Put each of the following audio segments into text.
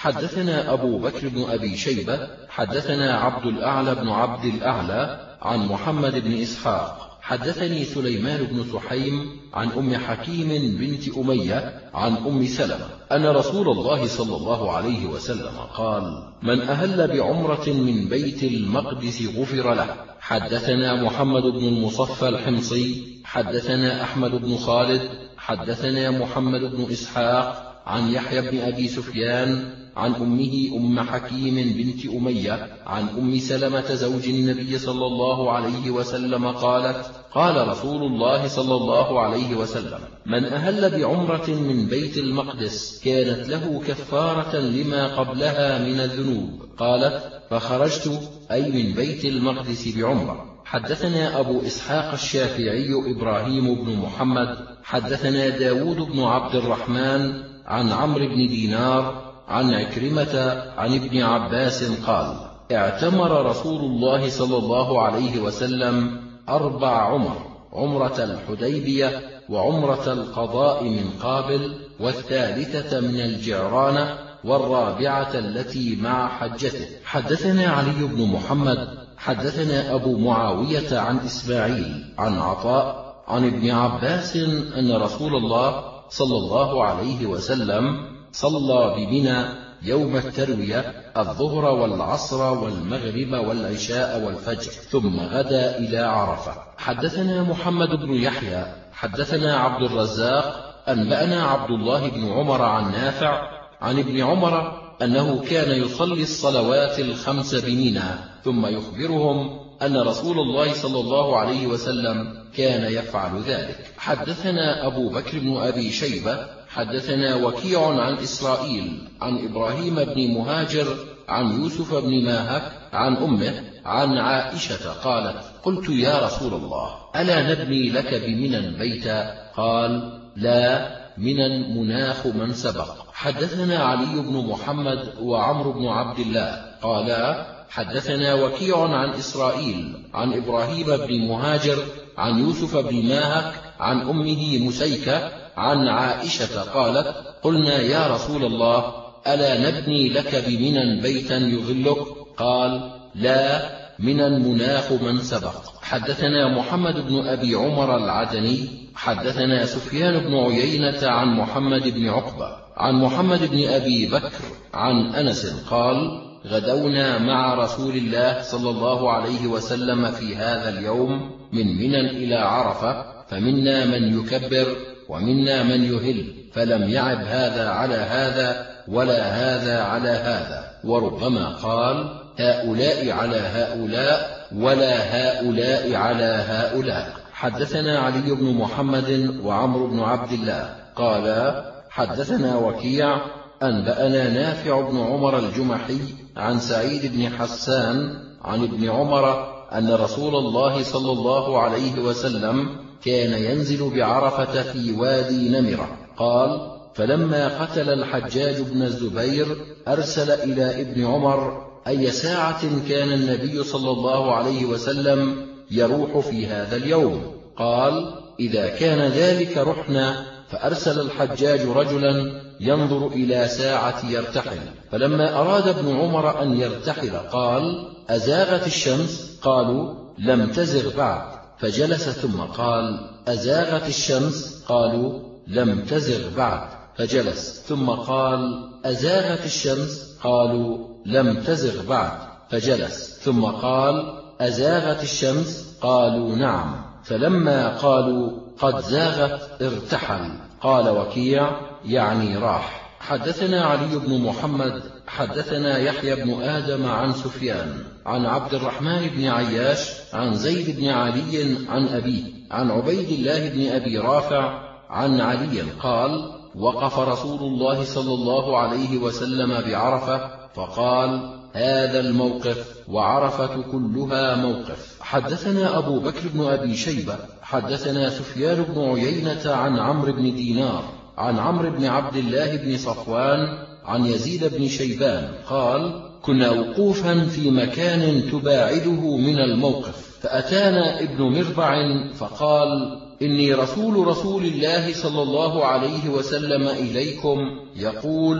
حدثنا أبو بكر بن أبي شيبة حدثنا عبد الأعلى بن عبد الأعلى عن محمد بن إسحاق حدثني سليمان بن سحيم عن أم حكيم بنت أمية عن أم سلمة أن رسول الله صلى الله عليه وسلم قال: من أهل بعمرة من بيت المقدس غفر له. حدثنا محمد بن المصفى الحمصي حدثنا أحمد بن خالد حدثنا محمد بن إسحاق عن يحيى بن أبي سفيان عن أمه أم حكيم بنت أمية عن أم سلمة زوج النبي صلى الله عليه وسلم قالت: قال رسول الله صلى الله عليه وسلم: من أهل بعمرة من بيت المقدس كانت له كفارة لما قبلها من الذنوب. قالت: فخرجت أي من بيت المقدس بعمرة. حدثنا أبو إسحاق الشافعي إبراهيم بن محمد حدثنا داود بن عبد الرحمن عن عمرو بن دينار عن عكرمة عن ابن عباس قال: اعتمر رسول الله صلى الله عليه وسلم 4 عمر: عمرة الحديبية وعمرة القضاء من قابل والثالثة من الجعرانة والرابعة التي مع حجته. حدثنا علي بن محمد حدثنا أبو معاوية عن إسماعيل عن عطاء عن ابن عباس أن رسول الله صلى الله عليه وسلم صلى بمنى يوم التروية الظهر والعصر والمغرب والعشاء والفجر ثم غدا إلى عرفة. حدثنا محمد بن يحيى حدثنا عبد الرزاق أنبأنا عبد الله بن عمر عن نافع عن ابن عمر أنه كان يصلي الصلوات الخمس بمنى ثم يخبرهم أن رسول الله صلى الله عليه وسلم كان يفعل ذلك. حدثنا أبو بكر بن أبي شيبة حدثنا وكيع عن إسرائيل عن إبراهيم بن مهاجر عن يوسف بن ماهك عن أمه عن عائشة قالت: قلت يا رسول الله ألا نبني لك بمنى بيتا؟ قال: لا، منى مناخ من سبق. حدثنا علي بن محمد وعمرو بن عبد الله قالا: حدثنا وكيع عن إسرائيل عن إبراهيم بن مهاجر عن يوسف بن ماهك عن أمه مسيكة عن عائشة قالت: قلنا يا رسول الله ألا نبني لك بمنى بيتا يظلك؟ قال: لا، منى مناخ من سبق. حدثنا محمد بن أبي عمر العدني حدثنا سفيان بن عيينة عن محمد بن عقبة عن محمد بن أبي بكر عن أنس قال: غدونا مع رسول الله صلى الله عليه وسلم في هذا اليوم من منى إلى عرفة، فمنا من يكبر ومنا من يهل، فلم يعب هذا على هذا ولا هذا على هذا، وربما قال: هؤلاء على هؤلاء ولا هؤلاء على هؤلاء. حدثنا علي بن محمد وعمرو بن عبد الله قال: حدثنا وكيع أنبأنا نافع بن عمر الجمحي عن سعيد بن حسان عن ابن عمر أن رسول الله صلى الله عليه وسلم كان ينزل بعرفة في وادي نمرة. قال: فلما قتل الحجاج بن الزبير أرسل إلى ابن عمر أي ساعة كان النبي صلى الله عليه وسلم يروح في هذا اليوم؟ قال: إذا كان ذلك رحنا. فأرسل الحجاج رجلا ينظر إلى ساعة يرتحل، فلما أراد ابن عمر أن يرتحل قال: أزاغت الشمس؟ قالوا: لم تزغ بعد. فجلس ثم قال: أزاغت الشمس؟ قالوا: لم تزغ بعد. فجلس ثم قال: أزاغت الشمس؟ قالوا: لم تزغ بعد. فجلس ثم قال: أزاغت الشمس؟ قالوا: نعم. فلما قالوا: قد زاغت ارتحل. قال وكيع: يعني راح. حدثنا علي بن محمد حدثنا يحيى بن آدم عن سفيان عن عبد الرحمن بن عياش عن زيد بن علي عن أبيه عن عبيد الله بن أبي رافع عن علي قال: وقف رسول الله صلى الله عليه وسلم بعرفة فقال: هذا الموقف، وعرفة كلها موقف. حدثنا أبو بكر بن أبي شيبة حدثنا سفيان بن عيينة عن عمرو بن دينار عن عمرو بن عبد الله بن صفوان عن يزيد بن شيبان قال: كنا وقوفا في مكان تباعده من الموقف، فأتانا ابن مربع فقال: إني رسول الله صلى الله عليه وسلم إليكم، يقول: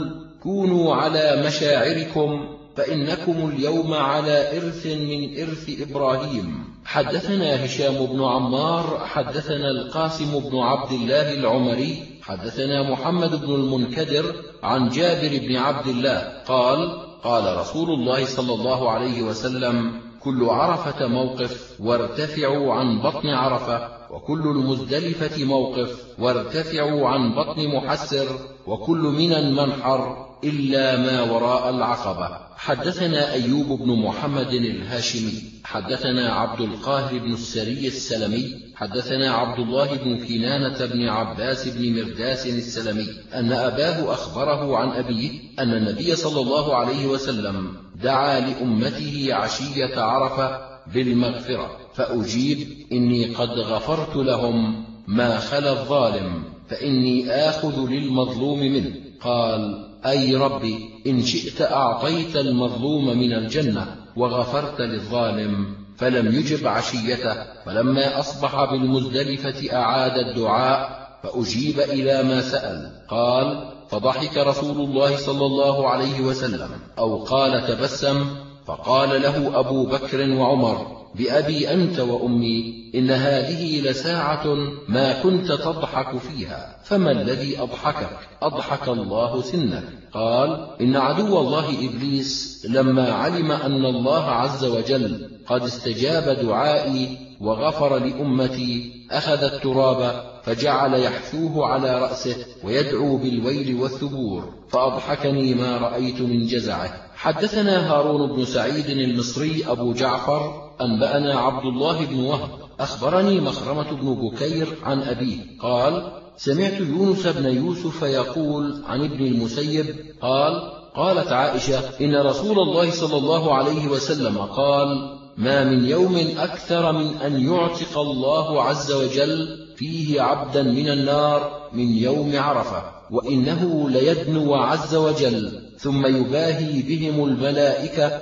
كونوا على مشاعركم فإنكم اليوم على إرث من إرث إبراهيم. حدثنا هشام بن عمار حدثنا القاسم بن عبد الله العمري حدثنا محمد بن المنكدر عن جابر بن عبد الله قال: قال رسول الله صلى الله عليه وسلم: كل عرفة موقف وارتفعوا عن بطن عرفة، وكل المزدلفة موقف وارتفعوا عن بطن محسر، وكل منى منحر إلا ما وراء العقبة. حدثنا أيوب بن محمد الهاشمي حدثنا عبد القاهر بن السري السلمي حدثنا عبد الله بن كنانة بن عباس بن مرداس السلمي أن أباه أخبره عن أبيه أن النبي صلى الله عليه وسلم دعا لأمته عشية عرفة بالمغفرة، فأجيب: إني قد غفرت لهم ما خلا الظالم، فإني آخذ للمظلوم منه. قال: أي ربي، إن شئت أعطيت المظلوم من الجنة وغفرت للظالم. فلم يجب عشيته، فلما أصبح بالمزدلفة أعاد الدعاء فأجيب إلى ما سأل. قال: فضحك رسول الله صلى الله عليه وسلم، أو قال تبسم، فقال له أبو بكر وعمر: بأبي أنت وأمي، إن هذه لساعة ما كنت تضحك فيها، فما الذي أضحكك؟ أضحك الله سنك. قال: إن عدو الله إبليس لما علم أن الله عز وجل قد استجاب دعائي وغفر لأمتي أخذ التراب فجعل يحثوه على رأسه ويدعو بالويل والثبور، فأضحكني ما رأيت من جزعه. حدثنا هارون بن سعيد المصري أبو جعفر أنبأنا عبد الله بن وهب أخبرني مخرمة بن بكير عن أبيه قال: سمعت يونس بن يوسف يقول عن ابن المسيب قال: قالت عائشة: إن رسول الله صلى الله عليه وسلم قال: ما من يوم أكثر من أن يعتق الله عز وجل فيه عبدا من النار من يوم عرفة، وإنه ليدنو عز وجل ثم يباهي بهم الملائكة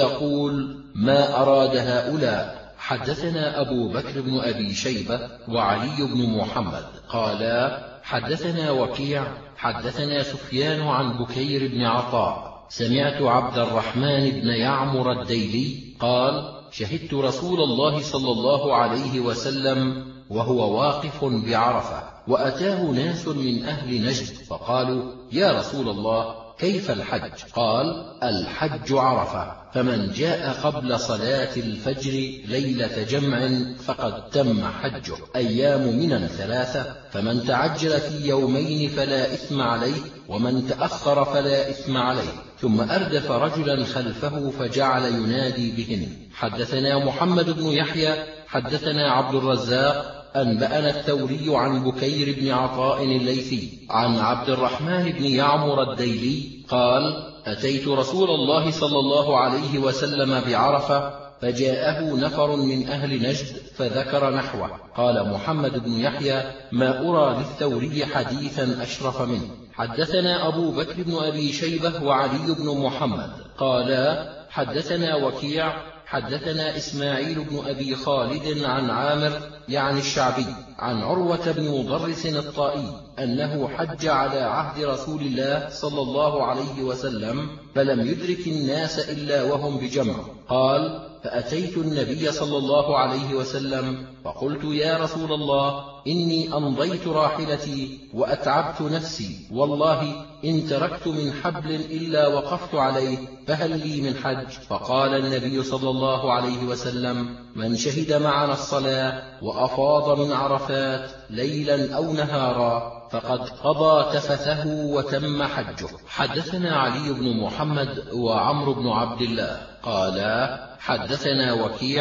فيقول: ما أراد هؤلاء؟ حدثنا أبو بكر بن أبي شيبة وعلي بن محمد قالا: حدثنا وكيع حدثنا سفيان عن بكير بن عطاء سمعت عبد الرحمن بن يعمر الديلي قال: شهدت رسول الله صلى الله عليه وسلم وهو واقف بعرفة، وأتاه ناس من أهل نجد فقالوا: يا رسول الله، كيف الحج؟ قال: الحج عرفة، فمن جاء قبل صلاة الفجر ليلة جمع فقد تم حجه. أيام منى 3، فمن تعجل في يومين فلا إثم عليه، ومن تأخر فلا إثم عليه. ثم أردف رجلا خلفه فجعل ينادي بهن. حدثنا محمد بن يحيى حدثنا عبد الرزاق أنبأنا الثوري عن بكير بن عطاء الليثي عن عبد الرحمن بن يعمر الديلي قال: أتيت رسول الله صلى الله عليه وسلم بعرفة، فجاءه نفر من أهل نجد فذكر نحوه. قال محمد بن يحيى: ما أرى للثوري حديثا أشرف منه. حدثنا أبو بكر بن أبي شيبة وعلي بن محمد قالا: حدثنا وكيع حدثنا إسماعيل بن أبي خالد عن عامر يعني الشعبي عن عروة بن مضرس الطائي أنه حج على عهد رسول الله صلى الله عليه وسلم، فلم يدرك الناس إلا وهم بجمع. قال: فأتيت النبي صلى الله عليه وسلم فقلت: يا رسول الله، إني أمضيت راحلتي وأتعبت نفسي، والله إن تركت من حبل إلا وقفت عليه، فهل لي من حج؟ فقال النبي صلى الله عليه وسلم: من شهد معنا الصلاة وأفاض من عرفات ليلا أو نهارا فقد قضى تفثه وتم حجه. حدثنا علي بن محمد وعمرو بن عبد الله قالا: حدثنا وكيع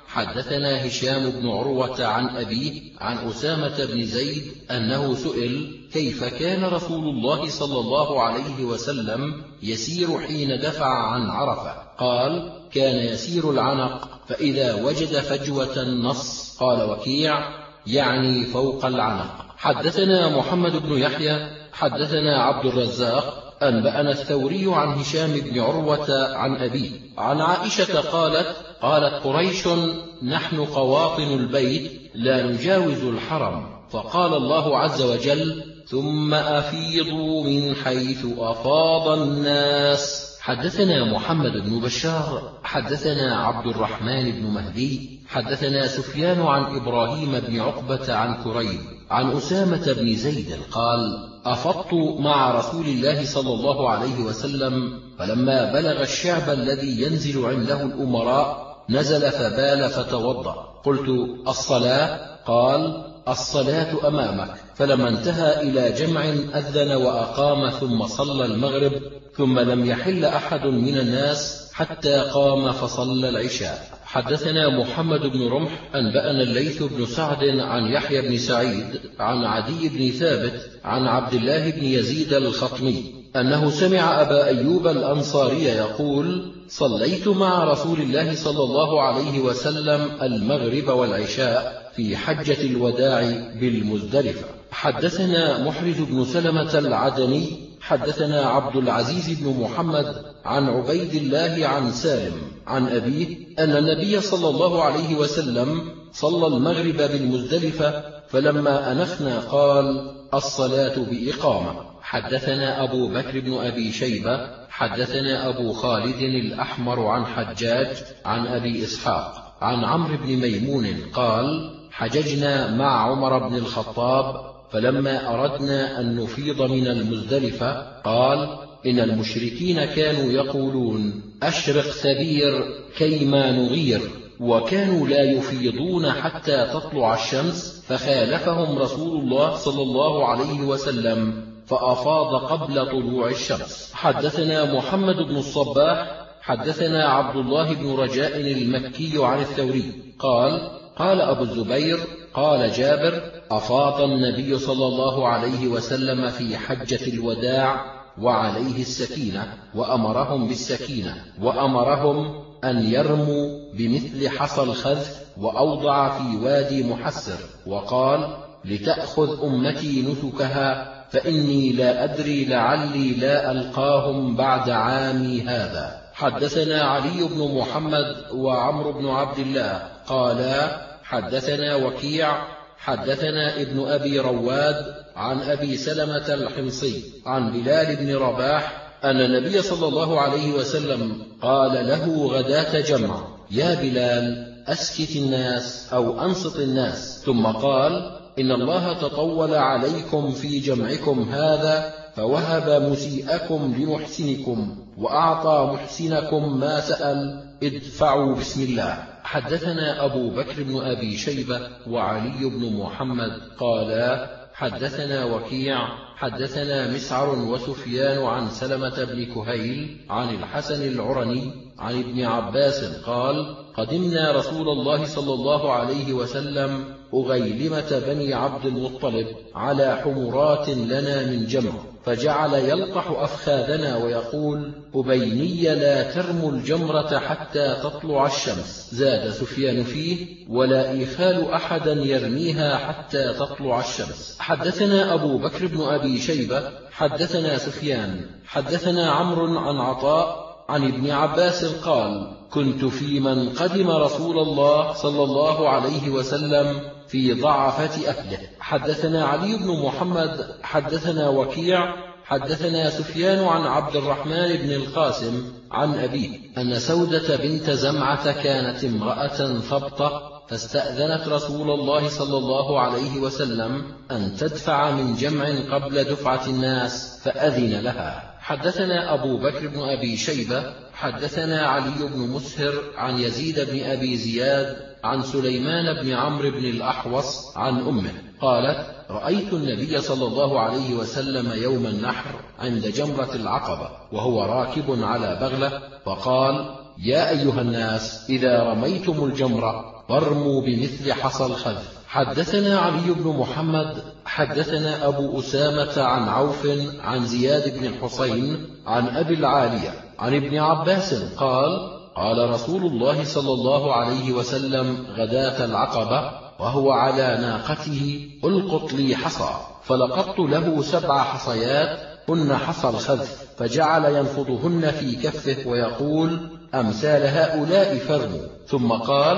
حدثنا هشام بن عروة عن أبيه عن أسامة بن زيد أنه سئل: كيف كان رسول الله صلى الله عليه وسلم يسير حين دفع عن عرفة؟ قال: كان يسير العنق، فإذا وجد فجوة النص. قال وكيع: يعني فوق العنق. حدثنا محمد بن يحيى حدثنا عبد الرزاق أنبأنا الثوري عن هشام بن عروة عن أبيه عن عائشة قالت قريش: نحن قواطن البيت لا نجاوز الحرم، فقال الله عز وجل: ثم أفيضوا من حيث أفاض الناس. حدثنا محمد بن بشار حدثنا عبد الرحمن بن مهدي حدثنا سفيان عن إبراهيم بن عقبة عن كريب عن أسامة بن زيد قال: أفضت مع رسول الله صلى الله عليه وسلم، فلما بلغ الشعب الذي ينزل عنده الأمراء نزل فبال فتوضأ. قلت: الصلاة؟ قال: الصلاة أمامك. فلما انتهى إلى جمع أذن وأقام ثم صلى المغرب، ثم لم يحل أحد من الناس حتى قام فصلى العشاء. حدثنا محمد بن رمح أنبأنا الليث بن سعد عن يحيى بن سعيد عن عدي بن ثابت عن عبد الله بن يزيد الخطمي أنه سمع أبا أيوب الأنصاري يقول: صليت مع رسول الله صلى الله عليه وسلم المغرب والعشاء في حجة الوداع بالمزدلفة. حدثنا محرز بن سلمة العدني حدثنا عبد العزيز بن محمد عن عبيد الله عن سالم عن أبيه أن النبي صلى الله عليه وسلم صلى المغرب بالمزدلفة، فلما أنفنا قال: الصلاة بإقامة. حدثنا أبو بكر بن أبي شيبة حدثنا أبو خالد الأحمر عن حجاج عن أبي إسحاق عن عمرو بن ميمون قال: حججنا مع عمر بن الخطاب، فلما أردنا أن نفيض من المزدلفة قال: إن المشركين كانوا يقولون: أشرق ثبير كيما نغير، وكانوا لا يفيضون حتى تطلع الشمس، فخالفهم رسول الله صلى الله عليه وسلم فأفاض قبل طلوع الشمس. حدثنا محمد بن الصباح حدثنا عبد الله بن رجاء المكي عن الثوري قال: قال أبو الزبير قال جابر: أفاض النبي صلى الله عليه وسلم في حجة الوداع وعليه السكينة، وأمرهم بالسكينة، وأمرهم أن يرموا بمثل حصى الخذف، وأوضع في وادي محسر، وقال: لتأخذ أمتي نسكها، فإني لا أدري لعلي لا ألقاهم بعد عامي هذا. حدثنا علي بن محمد وعمرو بن عبد الله قالا: حدثنا وكيع حدثنا ابن أبي رواد عن أبي سلمة الحمصي عن بلال بن رباح أن النبي صلى الله عليه وسلم قال له غداة جمع: يا بلال أسكت الناس أو أنصت الناس، ثم قال: إن الله تطول عليكم في جمعكم هذا، فوهب مسيئكم لمحسنكم، وأعطى محسنكم ما سأل، ادفعوا بسم الله. حدثنا أبو بكر بن أبي شيبة وعلي بن محمد قالا: حدثنا وكيع حدثنا مسعر وسفيان عن سلمة بن كهيل عن الحسن العرني عن ابن عباس قال: قدمنا رسول الله صلى الله عليه وسلم أغيلمة بني عبد المطلب على حمرات لنا من جمع، فجعل يلقح أفخاذنا ويقول: أبيني لا ترموا الجمرة حتى تطلع الشمس. زاد سفيان فيه: ولا إيخال أحدا يرميها حتى تطلع الشمس. حدثنا أبو بكر بن أبي شيبة حدثنا سفيان حدثنا عمرو عن عطاء عن ابن عباس قال: كنت في من قدم رسول الله صلى الله عليه وسلم في ضعفة أهله. حدثنا علي بن محمد حدثنا وكيع حدثنا سفيان عن عبد الرحمن بن القاسم عن أبيه أن سودة بنت زمعة كانت امرأة ثبطة، فاستأذنت رسول الله صلى الله عليه وسلم أن تدفع من جمع قبل دفعة الناس، فأذن لها. حدثنا أبو بكر بن أبي شيبة حدثنا علي بن مسهر عن يزيد بن أبي زياد عن سليمان بن عمرو بن الأحوص عن أمه قالت: رأيت النبي صلى الله عليه وسلم يوم النحر عند جمرة العقبة وهو راكب على بغلة، فقال: يا أيها الناس، إذا رميتم الجمرة فارموا بمثل حصى الخذف. حدثنا علي بن محمد حدثنا أبو أسامة عن عوف عن زياد بن الحسين عن أبي العالية عن ابن عباس قال: قال رسول الله صلى الله عليه وسلم غداة العقبة وهو على ناقته: ألقط لي حصى، فلقطت له 7 حصيات هن حصى الخذف، فجعل ينفضهن في كفه ويقول: أمثال هؤلاء فرموا، ثم قال: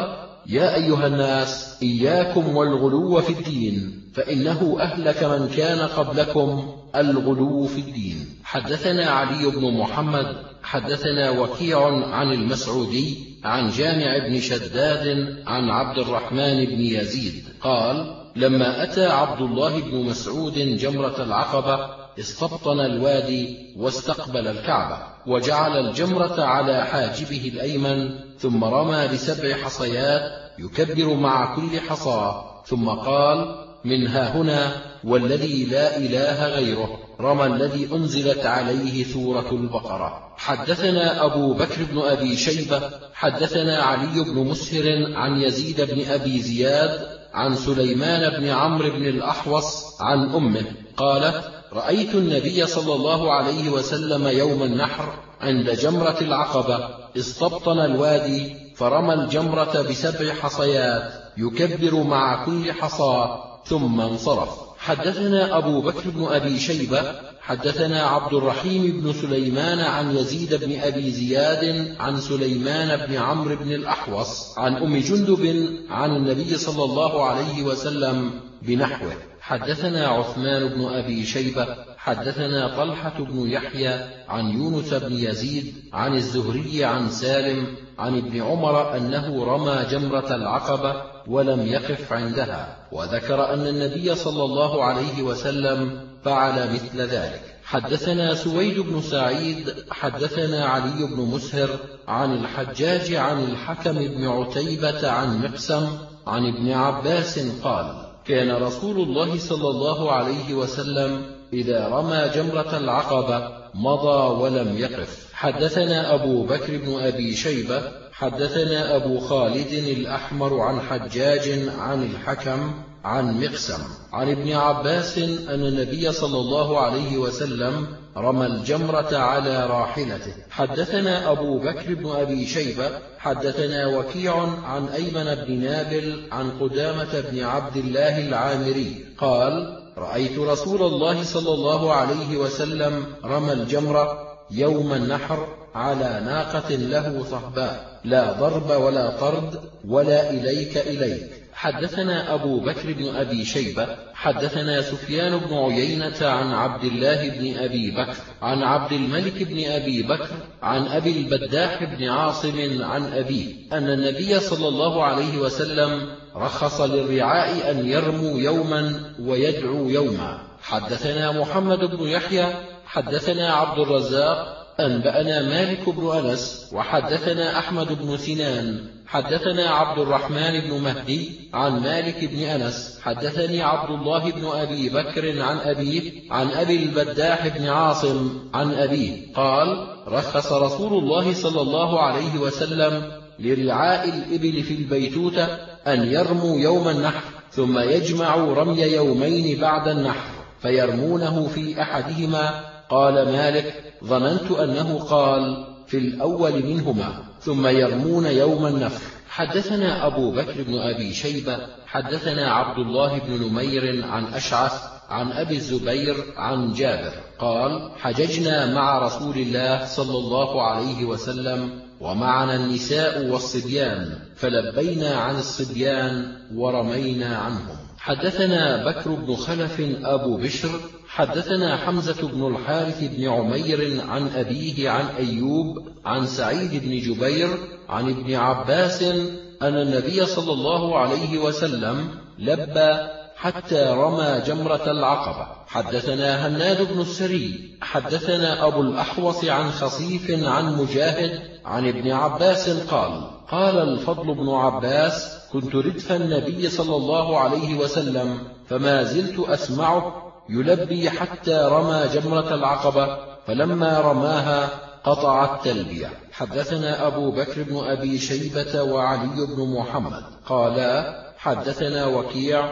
يا أيها الناس إياكم والغلو في الدين، فإنه أهلك من كان قبلكم الغلو في الدين. حدثنا علي بن محمد حدثنا وكيع عن المسعودي عن جامع بن شداد عن عبد الرحمن بن يزيد قال: لما أتى عبد الله بن مسعود جمرة العقبة استبطن الوادي واستقبل الكعبة، وجعل الجمرة على حاجبه الأيمن، ثم رمى ب7 حصيات يكبر مع كل حصاة، ثم قال: من ها هنا والذي لا إله غيره، رمى الذي أنزلت عليه سورة البقرة. حدثنا أبو بكر بن أبي شيبة حدثنا علي بن مسهر عن يزيد بن أبي زياد عن سليمان بن عمرو بن الأحوص عن أمه قالت: رأيت النبي صلى الله عليه وسلم يوم النحر عند جمرة العقبة استبطن الوادي، فرمى الجمرة ب7 حصيات يكبر مع كل حصاة، ثم انصرف. حدثنا أبو بكر بن أبي شيبة حدثنا عبد الرحيم بن سليمان عن يزيد بن أبي زياد عن سليمان بن عمرو بن الأحوص عن أم جندب عن النبي صلى الله عليه وسلم بنحوه. حدثنا عثمان بن أبي شيبة حدثنا طلحة بن يحيى عن يونس بن يزيد عن الزهري عن سالم عن ابن عمر أنه رمى جمرة العقبة ولم يقف عندها، وذكر أن النبي صلى الله عليه وسلم فعل مثل ذلك. حدثنا سويد بن سعيد حدثنا علي بن مسهر عن الحجاج عن الحكم بن عتيبة عن مقسم عن ابن عباس قال: كان رسول الله صلى الله عليه وسلم إذا رمى جمرة العقبة مضى ولم يقف. حدثنا أبو بكر بن أبي شيبة حدثنا أبو خالد الأحمر عن حجاج عن الحكم عن مقسم عن ابن عباس أن النبي صلى الله عليه وسلم رمى الجمرة على راحلته. حدثنا أبو بكر بن أبي شيبة حدثنا وكيع عن أيمن بن نابل عن قدامة بن عبد الله العامري قال: رأيت رسول الله صلى الله عليه وسلم رمى الجمرة يوم النحر على ناقة له صهباء، لا ضرب ولا طرد ولا إليك إليك. حدثنا أبو بكر بن أبي شيبة حدثنا سفيان بن عيينة عن عبد الله بن أبي بكر عن عبد الملك بن أبي بكر عن أبي البداح بن عاصم عن أبيه أن النبي صلى الله عليه وسلم رخص للرعاء أن يرموا يوما ويدعوا يوما. حدثنا محمد بن يحيى حدثنا عبد الرزاق أنبأنا مالك بن أنس وحدثنا أحمد بن سنان حدثنا عبد الرحمن بن مهدي عن مالك بن أنس حدثني عبد الله بن أبي بكر عن أبيه عن أبي البداح بن عاصم عن أبيه قال: رخص رسول الله صلى الله عليه وسلم لرعاء الإبل في البيتوتة أن يرموا يوم النحر، ثم يجمعوا رمي يومين بعد النحر فيرمونه في أحدهما. قال مالك: ظننت أنه قال في الأول منهما، ثم يرمون يوم النفر. حدثنا أبو بكر بن أبي شيبة حدثنا عبد الله بن نمير عن أشعث عن أبي الزبير عن جابر قال: حججنا مع رسول الله صلى الله عليه وسلم ومعنا النساء والصبيان، فلبينا عن الصبيان ورمينا عنهم. حدثنا بكر بن خلف أبو بشر حدثنا حمزة بن الحارث بن عمير عن أبيه عن أيوب عن سعيد بن جبير عن ابن عباس أن النبي صلى الله عليه وسلم لبى حتى رمى جمرة العقبة. حدثنا هناد بن السري حدثنا أبو الأحوص عن خصيف عن مجاهد عن ابن عباس قال: قال الفضل بن عباس: كنت ردف النبي صلى الله عليه وسلم فما زلت أسمعه يلبي حتى رمى جمرة العقبة، فلما رماها قطع التلبية. حدثنا أبو بكر بن أبي شيبة وعلي بن محمد قالا: حدثنا وكيع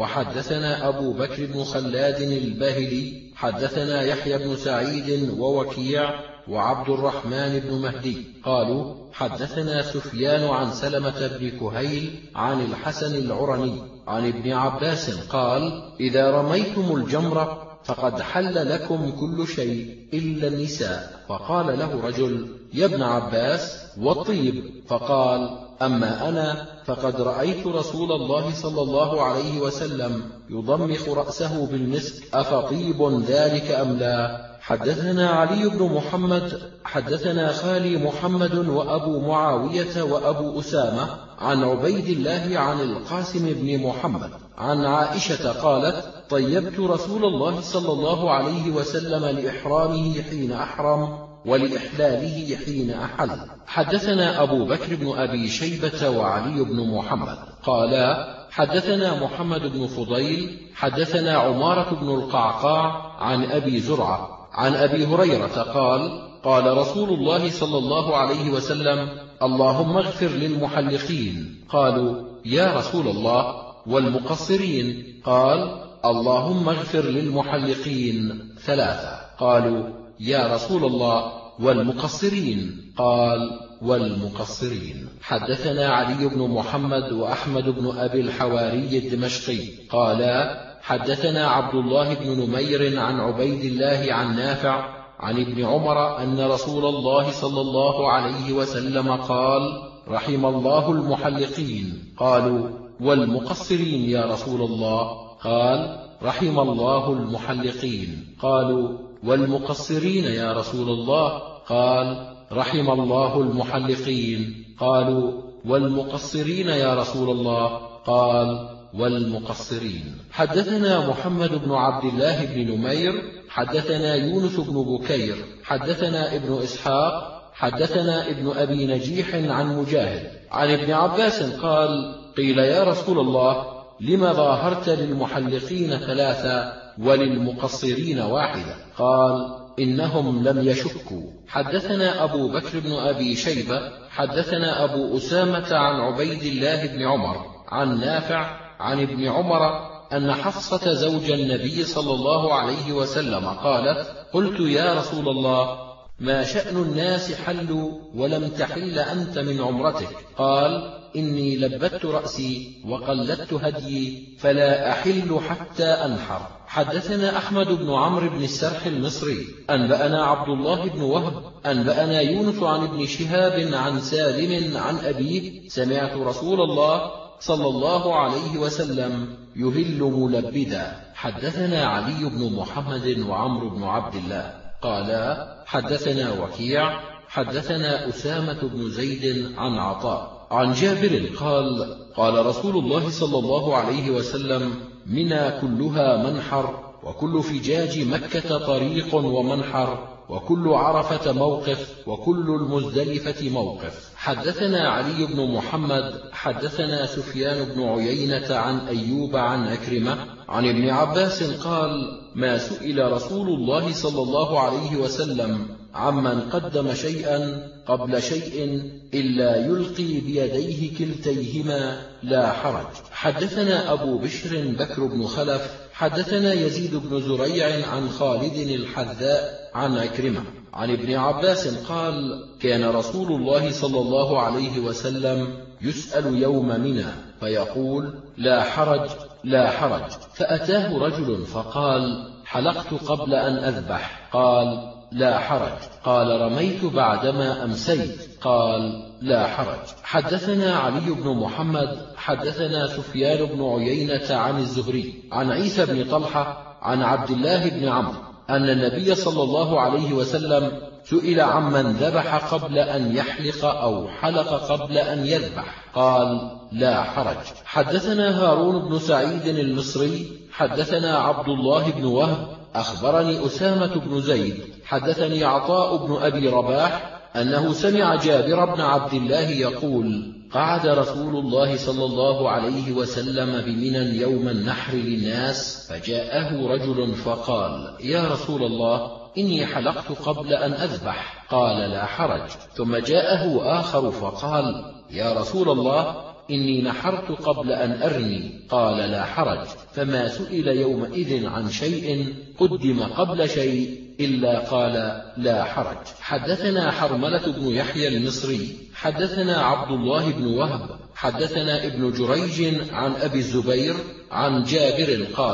وحدثنا أبو بكر بن خلاد الباهلي حدثنا يحيى بن سعيد ووكيع وعبد الرحمن بن مهدي قالوا: حدثنا سفيان عن سلمة بن كهيل عن الحسن العرني عن ابن عباس قال: إذا رميتم الجمرة فقد حل لكم كل شيء إلا النساء. فقال له رجل: يا ابن عباس، والطيب؟ فقال: أما أنا فقد رأيت رسول الله صلى الله عليه وسلم يضمخ رأسه بالمسك، أفطيب ذلك أم لا؟ حدثنا علي بن محمد حدثنا خالي محمد وأبو معاوية وأبو أسامة عن عبيد الله عن القاسم بن محمد عن عائشة قالت: طيبت رسول الله صلى الله عليه وسلم لإحرامه حين أحرم ولإحلاله حين أحل. حدثنا أبو بكر بن أبي شيبة وعلي بن محمد قالا: حدثنا محمد بن فضيل حدثنا عمارة بن القعقاع عن أبي زرعة عن أبي هريرة قال: قال رسول الله صلى الله عليه وسلم: اللهم اغفر للمحلقين. قالوا: يا رسول الله، والمقصرين؟ قال: اللهم اغفر للمحلقين 3. قالوا: يا رسول الله، والمقصرين؟ قال: والمقصرين. حدثنا علي بن محمد وأحمد بن أبي الحواري الدمشقي قالا: حدثنا عبد الله بن نمير عن عبيد الله عن نافع عن ابن عمر أن رسول الله صلى الله عليه وسلم قال: رحم الله المحلقين. قالوا: والمقصرين يا رسول الله؟ قال: رحم الله المحلقين. قالوا: والمقصرين يا رسول الله؟ قال: رحم الله المحلقين. قالوا: والمقصرين يا رسول الله؟ قال: والمقصرين. حدثنا محمد بن عبد الله بن نمير حدثنا يونس بن بكير حدثنا ابن إسحاق حدثنا ابن أبي نجيح عن مجاهد عن ابن عباس قال: قيل يا رسول الله، لم ظاهرت للمحلقين 3 وللمقصرين 1؟ قال: إنهم لم يشكوا. حدثنا أبو بكر بن أبي شيبة حدثنا أبو أسامة عن عبيد الله بن عمر عن نافع عن ابن عمر أن حفصة زوج النبي صلى الله عليه وسلم قالت: قلت يا رسول الله، ما شأن الناس حلوا ولم تحل أنت من عمرتك؟ قال: إني لبت رأسي وقلدت هديي فلا أحل حتى أنحر. حدثنا أحمد بن عمرو بن السرح المصري أنبأنا عبد الله بن وهب أنبأنا يونس عن ابن شهاب عن سالم عن أبيه: سمعت رسول الله صلى الله عليه وسلم يهل ملبدا. حدثنا علي بن محمد وعمرو بن عبد الله قالا: حدثنا وكيع حدثنا أسامة بن زيد عن عطاء عن جابر قال: قال رسول الله صلى الله عليه وسلم: منى كلها منحر، وكل فجاج مكة طريق ومنحر، وكل عرفة موقف، وكل المزدلفة موقف. حدثنا علي بن محمد حدثنا سفيان بن عيينة عن أيوب عن عكرمة عن ابن عباس قال: ما سئل رسول الله صلى الله عليه وسلم عمن قدم شيئا قبل شيء إلا يلقي بيديه كلتيهما لا حرج. حدثنا أبو بشر بكر بن خلف حدثنا يزيد بن زريع عن خالد الحذاء عن عكرمة عن ابن عباس قال: كان رسول الله صلى الله عليه وسلم يسأل يوم منى فيقول: لا حرج لا حرج. فأتاه رجل فقال: حلقت قبل أن أذبح. قال: لا حرج. قال: رميت بعدما أمسيت. قال: لا حرج. حدثنا علي بن محمد حدثنا سفيان بن عيينة عن الزهري عن عيسى بن طلحة عن عبد الله بن عمرو أن النبي صلى الله عليه وسلم سئل عمن ذبح قبل أن يحلق أو حلق قبل أن يذبح. قال: لا حرج. حدثنا هارون بن سعيد المصري حدثنا عبد الله بن وهب أخبرني أسامة بن زيد حدثني عطاء بن أبي رباح أنه سمع جابر بن عبد الله يقول: قعد رسول الله صلى الله عليه وسلم بمنى يوم النحر للناس، فجاءه رجل فقال: يا رسول الله، إني حلقت قبل أن أذبح. قال: لا حرج. ثم جاءه آخر فقال: يا رسول الله، إني نحرت قبل أن أرمي. قال: لا حرج. فما سئل يومئذ عن شيء قدم قبل شيء إلا قال: لا حرج. حدثنا حرملة بن يحيى المصري حدثنا عبد الله بن وهب حدثنا ابن جريج عن أبي الزبير عن جابر قال: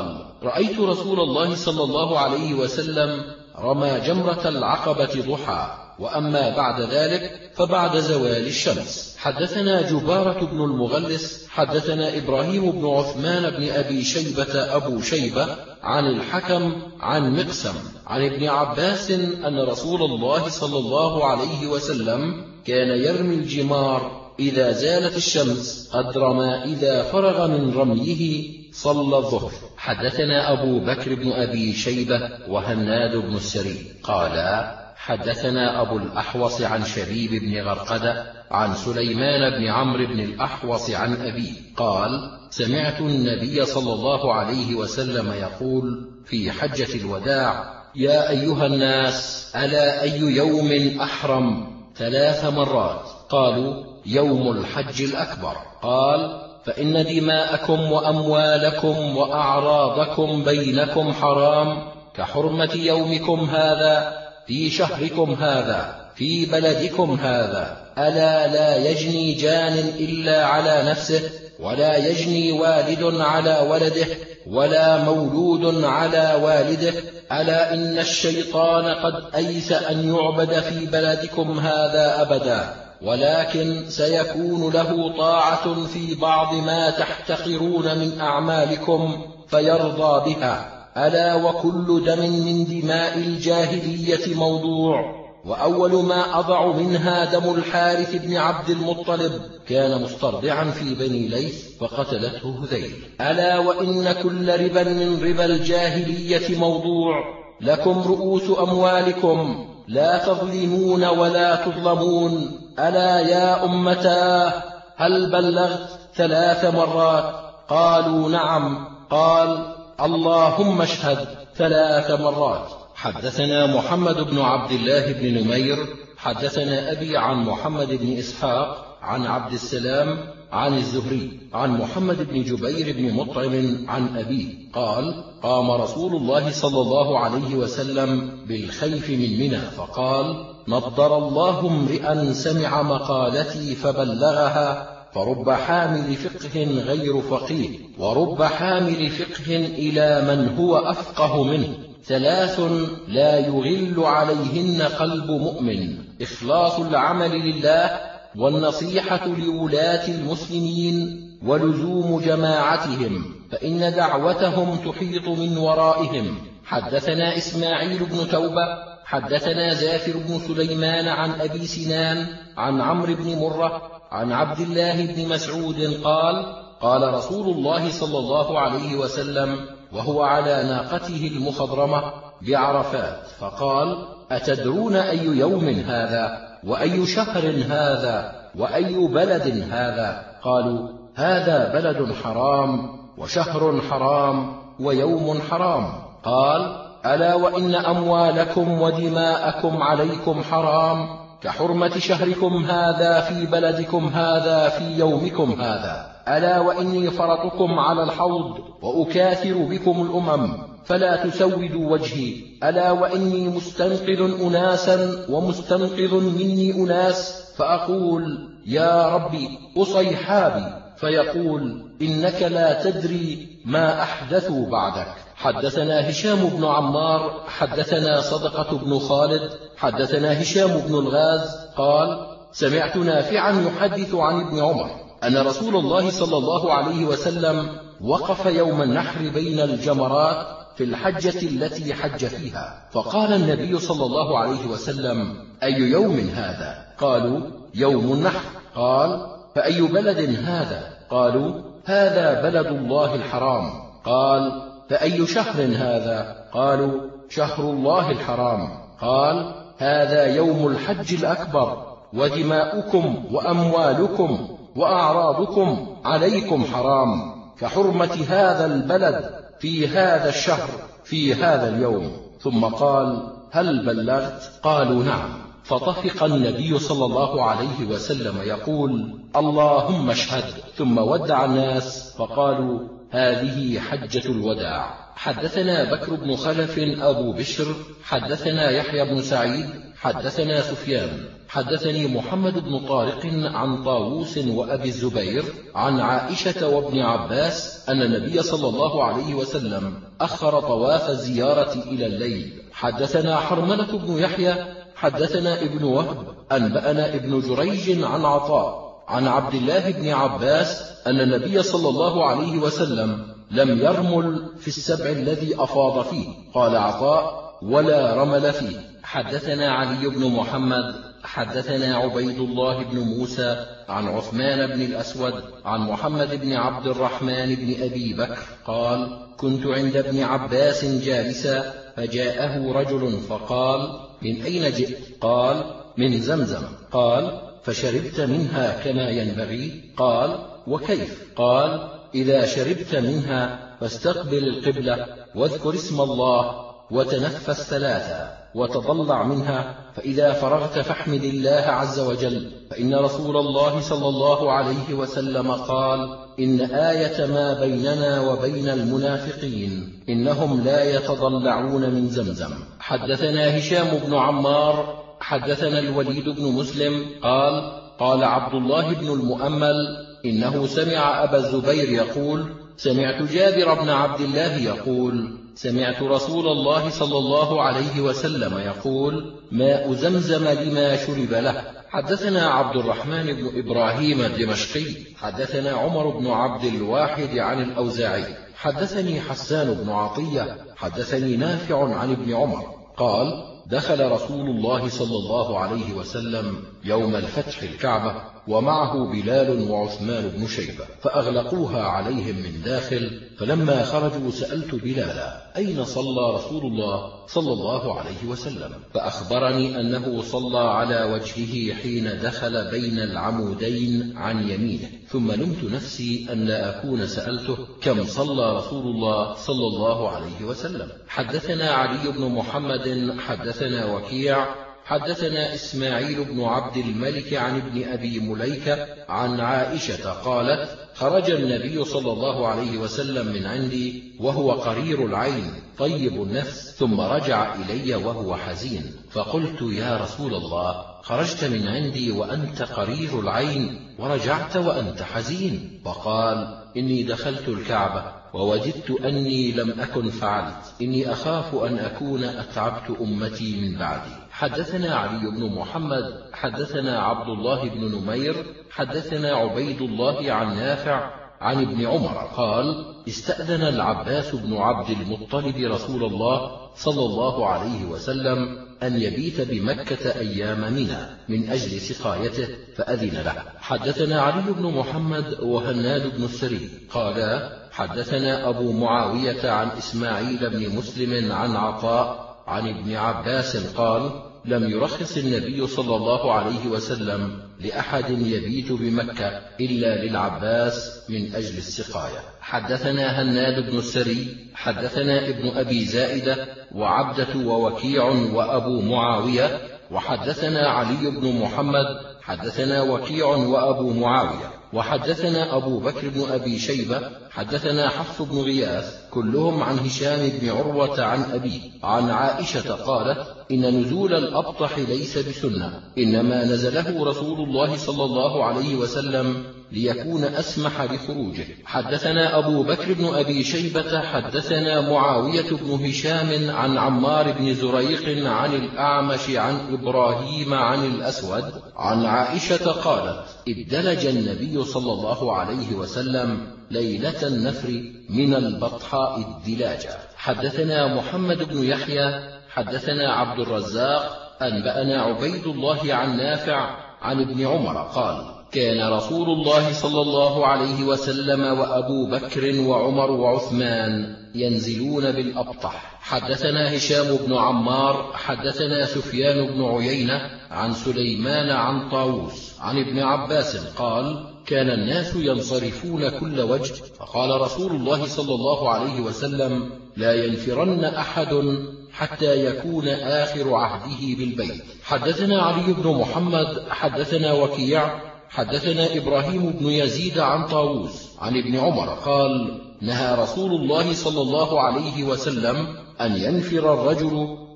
رأيت رسول الله صلى الله عليه وسلم رمى جمرة العقبة ضحى، وأما بعد ذلك فبعد زوال الشمس. حدثنا جبارة بن المغلس حدثنا إبراهيم بن عثمان بن أبي شيبة أبو شيبة عن الحكم عن مقسم عن ابن عباس أن رسول الله صلى الله عليه وسلم كان يرمي الجمار إذا زالت الشمس قدر ما إذا فرغ من رميه صلى الظهر. حدثنا أبو بكر بن أبي شيبة وهناد بن السري قالا حدثنا أبو الأحوص عن شبيب بن غرقدة عن سليمان بن عمرو بن الأحوص عن أبيه قال سمعت النبي صلى الله عليه وسلم يقول في حجة الوداع يا أيها الناس ألا أي يوم أحرم 3 مرات؟ قالوا يوم الحج الأكبر. قال فإن دماءكم وأموالكم وأعراضكم بينكم حرام كحرمة يومكم هذا في شهركم هذا في بلدكم هذا. ألا لا يجني جان إلا على نفسه ولا يجني والد على ولده ولا مولود على والده. ألا إن الشيطان قد أيس أن يعبد في بلدكم هذا أبدا، ولكن سيكون له طاعة في بعض ما تحتقرون من أعمالكم فيرضى بها. ألا وكل دم من دماء الجاهلية موضوع، وأول ما أضع منها دم الحارث بن عبد المطلب كان مسترضعا في بني ليث فقتلته هذيل. ألا وإن كل ربا من ربا الجاهلية موضوع، لكم رؤوس أموالكم لا تظلمون ولا تظلمون. ألا يا أمتاه هل بلغت 3 مرات؟ قالوا نعم. قال اللهم اشهد 3 مرات. حدثنا محمد بن عبد الله بن نمير حدثنا أبي عن محمد بن إسحاق عن عبد السلام عن الزهري عن محمد بن جبير بن مطعم عن أبيه قال قام رسول الله صلى الله عليه وسلم بالخيف من منى فقال نضر الله امرئا سمع مقالتي فبلغها، فرب حامل فقه غير فقيه، ورب حامل فقه إلى من هو أفقه منه. 3 لا يغل عليهن قلب مؤمن: إخلاص العمل لله، والنصيحة لولاة المسلمين، ولزوم جماعتهم فإن دعوتهم تحيط من ورائهم. حدثنا إسماعيل بن توبة حدثنا زافر بن سليمان عن أبي سنان عن عمرو بن مرة عن عبد الله بن مسعود قال قال رسول الله صلى الله عليه وسلم وهو على ناقته المخضرمة بعرفات فقال أتدرون أي يوم هذا وأي شهر هذا وأي بلد هذا؟ قالوا هذا بلد حرام وشهر حرام ويوم حرام. قال ألا وإن أموالكم ودماءكم عليكم حرام كحرمة شهركم هذا في بلدكم هذا في يومكم هذا. ألا وإني فرطكم على الحوض وأكاثر بكم الأمم فلا تسودوا وجهي. ألا وإني مستنقذ أناسا ومستنقذ مني أناس فأقول يا ربي أصيحابي، فيقول إنك لا تدري ما أحدثوا بعدك. حدثنا هشام بن عمار حدثنا صدقة بن خالد حدثنا هشام بن الغاز قال سمعت نافعا يحدث عن ابن عمر أن رسول الله صلى الله عليه وسلم وقف يوم النحر بين الجمرات في الحجة التي حج فيها، فقال النبي صلى الله عليه وسلم أي يوم هذا؟ قالوا يوم النحر. قال فأي بلد هذا؟ قالوا هذا بلد الله الحرام. قال فأي شهر هذا؟ قالوا شهر الله الحرام. قال هذا يوم الحج الأكبر، ودماؤكم وأموالكم وأعراضكم عليكم حرام كحرمة هذا البلد في هذا الشهر في هذا اليوم. ثم قال هل بلغت؟ قالوا نعم. فطفق النبي صلى الله عليه وسلم يقول اللهم اشهد، ثم ودع الناس فقالوا هذه حجة الوداع. حدثنا بكر بن خلف أبو بشر حدثنا يحيى بن سعيد حدثنا سفيان حدثني محمد بن طارق عن طاووس وأبي الزبير عن عائشة وابن عباس أن النبي صلى الله عليه وسلم أخر طواف الزيارة إلى الليل. حدثنا حرملة بن يحيى حدثنا ابن وهب أنبأنا ابن جريج عن عطاء عن عبد الله بن عباس أن النبي صلى الله عليه وسلم لم يرمل في السبع الذي أفاض فيه. قال عطاء: ولا رمل فيه. حدثنا علي بن محمد حدثنا عبيد الله بن موسى عن عثمان بن الأسود عن محمد بن عبد الرحمن بن أبي بكر قال: كنت عند ابن عباس جالسا فجاءه رجل فقال: من أين جئت؟ قال: من زمزم. قال: فشربت منها كما ينبغي؟ قال: وكيف؟ قال: إذا شربت منها فاستقبل القبلة واذكر اسم الله وتنفس ثلاثا وتضلع منها، فإذا فرغت فاحمد الله عز وجل، فإن رسول الله صلى الله عليه وسلم قال: إن آية ما بيننا وبين المنافقين إنهم لا يتضلعون من زمزم. حدثنا هشام بن عمار حدثنا الوليد بن مسلم قال: قال عبد الله بن المؤمل إنه سمع أبا الزبير يقول: سمعت جابر بن عبد الله يقول: سمعت رسول الله صلى الله عليه وسلم يقول: ماء زمزم لما شرب له. حدثنا عبد الرحمن بن إبراهيم الدمشقي حدثنا عمر بن عبد الواحد عن الأوزاعي حدثني حسان بن عطية حدثني نافع عن ابن عمر قال: دخل رسول الله صلى الله عليه وسلم يوم الفتح الكعبة ومعه بلال وعثمان بن شيبة، فأغلقوها عليهم من داخل، فلما خرجوا سألت بلالا: أين صلى رسول الله صلى الله عليه وسلم؟ فأخبرني أنه صلى على وجهه حين دخل بين العمودين عن يمينه، ثم لمت نفسي أن لا أكون سألته: كم صلى رسول الله صلى الله عليه وسلم؟ حدثنا علي بن محمد حدثنا وكيع حدثنا إسماعيل بن عبد الملك عن ابن أبي مليكة عن عائشة قالت: خرج النبي صلى الله عليه وسلم من عندي وهو قرير العين طيب النفس، ثم رجع إلي وهو حزين، فقلت: يا رسول الله، خرجت من عندي وأنت قرير العين ورجعت وأنت حزين؟ فقال: إني دخلت الكعبة ووجدت أني لم أكن فعلت، إني أخاف أن أكون أتعبت أمتي من بعدي. حدثنا علي بن محمد حدثنا عبد الله بن نمير حدثنا عبيد الله عن نافع عن ابن عمر قال: استأذن العباس بن عبد المطلب رسول الله صلى الله عليه وسلم أن يبيت بمكة أيام منى من أجل سقايته، فأذن له. حدثنا علي بن محمد وهناد بن السري قال: حدثنا أبو معاوية عن إسماعيل بن مسلم عن عطاء عن ابن عباس قال: لم يرخص النبي صلى الله عليه وسلم لأحد يبيت بمكة إلا للعباس من أجل السقاية. حدثنا هناد بن السري حدثنا ابن أبي زائدة وعبدة ووكيع وأبو معاوية، وحدثنا علي بن محمد حدثنا وكيع وأبو معاوية، وحدثنا أبو بكر بن أبي شيبة حدثنا حفص بن غياث كلهم عن هشام بن عروة عن أبيه عن عائشة قالت: إن نزول الأبطح ليس بسنة، إنما نزله رسول الله صلى الله عليه وسلم ليكون أسمح لخروجه. حدثنا أبو بكر بن أبي شيبة حدثنا معاوية بن هشام عن عمار بن زريق عن الأعمش عن إبراهيم عن الأسود عن عائشة قالت: ادلج النبي صلى الله عليه وسلم ليلة النفر من البطحاء الدلاجة. حدثنا محمد بن يحيى حدثنا عبد الرزاق أنبأنا عبيد الله عن نافع عن ابن عمر قال: كان رسول الله صلى الله عليه وسلم وأبو بكر وعمر وعثمان ينزلون بالأبطح. حدثنا هشام بن عمار حدثنا سفيان بن عيينة عن سليمان عن طاووس عن ابن عباس قال: كان الناس ينصرفون كل وجه، فقال رسول الله صلى الله عليه وسلم: لا ينفرن أحد حتى يكون آخر عهده بالبيت. حدثنا علي بن محمد حدثنا وكيع حدثنا إبراهيم بن يزيد عن طاووس عن ابن عمر قال: نهى رسول الله صلى الله عليه وسلم أن ينفر الرجل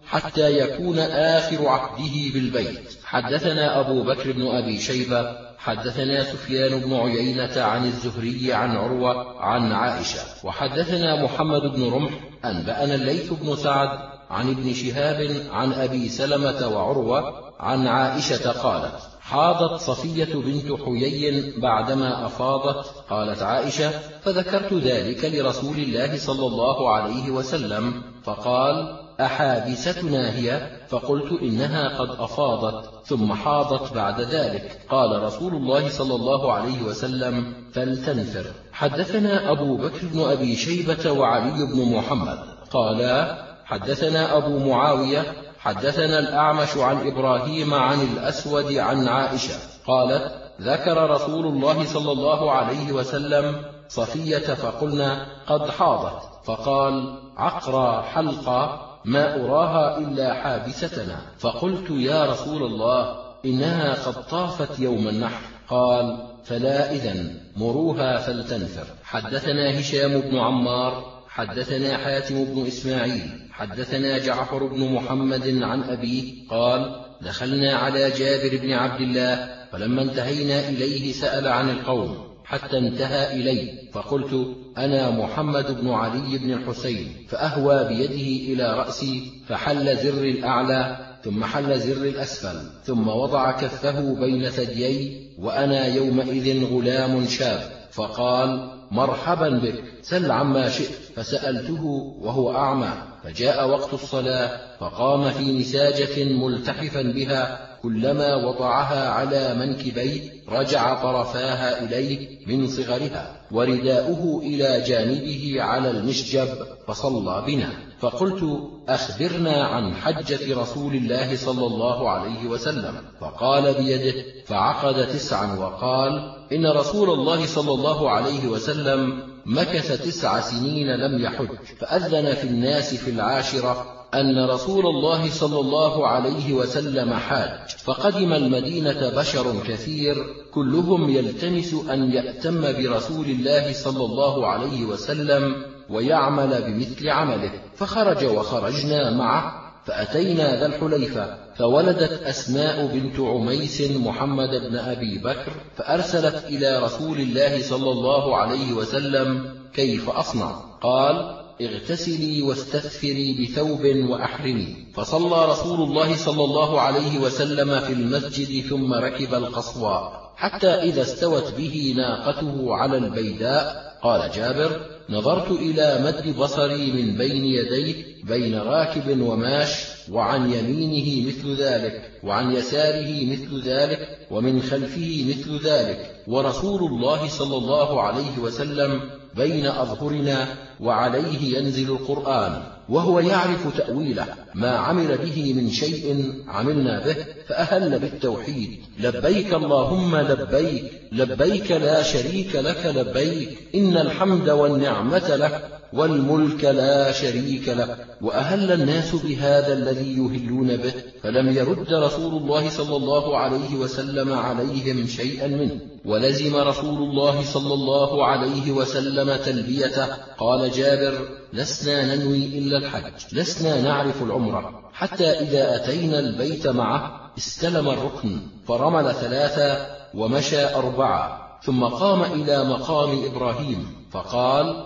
حتى يكون آخر عهده بالبيت. حدثنا أبو بكر بن أبي شيبة حدثنا سفيان بن عيينة عن الزهري عن عروة عن عائشة. وحدثنا محمد بن رمح أنبأنا الليث بن سعد عن ابن شهاب عن أبي سلمة وعروة عن عائشة قالت: حاضت صفية بنت حيي بعدما أفاضت. قالت عائشة: فذكرت ذلك لرسول الله صلى الله عليه وسلم فقال: أحابستنا هي؟ فقلت: إنها قد أفاضت ثم حاضت بعد ذلك. قال رسول الله صلى الله عليه وسلم: فلتنفر. حدثنا أبو بكر بن أبي شيبة وعلي بن محمد قالا: حدثنا أبو معاوية حدثنا الأعمش عن إبراهيم عن الأسود عن عائشة قالت: ذكر رسول الله صلى الله عليه وسلم صفية فقلنا: قد حاضت. فقال: عقرى حلقة ما أراها إلا حابستنا. فقلت: يا رسول الله إنها قد طافت يوم النحر. قال: فلا إذن مروها فلتنفر. حدثنا هشام بن عمار حدثنا حاتم بن إسماعيل حدثنا جعفر بن محمد عن أبيه قال: دخلنا على جابر بن عبد الله فلما انتهينا إليه سأل عن القوم حتى انتهى إلي، فقلت: أنا محمد بن علي بن الحسين. فأهوى بيده إلى رأسي فحل زر الأعلى ثم حل زر الأسفل ثم وضع كفه بين ثديي وأنا يومئذ غلام شاب، فقال: مرحبا بك، سل عما شئت. فسألته وهو أعمى، فجاء وقت الصلاة فقام في نساجة ملتحفا بها، كلما وضعها على منكبيه رجع طرفاها إليه من صغرها، ورداؤه إلى جانبه على المشجب، فصلى بنا. فقلت: أخبرنا عن حجة رسول الله صلى الله عليه وسلم. فقال بيده فعقد 9 وقال: إن رسول الله صلى الله عليه وسلم مكث 9 سنين لم يحج، فأذن في الناس في 10 أن رسول الله صلى الله عليه وسلم حاج. فقدم المدينة بشر كثير كلهم يلتمس أن يأتم برسول الله صلى الله عليه وسلم ويعمل بمثل عمله، فخرج وخرجنا معه، فأتينا ذا الحليفة، فولدت أسماء بنت عميس محمد بن أبي بكر، فأرسلت إلى رسول الله صلى الله عليه وسلم: كيف أصنع؟ قال: اغتسلي واستثفري بثوب وأحرمي. فصلى رسول الله صلى الله عليه وسلم في المسجد ثم ركب القصواء حتى إذا استوت به ناقته على البيداء. قال جابر: نظرت إلى مد بصري من بين يديه بين راكب وماش، وعن يمينه مثل ذلك، وعن يساره مثل ذلك، ومن خلفه مثل ذلك، ورسول الله صلى الله عليه وسلم بين أظهرنا وعليه ينزل القرآن، وهو يعرف تأويله، ما عمل به من شيء عملنا به، فأهل بالتوحيد: لبيك اللهم لبيك، لبيك لا شريك لك لبيك، إن الحمد والنعمة لك والملك لا شريك لك. وأهل الناس بهذا الذي يهلون به، فلم يرد رسول الله صلى الله عليه وسلم عليهم شيئا منه، ولزم رسول الله صلى الله عليه وسلم تلبيته. قال جابر: لسنا ننوي إلا الحج، لسنا نعرف العمرة، حتى إذا أتينا البيت معه استلم الركن فرمل 3 ومشى 4، ثم قام إلى مقام إبراهيم فقال: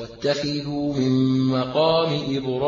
واتخذوا من مقام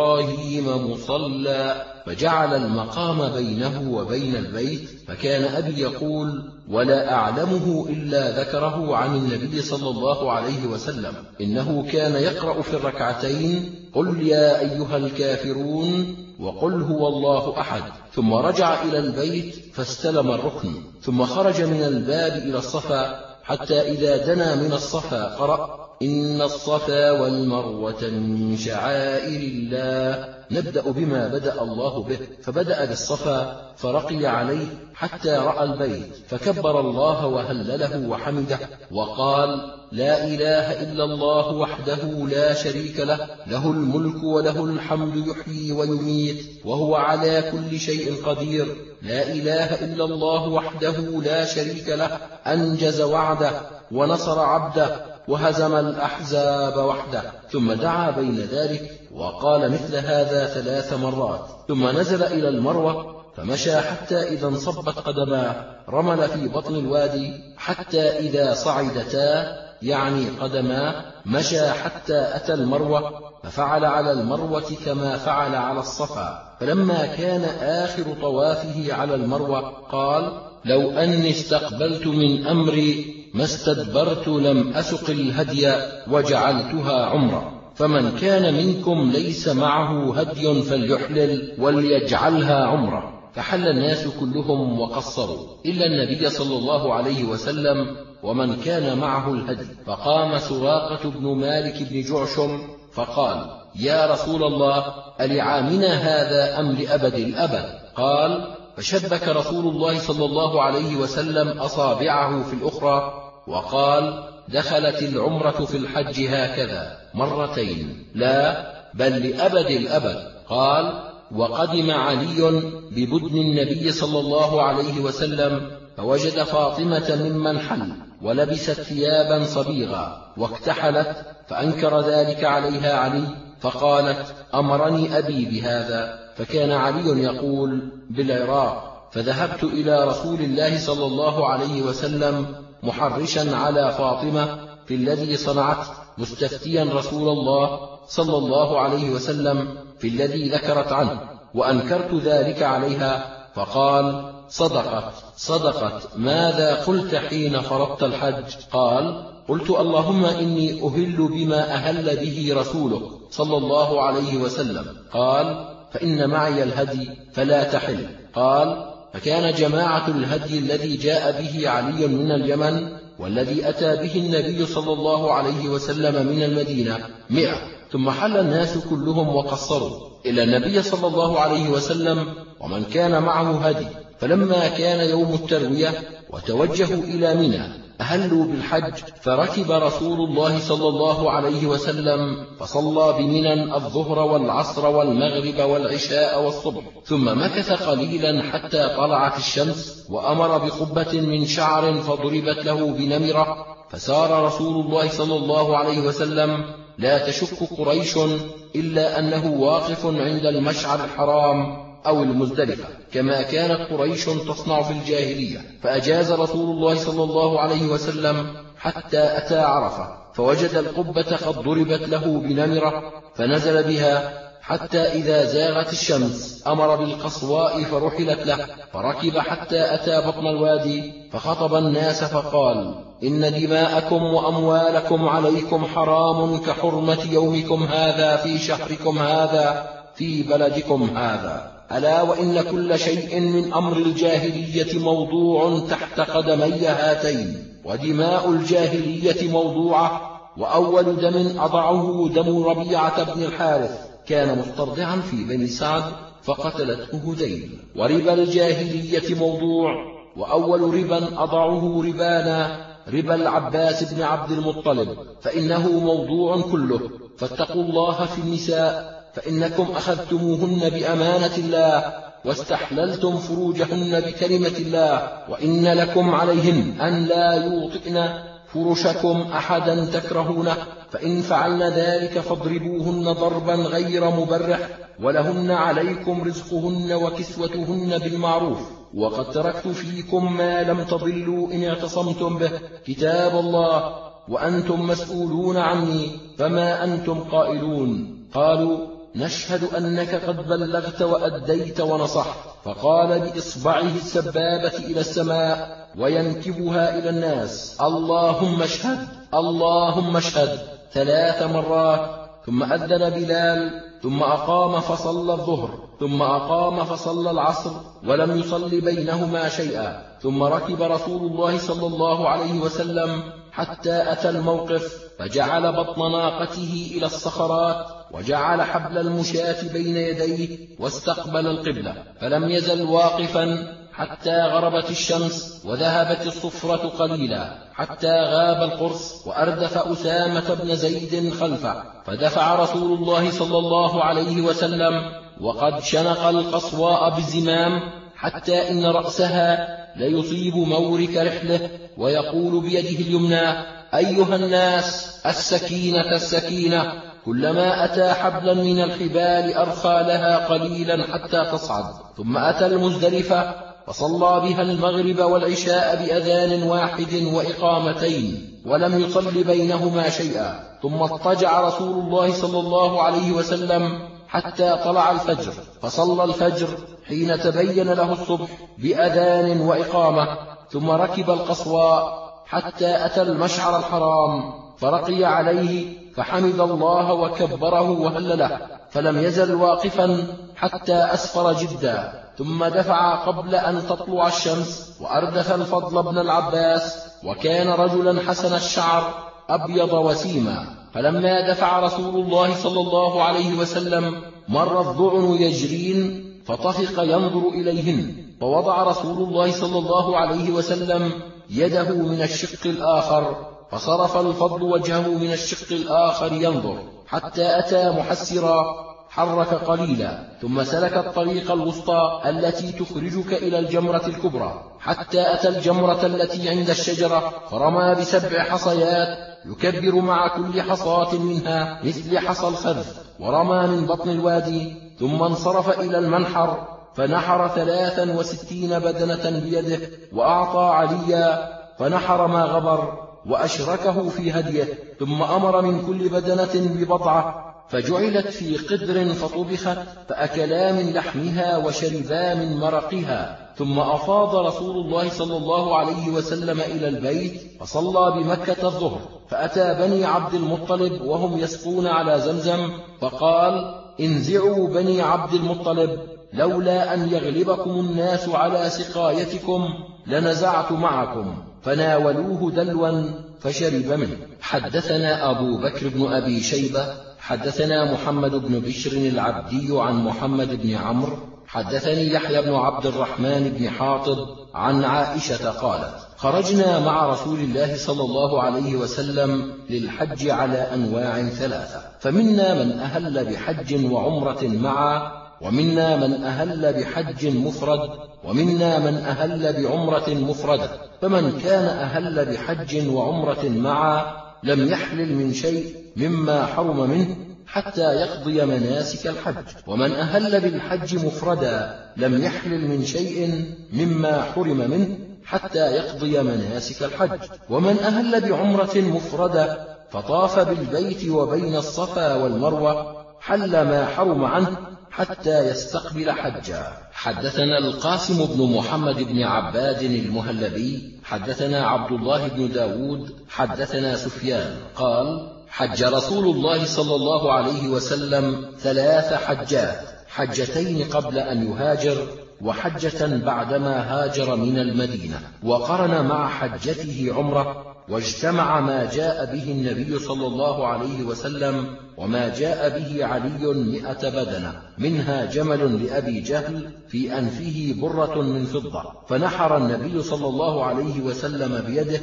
إبراهيم مصلى، فجعل المقام بينه وبين البيت. فكان أبي يقول: ولا أعلمه إلا ذكره عن النبي صلى الله عليه وسلم، إنه كان يقرأ في الركعتين: قل يا أيها الكافرون وقل هو الله أحد، ثم رجع إلى البيت فاستلم الركن، ثم خرج من الباب إلى الصفا، حتى إذا دنا من الصفا قرأ: إن الصفا والمروة من شعائر الله، نبدأ بما بدأ الله به. فبدأ بالصفا فرقي عليه حتى رأى البيت، فكبر الله وهلله وحمده وقال: لا إله إلا الله وحده لا شريك له، له الملك وله الحمد يحيي ويميت وهو على كل شيء قدير. لا إله إلا الله وحده لا شريك له، أنجز وعده ونصر عبده وهزم الأحزاب وحده. ثم دعا بين ذلك وقال مثل هذا 3 مرات، ثم نزل إلى المروة فمشى حتى إذا انصبت قدماه رمل في بطن الوادي حتى إذا صعدتا يعني قدماه مشى حتى أتى المروة ففعل على المروة كما فعل على الصفا. فلما كان آخر طوافه على المروة قال: لو أني استقبلت من أمري ما استدبرت لم أسق الهدي وجعلتها عمرة. فمن كان منكم ليس معه هدي فليحلل وليجعلها عمرة. فحل الناس كلهم وقصروا إلا النبي صلى الله عليه وسلم ومن كان معه الهدي. فقام سراقة بن مالك بن جعشم فقال: يا رسول الله، ألعامنا هذا أم لأبد الأبد؟ قال: فشبك رسول الله صلى الله عليه وسلم أصابعه في الأخرى وقال: دخلت العمرة في الحج هكذا 2 مرات، لا بل لأبد الأبد. قال: وقدم علي ببدن النبي صلى الله عليه وسلم فوجد فاطمة ممن حل ولبست ثيابا صبيغا واكتحلت، فأنكر ذلك عليها علي فقالت: أمرني أبي بهذا. فكان علي يقول بالعراق، فذهبت إلى رسول الله صلى الله عليه وسلم محرشا على فاطمة في الذي صنعت، مستفتيا رسول الله صلى الله عليه وسلم في الذي ذكرت عنه، وأنكرت ذلك عليها. فقال: صدقت. ماذا قلت حين فرضت الحج؟ قال: قلت: اللهم إني أهل بما أهل به رسولك صلى الله عليه وسلم. قال: فإن معي الهدي فلا تحل. قال: فكان جماعة الهدي الذي جاء به علي من اليمن والذي أتى به النبي صلى الله عليه وسلم من المدينة 100. ثم حل الناس كلهم وقصروا إلى النبي صلى الله عليه وسلم ومن كان معه هدي. فلما كان يوم التروية وتوجهوا إلى منى أهلوا بالحج، فركب رسول الله صلى الله عليه وسلم فصلى بمنى الظهر والعصر والمغرب والعشاء والصبح، ثم مكث قليلا حتى طلعت الشمس، وأمر بقبة من شعر فضربت له بنمرة. فسار رسول الله صلى الله عليه وسلم لا تشك قريش إلا أنه واقف عند المشعر الحرام أو المزدلفة كما كانت قريش تصنع في الجاهلية. فأجاز رسول الله صلى الله عليه وسلم حتى أتى عرفة فوجد القبة قد ضربت له بنمرة، فنزل بها حتى إذا زاغت الشمس أمر بالقصواء فرحلت له، فركب حتى أتى بطن الوادي فخطب الناس فقال: إن دماءكم وأموالكم عليكم حرام كحرمة يومكم هذا في شهركم هذا في بلدكم هذا. ألا وإن كل شيء من أمر الجاهلية موضوع تحت قدمي هاتين، ودماء الجاهلية موضوعة، وأول دم أضعه دم ربيعة بن الحارث كان مسترضعا في بني سعد فقتلته هذيل. وربا الجاهلية موضوع، وأول ربا أضعه ربانا ربا العباس بن عبد المطلب، فإنه موضوع كله. فاتقوا الله في النساء، فإنكم أخذتموهن بأمانة الله واستحللتم فروجهن بكلمة الله، وإن لكم عليهن أن لا يوطئن فرشكم أحدا تكرهونه، فإن فعلن ذلك فاضربوهن ضربا غير مبرح، ولهن عليكم رزقهن وكسوتهن بالمعروف. وقد تركت فيكم ما لم تضلوا إن اعتصمتم به، كتاب الله، وأنتم مسؤولون عني، فما أنتم قائلون؟ قالوا: نشهد أنك قد بلغت وأديت ونصحت. فقال بإصبعه السبابة إلى السماء وينكبها إلى الناس: اللهم اشهد اللهم اشهد 3 مرات. ثم أذن بلال، ثم أقام فصلى الظهر، ثم أقام فصلى العصر، ولم يصل بينهما شيئا. ثم ركب رسول الله صلى الله عليه وسلم حتى أتى الموقف، فجعل بطن ناقته إلى الصخرات، وجعل حبل المشاة بين يديه، واستقبل القبلة، فلم يزل واقفا حتى غربت الشمس وذهبت الصفرة قليلا، حتى غاب القرص، وأردف أسامة بن زيد خلفه، فدفع رسول الله صلى الله عليه وسلم وقد شنق القصواء بالزمام، حتى إن رأسها ليصيب مورك رحله، ويقول بيده اليمنى: أيها الناس، السكينة السكينة. كلما أتى حبلا من الحبال أرخى لها قليلا حتى تصعد، ثم أتى المزدلفة فصلى بها المغرب والعشاء بأذان واحد وإقامتين، ولم يصل بينهما شيئا، ثم اضطجع رسول الله صلى الله عليه وسلم حتى طلع الفجر، فصلى الفجر حين تبين له الصبح بأذان وإقامة، ثم ركب القصواء حتى أتى المشعر الحرام، فرقي عليه فحمد الله وكبره وهلله، فلم يزل واقفا حتى أسفر جدا، ثم دفع قبل أن تطلع الشمس، وأردف الفضل بن العباس، وكان رجلا حسن الشعر أبيض وسيما، فلما دفع رسول الله صلى الله عليه وسلم مر الضعن يجرين فطفق ينظر إليهن، فوضع رسول الله صلى الله عليه وسلم يده من الشق الآخر، فصرف الفضل وجهه من الشق الآخر ينظر حتى أتى محسرا، حرك قليلا، ثم سلك الطريق الوسطى التي تخرجك إلى الجمرة الكبرى، حتى أتى الجمرة التي عند الشجرة، فرمى ب7 حصيات يكبر مع كل حصاة منها مثل حصى الخذف، ورمى من بطن الوادي، ثم انصرف إلى المنحر فنحر 63 بدنة بيده، وأعطى عليا فنحر ما غبر وأشركه في هديه، ثم أمر من كل بدنة ببضعة، فجعلت في قدر فطبخت، فأكلا من لحمها وشربا من مرقها، ثم أفاض رسول الله صلى الله عليه وسلم إلى البيت، فصلى بمكة الظهر، فأتى بني عبد المطلب وهم يسقون على زمزم، فقال: انزعوا بني عبد المطلب، لولا أن يغلبكم الناس على سقايتكم لنزعت معكم، فناولوه دلوا فشرب منه. حدثنا أبو بكر بن أبي شيبة حدثنا محمد بن بشر العبدي عن محمد بن عمرو حدثني يحيى بن عبد الرحمن بن حاطب عن عائشة قالت: خرجنا مع رسول الله صلى الله عليه وسلم للحج على أنواع 3، فمنا من أهل بحج وعمرة معا، ومنا من أهل بحج مفرد، ومنا من أهل بعمرة مفردة، فمن كان أهل بحج وعمرة معا لم يحلل من شيء مما حرم منه حتى يقضي مناسك الحج، ومن أهل بالحج مفردا لم يحلل من شيء مما حرم منه حتى يقضي مناسك الحج، ومن أهل بعمرة مفردة فطاف بالبيت وبين الصفا والمروة حل ما حرم عنه حتى يستقبل حجا. حدثنا القاسم بن محمد بن عباد المهلبي حدثنا عبد الله بن داود حدثنا سفيان قال: حج رسول الله صلى الله عليه وسلم 3 حجات، حجتين قبل أن يهاجر، وحجة بعدما هاجر من المدينة، وقرن مع حجته عمرة، واجتمع ما جاء به النبي صلى الله عليه وسلم وما جاء به علي 100 بدنة، منها جمل لأبي جهل في أنفه برة من فضة، فنحر النبي صلى الله عليه وسلم بيده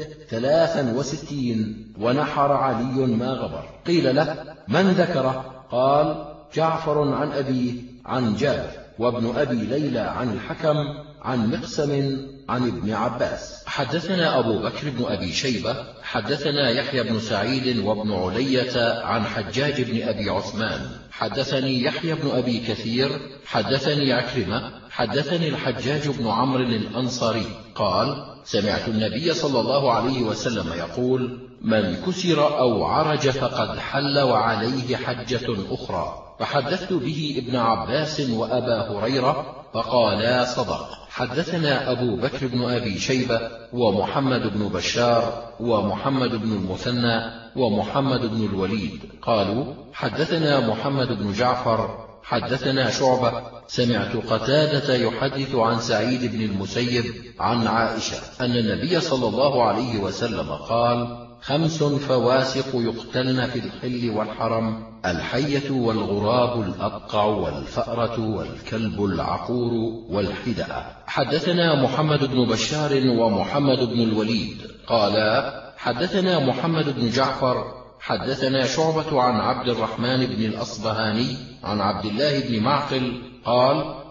63، ونحر علي ما غبر. قيل له: من ذكره؟ قال: جعفر عن أبيه عن جابر، وابن أبي ليلى عن الحكم عن مقسم عن ابن عباس. حدثنا أبو بكر بن أبي شيبة حدثنا يحيى بن سعيد وابن علية عن حجاج بن أبي عثمان حدثني يحيى بن أبي كثير حدثني عكرمة حدثني الحجاج بن عمرو الأنصاري قال: سمعت النبي صلى الله عليه وسلم يقول: من كسر أو عرج فقد حل وعليه حجة أخرى، فحدثت به ابن عباس وأبا هريرة فقالا صدق. حدثنا أبو بكر بن أبي شيبة ومحمد بن بشار ومحمد بن المثنى ومحمد بن الوليد قالوا: حدثنا محمد بن جعفر حدثنا شعبة سمعت قتادة يحدث عن سعيد بن المسيب عن عائشة أن النبي صلى الله عليه وسلم قال: 5 فواسق يقتلن في الحل والحرم: الحية والغراب الأبقع والفأرة والكلب العقور والحدأة. حدثنا محمد بن بشار ومحمد بن الوليد قالا: حدثنا محمد بن جعفر حدثنا شعبة عن عبد الرحمن بن الأصبهاني عن عبد الله بن معقل قال: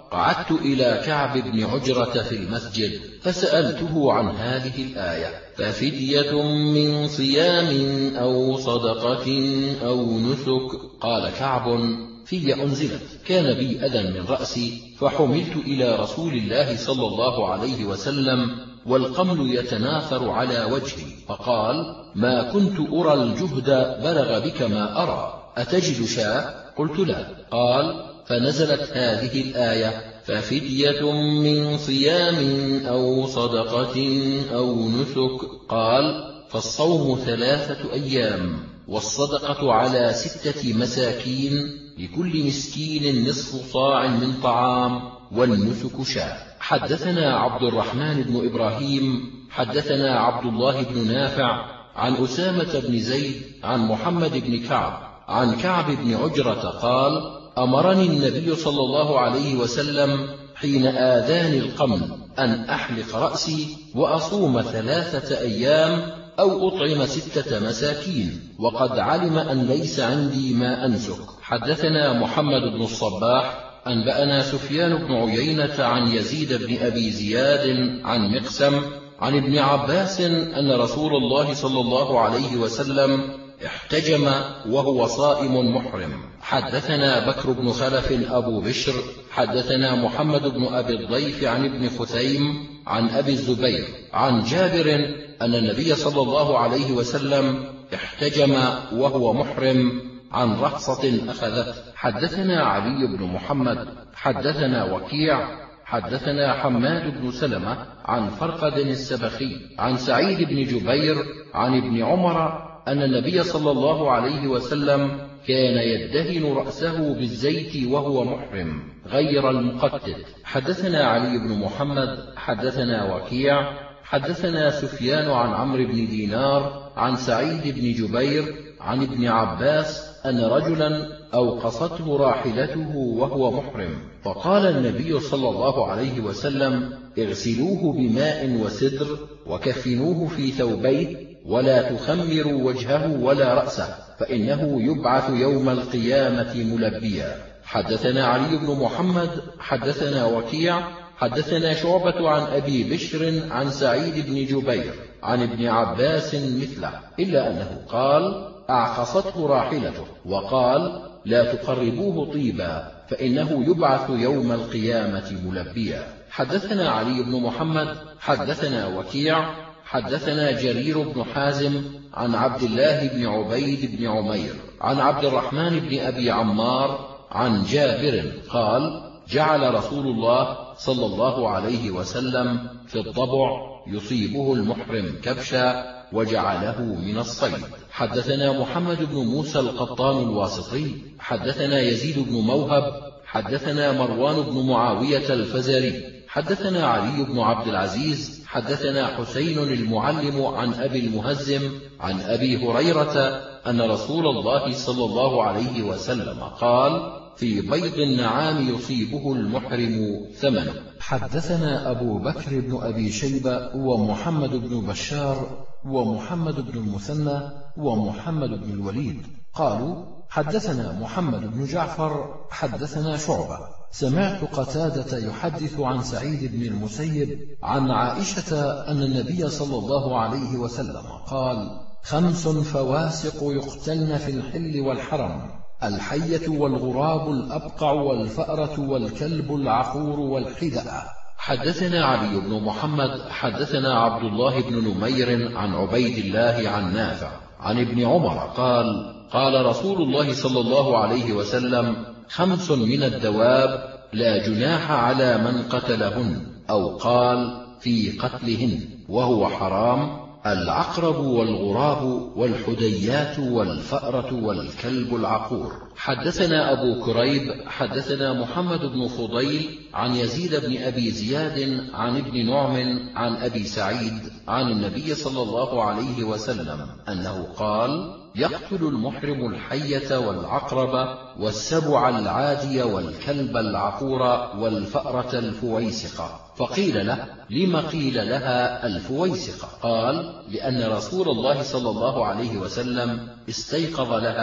قعدت إلى كعب بن عجرة في المسجد فسألته عن هذه الآية: ففدية من صيام أو صدقة أو نسك. قال كعب: في أنزلت، كان بي أذى من رأسي فحملت إلى رسول الله صلى الله عليه وسلم والقمل يتناثر على وجهي، فقال: ما كنت أرى الجهد بلغ بك ما أرى، أتجد شاة؟ قلت: لا. قال: فنزلت هذه الآية: ففدية من صيام أو صدقة أو نسك. قال: فالصوم 3 أيام، والصدقة على 6 مساكين، لكل مسكين نصف صاع من طعام، والنسك شاة. حدثنا عبد الرحمن بن إبراهيم حدثنا عبد الله بن نافع عن أسامة بن زيد عن محمد بن كعب عن كعب بن عجرة قال: أمرني النبي صلى الله عليه وسلم حين آذاني القمل أن أحلق رأسي وأصوم 3 أيام أو أطعم 6 مساكين، وقد علم أن ليس عندي ما أنسك. حدثنا محمد بن الصباح أنبأنا سفيان بن عيينة عن يزيد بن أبي زياد عن مقسم عن ابن عباس أن رسول الله صلى الله عليه وسلم احتجم وهو صائم محرم. حدثنا بكر بن خلف أبو بشر حدثنا محمد بن أبي الضيف عن ابن خثيم عن أبي الزبير عن جابر أن النبي صلى الله عليه وسلم احتجم وهو محرم عن رخصة أخذته. حدثنا علي بن محمد حدثنا وكيع حدثنا حماد بن سلمة عن فرقد السبخي عن سعيد بن جبير عن ابن عمر أن النبي صلى الله عليه وسلم كان يدهن رأسه بالزيت وهو محرم غير المقتد. حدثنا علي بن محمد حدثنا وكيع حدثنا سفيان عن عمرو بن دينار عن سعيد بن جبير عن ابن عباس أن رجلا أوقصته راحلته وهو محرم، فقال النبي صلى الله عليه وسلم: اغسلوه بماء وسدر وكفنوه في ثوبيه، ولا تخمروا وجهه ولا رأسه، فإنه يبعث يوم القيامة ملبيا. حدثنا علي بن محمد حدثنا وكيع حدثنا شعبة عن أبي بشر عن سعيد بن جبير عن ابن عباس مثله، إلا أنه قال: أعقصته راحلته، وقال: لا تقربوه طيبا فإنه يبعث يوم القيامة ملبيا. حدثنا علي بن محمد حدثنا وكيع حدثنا جرير بن حازم عن عبد الله بن عبيد بن عمير عن عبد الرحمن بن أبي عمار عن جابر قال: جعل رسول الله صلى الله عليه وسلم في الضبع يصيبه المحرم كبشا وجعله من الصيد. حدثنا محمد بن موسى القطان الواسطي حدثنا يزيد بن موهب حدثنا مروان بن معاوية الفزاري حدثنا علي بن عبد العزيز حدثنا حسين المعلم عن أبي المهزم عن أبي هريرة أن رسول الله صلى الله عليه وسلم قال: في بيض النعام يصيبه المحرم ثمنه. حدثنا أبو بكر بن أبي شيبة ومحمد بن بشار ومحمد بن المثنى ومحمد بن الوليد قالوا: حدثنا محمد بن جعفر حدثنا شعبة سمعت قتادة يحدث عن سعيد بن المسيب عن عائشة أن النبي صلى الله عليه وسلم قال: 5 فواسق يقتلن في الحل والحرم: الحية والغراب الأبقع والفأرة والكلب العقور والحدأ. حدثنا علي بن محمد حدثنا عبد الله بن نمير عن عبيد الله عن نافع عن ابن عمر قال: قال رسول الله صلى الله عليه وسلم: 5 من الدواب لا جناح على من قتلهن، أو قال: في قتلهن وهو حرام: العقرب والغراب والحديات والفأرة والكلب العقور. حدثنا أبو كريب حدثنا محمد بن فضيل عن يزيد بن أبي زياد عن ابن نعم عن أبي سعيد عن النبي صلى الله عليه وسلم أنه قال: يقتل المحرم الحية والعقرب والسبع العادي والكلب العقور والفأرة الفويسقة. فقيل له: لم قيل لها الفويسقة؟ قال: لأن رسول الله صلى الله عليه وسلم استيقظ لها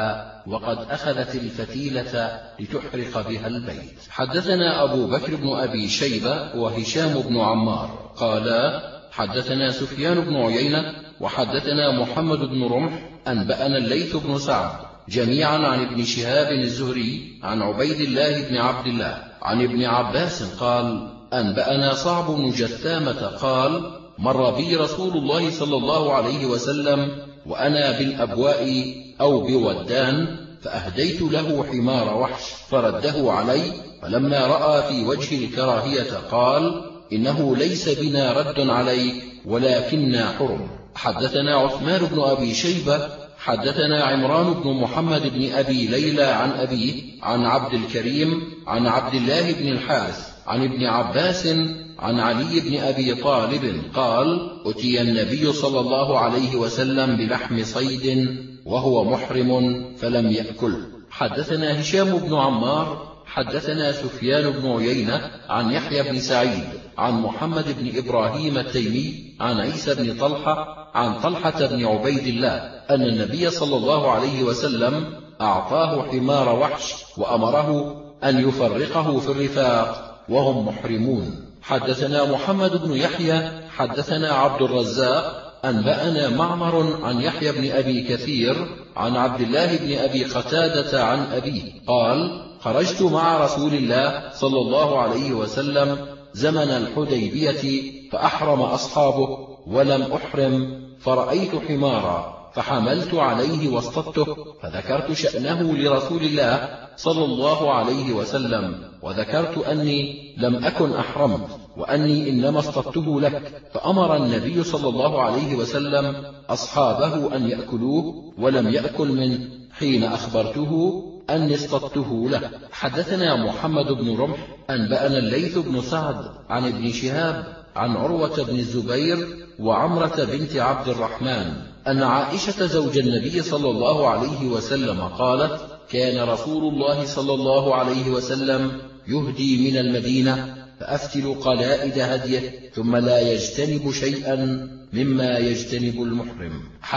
وقد أخذت الفتيلة لتحرق بها البيت. حدثنا أبو بكر بن أبي شيبة وهشام بن عمار قالا حدثنا سفيان بن عيينة وحدثنا محمد بن رمح أنبأنا الليث بن سعد جميعا عن ابن شهاب الزهري عن عبيد الله بن عبد الله عن ابن عباس قال أنبأنا صعب بن جثامة قال مر بي رسول الله صلى الله عليه وسلم وأنا بالأبواء أو بودان فأهديت له حمار وحش فرده علي، فلما رأى في وجه الكراهية قال إنه ليس بنا رد عليك ولكننا حرم. حدثنا عثمان بن أبي شيبة حدثنا عمران بن محمد بن أبي ليلى عن أبيه عن عبد الكريم عن عبد الله بن الحارث عن ابن عباس عن علي بن أبي طالب قال أتي النبي صلى الله عليه وسلم بلحم صيد وهو محرم فلم يأكل. حدثنا هشام بن عمار حدثنا سفيان بن عيينة عن يحيى بن سعيد عن محمد بن إبراهيم التيمي عن عيسى بن طلحة عن طلحة بن عبيد الله أن النبي صلى الله عليه وسلم أعطاه حمار وحش وأمره أن يفرقه في الرفاق وهم محرمون. حدثنا محمد بن يحيى حدثنا عبد الرزاق أنبأنا معمر عن يحيى بن أبي كثير عن عبد الله بن أبي قتادة عن أبيه قال خرجت مع رسول الله صلى الله عليه وسلم زمن الحديبية فأحرم أصحابه ولم أحرم، فرأيت حمارا فحملت عليه واصطدته، فذكرت شأنه لرسول الله صلى الله عليه وسلم وذكرت أني لم أكن أحرمت وأني إنما اصطدته لك، فأمر النبي صلى الله عليه وسلم أصحابه أن يأكلوه ولم يأكل منه حين أخبرته أني اصطدته له. حدثنا محمد بن رمح أنبأنا الليث بن سعد عن ابن شهاب عن عروة بن الزبير وعمرة بنت عبد الرحمن أن عائشة زوج النبي صلى الله عليه وسلم قالت كان رسول الله صلى الله عليه وسلم يهدي من المدينة فأفتل قلائد هديه ثم لا يجتنب شيئا مما يجتنب المحرم.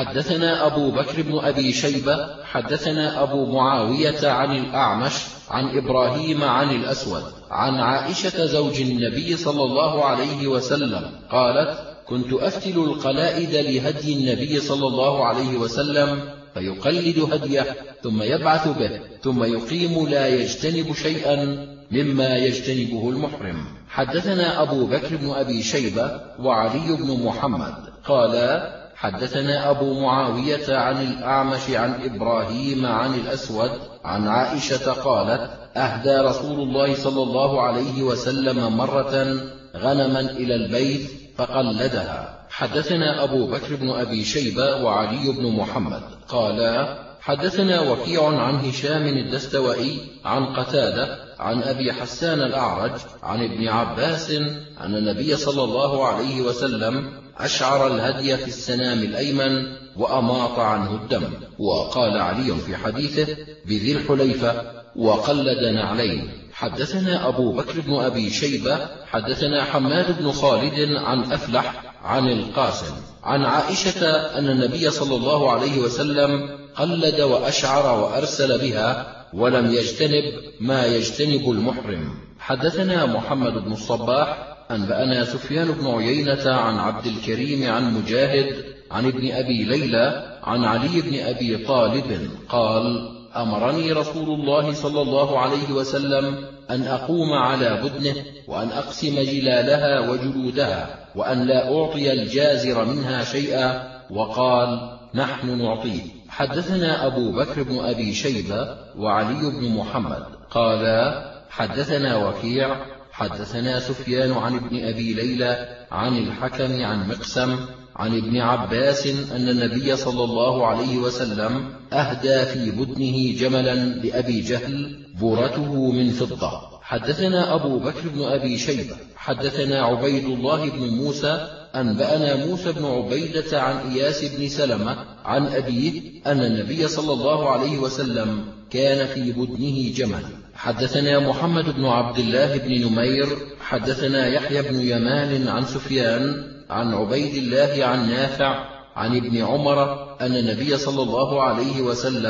حدثنا أبو بكر بن أبي شيبة حدثنا أبو معاوية عن الأعمش عن إبراهيم عن الأسود عن عائشة زوج النبي صلى الله عليه وسلم قالت كنت أفتل القلائد لهدي النبي صلى الله عليه وسلم فيقلد هديه ثم يبعث به ثم يقيم لا يجتنب شيئا مما يجتنبه المحرم. حدثنا أبو بكر بن أبي شيبة وعلي بن محمد قالا حدثنا أبو معاوية عن الأعمش عن إبراهيم عن الأسود عن عائشة قالت أهدى رسول الله صلى الله عليه وسلم مرة غنما إلى البيت فقلدها. حدثنا أبو بكر بن أبي شيبة وعلي بن محمد قالا حدثنا وكيع عن هشام الدستوائي عن قتادة عن أبي حسان الأعرج عن ابن عباس أن النبي صلى الله عليه وسلم أشعر الهدي في السنام الأيمن وأماط عنه الدم. وقال علي في حديثه بذي الحليفة وقلد نعلين. حدثنا أبو بكر بن أبي شيبة حدثنا حماد بن خالد عن أفلح عن القاسم عن عائشة أن النبي صلى الله عليه وسلم قلد وأشعر وأرسل بها ولم يجتنب ما يجتنب المحرم. حدثنا محمد بن الصباح أنبأنا سفيان بن عيينة عن عبد الكريم عن مجاهد عن ابن أبي ليلى عن علي بن أبي طالب قال أمرني رسول الله صلى الله عليه وسلم أن أقوم على بدنه وأن أقسم جلالها وجلودها وأن لا أعطي الجازر منها شيئا، وقال نحن نعطيه. حدثنا أبو بكر بن أبي شيبة وعلي بن محمد قالا حدثنا وكيع حدثنا سفيان عن ابن أبي ليلى عن الحكم عن مقسم عن ابن عباس أن النبي صلى الله عليه وسلم أهدى في بدنه جملا لأبي جهل بورته من فضة. حدثنا أبو بكر بن أبي شيبة حدثنا عبيد الله بن موسى أنبأنا موسى بن عبيدة عن إياس بن سلمة عن أبيه أن النبي صلى الله عليه وسلم كان في بدنه جمل. حدثنا محمد بن عبد الله بن نمير حدثنا يحيى بن يمان عن سفيان عن عبيد الله عن نافع عن ابن عمر أن النبي صلى الله عليه وسلم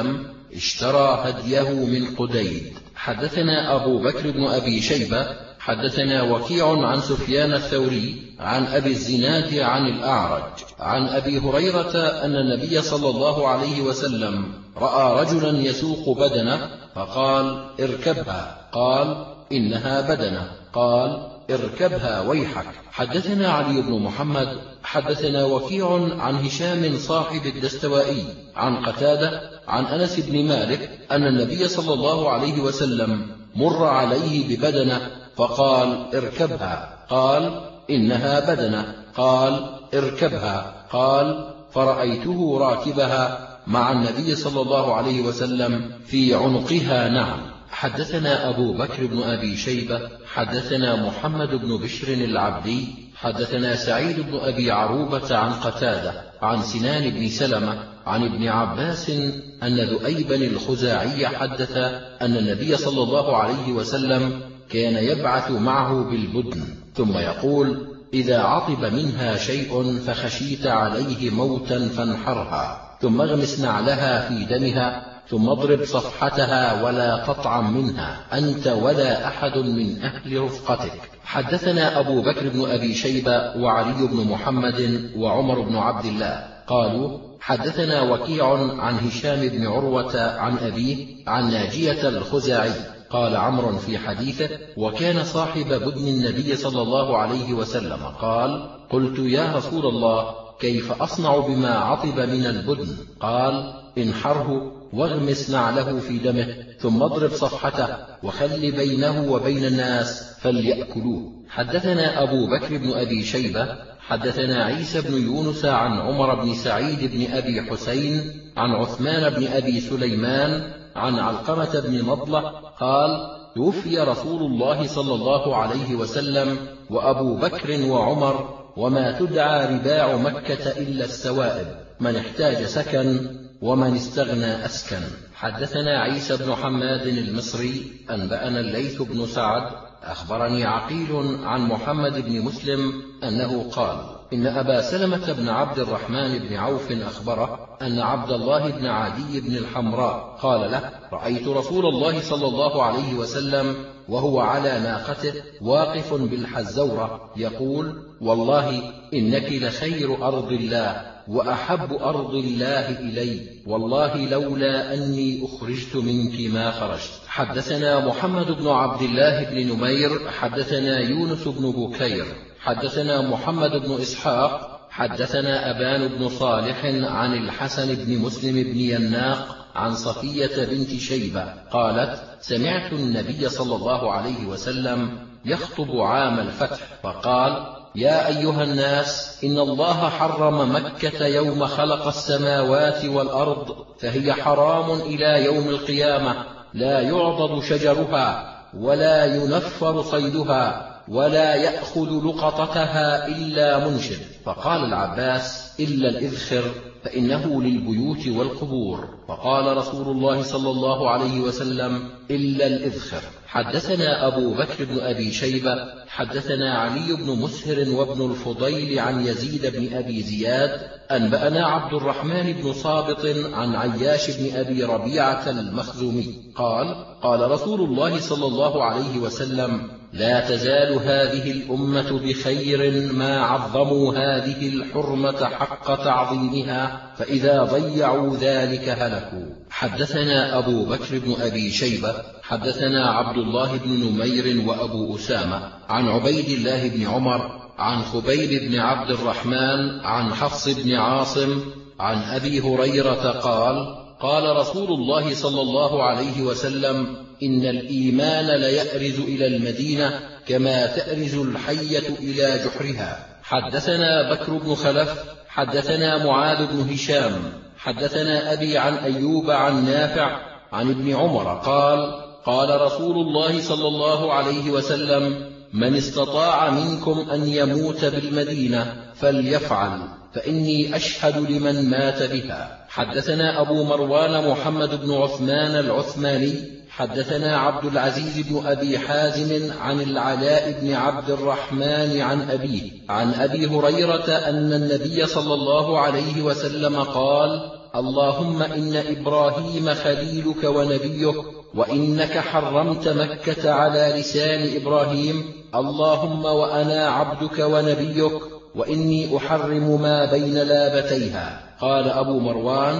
اشترى هديه من قديد. حدثنا أبو بكر بن أبي شيبة حدثنا وكيع عن سفيان الثوري عن أبي الزناد عن الأعرج عن أبي هريرة أن النبي صلى الله عليه وسلم رأى رجلا يسوق بدنه فقال اركبها، قال إنها بدنه، قال اركبها ويحك. حدثنا علي بن محمد حدثنا وكيع عن هشام صاحب الدستوائي عن قتادة عن أنس بن مالك أن النبي صلى الله عليه وسلم مر عليه ببدنه فقال اركبها، قال إنها بدنه، قال اركبها، قال فرأيته راكبها مع النبي صلى الله عليه وسلم في عنقها. نعم. حدثنا أبو بكر بن أبي شيبة حدثنا محمد بن بشر العبدي حدثنا سعيد بن أبي عروبة عن قتادة عن سنان بن سلمة عن ابن عباس أن ذؤيبا الخزاعي حدث أن النبي صلى الله عليه وسلم كان يبعث معه بالبدن ثم يقول إذا عطب منها شيء فخشيت عليه موتا فانحرها، ثم اغمس نعلها في دمها، ثم اضرب صفحتها ولا تطعم منها أنت ولا أحد من أهل رفقتك. حدثنا أبو بكر بن أبي شيبة وعلي بن محمد وعمر بن عبد الله قالوا حدثنا وكيع عن هشام بن عروة عن أبيه عن ناجية الخزاعي قال عمرو في حديثه وكان صاحب بدن النبي صلى الله عليه وسلم قال قلت يا رسول الله كيف أصنع بما عطب من البدن؟ قال انحره واغمس نعله في دمه ثم اضرب صفحته وخل بينه وبين الناس فليأكلوه. حدثنا أبو بكر بن أبي شيبة حدثنا عيسى بن يونس عن عمر بن سعيد بن أبي حسين عن عثمان بن أبي سليمان عن علقمة بن نضلة قال توفي رسول الله صلى الله عليه وسلم وأبو بكر وعمر وما تدعى رباع مكة إلا السوائب، من احتاج سكن ومن استغنى أسكن. حدثنا عيسى بن حماد المصري أنبأنا الليث بن سعد أخبرني عقيل عن محمد بن مسلم أنه قال إن أبا سلمة بن عبد الرحمن بن عوف أخبره أن عبد الله بن عدي بن الحمراء قال له رأيت رسول الله صلى الله عليه وسلم وهو على ناقته واقف بالحزورة يقول والله إنك لخير أرض الله وأحب أرض الله إلي، والله لولا أني أخرجت منك ما خرجت. حدثنا محمد بن عبد الله بن نمير حدثنا يونس بن بكير حدثنا محمد بن إسحاق حدثنا أبان بن صالح عن الحسن بن مسلم بن يناق عن صفية بنت شيبة قالت سمعت النبي صلى الله عليه وسلم يخطب عام الفتح فقال يا أيها الناس إن الله حرم مكة يوم خلق السماوات والأرض فهي حرام إلى يوم القيامة، لا يعضد شجرها ولا ينفر صيدها ولا يأخذ لقطتها إلا منشد. فقال العباس إلا الإذخر فإنه للبيوت والقبور، فقال رسول الله صلى الله عليه وسلم إلا الإذخر. حدثنا أبو بكر بن أبي شيبة حدثنا علي بن مسهر وابن الفضيل عن يزيد بن أبي زياد أنبأنا عبد الرحمن بن صابط عن عياش بن أبي ربيعة المخزومي قال قال رسول الله صلى الله عليه وسلم لا تزال هذه الأمة بخير ما عظموا هذه الحرمة حق تعظيمها، فإذا ضيعوا ذلك هلكوا. حدثنا أبو بكر بن أبي شيبة حدثنا عبد الله بن نمير وأبو أسامة عن عبيد الله بن عمر عن خبيب بن عبد الرحمن عن حفص بن عاصم عن أبي هريرة قال قال رسول الله صلى الله عليه وسلم إن الإيمان ليأرز إلى المدينة كما تأرز الحية إلى جحرها. حدثنا بكر بن خلف حدثنا معاذ بن هشام حدثنا أبي عن أيوب عن نافع عن ابن عمر قال قال رسول الله صلى الله عليه وسلم من استطاع منكم أن يموت بالمدينة فليفعل فإني أشهد لمن مات بها. حدثنا أبو مروان محمد بن عثمان العثماني حدثنا عبد العزيز بن أبي حازم عن العلاء بن عبد الرحمن عن أبيه عن أبي هريرة أن النبي صلى الله عليه وسلم قال: اللهم إن إبراهيم خليلك ونبيك، وإنك حرمت مكة على لسان إبراهيم، اللهم وأنا عبدك ونبيك، وإني أحرم ما بين لابتيها. قال أبو مروان: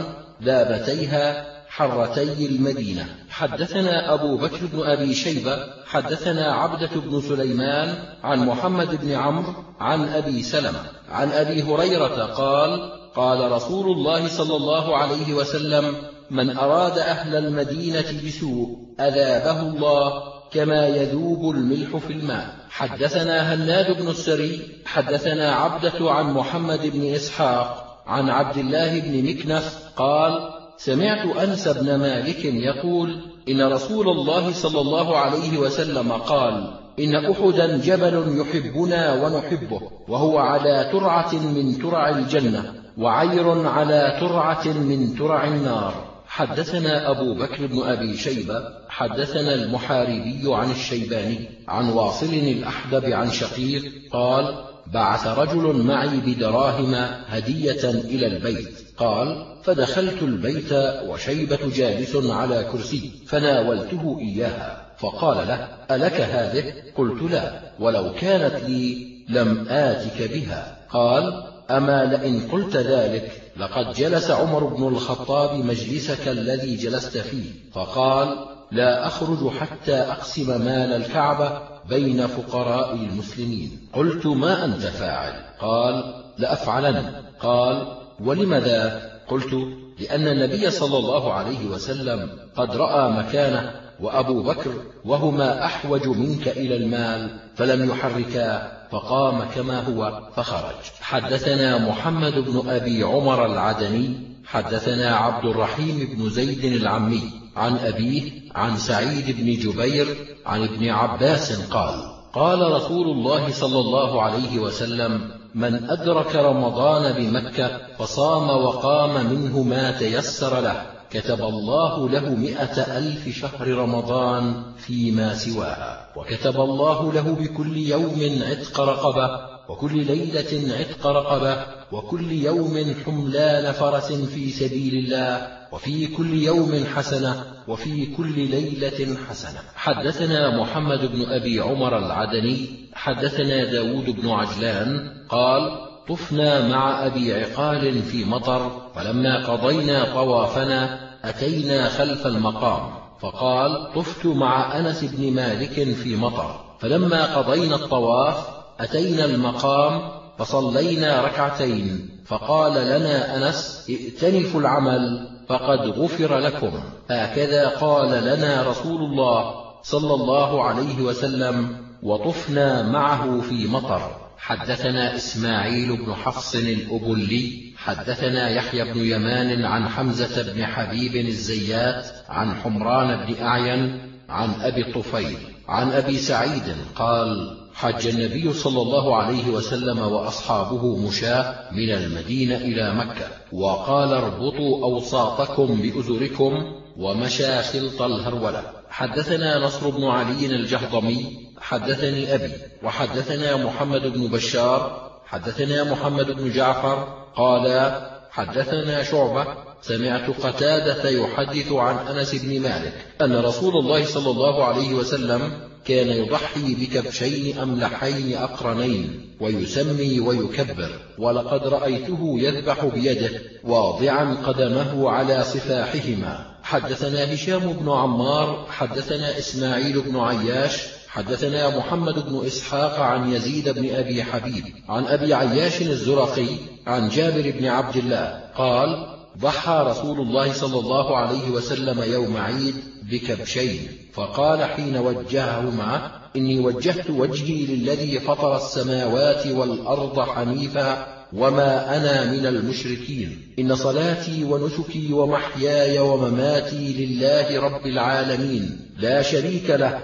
لابتيها حرتي المدينة. حدثنا أبو بكر بن أبي شيبة حدثنا عبدة بن سليمان عن محمد بن عمرو عن أبي سلمة عن أبي هريرة قال: قال رسول الله صلى الله عليه وسلم: من أراد أهل المدينة بسوء أذابه الله كما يذوب الملح في الماء. حدثنا هناد بن السري حدثنا عبدة عن محمد بن إسحاق عن عبد الله بن مكنف قال: سمعت أنس بن مالك يقول: إن رسول الله صلى الله عليه وسلم قال: إن أحدا جبل يحبنا ونحبه، وهو على ترعة من ترع الجنة، وعير على ترعة من ترع النار. حدثنا أبو بكر بن أبي شيبة حدثنا المحاربي عن الشيباني عن واصل الأحدب عن شقيق قال: بعث رجل معي بدراهم هدية إلى البيت. قال: فدخلت البيت وشيبة جالس على كرسي، فناولته إياها، فقال له: ألك هذه؟ قلت: لا، ولو كانت لي لم آتك بها. قال: أما لئن قلت ذلك لقد جلس عمر بن الخطاب مجلسك الذي جلست فيه، فقال: لا أخرج حتى أقسم مال الكعبة بين فقراء المسلمين. قلت: ما أنت فاعل؟ قال: لأفعلن. قال: ولم ذا؟ قلت: لأن النبي صلى الله عليه وسلم قد رأى مكانه وأبو بكر وهما أحوج منك إلى المال، فلم يحركا، فقام كما هو فخرج. حدثنا محمد بن أبي عمر العدني حدثنا عبد الرحيم بن زيد العمي عن أبيه عن سعيد بن جبير عن ابن عباس قال: قال رسول الله صلى الله عليه وسلم: من أدرك رمضان بمكة فصام وقام منه ما تيسر له، كتب الله له 100,000 شهر رمضان فيما سواها، وكتب الله له بكل يوم عتق رقبة، وكل ليلة عتق رقبة، وكل يوم حملان فرس في سبيل الله، وفي كل يوم حسنة، وفي كل ليلة حسنة. حدثنا محمد بن أبي عمر العدني حدثنا داود بن عجلان قال: طفنا مع أبي عقال في مطر، فلما قضينا طوافنا أتينا خلف المقام، فقال: طفت مع أنس بن مالك في مطر، فلما قضينا الطواف أتينا المقام فصلينا ركعتين، فقال لنا أنس: ائتنفوا العمل فقد غفر لكم. هكذا قال لنا رسول الله صلى الله عليه وسلم، وطفنا معه في مطر. حدثنا إسماعيل بن حفص الأبلي حدثنا يحيى بن يمان عن حمزة بن حبيب الزيات عن حمران بن أعين عن أبي الطفيل عن أبي سعيد قال: حج النبي صلى الله عليه وسلم وأصحابه مشاة من المدينة إلى مكة، وقال: اربطوا أوساطكم بأزركم، ومشى خلط الهرولة. حدثنا نصر بن علي الجهضمي حدثني أبي وحدثنا محمد بن بشار حدثنا محمد بن جعفر قال: حدثنا شعبة سمعت قتادة يحدث عن أنس بن مالك أن رسول الله صلى الله عليه وسلم كان يضحي بكبشين أملحين أقرنين ويسمي ويكبر، ولقد رأيته يذبح بيده واضعا قدمه على صفاحهما. حدثنا هشام بن عمار حدثنا إسماعيل بن عياش حدثنا محمد بن إسحاق عن يزيد بن أبي حبيب عن أبي عياش الزرقي عن جابر بن عبد الله قال: ضحى رسول الله صلى الله عليه وسلم يوم عيد بكبشين، فقال حين وجههما: إني وجهت وجهي للذي فطر السماوات والأرض حنيفا، وما أنا من المشركين، إن صلاتي ونسكي ومحياي ومماتي لله رب العالمين لا شريك له،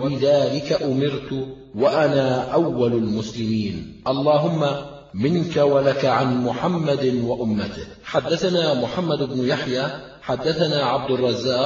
وبذلك أمرت وأنا أول المسلمين، اللهم منك ولك عن محمد وأمته. حدثنا محمد بن يحيى حدثنا عبد الرزاق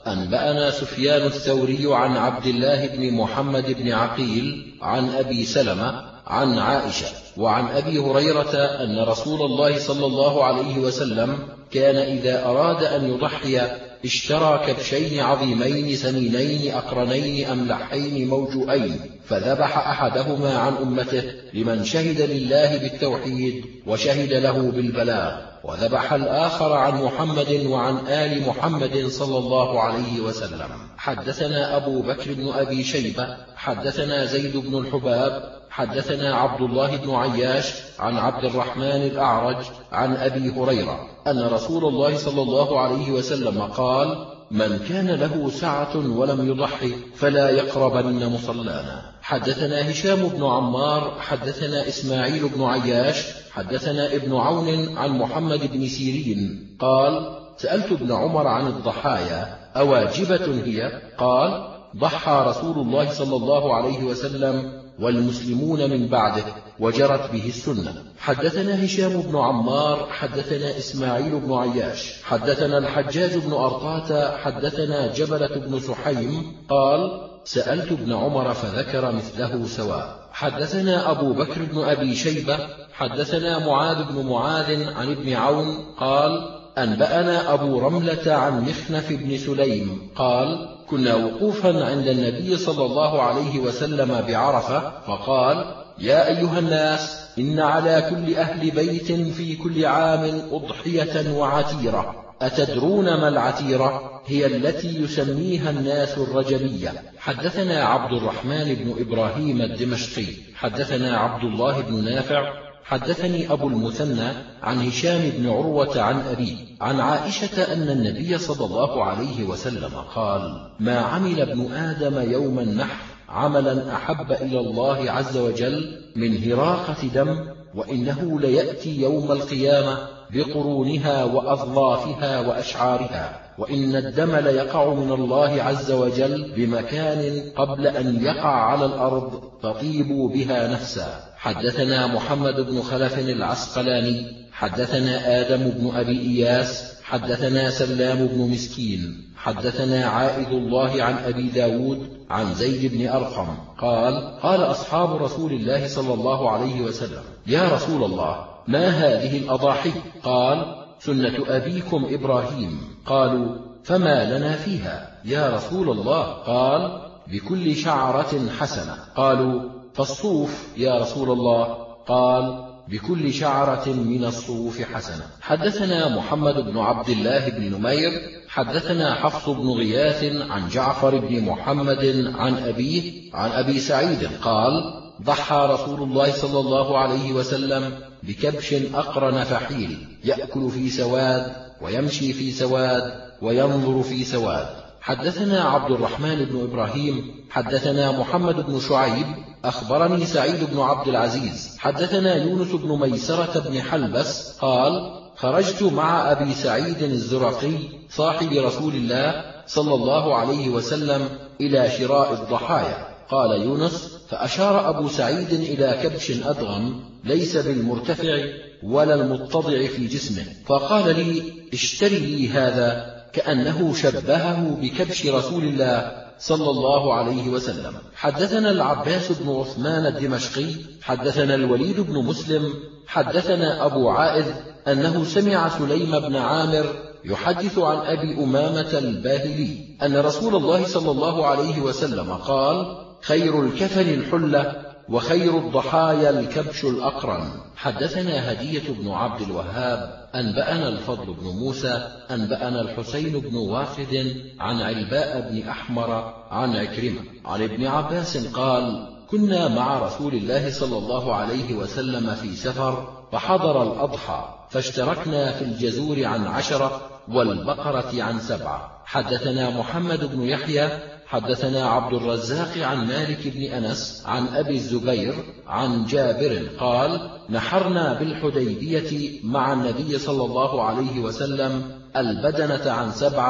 أنبأنا سفيان الثوري عن عبد الله بن محمد بن عقيل عن أبي سلمة عن عائشة وعن أبي هريرة أن رسول الله صلى الله عليه وسلم كان إذا أراد أن يضحي اشترى كبشين عظيمين سمينين أقرنين أملحين موجوئين، فذبح أحدهما عن أمته لمن شهد لله بالتوحيد وشهد له بالبلاغ، وذبح الآخر عن محمد وعن آل محمد صلى الله عليه وسلم. حدثنا أبو بكر بن أبي شيبة حدثنا زيد بن الحباب حدثنا عبد الله بن عياش عن عبد الرحمن الأعرج عن أبي هريرة أن رسول الله صلى الله عليه وسلم قال: من كان له سعة ولم يضحي فلا يقربن مصلانا. حدثنا هشام بن عمار حدثنا إسماعيل بن عياش حدثنا ابن عون عن محمد بن سيرين قال: سألت ابن عمر عن الضحايا أواجبة هي؟ قال: ضحى رسول الله صلى الله عليه وسلم والمسلمون من بعده وجرت به السنة. حدثنا هشام بن عمار حدثنا إسماعيل بن عياش حدثنا الحجاج بن أرطاة حدثنا جبلة بن سحيم قال: سألت ابن عمر فذكر مثله سواء. حدثنا أبو بكر بن أبي شيبة حدثنا معاذ بن معاذ عن ابن عون قال: أنبأنا أبو رملة عن مخنف بن سليم قال: كنا وقوفا عند النبي صلى الله عليه وسلم بعرفة فقال: يا أيها الناس، إن على كل أهل بيت في كل عام أضحية وعتيرة، أتدرون ما العتيرة؟ هي التي يسميها الناس الرجبية. حدثنا عبد الرحمن بن إبراهيم الدمشقي حدثنا عبد الله بن نافع حدثني أبو المثنى عن هشام بن عروة عن أبيه عن عائشة أن النبي صلى الله عليه وسلم قال: ما عمل ابن آدم يوم النحر عملا أحب إلى الله عز وجل من هراقة دم، وإنه ليأتي يوم القيامة بقرونها وأظلافها وأشعارها، وإن الدم ليقع من الله عز وجل بمكان قبل أن يقع على الأرض فطيبوا بها نفسا. حدثنا محمد بن خلف العسقلاني حدثنا آدم بن أبي إياس حدثنا سلام بن مسكين حدثنا عائد الله عن أبي داود عن زيد بن أرقم قال: قال أصحاب رسول الله صلى الله عليه وسلم: يا رسول الله، ما هذه الأضاحي؟ قال: سنة أبيكم إبراهيم. قالوا: فما لنا فيها يا رسول الله؟ قال: بكل شعرة حسنة. قالوا: فالصوف يا رسول الله؟ قال: بكل شعرة من الصوف حسنة. حدثنا محمد بن عبد الله بن نمير حدثنا حفص بن غياث عن جعفر بن محمد عن أبيه عن أبي سعيد قال: ضحى رسول الله صلى الله عليه وسلم بكبش أقرن فحيل، يأكل في سواد ويمشي في سواد وينظر في سواد. حدثنا عبد الرحمن بن إبراهيم حدثنا محمد بن شعيب أخبرني سعيد بن عبد العزيز حدثنا يونس بن ميسرة بن حلبس قال: خرجت مع أبي سعيد الزرقي صاحب رسول الله صلى الله عليه وسلم إلى شراء الضحايا. قال يونس: فأشار أبو سعيد إلى كبش أدغم ليس بالمرتفع ولا المتضع في جسمه، فقال لي: اشتري لي هذا، كأنه شبهه بكبش رسول الله صلى الله عليه وسلم. حدثنا العباس بن عثمان الدمشقي حدثنا الوليد بن مسلم حدثنا أبو عائذ أنه سمع سليم بن عامر يحدث عن أبي أمامة الباهلي أن رسول الله صلى الله عليه وسلم قال: خير الكفن الحلة، وخير الضحايا الكبش الأقرن. حدثنا هدية بن عبد الوهاب أنبأنا الفضل بن موسى أنبأنا الحسين بن واقد عن علباء بن أحمر عن عكرمة عن ابن عباس قال: كنا مع رسول الله صلى الله عليه وسلم في سفر، فحضر الأضحى، فاشتركنا في الجزور عن 10 والبقرة عن 7. حدثنا محمد بن يحيى حدثنا عبد الرزاق عن مالك بن أنس عن أبي الزبير عن جابر قال: نحرنا بالحديبية مع النبي صلى الله عليه وسلم البدنة عن 7،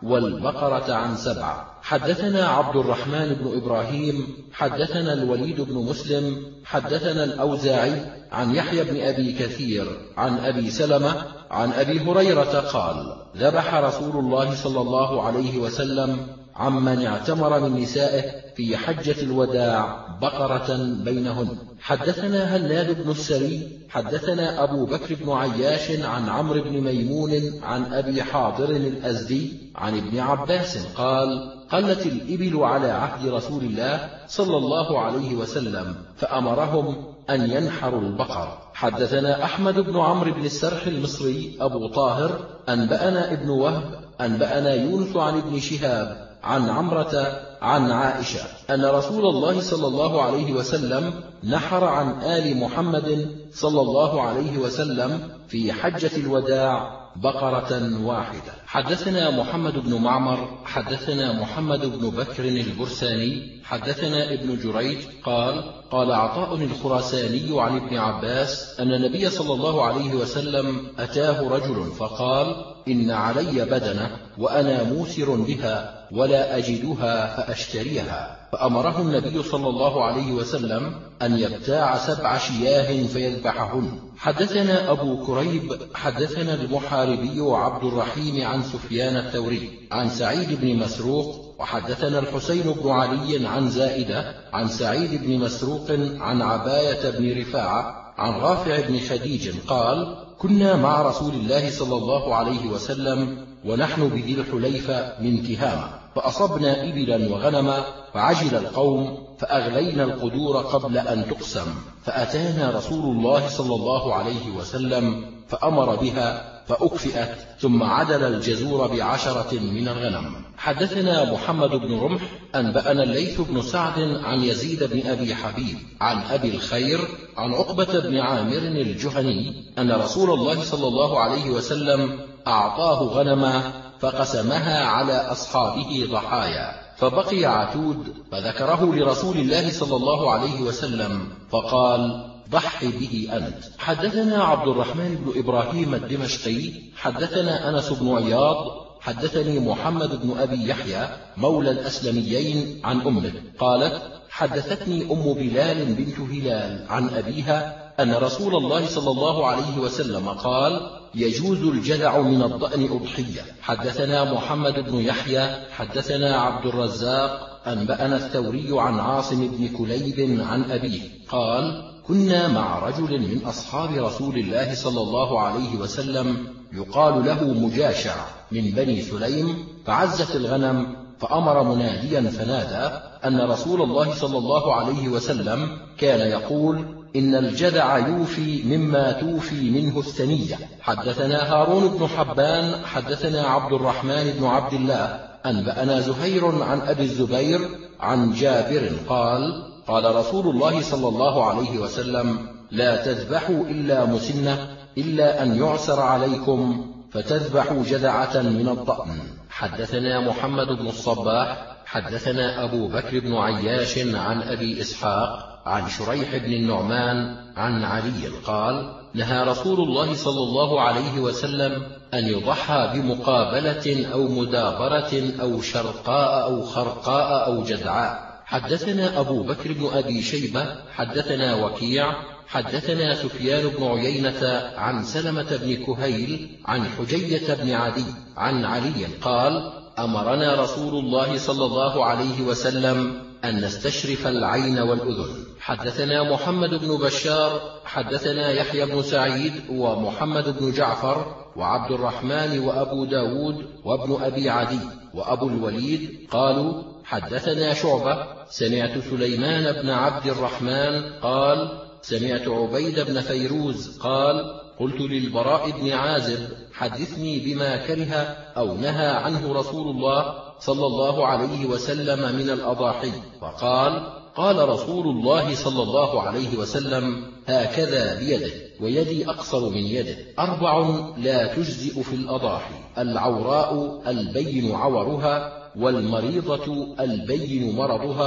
والبقرة عن 7. حدثنا عبد الرحمن بن إبراهيم حدثنا الوليد بن مسلم حدثنا الأوزاعي عن يحيى بن أبي كثير عن أبي سلمة عن أبي هريرة قال: ذبح رسول الله صلى الله عليه وسلم عمن اعتمر من نسائه في حجة الوداع بقرة بينهن. حدثنا هناد بن السري حدثنا أبو بكر بن عياش عن عمرو بن ميمون عن أبي حاضر الأزدي عن ابن عباس قال: قلت الإبل على عهد رسول الله صلى الله عليه وسلم فأمرهم أن ينحروا البقر. حدثنا أحمد بن عمرو بن السرح المصري أبو طاهر أنبأنا ابن وهب أنبأنا يونس عن ابن شهاب عن عمرة عن عائشة أن رسول الله صلى الله عليه وسلم نحر عن آل محمد صلى الله عليه وسلم في حجة الوداع بقرة واحدة. حدثنا محمد بن معمر حدثنا محمد بن بكر البرساني حدثنا ابن جريج قال: قال عطاء الخراساني عن ابن عباس أن النبي صلى الله عليه وسلم أتاه رجل فقال: إن علي بدنة وأنا موسر بها ولا أجدها فأشتريها، فأمره النبي صلى الله عليه وسلم أن يبتاع 7 شياه فيذبحهن. حدثنا أبو كريب حدثنا المحاربي وعبد الرحيم عن سفيان الثوري عن سعيد بن مسروق وحدثنا الحسين بن علي عن زائدة عن سعيد بن مسروق عن عباية بن رفاعة عن رافع بن خديج قال: كنا مع رسول الله صلى الله عليه وسلم ونحن بذي الحليفة من تهامة، فأصبنا إبلا وغنما فعجل القوم فأغلينا القدور قبل أن تقسم، فأتانا رسول الله صلى الله عليه وسلم فأمر بها فأكفئت، ثم عدل الجزور ب10 من الغنم. حدثنا محمد بن رمح أنبأنا الليث بن سعد عن يزيد بن أبي حبيب عن أبي الخير عن عقبة بن عامر الجهني أن رسول الله صلى الله عليه وسلم أعطاه غنما فقسمها على أصحابه ضحايا، فبقي عتود فذكره لرسول الله صلى الله عليه وسلم فقال: ضح به أنت. حدثنا عبد الرحمن بن إبراهيم الدمشقي حدثنا أنس بن عياض حدثني محمد بن أبي يحيى مولى الأسلميين عن أمه قالت: حدثتني أم بلال بنت هلال عن أبيها أن رسول الله صلى الله عليه وسلم قال: يجوز الجذع من الضأن أضحية. حدثنا محمد بن يحيى حدثنا عبد الرزاق أنبأنا الثوري عن عاصم بن كليب عن أبيه قال: كنا مع رجل من أصحاب رسول الله صلى الله عليه وسلم يقال له مجاشع من بني سليم، فعزت الغنم فأمر مناديا فنادى أن رسول الله صلى الله عليه وسلم كان يقول: إن الجذع يوفي مما توفي منه الثنية. حدثنا هارون بن حبان حدثنا عبد الرحمن بن عبد الله أنبأنا زهير عن أبي الزبير عن جابر قال: قال رسول الله صلى الله عليه وسلم: لا تذبحوا إلا مسنة إلا أن يعسر عليكم فتذبحوا جذعة من الضأن. حدثنا محمد بن الصباح حدثنا أبو بكر بن عياش عن أبي إسحاق عن شريح بن النعمان عن علي قال: نهى رسول الله صلى الله عليه وسلم أن يضحى بمقابلة أو مدابرة أو شرقاء أو خرقاء أو جذعاء. حدثنا أبو بكر بن أبي شيبة حدثنا وكيع حدثنا سفيان بن عيينة عن سلمة بن كهيل عن حجية بن عدي عن علي قال: أمرنا رسول الله صلى الله عليه وسلم أن نستشرف العين والأذن. حدثنا محمد بن بشار حدثنا يحيى بن سعيد ومحمد بن جعفر وعبد الرحمن وأبو داود وابن أبي عدي وأبو الوليد قالوا: حدثنا شعبة سمعت سليمان بن عبد الرحمن قال: سمعت عبيد بن فيروز قال: قلت للبراء بن عازب: حدثني بما كره أو نهى عنه رسول الله صلى الله عليه وسلم من الأضاحي، فقال: قال رسول الله صلى الله عليه وسلم: هكذا بيده ويدي أقصر من يده 4 لا تجزئ في الأضاحي: العوراء البين عورها، والمريضة البين مرضها،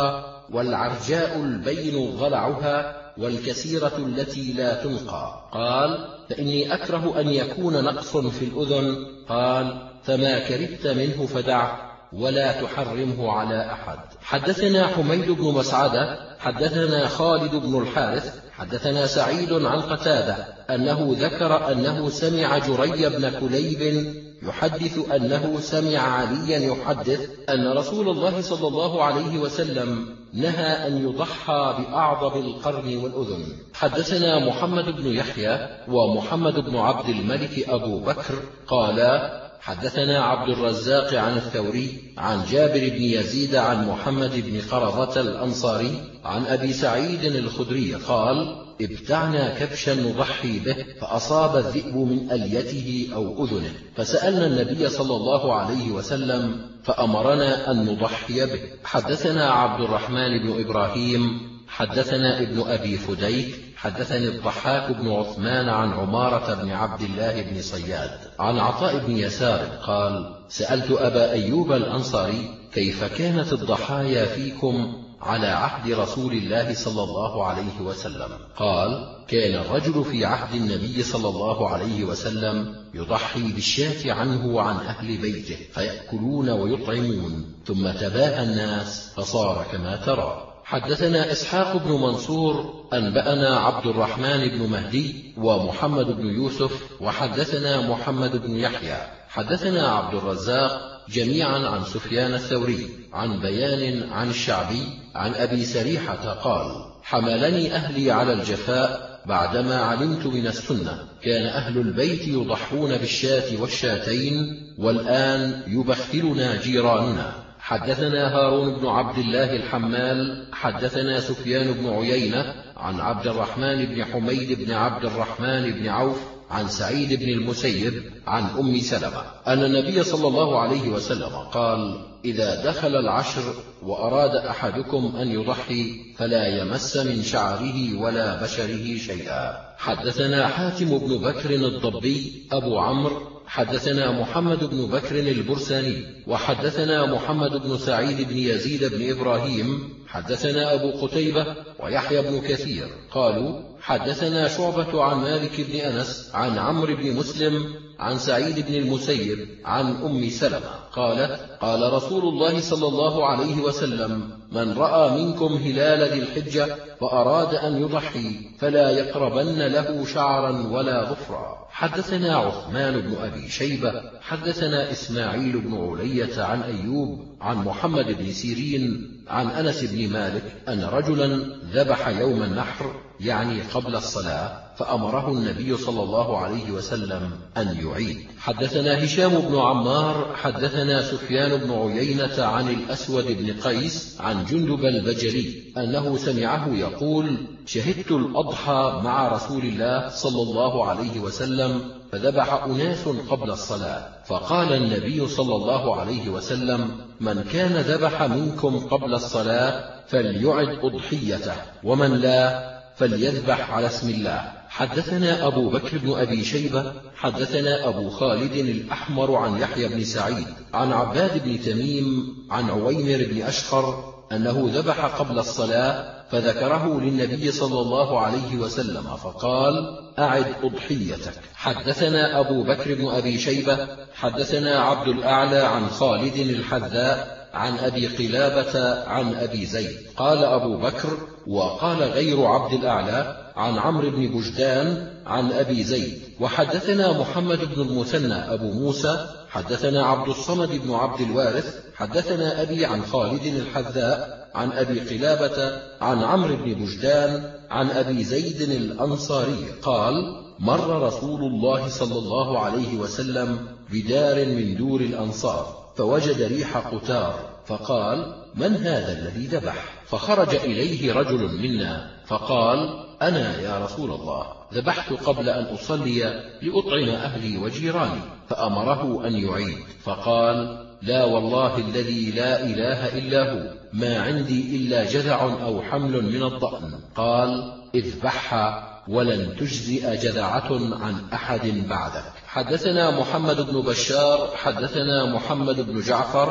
والعرجاء البين ضلعها والكثيرة التي لا تنقى. قال: فإني أكره أن يكون نقص في الأذن. قال: فما كرهت منه فدعه ولا تحرمه على أحد. حدثنا حميد بن مسعدة حدثنا خالد بن الحارث حدثنا سعيد عن قتادة أنه ذكر أنه سمع جري بن كليب يحدث أنه سمع عليا يحدث أن رسول الله صلى الله عليه وسلم نهى أن يضحى بأعضب القرن والأذن. حدثنا محمد بن يحيى ومحمد بن عبد الملك أبو بكر قالا: حدثنا عبد الرزاق عن الثوري عن جابر بن يزيد عن محمد بن قرظة الأنصاري عن أبي سعيد الخدري قال: ابتعنا كبشا نضحي به فأصاب الذئب من أليته أو أذنه، فسألنا النبي صلى الله عليه وسلم فأمرنا أن نضحي به. حدثنا عبد الرحمن بن إبراهيم حدثنا ابن أبي فديك حدثني الضحاك بن عثمان عن عمارة بن عبد الله بن صياد عن عطاء بن يسار قال: سألت أبا أيوب الأنصاري: كيف كانت الضحايا فيكم على عهد رسول الله صلى الله عليه وسلم؟ قال: كان الرجل في عهد النبي صلى الله عليه وسلم يضحي بالشاة عنه وعن أهل بيته فيأكلون ويطعمون، ثم تباهى الناس فصار كما ترى. حدثنا إسحاق بن منصور أنبأنا عبد الرحمن بن مهدي ومحمد بن يوسف وحدثنا محمد بن يحيى حدثنا عبد الرزاق جميعا عن سفيان الثوري عن بيان عن الشعبي عن أبي سريحة قال: حملني أهلي على الجفاء بعدما علمت من السنة، كان أهل البيت يضحون بالشاة والشاتين، والآن يبخلنا جيراننا. حدثنا هارون بن عبد الله الحمال حدثنا سفيان بن عيينة عن عبد الرحمن بن حميد بن عبد الرحمن بن عوف عن سعيد بن المسيب عن أم سلمة أن النبي صلى الله عليه وسلم قال: إذا دخل العشر وأراد أحدكم أن يضحي فلا يمس من شعره ولا بشره شيئا. حدثنا حاتم بن بكر الضبي أبو عمرو حدثنا محمد بن بكر البرساني وحدثنا محمد بن سعيد بن يزيد بن إبراهيم حدثنا أبو قتيبة ويحيى بن كثير قالوا: حدثنا شعبة عن مالك بن أنس عن عمرو بن مسلم عن سعيد بن المسيب عن أم سلمة قالت: قال رسول الله صلى الله عليه وسلم: من رأى منكم هلال ذي الحجة فأراد أن يضحي فلا يقربن له شعرا ولا ظفرا. حدثنا عثمان بن أبي شيبة حدثنا إسماعيل بن علية عن أيوب عن محمد بن سيرين عن أنس بن مالك أن رجلا ذبح يوم النحر يعني قبل الصلاة، فأمره النبي صلى الله عليه وسلم أن يعيد. حدثنا هشام بن عمار حدثنا سفيان بن عيينة عن الأسود بن قيس عن جندب البجلي أنه سمعه يقول: شهدت الأضحى مع رسول الله صلى الله عليه وسلم فذبح أناس قبل الصلاة، فقال النبي صلى الله عليه وسلم: من كان ذبح منكم قبل الصلاة فليعد أضحيته، ومن لا فليذبح على اسم الله. حدثنا أبو بكر بن أبي شيبة حدثنا أبو خالد الأحمر عن يحيى بن سعيد عن عباد بن تميم عن عويمر بن أشخر أنه ذبح قبل الصلاة فذكره للنبي صلى الله عليه وسلم فقال: أعد أضحيتك. حدثنا أبو بكر بن أبي شيبة حدثنا عبد الأعلى عن خالد الحذاء عن أبي قلابة عن أبي زيد قال أبو بكر وقال غير عبد الأعلى عن عمرو بن بجدان عن أبي زيد. وحدثنا محمد بن المثنى أبو موسى حدثنا عبد الصمد بن عبد الوارث حدثنا أبي عن خالد الحذاء عن أبي قلابة عن عمرو بن بجدان عن أبي زيد الأنصاري قال: مر رسول الله صلى الله عليه وسلم بدار من دور الأنصار فوجد ريح قتار فقال: من هذا الذي ذبح؟ فخرج إليه رجل منا فقال: أنا يا رسول الله، ذبحت قبل أن أصلي لأطعم أهلي وجيراني. فأمره أن يعيد فقال: لا والله الذي لا إله إلا هو، ما عندي إلا جذع أو حمل من الضأن. قال: اذبحها ولن تجزئ جذعة عن أحد بعدك. حدثنا محمد بن بشار حدثنا محمد بن جعفر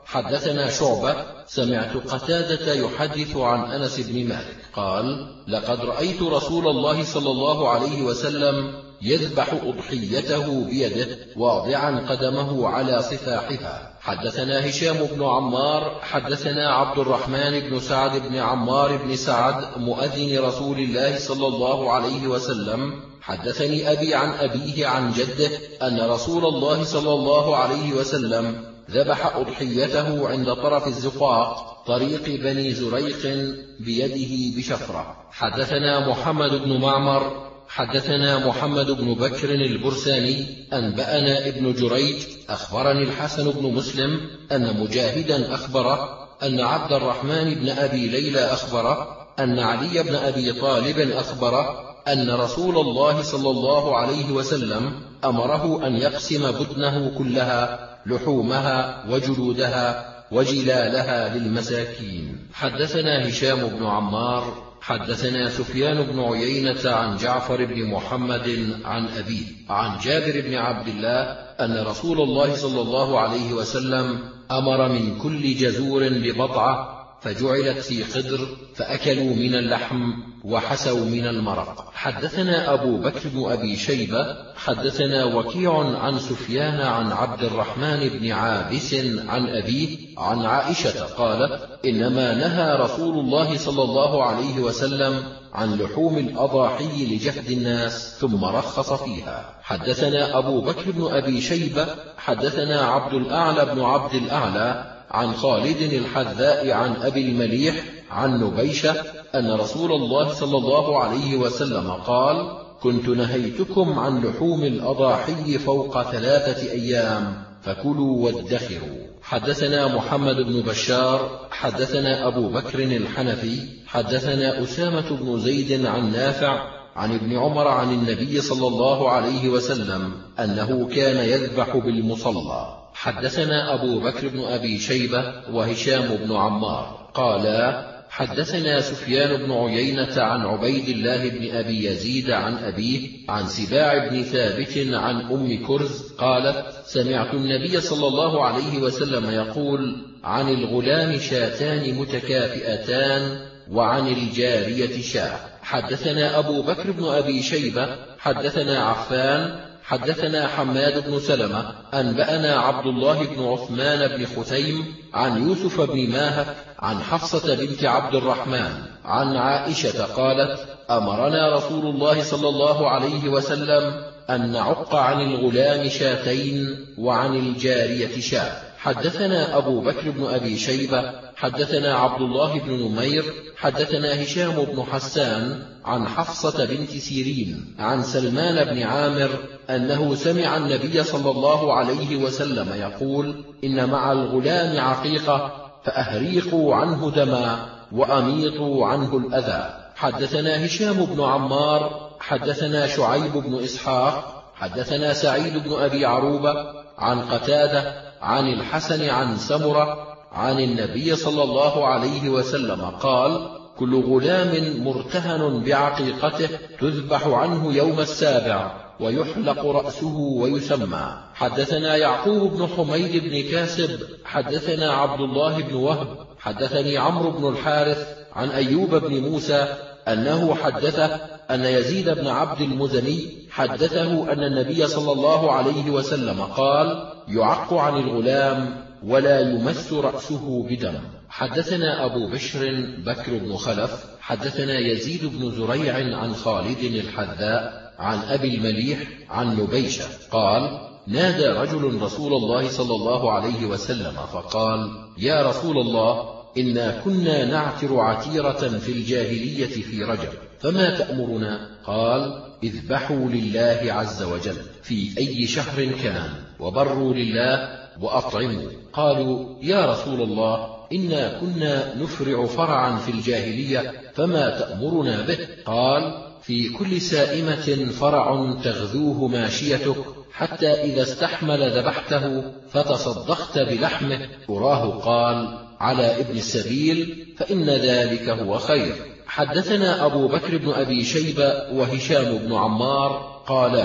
حدثنا شعبة سمعت قتادة يحدث عن أنس بن مالك قال: لقد رأيت رسول الله صلى الله عليه وسلم يذبح أضحيته بيده واضعا قدمه على صفاحها. حدثنا هشام بن عمار حدثنا عبد الرحمن بن سعد بن عمار بن سعد مؤذن رسول الله صلى الله عليه وسلم حدثني أبي عن أبيه عن جده أن رسول الله صلى الله عليه وسلم ذبح أضحيته عند طرف الزقاق طريق بني زريق بيده بشفرة. حدثنا محمد بن معمر حدثنا محمد بن بكر البرساني أنبأنا ابن جريج أخبرني الحسن بن مسلم أن مجاهدا أخبره أن عبد الرحمن بن أبي ليلى أخبره أن علي بن أبي طالب أخبره أن رسول الله صلى الله عليه وسلم أمره أن يقسم بدنه كلها لحومها وجلودها وجلالها للمساكين. حدثنا هشام بن عمار حدثنا سفيان بن عيينة عن جعفر بن محمد عن أبيه عن جابر بن عبد الله أن رسول الله صلى الله عليه وسلم أمر من كل جزور ببضعة فجعلت في قدر فأكلوا من اللحم وحسوا من المرق. حدثنا أبو بكر بن أبي شيبة حدثنا وكيع عن سفيان عن عبد الرحمن بن عابس عن أبيه عن عائشة قالت: إنما نهى رسول الله صلى الله عليه وسلم عن لحوم الأضاحي لجهد الناس ثم رخص فيها. حدثنا أبو بكر بن أبي شيبة حدثنا عبد الأعلى بن عبد الأعلى عن خالد الحذاء عن أبي المليح عن نبيشة أن رسول الله صلى الله عليه وسلم قال: كنت نهيتكم عن لحوم الأضاحي فوق 3 أيام فكلوا وادخروا. حدثنا محمد بن بشار حدثنا أبو بكر الحنفي حدثنا أسامة بن زيد عن نافع عن ابن عمر عن النبي صلى الله عليه وسلم أنه كان يذبح بالمصلى. حدثنا أبو بكر بن أبي شيبة وهشام بن عمار قالا: حدثنا سفيان بن عيينة عن عبيد الله بن أبي يزيد عن أبيه عن سباع بن ثابت عن أم كرز قالت: سمعت النبي صلى الله عليه وسلم يقول: عن الغلام شاتان متكافئتان وعن الجارية شاة. حدثنا أبو بكر بن أبي شيبة حدثنا عفان حدثنا حماد بن سلمة أنبأنا عبد الله بن عثمان بن خثيم عن يوسف بن ماهك عن حفصة بنت عبد الرحمن عن عائشة قالت: أمرنا رسول الله صلى الله عليه وسلم أن نعق عن الغلام شاتين وعن الجارية شاة. حدثنا أبو بكر بن أبي شيبة حدثنا عبد الله بن نمير حدثنا هشام بن حسان عن حفصة بنت سيرين عن سلمان بن عامر أنه سمع النبي صلى الله عليه وسلم يقول: إن مع الغلام عقيقة فأهريقوا عنه دما وأميطوا عنه الأذى. حدثنا هشام بن عمار حدثنا شعيب بن إسحاق حدثنا سعيد بن أبي عروبة عن قتادة عن الحسن عن سمرة عن النبي صلى الله عليه وسلم قال: كل غلام مرتهن بعقيقته تذبح عنه يوم 7 ويحلق رأسه ويسمى. حدثنا يعقوب بن حميد بن كاسب حدثنا عبد الله بن وهب حدثني عمرو بن الحارث عن أيوب بن موسى أنه حدثه أن يزيد بن عبد المزني حدثه أن النبي صلى الله عليه وسلم قال: يعق عن الغلام ولا يمس رأسه بدم. حدثنا أبو بشر بكر بن خلف حدثنا يزيد بن زريع عن خالد الحذاء عن أبي المليح عن نبيشة قال: نادى رجل رسول الله صلى الله عليه وسلم فقال: يا رسول الله، إنا كنا نعتر عتيرة في الجاهلية في رجب، فما تأمرنا؟ قال: اذبحوا لله عز وجل في أي شهر كان، وبروا لله وأطعموا. قالوا: يا رسول الله، إنا كنا نفرع فرعا في الجاهلية، فما تأمرنا به؟ قال: في كل سائمة فرع تغذوه ماشيتك، حتى إذا استحمل ذبحته فتصدقت بلحمه. أراه قال: على ابن السبيل، فإن ذلك هو خير. حدثنا أبو بكر بن أبي شيبة وهشام بن عمار قالا: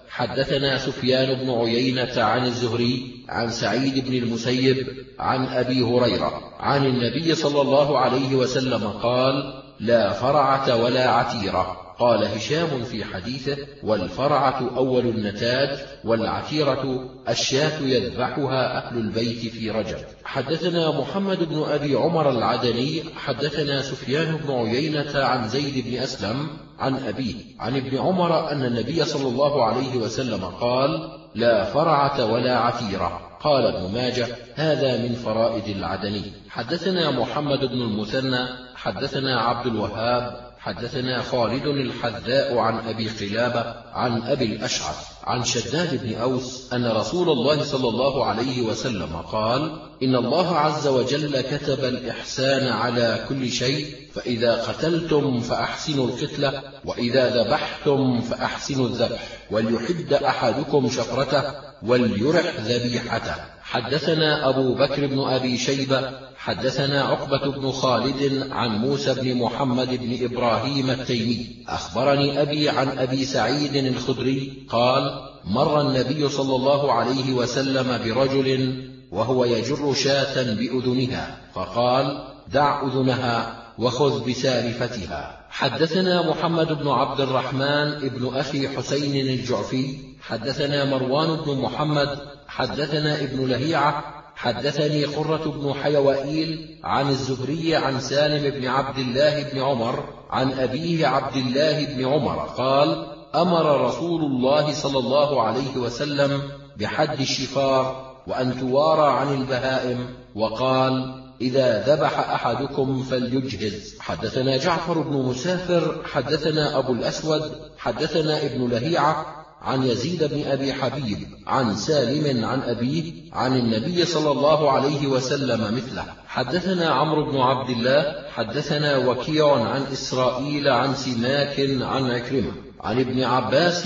حدثنا سفيان بن عيينة عن الزهري عن سعيد بن المسيب عن أبي هريرة عن النبي صلى الله عليه وسلم قال: لا فرعة ولا عتيرة. قال هشام في حديثه: والفرعة أول النتاج، والعتيرة الشاة يذبحها أهل البيت في رجب. حدثنا محمد بن أبي عمر العدني حدثنا سفيان بن عيينة عن زيد بن أسلم عن أبيه عن ابن عمر أن النبي صلى الله عليه وسلم قال: لا فرعة ولا عتيرة. قال ابن ماجه: هذا من فرائد العدني. حدثنا محمد بن المثنى حدثنا عبد الوهاب حدثنا خالد الحذاء عن أبي قلابة عن أبي الأشعث عن شداد بن أوس أن رسول الله صلى الله عليه وسلم قال: إن الله عز وجل كتب الإحسان على كل شيء، فإذا قتلتم فأحسنوا القتلة، وإذا ذبحتم فأحسنوا الذبح، وليحد أحدكم شفرته وليرح ذبيحته. حدثنا أبو بكر بن أبي شيبة حدثنا عقبة بن خالد عن موسى بن محمد بن إبراهيم التيمي أخبرني أبي عن أبي سعيد الخدري قال: مر النبي صلى الله عليه وسلم برجل وهو يجر شاة بأذنها، فقال: دع أذنها وخذ بسالفتها. حدثنا محمد بن عبد الرحمن بن أخي حسين الجعفي حدثنا مروان بن محمد حدثنا ابن لهيعة حدثني قرة بن حيوائيل عن الزهري عن سالم بن عبد الله بن عمر عن أبيه عبد الله بن عمر قال: أمر رسول الله صلى الله عليه وسلم بحد الشفار وأن توارى عن البهائم، وقال: إذا ذبح أحدكم فليجهز. حدثنا جعفر بن مسافر حدثنا أبو الأسود حدثنا ابن لهيعة عن يزيد بن أبي حبيب عن سالم عن أبيه عن النبي صلى الله عليه وسلم مثله. حدثنا عمرو بن عبد الله حدثنا وكيع عن إسرائيل عن سماك عن عكرمة عن ابن عباس: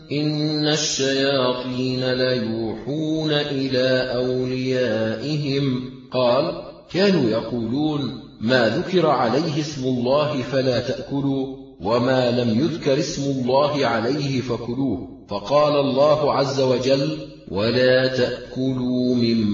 إن الشياطين ليوحون إلى أوليائهم. قال: كانوا يقولون: ما ذكر عليه اسم الله فلا تأكلوا، وما لم يذكر اسم الله عليه فكلوه. فقال الله عز وجل: ولا تأكلوا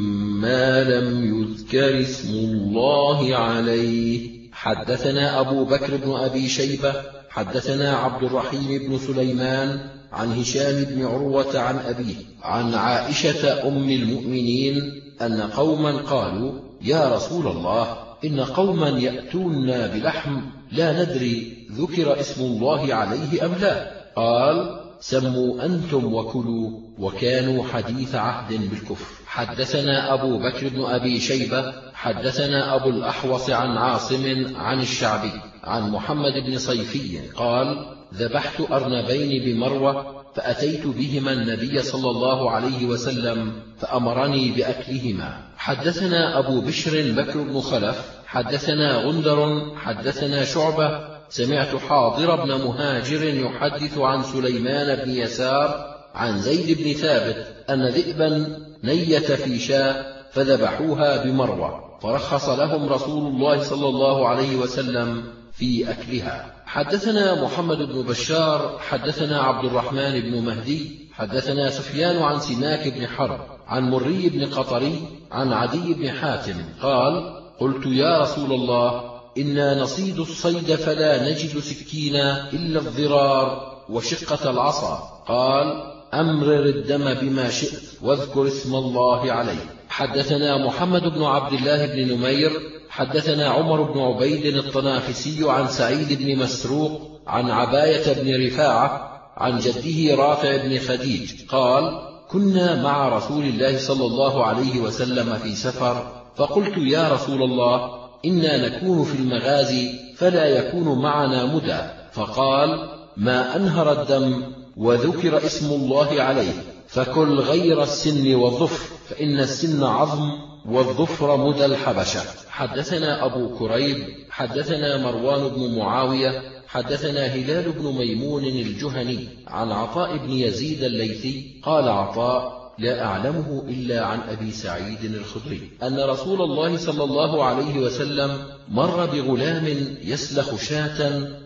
مما لم يذكر اسم الله عليه. حدثنا أبو بكر بن أبي شيبة حدثنا عبد الرحيم بن سليمان عن هشام بن عروة عن أبيه عن عائشة أم المؤمنين أن قوما قالوا: يا رسول الله، إن قوما يأتوننا بلحم لا ندري ذكر اسم الله عليه أم لا. قال: سموا أنتم وكلوا، وكانوا حديث عهد بالكفر. حدثنا أبو بكر بن أبي شيبة حدثنا أبو الأحوص عن عاصم عن الشعبي عن محمد بن صيفي قال: ذبحت أرنبين بمروة، فأتيت بهما النبي صلى الله عليه وسلم فأمرني بأكلهما. حدثنا أبو بشر بكر بن خلف حدثنا غندر حدثنا شعبة سمعت حاضر بن مهاجر يحدث عن سليمان بن يسار عن زيد بن ثابت أن ذئبا نيت في شاة فذبحوها بمروة، فرخص لهم رسول الله صلى الله عليه وسلم في أكلها. حدثنا محمد بن بشار حدثنا عبد الرحمن بن مهدي حدثنا سفيان عن سماك بن حرب عن مري بن قطري عن عدي بن حاتم قال: قلت: يا رسول الله، إنا نصيد الصيد فلا نجد سكينا إلا الضرار وشقة العصا. قال: أمرر الدم بما شئت واذكر اسم الله عليه. حدثنا محمد بن عبد الله بن نمير حدثنا عمر بن عبيد الطنافسي عن سعيد بن مسروق عن عباية بن رفاعة عن جده رافع بن خديج قال: كنا مع رسول الله صلى الله عليه وسلم في سفر، فقلت: يا رسول الله، إنا نكون في المغازي فلا يكون معنا مدى. فقال: ما أنهر الدم وذكر اسم الله عليه فكل غير السن والظفر، فإن السن عظم والظفر مدى الحبشة. حدثنا أبو كريب حدثنا مروان بن معاوية حدثنا هلال بن ميمون الجهني عن عطاء بن يزيد الليثي قال عطاء: لا أعلمه إلا عن أبي سعيد الخدري أن رسول الله صلى الله عليه وسلم مر بغلام يسلخ شاة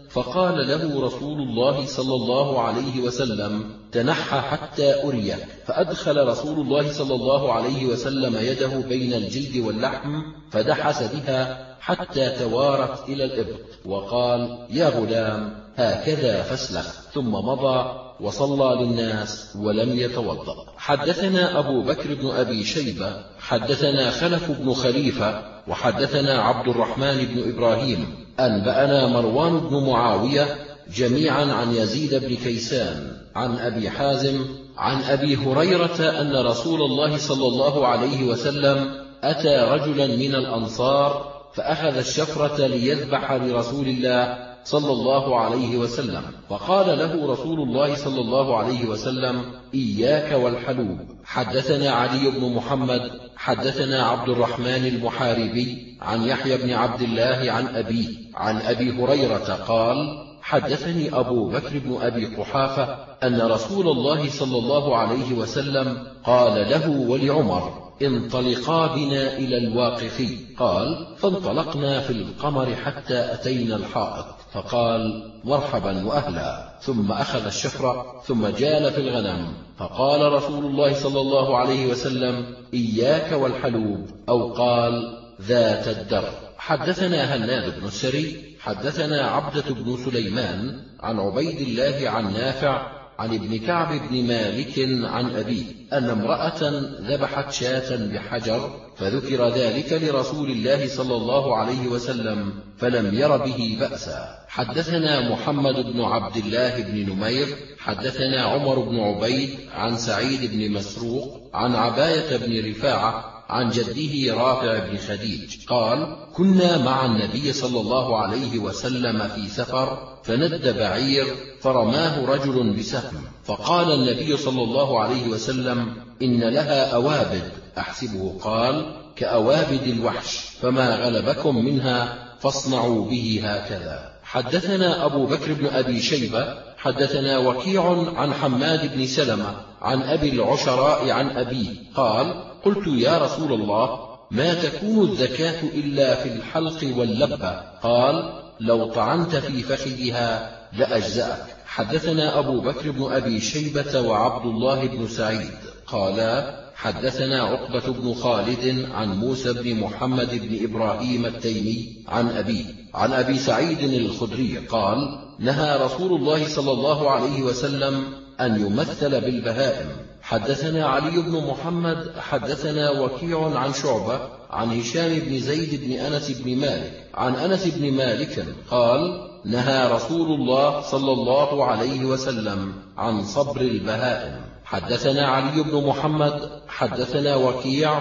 فقال له رسول الله صلى الله عليه وسلم: تنحى حتى أريك. فأدخل رسول الله صلى الله عليه وسلم يده بين الجلد واللحم فدحس بها حتى توارت إلى الإبط، وقال: يا غلام هكذا فاسلخ، ثم مضى وصلى للناس ولم يتوضأ. حدثنا أبو بكر بن أبي شيبة حدثنا خلف بن خليفة وحدثنا عبد الرحمن بن إبراهيم أنبأنا مروان بن معاوية جميعا عن يزيد بن كيسان عن أبي حازم عن أبي هريرة أن رسول الله صلى الله عليه وسلم أتى رجلا من الأنصار فأخذ الشفرة ليذبح لرسول الله صلى الله عليه وسلم، فقال له رسول الله صلى الله عليه وسلم: إياك والحلوب. حدثنا علي بن محمد حدثنا عبد الرحمن المحاربي عن يحيى بن عبد الله عن أبيه عن أبي هريرة قال: حدثني أبو بكر بن أبي قحافة أن رسول الله صلى الله عليه وسلم قال له ولعمر: انطلقا بنا إلى الواقفي. قال: فانطلقنا في القمر حتى أتينا الحائط، فقال: مرحبا وأهلا، ثم أخذ الشفرة ثم جال في الغنم، فقال رسول الله صلى الله عليه وسلم: إياك والحلوب، أو قال: ذات الدر. حدثنا هناد بن السري حدثنا عبدة بن سليمان عن عبيد الله عن نافع عن ابن كعب بن مالك عن أبيه أن امرأة ذبحت شاة بحجر، فذكر ذلك لرسول الله صلى الله عليه وسلم فلم ير به بأسا. حدثنا محمد بن عبد الله بن نمير حدثنا عمر بن عبيد عن سعيد بن مسروق عن عباية بن رفاعة عن جده رافع بن خديج قال: كنا مع النبي صلى الله عليه وسلم في سفر، فند بعير فرماه رجل بسهم، فقال النبي صلى الله عليه وسلم: إن لها أوابد. أحسبه قال: كأوابد الوحش، فما غلبكم منها فاصنعوا به هكذا. حدثنا أبو بكر بن أبي شيبة حدثنا وكيع عن حماد بن سلمة عن أبي العشراء عن أبيه قال: قلت: يا رسول الله، ما تكون الزكاة إلا في الحلق واللبة؟ قال: لو طعنت في فخذها لأجزأك. حدثنا أبو بكر بن أبي شيبة وعبد الله بن سعيد قالا: حدثنا عقبة بن خالد عن موسى بن محمد بن إبراهيم التيمي عن أبيه عن أبي سعيد الخدري قال: نهى رسول الله صلى الله عليه وسلم أن يمثل بالبهائم. حدثنا علي بن محمد حدثنا وكيع عن شعبة عن هشام بن زيد بن أنس بن مالك عن أنس بن مالك قال: نهى رسول الله صلى الله عليه وسلم عن صبر البهائم. حدثنا علي بن محمد حدثنا وكيع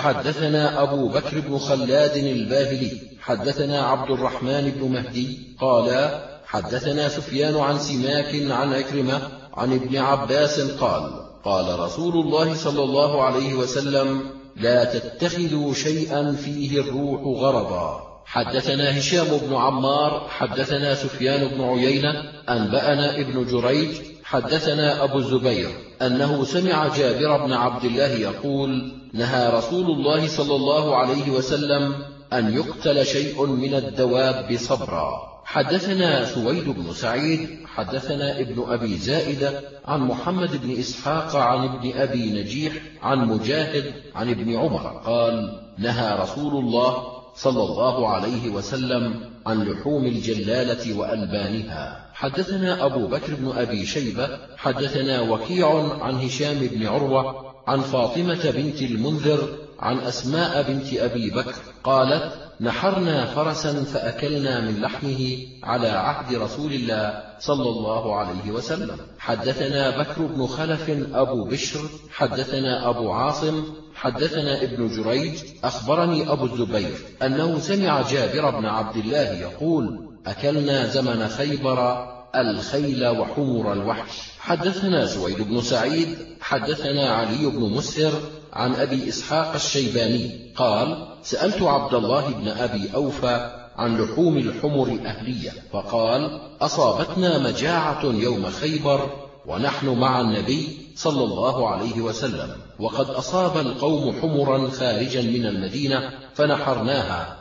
وحدثنا أبو بكر بن خلاد الباهلي حدثنا عبد الرحمن بن مهدي قال: حدثنا سفيان عن سماك عن عكرمة عن ابن عباس قال: قال رسول الله صلى الله عليه وسلم: لا تتخذوا شيئا فيه الروح غرضا. حدثنا هشام بن عمار حدثنا سفيان بن عيينة أنبأنا ابن جريج حدثنا أبو الزبير أنه سمع جابر بن عبد الله يقول: نهى رسول الله صلى الله عليه وسلم أن يقتل شيء من الدواب صبرا. حدثنا سويد بن سعيد حدثنا ابن أبي زائدة عن محمد بن إسحاق عن ابن أبي نجيح عن مجاهد عن ابن عمر قال: نهى رسول الله صلى الله عليه وسلم عن لحوم الجلالة وألبانها. حدثنا أبو بكر بن أبي شيبة حدثنا وكيع عن هشام بن عروة عن فاطمة بنت المنذر عن أسماء بنت أبي بكر قالت: نحرنا فرسا فأكلنا من لحمه على عهد رسول الله صلى الله عليه وسلم. حدثنا بكر بن خلف أبو بشر حدثنا أبو عاصم حدثنا ابن جريج أخبرني أبو الزبير أنه سمع جابر بن عبد الله يقول: أكلنا زمن خيبر الخيل وحمر الوحش. حدثنا سويد بن سعيد حدثنا علي بن مسهر عن أبي إسحاق الشيباني قال: سألت عبد الله بن أبي أوفى عن لحوم الحمر الأهلية فقال: أصابتنا مجاعة يوم خيبر ونحن مع النبي صلى الله عليه وسلم، وقد أصاب القوم حمرا خارجا من المدينة فنحرناها،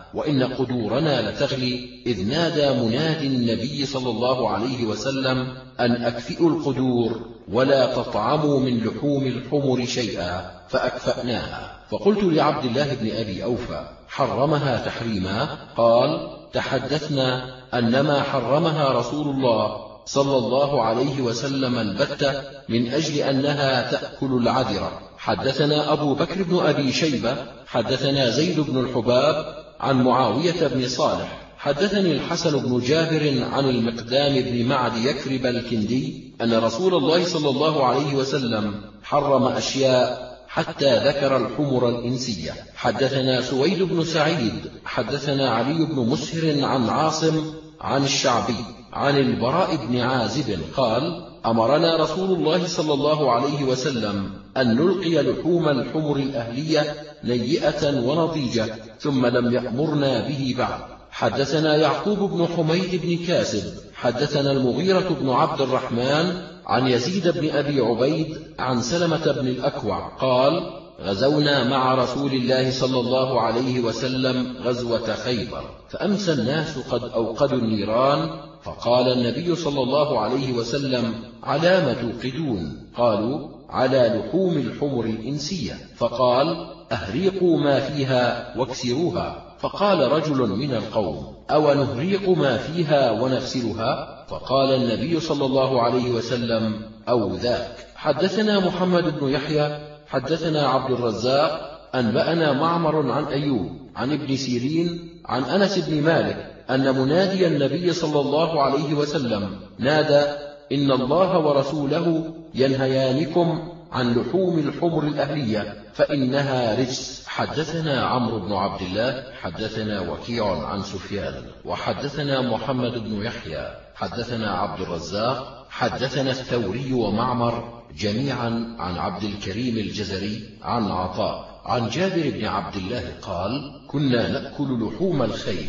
وإن قدورنا لتغلي، إذ نادى منادي النبي صلى الله عليه وسلم أن أكفئوا القدور ولا تطعموا من لحوم الحمر شيئا، فأكفأناها. فقلت لعبد الله بن أبي أوفى: حرمها تحريما؟ قال: تحدثنا أنما حرمها رسول الله صلى الله عليه وسلم البتة من أجل أنها تأكل العذرة. حدثنا أبو بكر بن أبي شيبة حدثنا زيد بن الحباب عن معاوية بن صالح حدثني الحسن بن جابر عن المقدام بن معد يكرب الكندي أن رسول الله صلى الله عليه وسلم حرم أشياء حتى ذكر الحمر الإنسية. حدثنا سويد بن سعيد حدثنا علي بن مسهر عن عاصم عن الشعبي عن البراء بن عازب قال: أمرنا رسول الله صلى الله عليه وسلم أن نلقي لحوم الحمر الأهلية نيئة ونضيجة، ثم لم يأمرنا به بعد. حدثنا يعقوب بن حميد بن كاسب حدثنا المغيرة بن عبد الرحمن عن يزيد بن أبي عبيد عن سلمة بن الأكوع قال: غزونا مع رسول الله صلى الله عليه وسلم غزوة خيبر، فأمسى الناس قد أوقدوا النيران، فقال النبي صلى الله عليه وسلم: على ما توقدون؟ قالوا: على لحوم الحمر الإنسية. فقال: أهريقوا ما فيها واكسروها. فقال رجل من القوم: أو نهريق ما فيها ونغسلها؟ فقال النبي صلى الله عليه وسلم: أو ذاك. حدثنا محمد بن يحيى حدثنا عبد الرزاق أنبأنا معمر عن أيوب عن ابن سيرين عن أنس بن مالك أن منادي النبي صلى الله عليه وسلم نادى: إن الله ورسوله ينهيانكم عن لحوم الحمر الأهلية فإنها رجس. حدثنا عمرو بن عبد الله حدثنا وكيع عن سفيان وحدثنا محمد بن يحيى حدثنا عبد الرزاق حدثنا الثوري ومعمر جميعا عن عبد الكريم الجزري عن عطاء عن جابر بن عبد الله قال: كنا نأكل لحوم الخيل.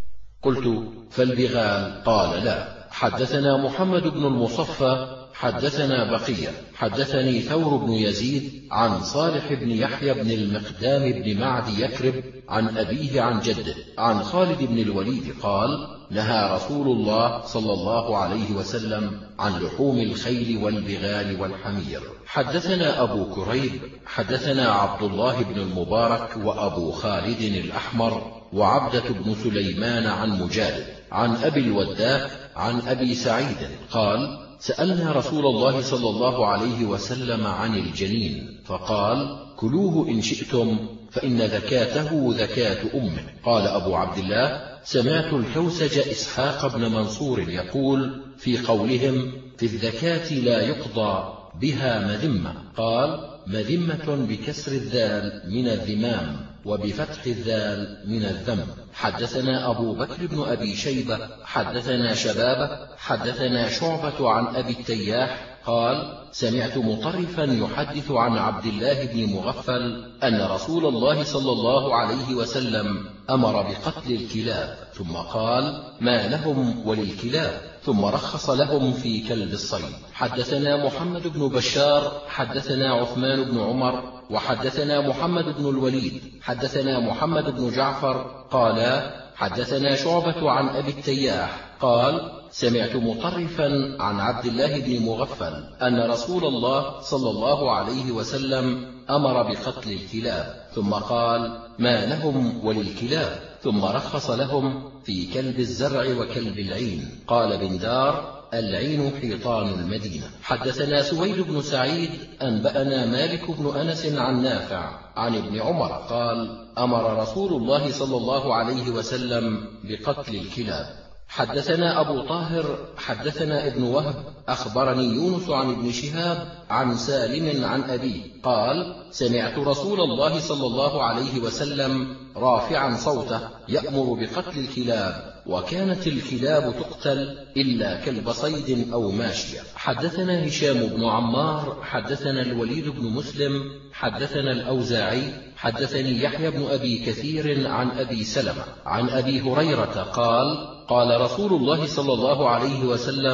قلت: فالبغال؟ قال: لا. حدثنا محمد بن المصفى حدثنا بقية حدثني ثور بن يزيد عن صالح بن يحيى بن المقدام بن معد يكرب عن أبيه عن جده عن خالد بن الوليد قال: نهى رسول الله صلى الله عليه وسلم عن لحوم الخيل والبغال والحمير. حدثنا أبو كريب حدثنا عبد الله بن المبارك وأبو خالد الأحمر وعبدة بن سليمان عن مجالد عن أبي الوداء عن أبي سعيد قال: سألنا رسول الله صلى الله عليه وسلم عن الجنين فقال: كلوه إن شئتم فإن ذكاته ذكاة أمه. قال أبو عبد الله: سمعت الكوسج إسحاق بن منصور يقول في قولهم في الذكاة لا يقضى بها مذمة، قال: مذمة بكسر الذال من الذمام وبفتح الذال من الذم. حدثنا أبو بكر بن أبي شيبة حدثنا شبابة حدثنا شعبة عن أبي التياح قال: سمعت مطرفا يحدث عن عبد الله بن مغفل أن رسول الله صلى الله عليه وسلم أمر بقتل الكلاب، ثم قال: ما لهم وللكلاب، ثم رخص لهم في كلب الصيد. حدثنا محمد بن بشار حدثنا عثمان بن عمر وحدثنا محمد بن الوليد حدثنا محمد بن جعفر قال: حدثنا شعبة عن أبي التياح قال: سمعت مطرفا عن عبد الله بن مغفل أن رسول الله صلى الله عليه وسلم أمر بقتل الكلاب، ثم قال: ما لهم وللكلاب، ثم رخص لهم في كلب الزرع وكلب العين. قال بندار: العين حيطان المدينة. حدثنا سويد بن سعيد أنبأنا مالك بن أنس عن نافع عن ابن عمر قال: أمر رسول الله صلى الله عليه وسلم بقتل الكلاب. حدثنا أبو طاهر حدثنا ابن وهب أخبرني يونس عن ابن شهاب عن سالم عن أبيه قال: سمعت رسول الله صلى الله عليه وسلم رافعا صوته يأمر بقتل الكلاب، وكانت الكلاب تقتل إلا كلب صيد أو ماشية. حدثنا هشام بن عمار حدثنا الوليد بن مسلم حدثنا الأوزاعي حدثني يحيى بن أبي كثير عن أبي سلمة عن أبي هريرة قال: قال رسول الله صلى الله عليه وسلم: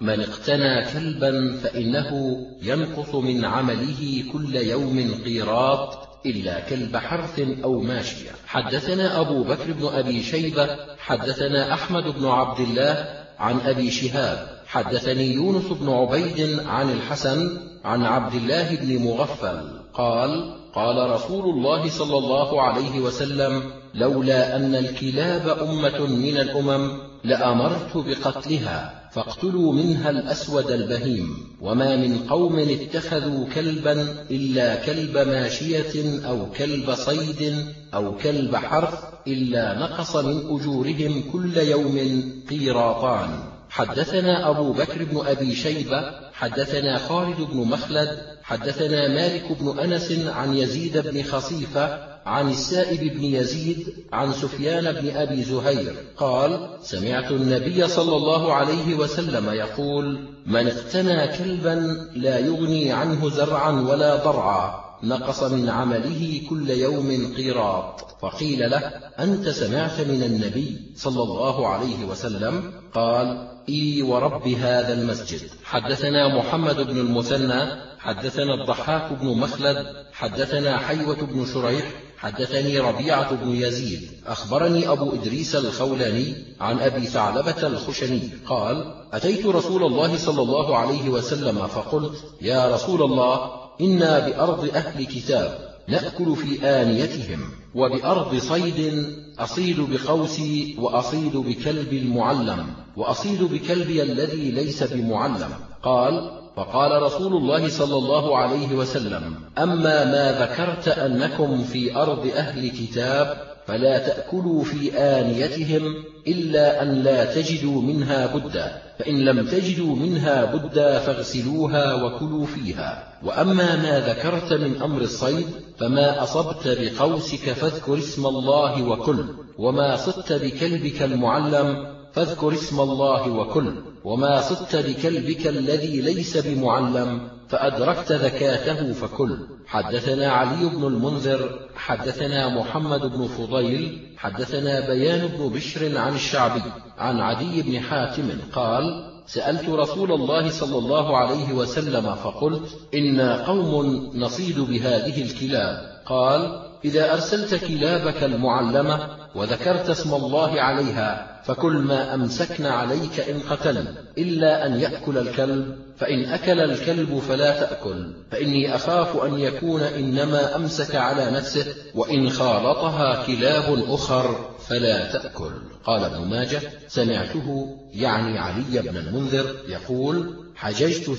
من اقتنى كلبا فإنه ينقص من عمله كل يوم قيراط إلا كلب حرث أو ماشية. حدثنا أبو بكر بن أبي شيبة حدثنا أحمد بن عبد الله عن أبي شهاب حدثني يونس بن عبيد عن الحسن عن عبد الله بن مغفل قال: قال رسول الله صلى الله عليه وسلم: لولا أن الكلاب أمة من الأمم لأمرت بقتلها، فاقتلوا منها الأسود البهيم. وما من قوم اتخذوا كلبا إلا كلب ماشية أو كلب صيد أو كلب حرث إلا نقص من أجورهم كل يوم قيراطان. حدثنا أبو بكر بن أبي شيبة حدثنا خالد بن مخلد حدثنا مالك بن أنس عن يزيد بن خصيفة عن السائب بن يزيد عن سفيان بن أبي زهير قال: سمعت النبي صلى الله عليه وسلم يقول: من اقتنى كلبا لا يغني عنه زرعا ولا ضرعا نقص من عمله كل يوم قيراط. فقيل له: أنت سمعت من النبي صلى الله عليه وسلم؟ قال: إي ورب هذا المسجد. حدثنا محمد بن المثنى حدثنا الضحاك بن مخلد حدثنا حيوة بن شريح حدثني ربيعة بن يزيد أخبرني أبو إدريس الخولاني عن أبي ثعلبة الخشني قال: أتيت رسول الله صلى الله عليه وسلم فقلت: يا رسول الله، إنا بأرض أهل كتاب نأكل في آنيتهم، وبأرض صيد أصيد بقوسي وأصيد بكلب المعلم وأصيد بكلبي الذي ليس بمعلم. قال: فقال رسول الله صلى الله عليه وسلم: أما ما ذكرت أنكم في أرض أهل كتاب فلا تأكلوا في آنيتهم إلا أن لا تجدوا منها بدا، فإن لم تجدوا منها بدا فاغسلوها وكلوا فيها. وأما ما ذكرت من أمر الصيد فما أصبت بقوسك فاذكر اسم الله وكل، وما صدت بكلبك المعلم فاذكر اسم الله وكل، وما صدت بكلبك الذي ليس بمعلم فأدركت ذكاته فكل. حدثنا علي بن المنذر حدثنا محمد بن فضيل حدثنا بيان بن بشر عن الشعبي عن عدي بن حاتم قال: سألت رسول الله صلى الله عليه وسلم فقلت: إنا قوم نصيد بهذه الكلاب. قال: إذا أرسلت كلابك المعلمة وذكرت اسم الله عليها فكل ما أمسكن عليك إن قتلن، إلا أن يأكل الكلب، فإن أكل الكلب فلا تأكل، فإني أخاف أن يكون إنما أمسك على نفسه، وإن خالطها كلاب أخر فلا تأكل. قال ابن ماجه: سمعته يعني علي بن المنذر يقول: حججت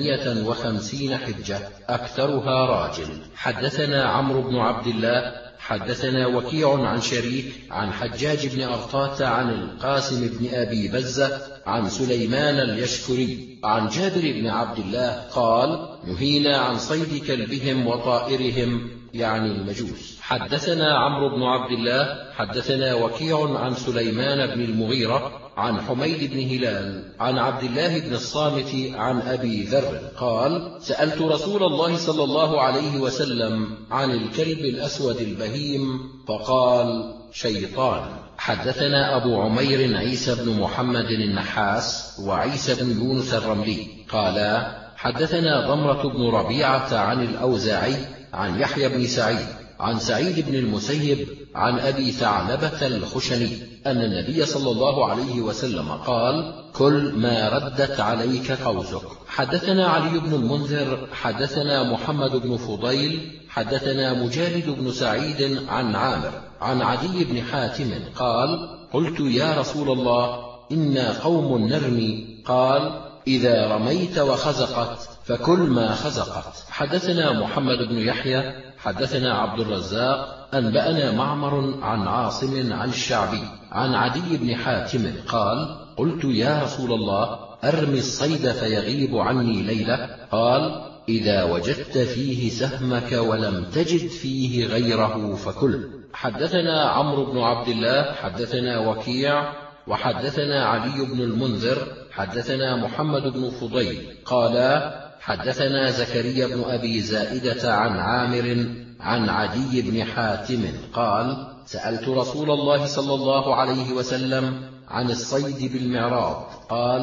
58 حجة أكثرها راجل. حدثنا عمرو بن عبد الله حدثنا وكيع عن شريك عن حجاج بن أرطاة عن القاسم بن أبي بزة عن سليمان اليشكري عن جابر بن عبد الله قال: نهينا عن صيد كلبهم وطائرهم، يعني المجوس. حدثنا عمرو بن عبد الله حدثنا وكيع عن سليمان بن المغيرة عن حميد بن هلال عن عبد الله بن الصامت عن أبي ذر قال: سألت رسول الله صلى الله عليه وسلم عن الكلب الأسود البهيم فقال: شيطان. حدثنا أبو عمير عيسى بن محمد النحاس وعيسى بن يونس الرملي قالا: حدثنا ضمرة بن ربيعة عن الأوزاعي عن يحيى بن سعيد عن سعيد بن المسيب عن أبي ثعلبة الخشني أن النبي صلى الله عليه وسلم قال: كل ما ردت عليك قوسك. حدثنا علي بن المنذر حدثنا محمد بن فضيل حدثنا مجالد بن سعيد عن عامر عن عدي بن حاتم قال: قلت: يا رسول الله، إنا قوم نرمي. قال: إذا رميت وخزقت فكل ما خزقت. حدثنا محمد بن يحيى حدثنا عبد الرزاق أنبأنا معمر عن عاصم عن الشعبي عن عدي بن حاتم قال: قلت: يا رسول الله، أرمي الصيد فيغيب عني ليلة. قال: إذا وجدت فيه سهمك ولم تجد فيه غيره فكل. حدثنا عمرو بن عبد الله حدثنا وكيع وحدثنا علي بن المنذر حدثنا محمد بن فضيل قالا: حدثنا زكريا بن أبي زائدة عن عامر عن عدي بن حاتم قال: سألت رسول الله صلى الله عليه وسلم عن الصيد بالمعراض. قال: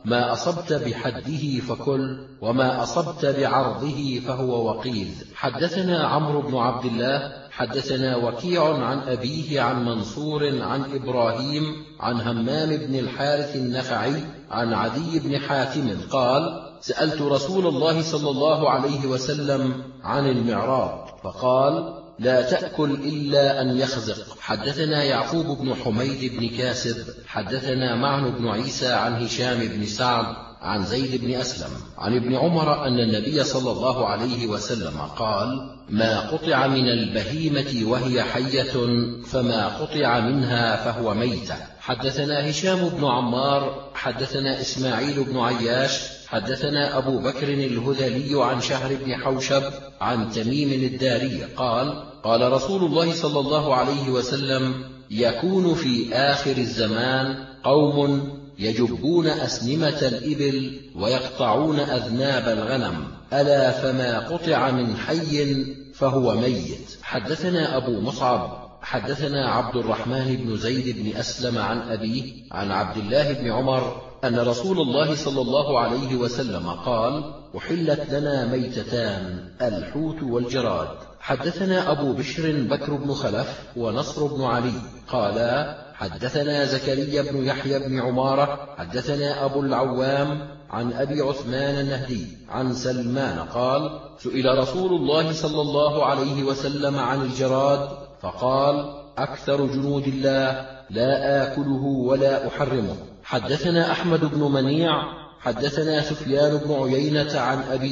ما أصبت بحده فكل، وما أصبت بعرضه فهو وقيذ. حدثنا عمرو بن عبد الله حدثنا وكيع عن أبيه عن منصور عن إبراهيم عن همام بن الحارث النخعي عن عدي بن حاتم قال: سألت رسول الله صلى الله عليه وسلم عن المعراض فقال: لا تأكل إلا أن يخزق. حدثنا يعقوب بن حميد بن كاسب حدثنا معن بن عيسى عن هشام بن سعد عن زيد بن أسلم عن ابن عمر أن النبي صلى الله عليه وسلم قال: ما قطع من البهيمة وهي حية فما قطع منها فهو ميتة. حدثنا هشام بن عمار حدثنا إسماعيل بن عياش حدثنا أبو بكر الهذلي عن شهر بن حوشب عن تميم الداري قال: قال رسول الله صلى الله عليه وسلم: يكون في آخر الزمان قوم يجبون أسنمة الإبل ويقطعون أذناب الغنم، ألا فما قطع من حي فهو ميت. حدثنا أبو مصعب حدثنا عبد الرحمن بن زيد بن أسلم عن أبيه عن عبد الله بن عمر أن رسول الله صلى الله عليه وسلم قال: أحلت لنا ميتتان، الحوت والجراد. حدثنا أبو بشر بكر بن خلف ونصر بن علي قالا: حدثنا زكريا بن يحيى بن عمارة حدثنا أبو العوام عن أبي عثمان النهدي عن سلمان قال: سئل رسول الله صلى الله عليه وسلم عن الجراد فقال: أكثر جنود الله، لا آكله ولا أحرمه. حدثنا أحمد بن منيع حدثنا سفيان بن عيينة عن أبي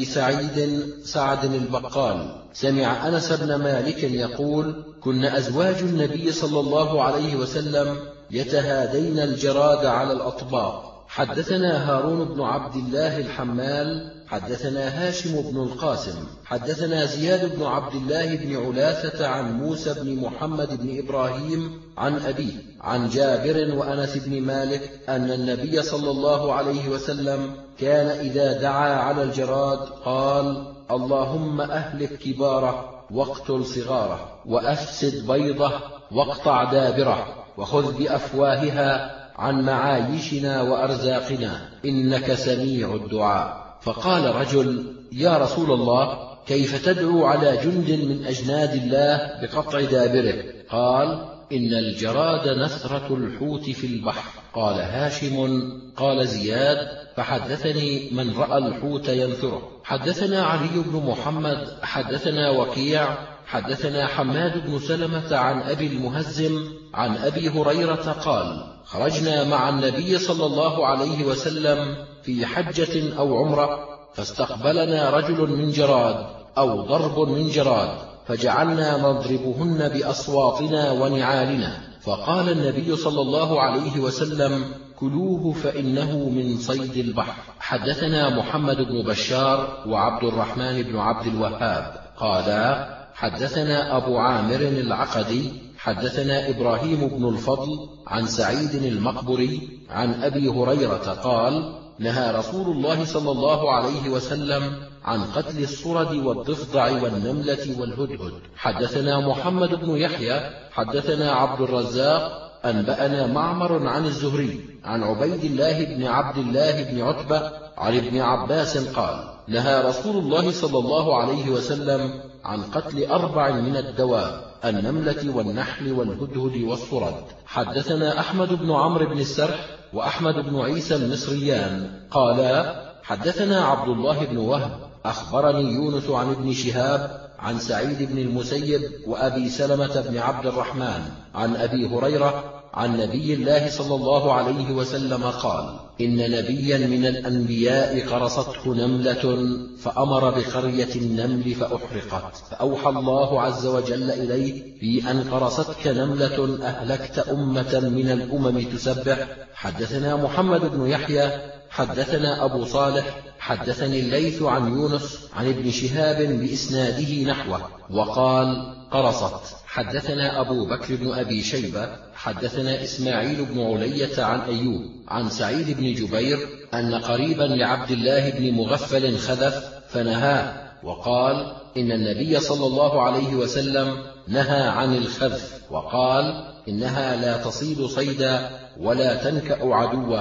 سعد البقال سمع أنس بن مالك يقول: كنا أزواج النبي صلى الله عليه وسلم يتهادين الجراد على الأطباق. حدثنا هارون بن عبد الله الحمال حدثنا هاشم بن القاسم حدثنا زياد بن عبد الله بن علاثة عن موسى بن محمد بن إبراهيم عن أبيه عن جابر وأنس بن مالك أن النبي صلى الله عليه وسلم كان إذا دعا على الجراد قال: اللهم أهلك كباره واقتل صغاره وأفسد بيضه واقطع دابره وخذ بأفواهها عن معايشنا وأرزاقنا، إنك سميع الدعاء. فقال رجل: يا رسول الله، كيف تدعو على جند من أجناد الله بقطع دابره؟ قال: إن الجراد نثرة الحوت في البحر. قال هاشم: قال زياد: فحدثني من رأى الحوت ينثره. حدثنا علي بن محمد حدثنا وكيع حدثنا حماد بن سلمة عن أبي المهزم عن أبي هريرة قال: خرجنا مع النبي صلى الله عليه وسلم في حجة أو عمرة، فاستقبلنا رجل من جراد أو ضرب من جراد، فجعلنا نضربهن بأصواتنا ونعالنا، فقال النبي صلى الله عليه وسلم: كلوه فإنه من صيد البحر. حدثنا محمد بن بشار وعبد الرحمن بن عبد الوهاب قالا: حدثنا أبو عامر العقدي حدثنا إبراهيم بن الفضل عن سعيد المقبري عن أبي هريرة قال: نهى رسول الله صلى الله عليه وسلم عن قتل الصرد والضفدع والنملة والهدهد. حدثنا محمد بن يحيى حدثنا عبد الرزاق أنبأنا معمر عن الزهري عن عبيد الله بن عبد الله بن عتبة عن ابن عباس قال: نهى رسول الله صلى الله عليه وسلم عن قتل 4 من الدواب: النملة والنحل والهدهد والصرد. حدثنا أحمد بن عمرو بن السرح وأحمد بن عيسى المصريان قالا: حدثنا عبد الله بن وهب أخبرني يونس عن ابن شهاب عن سعيد بن المسيب وأبي سلمة بن عبد الرحمن عن أبي هريرة عن نبي الله صلى الله عليه وسلم قال: إن نبيا من الأنبياء قرصته نملة فأمر بقرية النمل فأحرقت، فأوحى الله عز وجل إليه في أن قرصتك نملة أهلكت أمة من الأمم تسبح. حدثنا محمد بن يحيى حدثنا أبو صالح حدثني الليث عن يونس عن ابن شهاب بإسناده نحوه وقال: قرصت. حدثنا أبو بكر بن أبي شيبة حدثنا إسماعيل بن علية عن أيوب عن سعيد بن جبير أن قريبا لعبد الله بن مغفل خذف فنهاه، وقال: إن النبي صلى الله عليه وسلم نهى عن الخذف، وقال: إنها لا تصيد صيدا ولا تنكأ عدوا،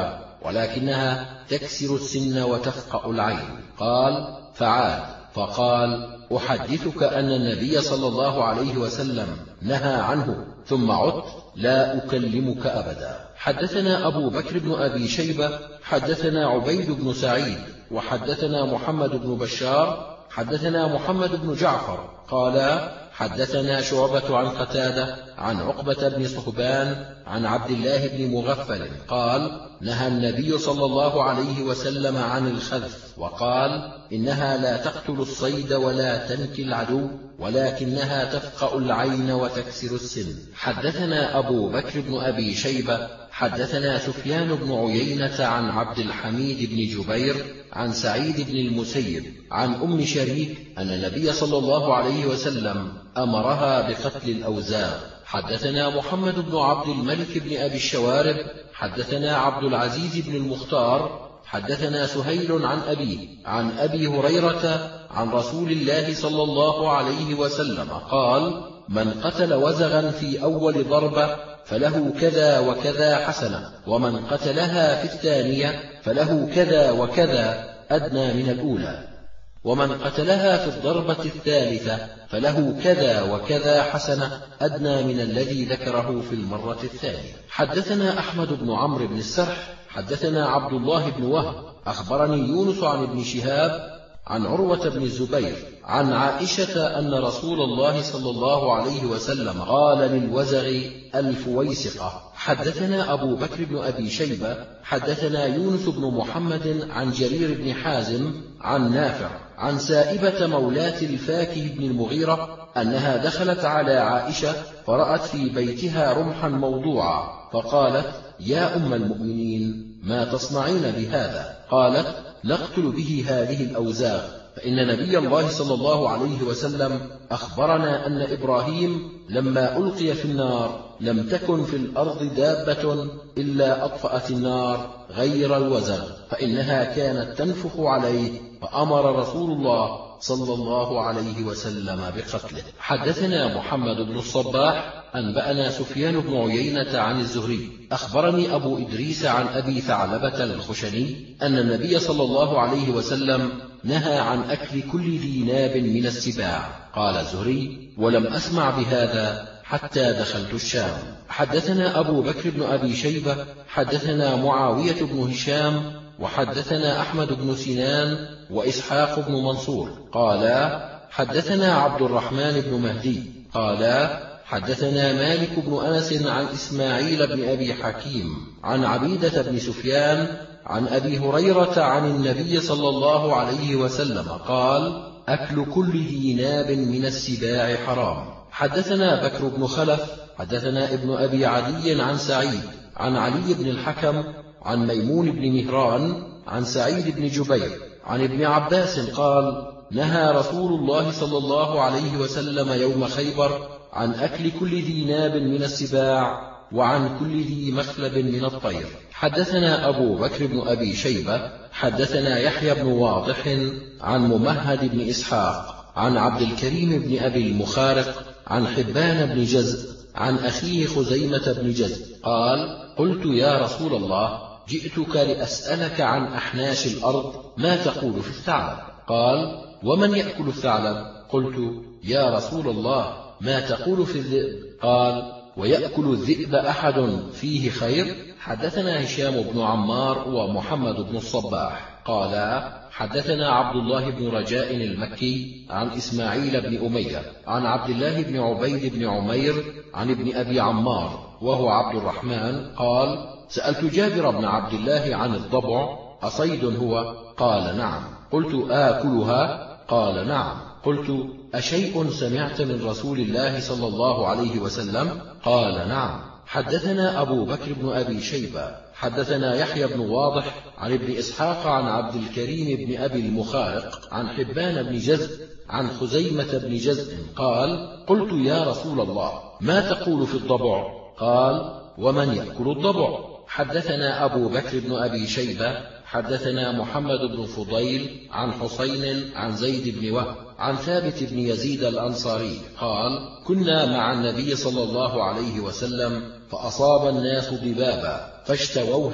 ولكنها تكسر السن وتفقأ العين. قال: فعاد فقال: أحدثك أن النبي صلى الله عليه وسلم نهى عنه، ثم عدت لا أكلمك أبدا. حدثنا أبو بكر بن أبي شيبة حدثنا عبيد بن سعيد وحدثنا محمد بن بشار حدثنا محمد بن جعفر قال: حدثنا شعبة عن قتادة عن عقبة بن صهبان عن عبد الله بن مغفل قال: نهى النبي صلى الله عليه وسلم عن الخذف، وقال: إنها لا تقتل الصيد ولا تنكي العدو، ولكنها تفقأ العين وتكسر السن. حدثنا أبو بكر بن أبي شيبة حدثنا سفيان بن عيينة عن عبد الحميد بن جبير عن سعيد بن المسيب عن أم شريك أن النبي صلى الله عليه وسلم أمرها بقتل الأوزاغ. حدثنا محمد بن عبد الملك بن أبي الشوارب حدثنا عبد العزيز بن المختار حدثنا سهيل عن أبيه عن أبي هريرة عن رسول الله صلى الله عليه وسلم قال: من قتل وزغا في أول ضربة فله كذا وكذا حسنة، ومن قتلها في الثانية فله كذا وكذا أدنى من الأولى، ومن قتلها في الضربة الثالثة فله كذا وكذا حسنة أدنى من الذي ذكره في المرة الثانية. حدثنا أحمد بن عمرو بن السرح حدثنا عبد الله بن وهب أخبرني يونس عن ابن شهاب عن عروة بن الزبير عن عائشة أن رسول الله صلى الله عليه وسلم قال للوزغ الفويسقة. حدثنا أبو بكر بن أبي شيبة حدثنا يونس بن محمد عن جرير بن حازم عن نافع عن سائبة مولاة الفاكه بن المغيرة أنها دخلت على عائشة فرأت في بيتها رمحا موضوعا، فقالت: يا أم المؤمنين، ما تصنعين بهذا؟ قالت: نقتل به هذه الأوزاغ، فإن نبي الله صلى الله عليه وسلم أخبرنا أن إبراهيم لما ألقي في النار لم تكن في الأرض دابة إلا أطفأت النار غير الوزغ، فإنها كانت تنفخ عليه، فأمر رسول الله صلى الله عليه وسلم بقتله. حدثنا محمد بن الصباح أنبأنا سفيان بن عيينة عن الزهري أخبرني أبو إدريس عن أبي ثعلبة الخشني أن النبي صلى الله عليه وسلم نهى عن أكل كل ذي ناب من السباع. قال الزهري: ولم أسمع بهذا حتى دخلت الشام. حدثنا أبو بكر بن أبي شيبة حدثنا معاوية بن هشام وحدثنا أحمد بن سنان وإسحاق بن منصور قالا: حدثنا عبد الرحمن بن مهدي قالا: حدثنا مالك بن أنس عن إسماعيل بن أبي حكيم عن عبيدة بن سفيان عن أبي هريرة عن النبي صلى الله عليه وسلم قال: أكل كل ذي ناب من السباع حرام. حدثنا بكر بن خلف حدثنا ابن أبي عدي عن سعيد عن علي بن الحكم عن ميمون بن مهران عن سعيد بن جبير عن ابن عباس قال: نهى رسول الله صلى الله عليه وسلم يوم خيبر عن أكل كل ذي ناب من السباع وعن كل ذي مخلب من الطير. حدثنا أبو بكر بن أبي شيبة حدثنا يحيى بن واضح عن ممهد بن إسحاق عن عبد الكريم بن أبي المخارق عن حبان بن جزء عن أخيه خزيمة بن جزء قال: قلت: يا رسول الله، جئتك لأسألك عن أحناش الأرض، ما تقول في الثعلب؟ قال: ومن يأكل الثعلب؟ قلت: يا رسول الله، ما تقول في الذئب؟ قال: ويأكل الذئب أحد فيه خير؟ حدثنا هشام بن عمار ومحمد بن الصباح قالا: حدثنا عبد الله بن رجاء المكي عن إسماعيل بن أمية عن عبد الله بن عبيد بن عمير عن ابن أبي عمار وهو عبد الرحمن قال: سألت جابر بن عبد الله عن الضبع: أصيد هو؟ قال: نعم. قلت: آكلها؟ قال: نعم. قلت: أشيء سمعت من رسول الله صلى الله عليه وسلم؟ قال: نعم. حدثنا أبو بكر بن أبي شيبة حدثنا يحيى بن واضح عن ابن إسحاق عن عبد الكريم بن أبي المخارق عن حبان بن جزء عن خزيمة بن جزء قال: قلت: يا رسول الله، ما تقول في الضبع؟ قال: ومن يأكل الضبع؟ حدثنا أبو بكر بن أبي شيبة حدثنا محمد بن فضيل عن حسين عن زيد بن وهب عن ثابت بن يزيد الأنصاري قال: كنا مع النبي صلى الله عليه وسلم فأصاب الناس ضبابا فاشتووها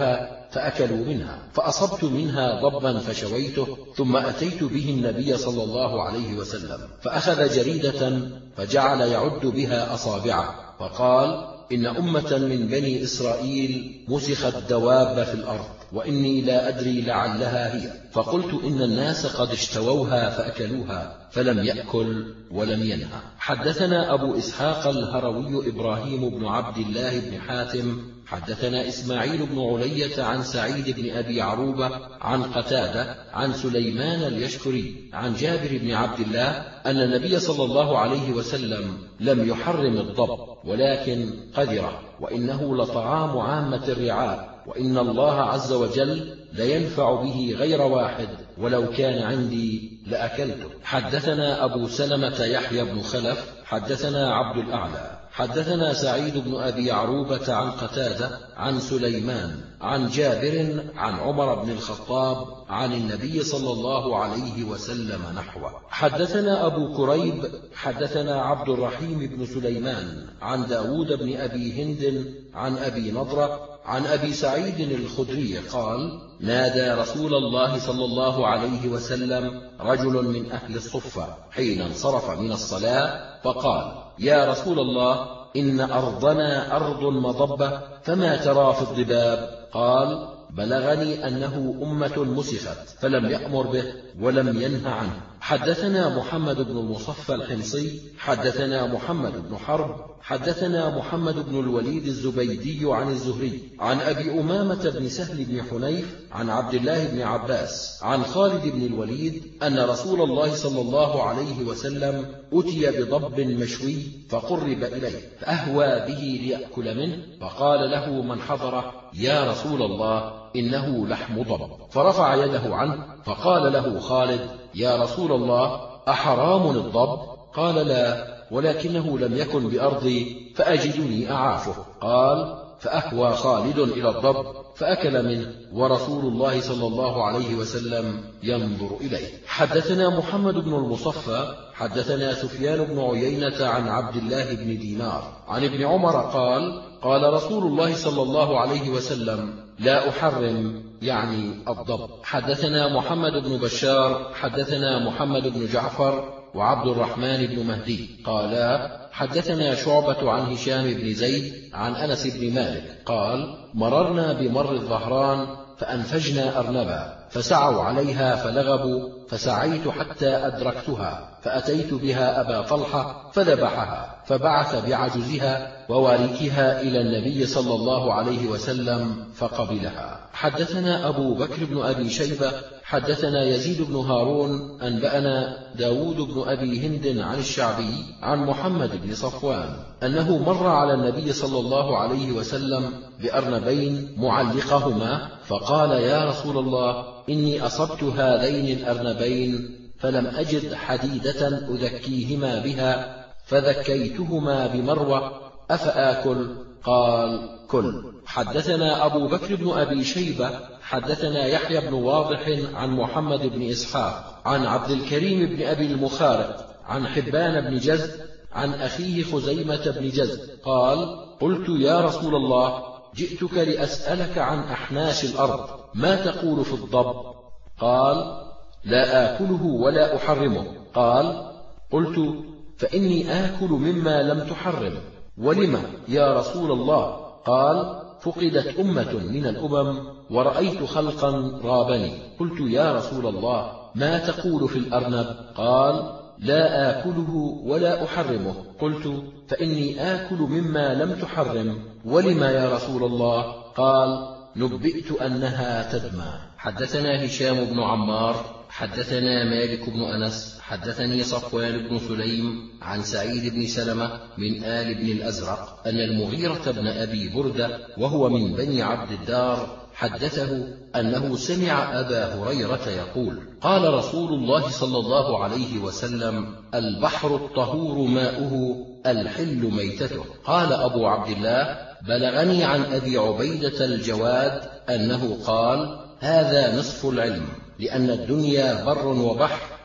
فأكلوا منها، فأصبت منها ضبا فشويته، ثم أتيت به النبي صلى الله عليه وسلم، فأخذ جريدة فجعل يعد بها أصابعه، فقال: إن أمة من بني إسرائيل مسخت دواب في الأرض، وإني لا أدري لعلها هي. فقلت: إن الناس قد اشتووها فأكلوها، فلم يأكل ولم ينهى. حدثنا أبو إسحاق الهروي إبراهيم بن عبد الله بن حاتم حدثنا إسماعيل بن علية عن سعيد بن أبي عروبة عن قتادة عن سليمان اليشكري عن جابر بن عبد الله أن النبي صلى الله عليه وسلم لم يحرم الضب، ولكن قذره، وإنه لطعام عامة الرعاء، وإن الله عز وجل لينفع به غير واحد، ولو كان عندي لأكلته. حدثنا أبو سلمة يحيى بن خلف حدثنا عبد الأعلى حدثنا سعيد بن أبي عروبة عن قتادة عن سليمان عن جابر عن عمر بن الخطاب عن النبي صلى الله عليه وسلم نحوه. حدثنا أبو كريب حدثنا عبد الرحيم بن سليمان عن داود بن أبي هند عن أبي نضرة عن أبي سعيد الخدري قال: نادى رسول الله صلى الله عليه وسلم رجل من أهل الصفة حين انصرف من الصلاة فقال: يا رسول الله، إن أرضنا أرض مضبة، فما ترى في الضباب؟ قال: بلغني أنه أمة مسخت، فلم يأمر به ولم ينه عنه. حدثنا محمد بن المصفى الحمصي حدثنا محمد بن حرب حدثنا محمد بن الوليد الزبيدي عن الزهري عن أبي أمامة بن سهل بن حنيف عن عبد الله بن عباس عن خالد بن الوليد أن رسول الله صلى الله عليه وسلم أتي بضب مشوي فقرب إليه، فأهوى به ليأكل منه، فقال له من حضره: يا رسول الله، إنه لحم ضب. فرفع يده عنه، فقال له خالد: يا رسول الله، أحرام الضب؟ قال: لا، ولكنه لم يكن بأرضي فأجدني أعافه. قال: فأهوى خالد إلى الضب فأكل منه، ورسول الله صلى الله عليه وسلم ينظر إليه. حدثنا محمد بن المصفى حدثنا سفيان بن عيينة عن عبد الله بن دينار عن ابن عمر قال: قال رسول الله صلى الله عليه وسلم: لا أحرم، يعني الضب. حدثنا محمد بن بشار حدثنا محمد بن جعفر وعبد الرحمن بن مهدي قالا: حدثنا شعبة عن هشام بن زيد عن أنس بن مالك قال: مررنا بمر الظهران فأنفجنا أرنبا، فسعوا عليها فلغبوا، فسعيت حتى أدركتها، فأتيت بها أبا طلحة فذبحها، فبعث بعجزها وواركها إلى النبي صلى الله عليه وسلم فقبلها. حدثنا أبو بكر بن أبي شيبة حدثنا يزيد بن هارون أنبأنا داود بن أبي هند عن الشعبي عن محمد بن صفوان أنه مر على النبي صلى الله عليه وسلم بأرنبين معلقهما، فقال: يا رسول الله، إني أصبت هذين الأرنبين فلم أجد حديدة أذكيهما بها، فذكيتهما بمروة، أفآكل؟ قال: كل. حدثنا أبو بكر بن أبي شيبة حدثنا يحيى بن واضح عن محمد بن إسحاق عن عبد الكريم بن أبي المخارق عن حبان بن جزء عن أخيه خزيمة بن جزء قال: قلت: يا رسول الله، جئتك لأسألك عن أحناش الأرض، ما تقول في الضب؟ قال: لا آكله ولا أحرمه. قال: قلت: فإني آكل مما لم تحرم. ولم يا رسول الله؟ قال: فقدت أمة من الأمم ورأيت خلقا رابني. قلت: يا رسول الله، ما تقول في الأرنب؟ قال: لا آكله ولا أحرمه. قلت: فإني آكل مما لم تحرم. ولم يا رسول الله؟ قال: نبئت أنها تدمى. حدثنا هشام بن عمار حدثنا مالك بن أنس حدثني صفوان بن سليم عن سعيد بن سلمة من آل بن الأزرق أن المغيرة بن أبي بردة وهو من بني عبد الدار حدثه أنه سمع أبا هريرة يقول: قال رسول الله صلى الله عليه وسلم: البحر الطهور ماؤه، الحل ميتته. قال أبو عبد الله: بلغني عن أبي عبيدة الجواد أنه قال: هذا نصف العلم، لأن الدنيا بر وبحر،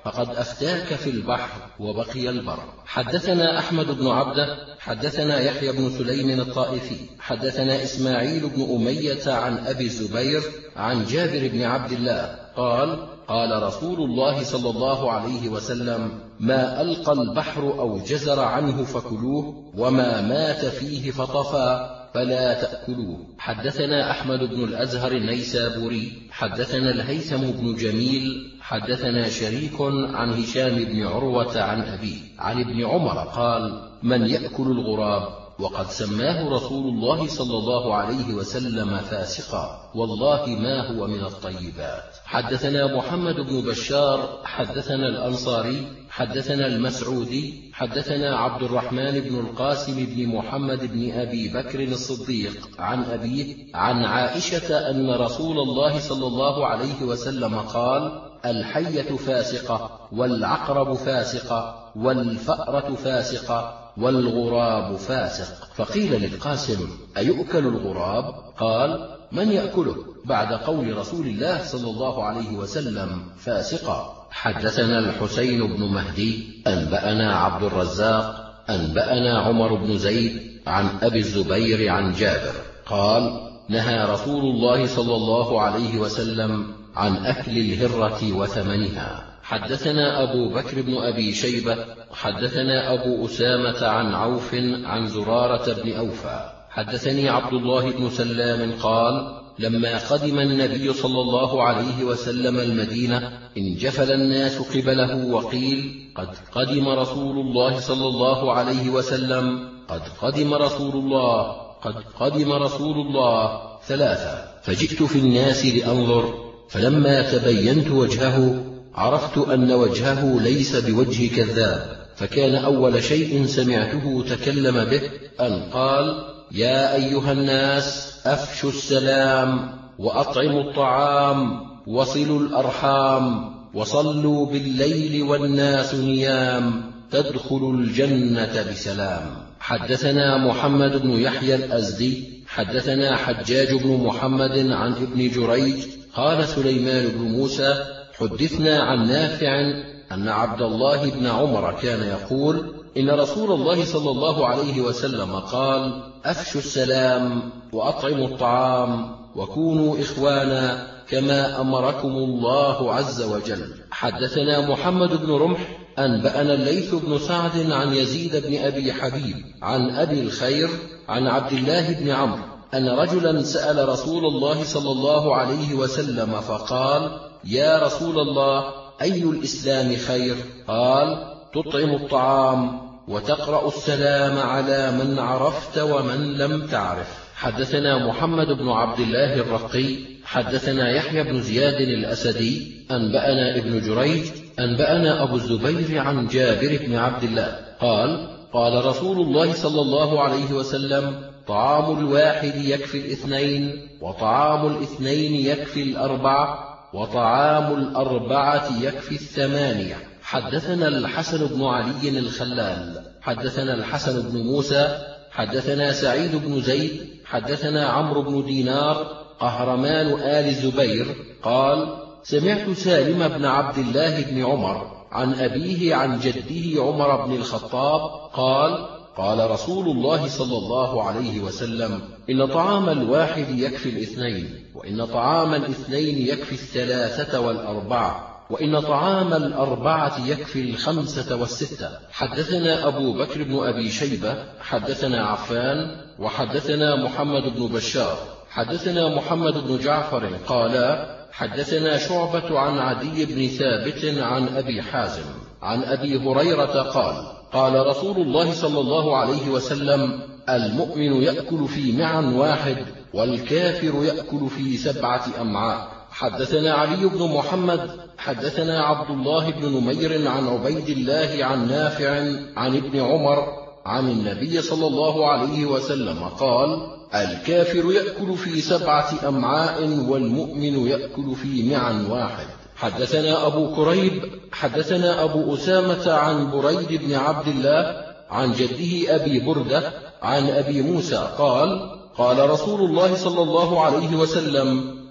فقد أفتاك في البحر وبقي البر. حدثنا أحمد بن عبده حدثنا يحيى بن سليم الطائفي حدثنا إسماعيل بن أمية عن أبي الزبير عن جابر بن عبد الله قال قال رسول الله صلى الله عليه وسلم: ما ألقى البحر أو جزر عنه فكلوه، وما مات فيه فطفى فلا تأكلوه. حدثنا أحمد بن الأزهر النيسابوري حدثنا الهيثم بن جميل حدثنا شريك عن هشام بن عروة عن أبيه عن ابن عمر قال: من يأكل الغراب وقد سماه رسول الله صلى الله عليه وسلم فاسقا، والله ما هو من الطيبات. حدثنا محمد بن بشار حدثنا الأنصاري حدثنا المسعودي حدثنا عبد الرحمن بن القاسم بن محمد بن أبي بكر الصديق عن أبيه عن عائشة أن رسول الله صلى الله عليه وسلم قال: الحية فاسقة، والعقرب فاسقة، والفأرة فاسقة، والغراب فاسق. فقيل للقاسم: أيؤكل الغراب؟ قال: من يأكله؟ بعد قول رسول الله صلى الله عليه وسلم فاسقا. حدثنا الحسين بن مهدي أنبأنا عبد الرزاق أنبأنا عمر بن زيد عن أبي الزبير عن جابر قال: نهى رسول الله صلى الله عليه وسلم عن أكل الهرة وثمنها. حدثنا أبو بكر بن أبي شيبة حدثنا أبو أسامة عن عوف عن زرارة بن أوفى حدثني عبد الله بن سلام قال: لما قدم النبي صلى الله عليه وسلم المدينة انجفل الناس قبله وقيل: قد قدم رسول الله صلى الله عليه وسلم، قد قدم رسول الله، قد قدم رسول الله ثلاثة. فجئت في الناس لأنظر، فلما تبينت وجهه عرفت أن وجهه ليس بوجه كذاب، فكان أول شيء سمعته تكلم به أن قال: يا أيها الناس أفشوا السلام وأطعموا الطعام وصلوا الأرحام وصلوا بالليل والناس نيام تدخلوا الجنة بسلام. حدثنا محمد بن يحيى الأزدي حدثنا حجاج بن محمد عن ابن جريج قال سليمان بن موسى: حدثنا عن نافع أن عبد الله بن عمر كان يقول: إن رسول الله صلى الله عليه وسلم قال: أفشوا السلام وأطعموا الطعام وكونوا إخوانا كما أمركم الله عز وجل. حدثنا محمد بن رمح أنبأنا الليث بن سعد عن يزيد بن أبي حبيب عن أبي الخير عن عبد الله بن عمرو أن رجلا سأل رسول الله صلى الله عليه وسلم فقال: يا رسول الله، أي الإسلام خير؟ قال: تطعم الطعام وتقرأ السلام على من عرفت ومن لم تعرف. حدثنا محمد بن عبد الله الرقي حدثنا يحيى بن زياد الأسدي أنبأنا ابن جريج أنبأنا أبو الزبير عن جابر بن عبد الله قال: قال رسول الله صلى الله عليه وسلم: طعام الواحد يكفي الاثنين، وطعام الاثنين يكفي الأربعة، وطعام الأربعة يكفي الثمانية. حدثنا الحسن بن علي الخلال حدثنا الحسن بن موسى حدثنا سعيد بن زيد حدثنا عمرو بن دينار قهرمان آل زبير قال: سمعت سالم بن عبد الله بن عمر عن أبيه عن جده عمر بن الخطاب قال: قال رسول الله صلى الله عليه وسلم: إن طعام الواحد يكفي الاثنين، وإن طعام الاثنين يكفي الثلاثة والأربعة، وإن طعام الأربعة يكفي الخمسة والستة. حدثنا أبو بكر بن أبي شيبة حدثنا عفان وحدثنا محمد بن بشار حدثنا محمد بن جعفر قال: حدثنا شعبة عن عدي بن ثابت عن أبي حازم عن أبي هريرة قال: قال رسول الله صلى الله عليه وسلم: المؤمن يأكل في معا واحد، والكافر يأكل في 7 أمعاء. حدثنا علي بن محمد حدثنا عبد الله بن نمير عن عبيد الله عن نافع عن ابن عمر عن النبي صلى الله عليه وسلم قال: الكافر يأكل في 7 أمعاء، والمؤمن يأكل في معا واحد. حدثنا أبو كريب حدثنا أبو أسامة عن بريد بن عبد الله عن جده أبي بردة عن أبي موسى قال: قال رسول الله صلى الله عليه وسلم: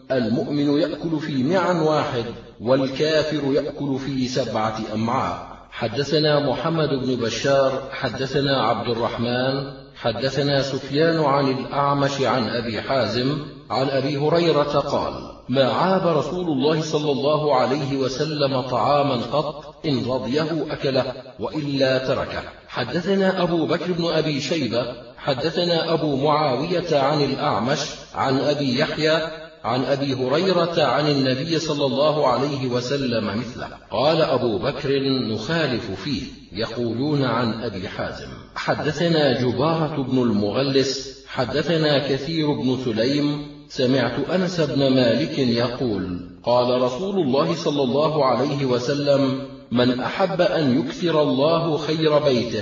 المؤمن يأكل في معا واحد والكافر يأكل في 7 أمعاء. حدثنا محمد بن بشار حدثنا عبد الرحمن حدثنا سفيان عن الأعمش عن أبي حازم عن أبي هريرة قال: ما عاب رسول الله صلى الله عليه وسلم طعاما قط، إن رضيه أكله وإلا تركه. حدثنا أبو بكر بن أبي شيبة حدثنا أبو معاوية عن الأعمش عن أبي يحيى عن أبي هريرة عن النبي صلى الله عليه وسلم مثله. قال أبو بكر: نخالف فيه، يقولون عن أبي حازم. حدثنا جبارة بن المغلس حدثنا كثير بن سليم سمعت أنس بن مالك يقول: قال رسول الله صلى الله عليه وسلم: من أحب أن يكثر الله خير بيته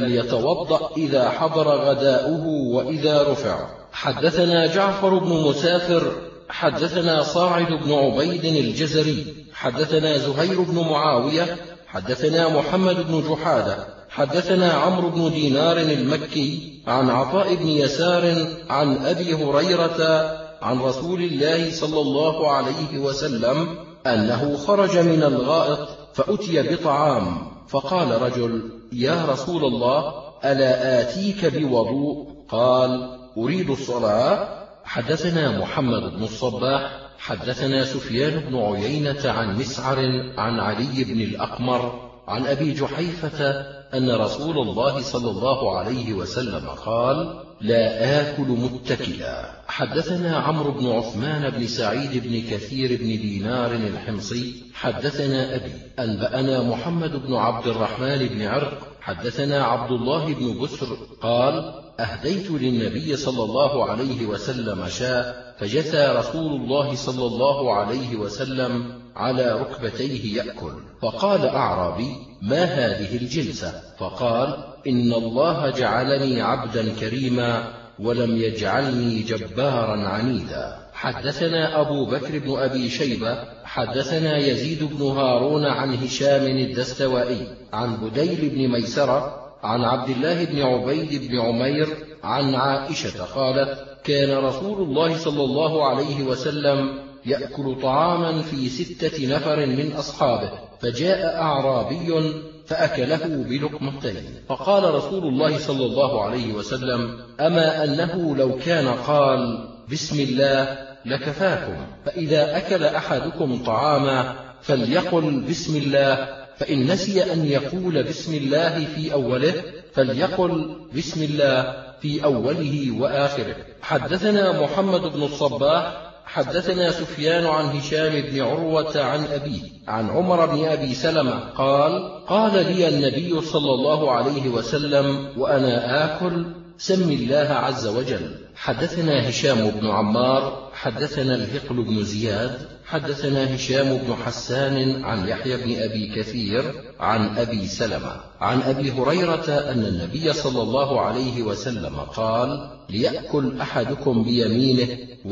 فليتوضأ إذا حضر غداؤه وإذا رفع. حدثنا جعفر بن مسافر حدثنا صاعد بن عبيد الجزري حدثنا زهير بن معاوية حدثنا محمد بن جحادة حدثنا عمرو بن دينار المكي عن عطاء بن يسار عن أبي هريرة عن رسول الله صلى الله عليه وسلم أنه خرج من الغائط فأتي بطعام، فقال رجل: يا رسول الله، ألا آتيك بوضوء؟ قال: أريد الصلاة. حدثنا محمد بن الصباح حدثنا سفيان بن عيينة عن مسعر عن علي بن الأقمر عن أبي جحيفة أن رسول الله صلى الله عليه وسلم قال: لا آكل متكئا. حدثنا عمرو بن عثمان بن سعيد بن كثير بن دينار الحمصي حدثنا أبي أنبأنا محمد بن عبد الرحمن بن عرق حدثنا عبد الله بن بسر قال: أهديت للنبي صلى الله عليه وسلم شاة، فجثى رسول الله صلى الله عليه وسلم على ركبتيه يأكل، فقال أعرابي: ما هذه الجلسة؟ فقال: إن الله جعلني عبدا كريما ولم يجعلني جبارا عنيدا. حدثنا أبو بكر بن أبي شيبة حدثنا يزيد بن هارون عن هشام الدستوائي عن بديل بن ميسرة عن عبد الله بن عبيد بن عمير عن عائشة قالت: كان رسول الله صلى الله عليه وسلم يأكل طعاما في 6 نفر من أصحابه، فجاء أعرابي فأكله بلقمتين، فقال رسول الله صلى الله عليه وسلم: أما أنه لو كان قال بسم الله لكفاكم، فإذا أكل أحدكم طعاما فليقل بسم الله، فإن نسي أن يقول بسم الله في أوله فليقل بسم الله في أوله وآخره. حدثنا محمد بن الصباح حدثنا سفيان عن هشام بن عروة عن أبيه عن عمر بن أبي سلمة قال: قال لي النبي صلى الله عليه وسلم وأنا آكل: سم الله عز وجل. حدثنا هشام بن عمار حدثنا الهقل بن زياد حدثنا هشام بن حسان عن يحيى بن أبي كثير عن أبي سلمة عن أبي هريرة أن النبي صلى الله عليه وسلم قال: ليأكل أحدكم بيمينه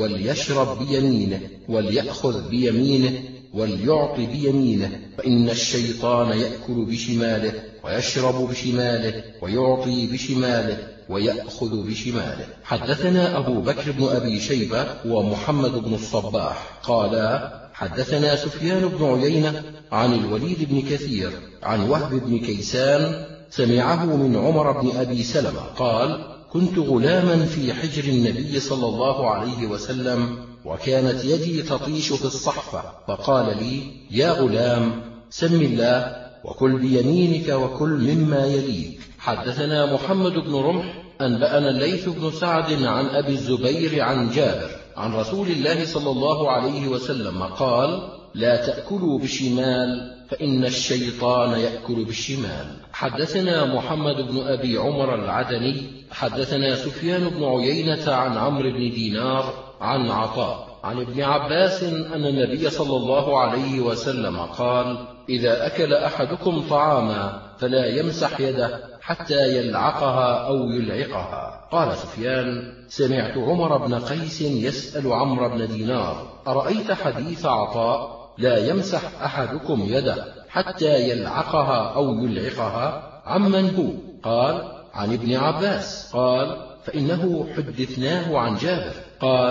وليشرب بيمينه وليأخذ بيمينه وليعطي بيمينه، فإن الشيطان يأكل بشماله ويشرب بشماله ويعطي بشماله ويأخذ بشماله. حدثنا أبو بكر بن أبي شيبة ومحمد بن الصباح قالا: حدثنا سفيان بن عيينة عن الوليد بن كثير عن وهب بن كيسان سمعه من عمر بن أبي سلمة قال: كنت غلاما في حجر النبي صلى الله عليه وسلم، وكانت يدي تطيش في الصحفة، فقال لي: يا غلام، سم الله وكل بيمينك وكل مما يليك. حدثنا محمد بن رمح أنبأنا الليث بن سعد عن أبي الزبير عن جابر عن رسول الله صلى الله عليه وسلم قال: لا تأكلوا بالشمال فإن الشيطان يأكل بالشمال. حدثنا محمد بن أبي عمر العدني حدثنا سفيان بن عيينة عن عمرو بن دينار عن عطاء عن ابن عباس أن النبي صلى الله عليه وسلم قال: إذا أكل أحدكم طعاما فلا يمسح يده حتى يلعقها أو يلعقها. قال سفيان: سمعت عمر بن قيس يسأل عمرو بن دينار: أرأيت حديث عطاء لا يمسح أحدكم يده حتى يلعقها أو يلعقها عمن هو؟ قال: عن ابن عباس. قال: فإنه حدثناه عن جابر. قال: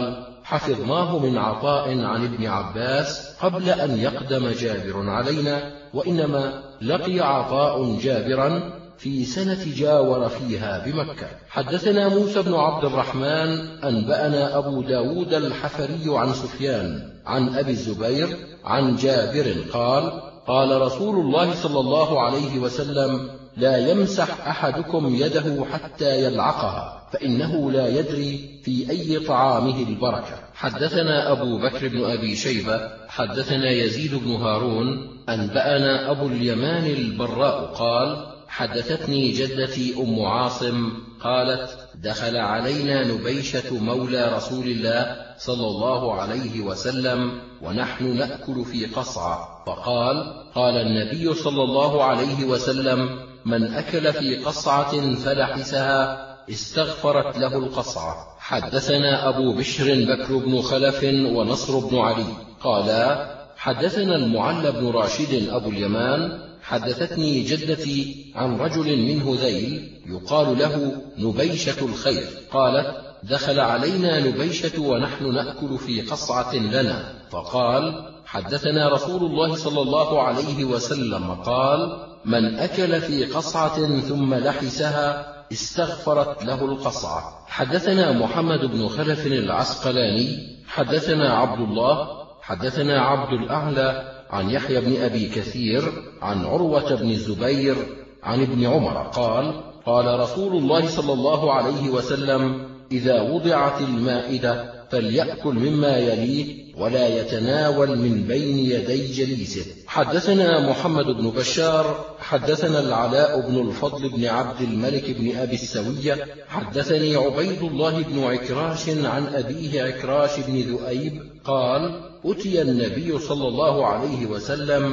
حفظناه من عطاء عن ابن عباس قبل أن يقدم جابر علينا، وإنما لقي عطاء جابرا في سنة جاور فيها بمكة. حدثنا موسى بن عبد الرحمن أنبأنا أبو داود الحفري عن سفيان عن أبي الزبير عن جابر قال: قال رسول الله صلى الله عليه وسلم: لا يمسح أحدكم يده حتى يلعقها، فإنه لا يدري في أي طعامه البركة. حدثنا أبو بكر بن أبي شيبة حدثنا يزيد بن هارون أنبأنا أبو اليمان البراء قال: حدثتني جدتي أم عاصم قالت: دخل علينا نبيشة مولى رسول الله صلى الله عليه وسلم ونحن نأكل في قصعة، فقال: قال النبي صلى الله عليه وسلم: من أكل في قصعة فلحسها استغفرت له القصعة. حدثنا أبو بشر بكر بن خلف ونصر بن علي قالا: حدثنا المعلى بن راشد أبو اليمان حدثتني جدتي عن رجل من هذيل يقال له نبيشة الخير قالت: دخل علينا نبيشة ونحن نأكل في قصعة لنا، فقال: حدثنا رسول الله صلى الله عليه وسلم قال: من أكل في قصعة ثم لحسها استغفرت له القصعة. حدثنا محمد بن خلف العسقلاني حدثنا عبد الله حدثنا عبد الأعلى عن يحيى بن أبي كثير عن عروة بن الزبير عن ابن عمر قال: قال رسول الله صلى الله عليه وسلم: إذا وضعت المائدة فليأكل مما يليه ولا يتناول من بين يدي جليسه. حدثنا محمد بن بشار حدثنا العلاء بن الفضل بن عبد الملك بن أبي السوية حدثني عبيد الله بن عكراش عن أبيه عكراش بن ذؤيب قال: أتي النبي صلى الله عليه وسلم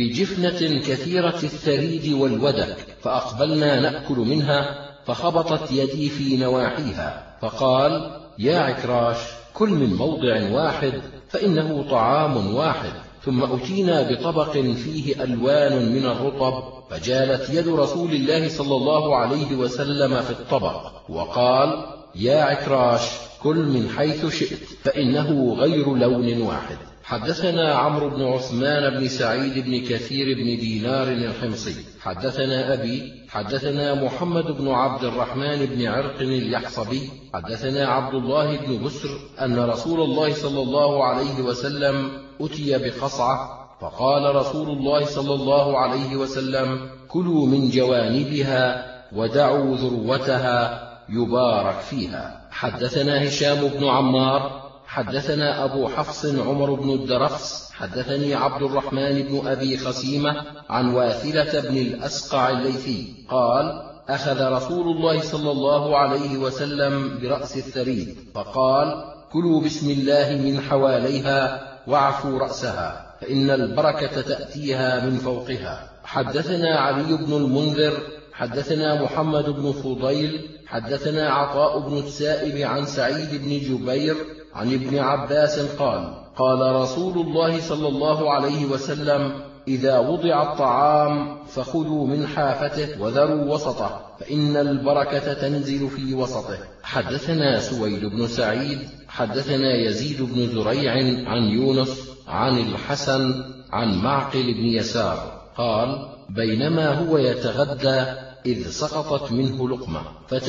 بجفنة كثيرة الثريد والودك، فأقبلنا نأكل منها، فخبطت يدي في نواحيها، فقال: يا عكراش، كل من موضع واحد فإنه طعام واحد. ثم أتينا بطبق فيه ألوان من الرطب، فجالت يد رسول الله صلى الله عليه وسلم في الطبق، وقال: يا عكراش، كل من حيث شئت فإنه غير لون واحد. حدثنا عمرو بن عثمان بن سعيد بن كثير بن دينار الحمصي حدثنا أبي حدثنا محمد بن عبد الرحمن بن عرق اليحصبي حدثنا عبد الله بن بسر أن رسول الله صلى الله عليه وسلم أتي بقصعة، فقال رسول الله صلى الله عليه وسلم: كلوا من جوانبها ودعوا ذروتها يبارك فيها. حدثنا هشام بن عمار حدثنا أبو حفص عمر بن الدرفس حدثني عبد الرحمن بن أبي خسيمة عن واثلة بن الأسقع الليثي قال: أخذ رسول الله صلى الله عليه وسلم برأس الثريد فقال: كلوا بسم الله من حواليها واعفوا رأسها، فإن البركة تأتيها من فوقها. حدثنا علي بن المنذر حدثنا محمد بن فضيل حدثنا عطاء بن السائب عن سعيد بن جبير عن ابن عباس قال: قال رسول الله صلى الله عليه وسلم: إذا وضع الطعام فخذوا من حافته وذروا وسطه، فإن البركة تنزل في وسطه. حدثنا سويد بن سعيد حدثنا يزيد بن زريع عن يونس عن الحسن عن معقل بن يسار قال: بينما هو يتغدى إذ سقطت منه لقمة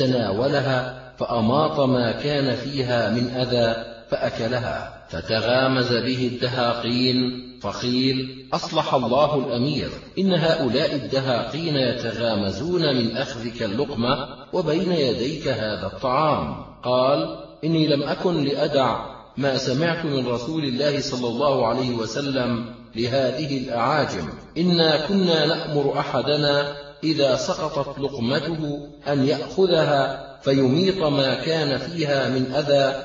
فتناولها، فأماط ما كان فيها من أذى فأكلها، فتغامز به الدهاقين، فقيل: أصلح الله الأمير، إن هؤلاء الدهاقين يتغامزون من أخذك اللقمة وبين يديك هذا الطعام. قال: إني لم أكن لأدع ما سمعت من رسول الله صلى الله عليه وسلم لهذه الأعاجم، إنا كنا نأمر أحدنا إذا سقطت لقمته أن يأخذها فيميط ما كان فيها من أذى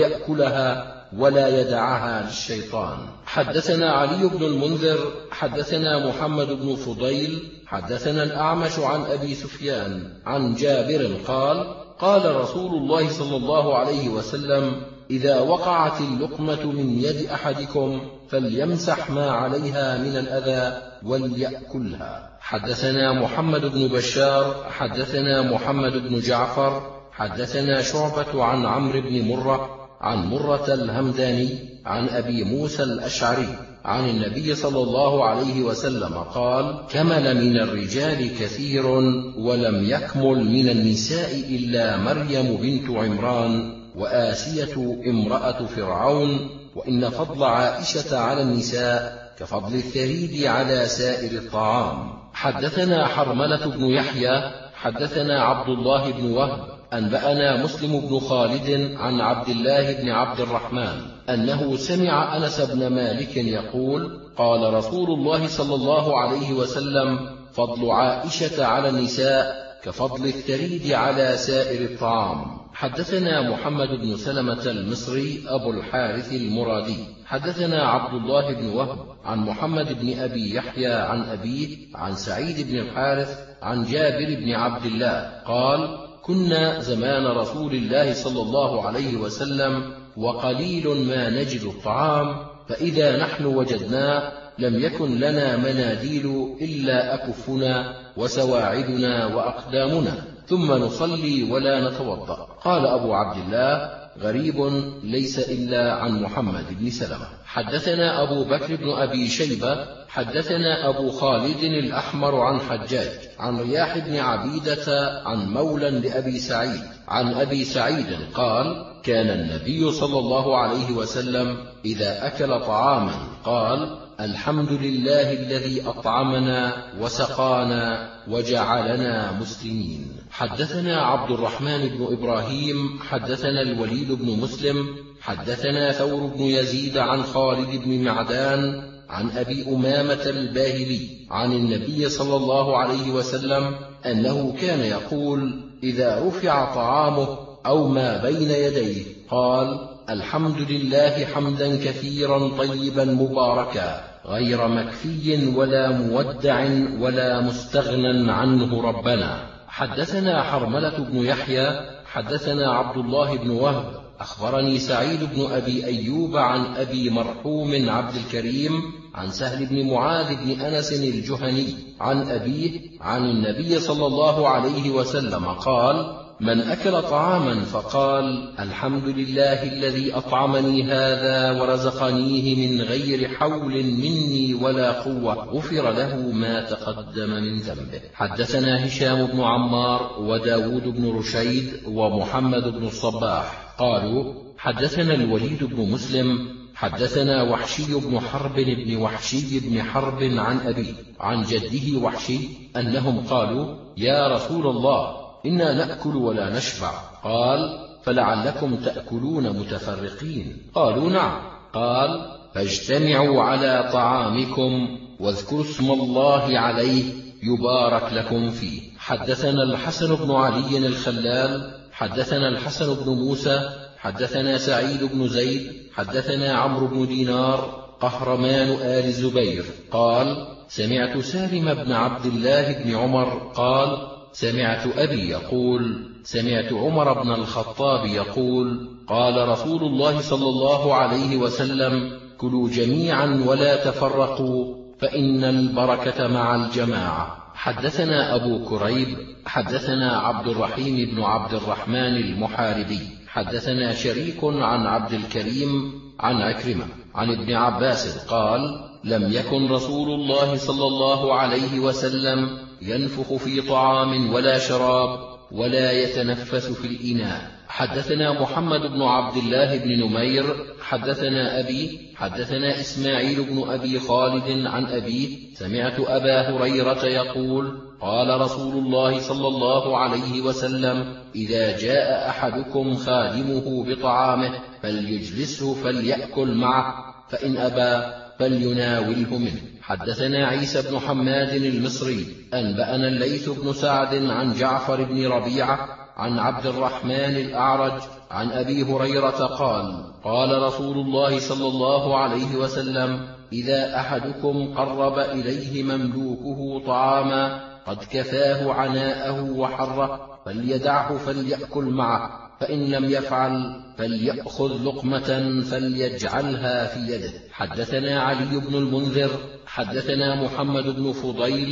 ويأكلها ولا يدعها للشيطان. حدثنا علي بن المنذر حدثنا محمد بن فضيل حدثنا الأعمش عن أبي سفيان عن جابر قال: قال رسول الله صلى الله عليه وسلم: إذا وقعت اللقمة من يد أحدكم فليمسح ما عليها من الأذى وليأكلها. حدثنا محمد بن بشار حدثنا محمد بن جعفر حدثنا شعبة عن عمرو بن مرة عن مرة الهمداني عن أبي موسى الأشعري عن النبي صلى الله عليه وسلم قال: كمل من الرجال كثير ولم يكمل من النساء إلا مريم بنت عمران وآسية امرأة فرعون، وإن فضل عائشة على النساء كفضل الثريد على سائر الطعام. حدثنا حرملة بن يحيى حدثنا عبد الله بن وهب أنبأنا مسلم بن خالد عن عبد الله بن عبد الرحمن أنه سمع أنس بن مالك يقول: قال رسول الله صلى الله عليه وسلم: فضل عائشة على النساء كفضل الثريد على سائر الطعام. حدثنا محمد بن سلمة المصري أبو الحارث المرادي حدثنا عبد الله بن وهب عن محمد بن أبي يحيى عن أبيه عن سعيد بن الحارث عن جابر بن عبد الله قال: كنا زمان رسول الله صلى الله عليه وسلم وقليل ما نجد الطعام، فإذا نحن وجدناه لم يكن لنا مناديل إلا أكفنا وسواعدنا وأقدامنا، ثم نصلي ولا نتوضأ. قال أبو عبد الله: غريب ليس إلا عن محمد بن سلمة. حدثنا أبو بكر بن أبي شيبة حدثنا أبو خالد الأحمر عن حجاج عن رياح بن عبيدة عن مولى لأبي سعيد عن أبي سعيد قال: كان النبي صلى الله عليه وسلم إذا أكل طعاما قال: الحمد لله الذي أطعمنا وسقانا وجعلنا مسلمين. حدثنا عبد الرحمن بن إبراهيم حدثنا الوليد بن مسلم حدثنا ثور بن يزيد عن خالد بن معدان عن أبي أمامة الباهلي عن النبي صلى الله عليه وسلم أنه كان يقول: إذا رفع طعامه أو ما بين يديه قال: الحمد لله حمدا كثيرا طيبا مباركا غير مكفي ولا مودع ولا مستغنى عنه ربنا. حدثنا حرملة بن يحيى حدثنا عبد الله بن وهب أخبرني سعيد بن أبي أيوب عن أبي مرحوم عبد الكريم عن سهل بن معاذ بن أنس الجهني عن أبيه عن النبي صلى الله عليه وسلم قال: من أكل طعاما فقال: الحمد لله الذي أطعمني هذا ورزقنيه من غير حول مني ولا قوة غفر له ما تقدم من ذنبه. حدثنا هشام بن عمار وداود بن رشيد ومحمد بن الصباح قالوا: حدثنا الوليد بن مسلم حدثنا وحشي بن حرب بن وحشي بن حرب عن أبيه عن جده وحشي أنهم قالوا: يا رسول الله، إنا نأكل ولا نشبع. قال: فلعلكم تأكلون متفرقين. قالوا: نعم. قال: فاجتمعوا على طعامكم واذكروا اسم الله عليه يبارك لكم فيه. حدثنا الحسن بن علي الخلال حدثنا الحسن بن موسى حدثنا سعيد بن زيد حدثنا عمرو بن دينار قهرمان آل الزبير قال: سمعت سالم بن عبد الله بن عمر قال: سمعت أبي يقول: سمعت عمر بن الخطاب يقول: قال رسول الله صلى الله عليه وسلم: كلوا جميعا ولا تفرقوا فإن البركة مع الجماعة. حدثنا أبو كريب حدثنا عبد الرحيم بن عبد الرحمن المحاربي حدثنا شريك عن عبد الكريم عن عكرمة عن ابن عباس قال: لم يكن رسول الله صلى الله عليه وسلم ينفخ في طعام ولا شراب ولا يتنفس في الإناء. حدثنا محمد بن عبد الله بن نمير حدثنا أبي حدثنا إسماعيل بن أبي خالد عن أبيه سمعت أبا هريرة يقول: قال رسول الله صلى الله عليه وسلم: إذا جاء أحدكم خادمه بطعامه فليجلسه فليأكل معه، فإن أبى فليناوله منه. حدثنا عيسى بن حماد المصري أنبأنا الليث بن سعد عن جعفر بن ربيعة عن عبد الرحمن الأعرج عن أبي هريرة قال: قال رسول الله صلى الله عليه وسلم: إذا أحدكم قرب إليه مملوكه طعاما قد كفاه عناءه وحره فليدعه فليأكل معه، فإن لم يفعل فليأخذ لقمة فليجعلها في يده. حدثنا علي بن المنذر حدثنا محمد بن فضيل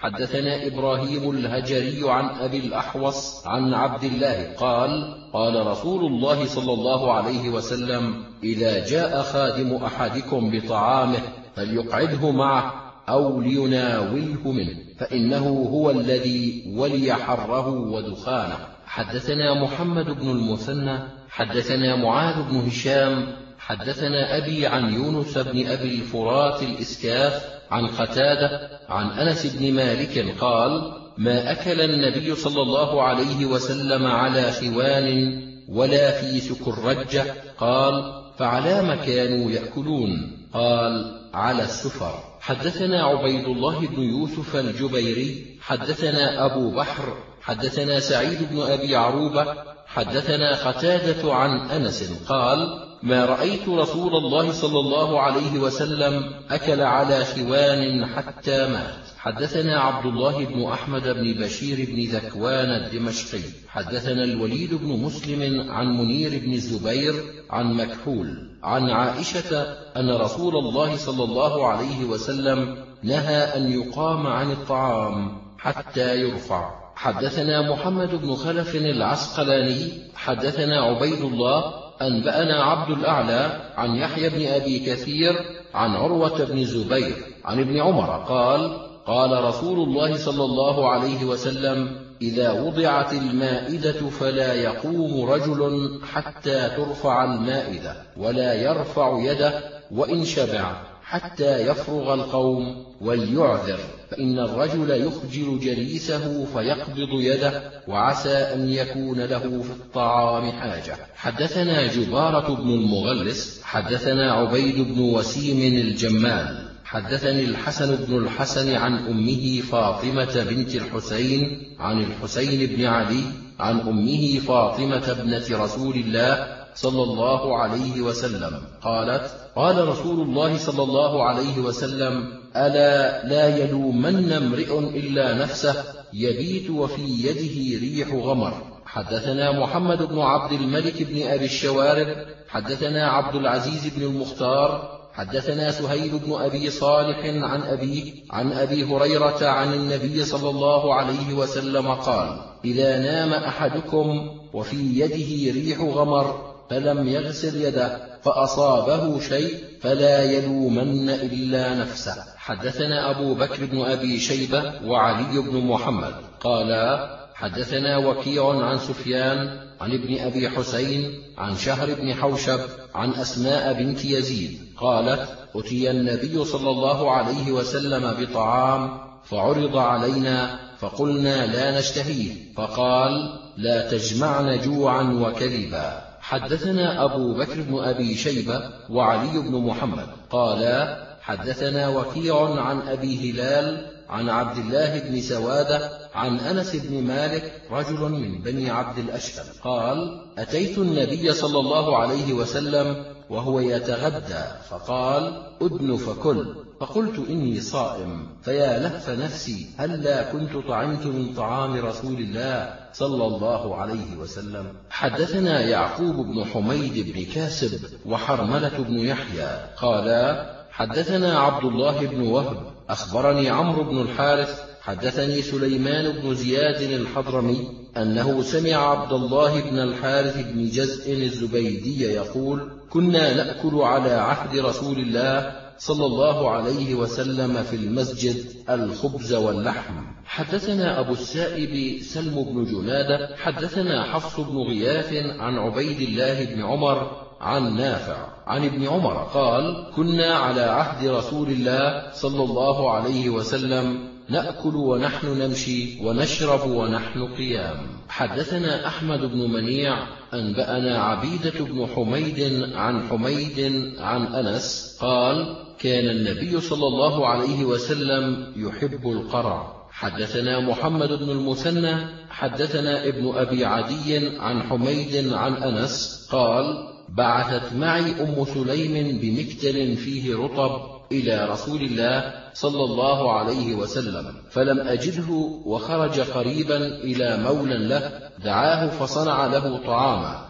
حدثنا إبراهيم الهجري عن أبي الأحوص عن عبد الله قال قال رسول الله صلى الله عليه وسلم إذا جاء خادم أحدكم بطعامه فليقعده معه أو ليناوله منه فإنه هو الذي ولي حره ودخانه. حدثنا محمد بن المثنى حدثنا معاذ بن هشام حدثنا أبي عن يونس بن أبي الفرات الإسكاف عن قتادة عن أنس بن مالك قال ما أكل النبي صلى الله عليه وسلم على خوان ولا في سكرجة. قال فعلى ما كانوا يأكلون؟ قال على السفر. حدثنا عبيد الله بن يوسف الجبيري حدثنا أبو بحر حدثنا سعيد بن أبي عروبة حدثنا قتادة عن أنس قال ما رأيت رسول الله صلى الله عليه وسلم أكل على خوان حتى مات. حدثنا عبد الله بن أحمد بن بشير بن ذكوان الدمشقي حدثنا الوليد بن مسلم عن منير بن الزبير عن مكحول عن عائشة أن رسول الله صلى الله عليه وسلم نهى أن يقام عن الطعام حتى يرفع. حدثنا محمد بن خلف العسقلاني حدثنا عبيد الله أنبأنا عبد الأعلى عن يحيى بن أبي كثير عن عروة بن الزبير عن ابن عمر قال قال رسول الله صلى الله عليه وسلم إذا وضعت المائدة فلا يقوم رجل حتى ترفع المائدة ولا يرفع يده وإن شبع حتى يفرغ القوم وليعذر فإن الرجل يخجل جليسه فيقبض يده وعسى أن يكون له في الطعام حاجة. حدثنا جبارة بن المغلس حدثنا عبيد بن وسيم الجمال حدثني الحسن بن الحسن عن أمه فاطمة بنت الحسين عن الحسين بن علي عن أمه فاطمة ابنة رسول الله صلى الله عليه وسلم قالت قال رسول الله صلى الله عليه وسلم ألا لا يلومن امرئ إلا نفسه يبيت وفي يده ريح غمر. حدثنا محمد بن عبد الملك بن أبي الشوارب حدثنا عبد العزيز بن المختار حدثنا سهيل بن أبي صالح عن أبيه عن أبي هريرة عن النبي صلى الله عليه وسلم قال إذا نام أحدكم وفي يده ريح غمر فلم يغسل يده فأصابه شيء فلا يلومن إلا نفسه. حدثنا أبو بكر بن أبي شيبة وعلي بن محمد قالا حدثنا وكيع عن سفيان عن ابن أبي حسين عن شهر بن حوشب عن أسماء بنت يزيد قالت أتي النبي صلى الله عليه وسلم بطعام فعرض علينا فقلنا لا نشتهيه فقال لا تجمعن جوعا وكذبا. حدثنا أبو بكر بن أبي شيبة وعلي بن محمد قالا حدثنا وكيع عن أبي هلال عن عبد الله بن سوادة عن أنس بن مالك رجل من بني عبد الأشهل قال أتيت النبي صلى الله عليه وسلم وهو يتغدى فقال أدن فكل فقلت إني صائم فيا لهف نفسي هلا كنت طعمت من طعام رسول الله صلى الله عليه وسلم. حدثنا يعقوب بن حميد بن كاسب وحرملة بن يحيى قالا حدثنا عبد الله بن وهب أخبرني عمرو بن الحارث حدثني سليمان بن زياد الحضرمي أنه سمع عبد الله بن الحارث بن جزء الزبيدي يقول كنا نأكل على عهد رسول الله صلى الله عليه وسلم في المسجد الخبز واللحم. حدثنا أبو السائب سلم بن جنادة حدثنا حفص بن غياث عن عبيد الله بن عمر عن نافع عن ابن عمر قال كنا على عهد رسول الله صلى الله عليه وسلم نأكل ونحن نمشي ونشرب ونحن قيام. حدثنا أحمد بن منيع أنبأنا عبيدة بن حميد عن حميد عن أنس قال كان النبي صلى الله عليه وسلم يحب القرع. حدثنا محمد بن المثنى حدثنا ابن أبي عدي عن حميد عن أنس قال بعثت معي أم سليم بمكتل فيه رطب إلى رسول الله صلى الله عليه وسلم فلم أجده وخرج قريبا إلى مولى له دعاه فصنع له طعاما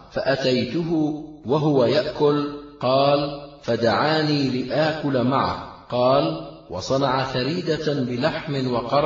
فأتيته وهو يأكل قال فدعاني لآكل معه قال وصنع ثريدة بلحم وقرع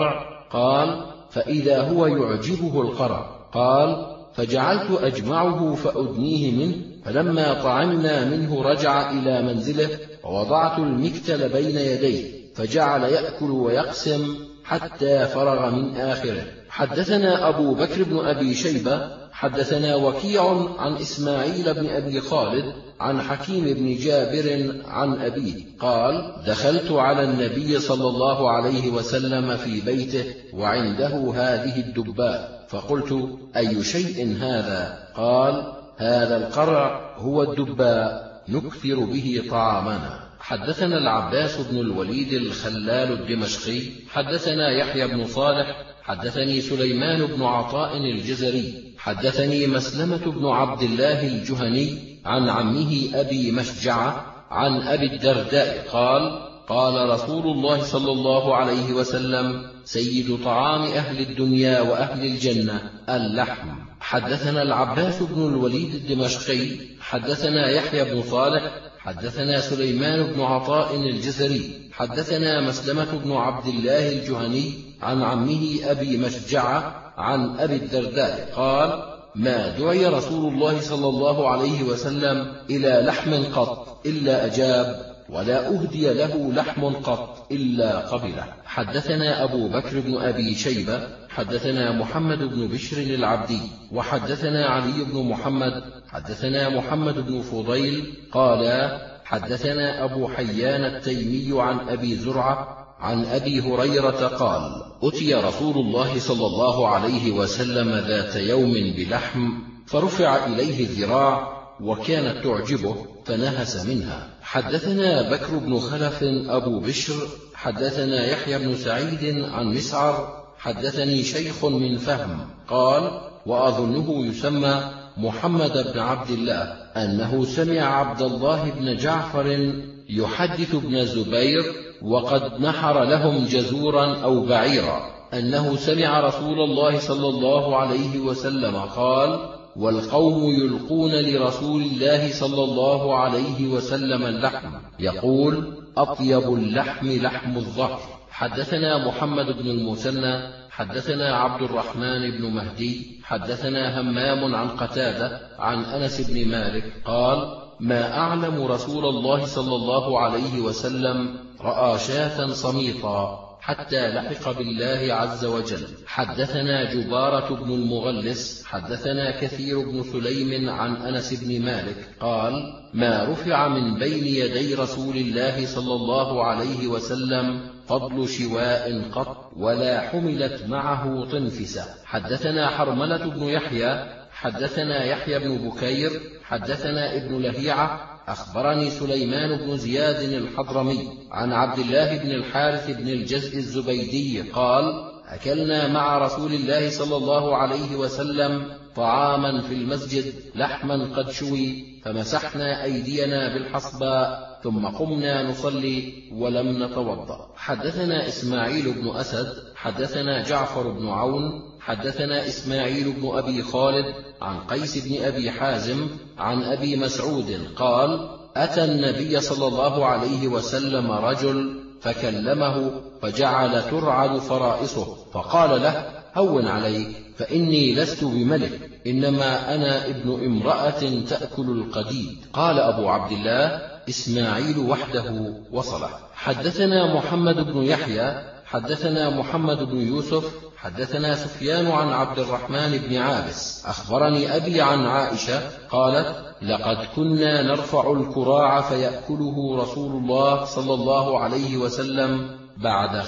قال: فإذا هو يعجبه القرع. قال: فجعلت أجمعه فأدنيه منه، فلما طعمنا منه رجع إلى منزله، ووضعت المكتل بين يديه، فجعل يأكل ويقسم حتى فرغ من آخره. حدثنا أبو بكر بن أبي شيبة حدثنا وكيع عن إسماعيل بن أبي خالد عن حكيم بن جابر عن أبيه قال: دخلت على النبي صلى الله عليه وسلم في بيته وعنده هذه الدباء، فقلت: أي شيء هذا؟ قال: هذا القرع هو الدباء، نكثر به طعامنا. حدثنا العباس بن الوليد الخلال الدمشقي حدثنا يحيى بن صالح حدثني سليمان بن عطاء الجزري حدثني مسلمة بن عبد الله الجهني عن عمه أبي مشجعة عن أبي الدرداء قال: قال رسول الله صلى الله عليه وسلم: سيد طعام أهل الدنيا وأهل الجنة اللحم. حدثنا العباس بن الوليد الدمشقي حدثنا يحيى بن صالح حدثنا سليمان بن عطاء الجزري حدثنا مسلمة بن عبد الله الجهني عن عمه أبي مشجعة عن أبي الدرداء قال: ما دعي رسول الله صلى الله عليه وسلم إلى لحم قط إلا أجاب، ولا أهدي له لحم قط إلا قبله. حدثنا أبو بكر بن أبي شيبة حدثنا محمد بن بشر العبدي وحدثنا علي بن محمد حدثنا محمد بن فضيل قال: حدثنا أبو حيان التيمي عن أبي زرعة عن أبي هريرة قال: أتي رسول الله صلى الله عليه وسلم ذات يوم بلحم، فرفع إليه الذراع وكانت تعجبه فنهس منها. حدثنا بكر بن خلف أبو بشر حدثنا يحيى بن سعيد عن مسعر حدثني شيخ من فهم قال: وأظنه يسمى محمد بن عبد الله، أنه سمع عبد الله بن جعفر يحدث ابن زبير وقد نحر لهم جزورا أو بعيرا، أنه سمع رسول الله صلى الله عليه وسلم قال: والقوم يلقون لرسول الله صلى الله عليه وسلم اللحم، يقول: أطيب اللحم لحم الظهر. حدثنا محمد بن المثنى حدثنا عبد الرحمن بن مهدي حدثنا همام عن قتادة عن أنس بن مالك قال: ما أعلم رسول الله صلى الله عليه وسلم رأى شاة صميطا حتى لحق بالله عز وجل. حدثنا جبارة بن المغلس حدثنا كثير بن سليم عن أنس بن مالك قال: ما رفع من بين يدي رسول الله صلى الله عليه وسلم فضل شواء قط، ولا حملت معه طنفسة. حدثنا حرملة بن يحيى حدثنا يحيى بن بكير حدثنا ابن لهيعة أخبرني سليمان بن زياد الحضرمي عن عبد الله بن الحارث بن الجزء الزبيدي قال: أكلنا مع رسول الله صلى الله عليه وسلم طعاما في المسجد لحما قد شوي، فمسحنا أيدينا بالحصباء ثم قمنا نصلي ولم نتوضأ. حدثنا إسماعيل بن أسد حدثنا جعفر بن عون حدثنا إسماعيل بن أبي خالد عن قيس بن أبي حازم عن أبي مسعود قال: أتى النبي صلى الله عليه وسلم رجل فكلمه فجعل ترعد فرائصه، فقال له: هون عليك، فإني لست بملك، إنما أنا ابن امرأة تأكل القديد. قال أبو عبد الله: إسماعيل وحده وصله. حدثنا محمد بن يحيى حدثنا محمد بن يوسف حدثنا سفيان عن عبد الرحمن بن عابس أخبرني أبي عن عائشة قالت: لقد كنا نرفع الكراع فيأكله رسول الله صلى الله عليه وسلم بعد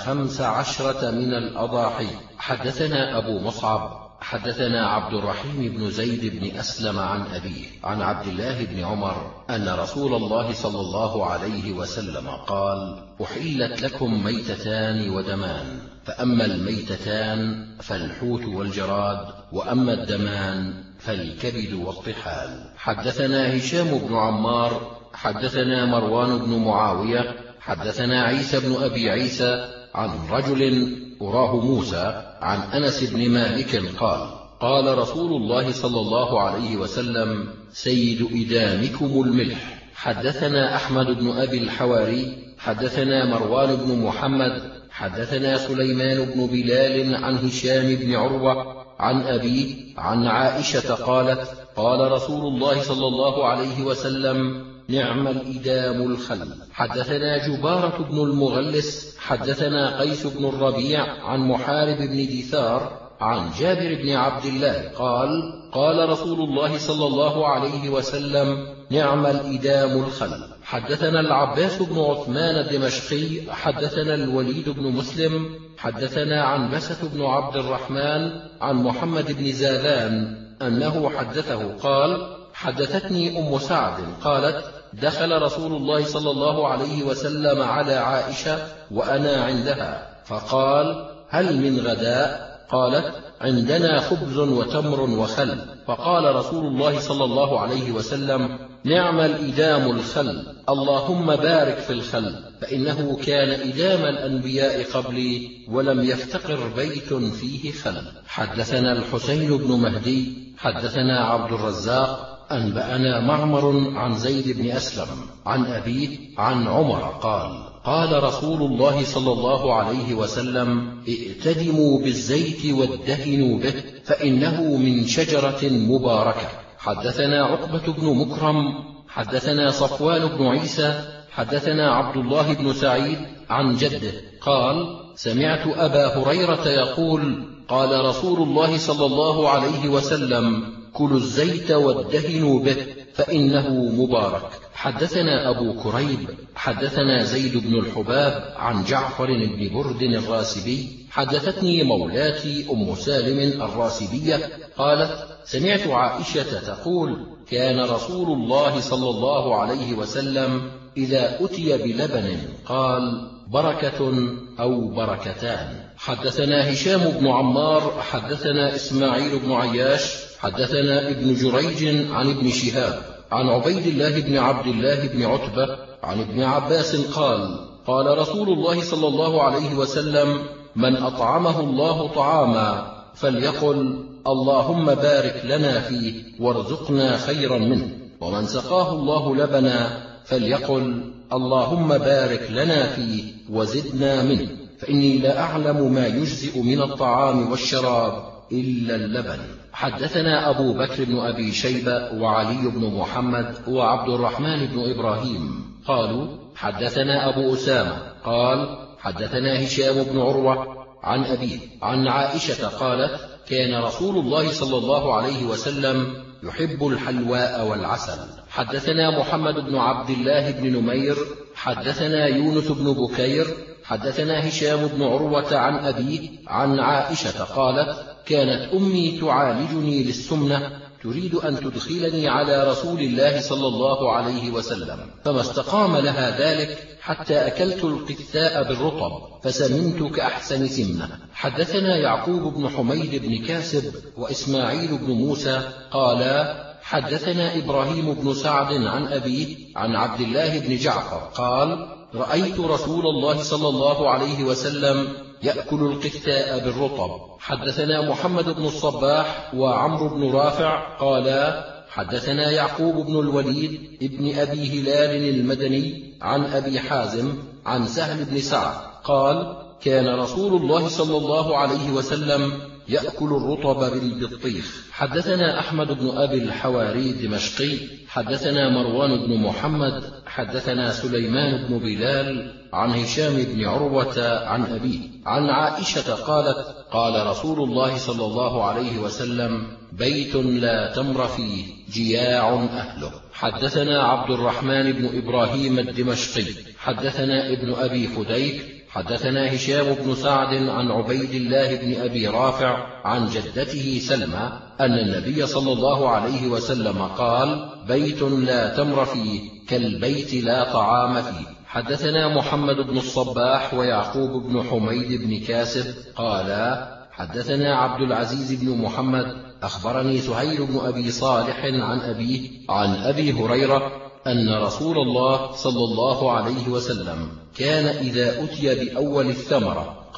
15 من الأضاحي. حدثنا أبو مصعب حدثنا عبد الرحيم بن زيد بن أسلم عن أبيه عن عبد الله بن عمر أن رسول الله صلى الله عليه وسلم قال: أحلت لكم ميتتان ودمان، فأما الميتتان فالحوت والجراد، وأما الدمان فالكبد والطحال. حدثنا هشام بن عمار حدثنا مروان بن معاوية حدثنا عيسى بن أبي عيسى عن رجل أراه موسى عن أنس بن مالك قال: قال رسول الله صلى الله عليه وسلم: سيد إدامكم الملح. حدثنا أحمد بن أبي الحواري حدثنا مروان بن محمد حدثنا سليمان بن بلال عن هشام بن عروة عن أبيه عن عائشة قالت: قال رسول الله صلى الله عليه وسلم: نعم الإدام الخل. حدثنا جبارة بن المغلس حدثنا قيس بن الربيع عن محارب بن دثار عن جابر بن عبد الله قال: قال رسول الله صلى الله عليه وسلم: نعم الإدام الخل. حدثنا العباس بن عثمان الدمشقي حدثنا الوليد بن مسلم حدثنا عن بسة بن عبد الرحمن عن محمد بن زادان أنه حدثه قال: حدثتني أم سعد قالت: دخل رسول الله صلى الله عليه وسلم على عائشة وأنا عندها فقال: هل من غداء؟ قالت: عندنا خبز وتمر وخل. فقال رسول الله صلى الله عليه وسلم: نعم الإدام الخل، اللهم بارك في الخل، فإنه كان إدام الأنبياء قبلي ولم يفتقر بيت فيه خل. حدثنا الحسين بن مهدي حدثنا عبد الرزاق أنبأنا معمر عن زيد بن أسلم عن أبيه عن عمر قال: قال رسول الله صلى الله عليه وسلم: ائتدموا بالزيت وادهنوا به، فإنه من شجرة مباركة. حدثنا عقبة بن مكرم حدثنا صفوان بن عيسى حدثنا عبد الله بن سعيد عن جده قال: سمعت أبا هريرة يقول: قال رسول الله صلى الله عليه وسلم: كلوا الزيت وادهنوا به، فإنه مبارك. حدثنا أبو كريب حدثنا زيد بن الحباب عن جعفر بن برد الراسبي حدثتني مولاتي أم سالم الراسبية قالت: سمعت عائشة تقول: كان رسول الله صلى الله عليه وسلم إذا أتي بلبن قال: بركة أو بركتان. حدثنا هشام بن عمار حدثنا إسماعيل بن عياش حدثنا ابن جريج عن ابن شهاب عن عبيد الله بن عبد الله بن عتبة عن ابن عباس قال: قال رسول الله صلى الله عليه وسلم: من أطعمه الله طعاما فليقل: اللهم بارك لنا فيه وارزقنا خيرا منه، ومن سقاه الله لبنا فليقل: اللهم بارك لنا فيه وزدنا منه، فإني لا أعلم ما يجزئ من الطعام والشراب إلا اللبن. حدثنا أبو بكر بن أبي شيبة وعلي بن محمد وعبد الرحمن بن إبراهيم قالوا: حدثنا أبو أسامة قال: حدثنا هشام بن عروة عن أبيه عن عائشة قالت: كان رسول الله صلى الله عليه وسلم يحب الحلواء والعسل. حدثنا محمد بن عبد الله بن نمير حدثنا يونس بن بكير حدثنا هشام بن عروة عن أبيه عن عائشة قالت: كانت أمي تعالجني للسمنة تريد أن تدخلني على رسول الله صلى الله عليه وسلم، فما استقام لها ذلك حتى أكلت القثاء بالرطب فسمنت كأحسن سمنة. حدثنا يعقوب بن حميد بن كاسب وإسماعيل بن موسى قالا: حدثنا إبراهيم بن سعد عن أبيه عن عبد الله بن جعفر قال: رأيت رسول الله صلى الله عليه وسلم يأكل القثاء بالرطب. حدثنا محمد بن الصباح وعمرو بن رافع قالا: حدثنا يعقوب بن الوليد ابن أبي هلال المدني عن أبي حازم عن سهل بن سعد قال: كان رسول الله صلى الله عليه وسلم يأكل الرطب بالبطيخ. حدثنا أحمد بن أبي الحواري الدمشقي حدثنا مروان بن محمد حدثنا سليمان بن بلال عن هشام بن عروة عن أبيه عن عائشة قالت: قال رسول الله صلى الله عليه وسلم: بيت لا تمر فيه جياع أهله. حدثنا عبد الرحمن بن إبراهيم الدمشقي حدثنا ابن أبي فديك حدثنا هشام بن سعد عن عبيد الله بن أبي رافع عن جدته سلمى أن النبي صلى الله عليه وسلم قال: بيت لا تمر فيه كالبيت لا طعام فيه. حدثنا محمد بن الصباح ويعقوب بن حميد بن كاسب قالا: حدثنا عبد العزيز بن محمد أخبرني سهيل بن أبي صالح عن أبيه عن أبي هريرة أن رسول الله صلى الله عليه وسلم كان إذا أتي بأول الثمرة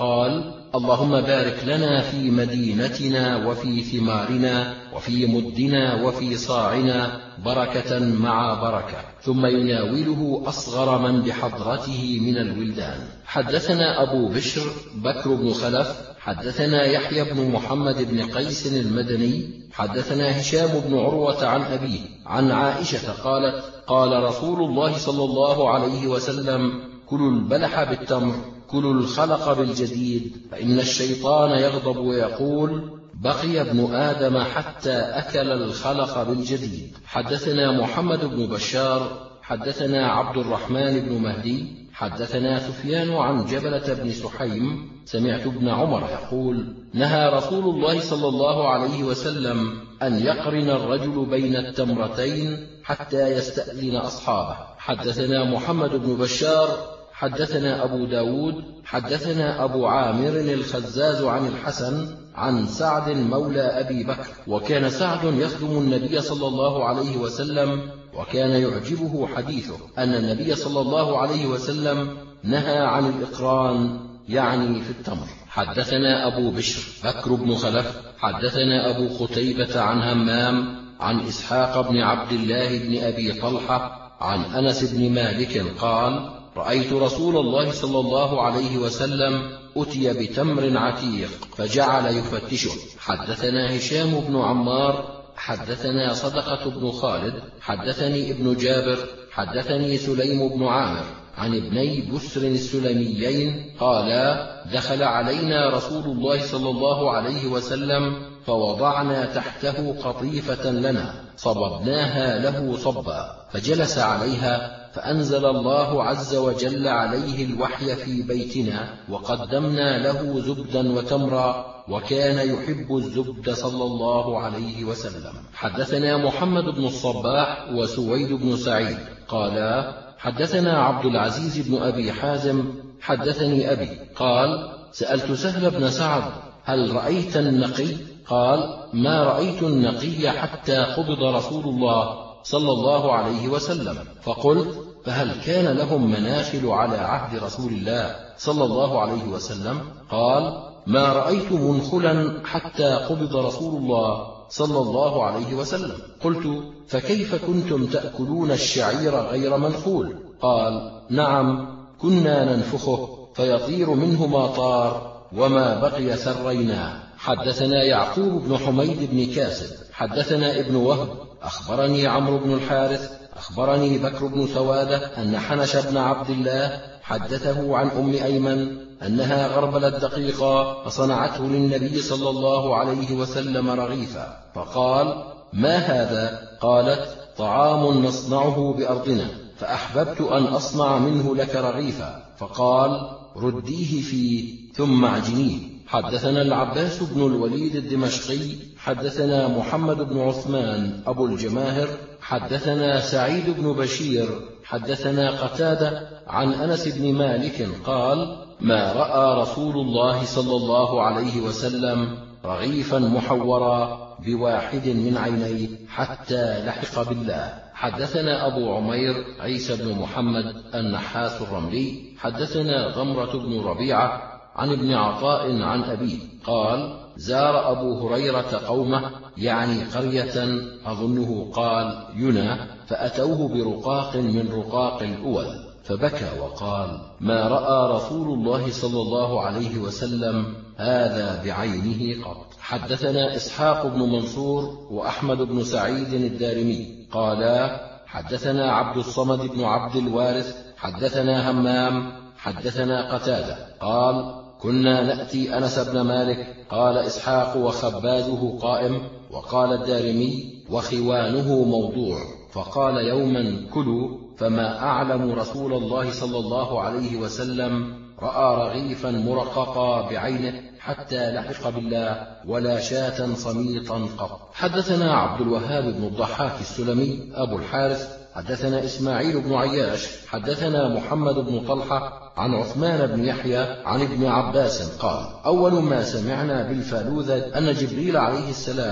قال: اللهم بارك لنا في مدينتنا وفي ثمارنا وفي مدنا وفي صاعنا بركة مع بركة، ثم يناوله أصغر من بحضرته من الولدان. حدثنا أبو بشر بكر بن خلف حدثنا يحيى بن محمد بن قيس المدني حدثنا هشام بن عروة عن أبيه عن عائشة قالت: قال رسول الله صلى الله عليه وسلم: كلوا البلح بالتمر، كلوا الخلق بالجديد، فإن الشيطان يغضب ويقول: بقي ابن آدم حتى أكل الخلق بالجديد. حدثنا محمد بن بشار حدثنا عبد الرحمن بن مهدي حدثنا سفيان عن جبلة بن سحيم سمعت ابن عمر يقول: نهى رسول الله صلى الله عليه وسلم أن يقرن الرجل بين التمرتين حتى يستأذن أصحابه. حدثنا محمد بن بشار حدثنا أبو داود حدثنا أبو عامر الخزاز عن الحسن عن سعد مولى أبي بكر، وكان سعد يخدم النبي صلى الله عليه وسلم، وكان يعجبه حديثه أن النبي صلى الله عليه وسلم نهى عن الإقران يعني في التمر. حدثنا أبو بشر بكر بن خلف حدثنا أبو قتيبة عن همام عن إسحاق بن عبد الله بن أبي طلحة عن أنس بن مالك قال: رأيت رسول الله صلى الله عليه وسلم أتي بتمر عتيق فجعل يفتشه. حدثنا هشام بن عمار حدثنا صدقة بن خالد حدثني ابن جابر حدثني سليم بن عامر عن ابني بسر السلميين قالا: دخل علينا رسول الله صلى الله عليه وسلم فوضعنا تحته قطيفة لنا صببناها له صبا، فجلس عليها فأنزل الله عز وجل عليه الوحي في بيتنا، وقدمنا له زبدا وتمرا، وكان يحب الزبد صلى الله عليه وسلم. حدثنا محمد بن الصباح وسويد بن سعيد قالا: حدثنا عبد العزيز بن أبي حازم حدثني أبي قال: سألت سهل بن سعد: هل رأيت النقي؟ قال: ما رأيت النقي حتى قبض رسول الله صلى الله عليه وسلم. فقلت: فهل كان لهم مناخل على عهد رسول الله صلى الله عليه وسلم؟ قال: ما رأيت منخلا حتى قبض رسول الله صلى الله عليه وسلم. قلت: فكيف كنتم تأكلون الشعير غير منخول؟ قال: نعم، كنا ننفخه فيطير منه ما طار، وما بقي سريناه. حدثنا يعقوب بن حميد بن كاسب حدثنا ابن وهب أخبرني عمرو بن الحارث أخبرني بكر بن سوادة أن حنش بن عبد الله حدثه عن أم أيمن أنها غربلت دقيقا فصنعته للنبي صلى الله عليه وسلم رغيفا، فقال: ما هذا؟ قالت: طعام نصنعه بأرضنا، فأحببت أن أصنع منه لك رغيفا، فقال: رديه فيه ثم اعجنيه. حدثنا العباس بن الوليد الدمشقي حدثنا محمد بن عثمان أبو الجماهر حدثنا سعيد بن بشير حدثنا قتادة عن أنس بن مالك قال: ما رأى رسول الله صلى الله عليه وسلم رغيفا محورا بواحد من عينيه حتى لحق بالله. حدثنا أبو عمير عيسى بن محمد النحاس الرملي حدثنا ضمرة بن ربيعة عن ابن عطاء عن أبيه قال: زار أبو هريرة قومه يعني قرية أظنه قال ينى، فأتوه برقاق من رقاق الأول، فبكى وقال: ما رأى رسول الله صلى الله عليه وسلم هذا بعينه قط. حدثنا إسحاق بن منصور وأحمد بن سعيد الدارمي قالا: حدثنا عبد الصمد بن عبد الوارث حدثنا همام حدثنا قتادة قال: كنا نأتي أنس بن مالك. قال إسحاق: وخبازه قائم. وقال الدارمي: وخوانه موضوع. فقال يوما: كلوا، فما أعلم رسول الله صلى الله عليه وسلم رأى رغيفا مرققا بعينه حتى لحق بالله ولا شاة صميطا قط. حدثنا عبد الوهاب بن الضحاك السلمي أبو الحارث حدثنا إسماعيل بن عياش حدثنا محمد بن طلحة عن عثمان بن يحيى عن ابن عباس قال: أول ما سمعنا بالفالوذة أن جبريل عليه السلام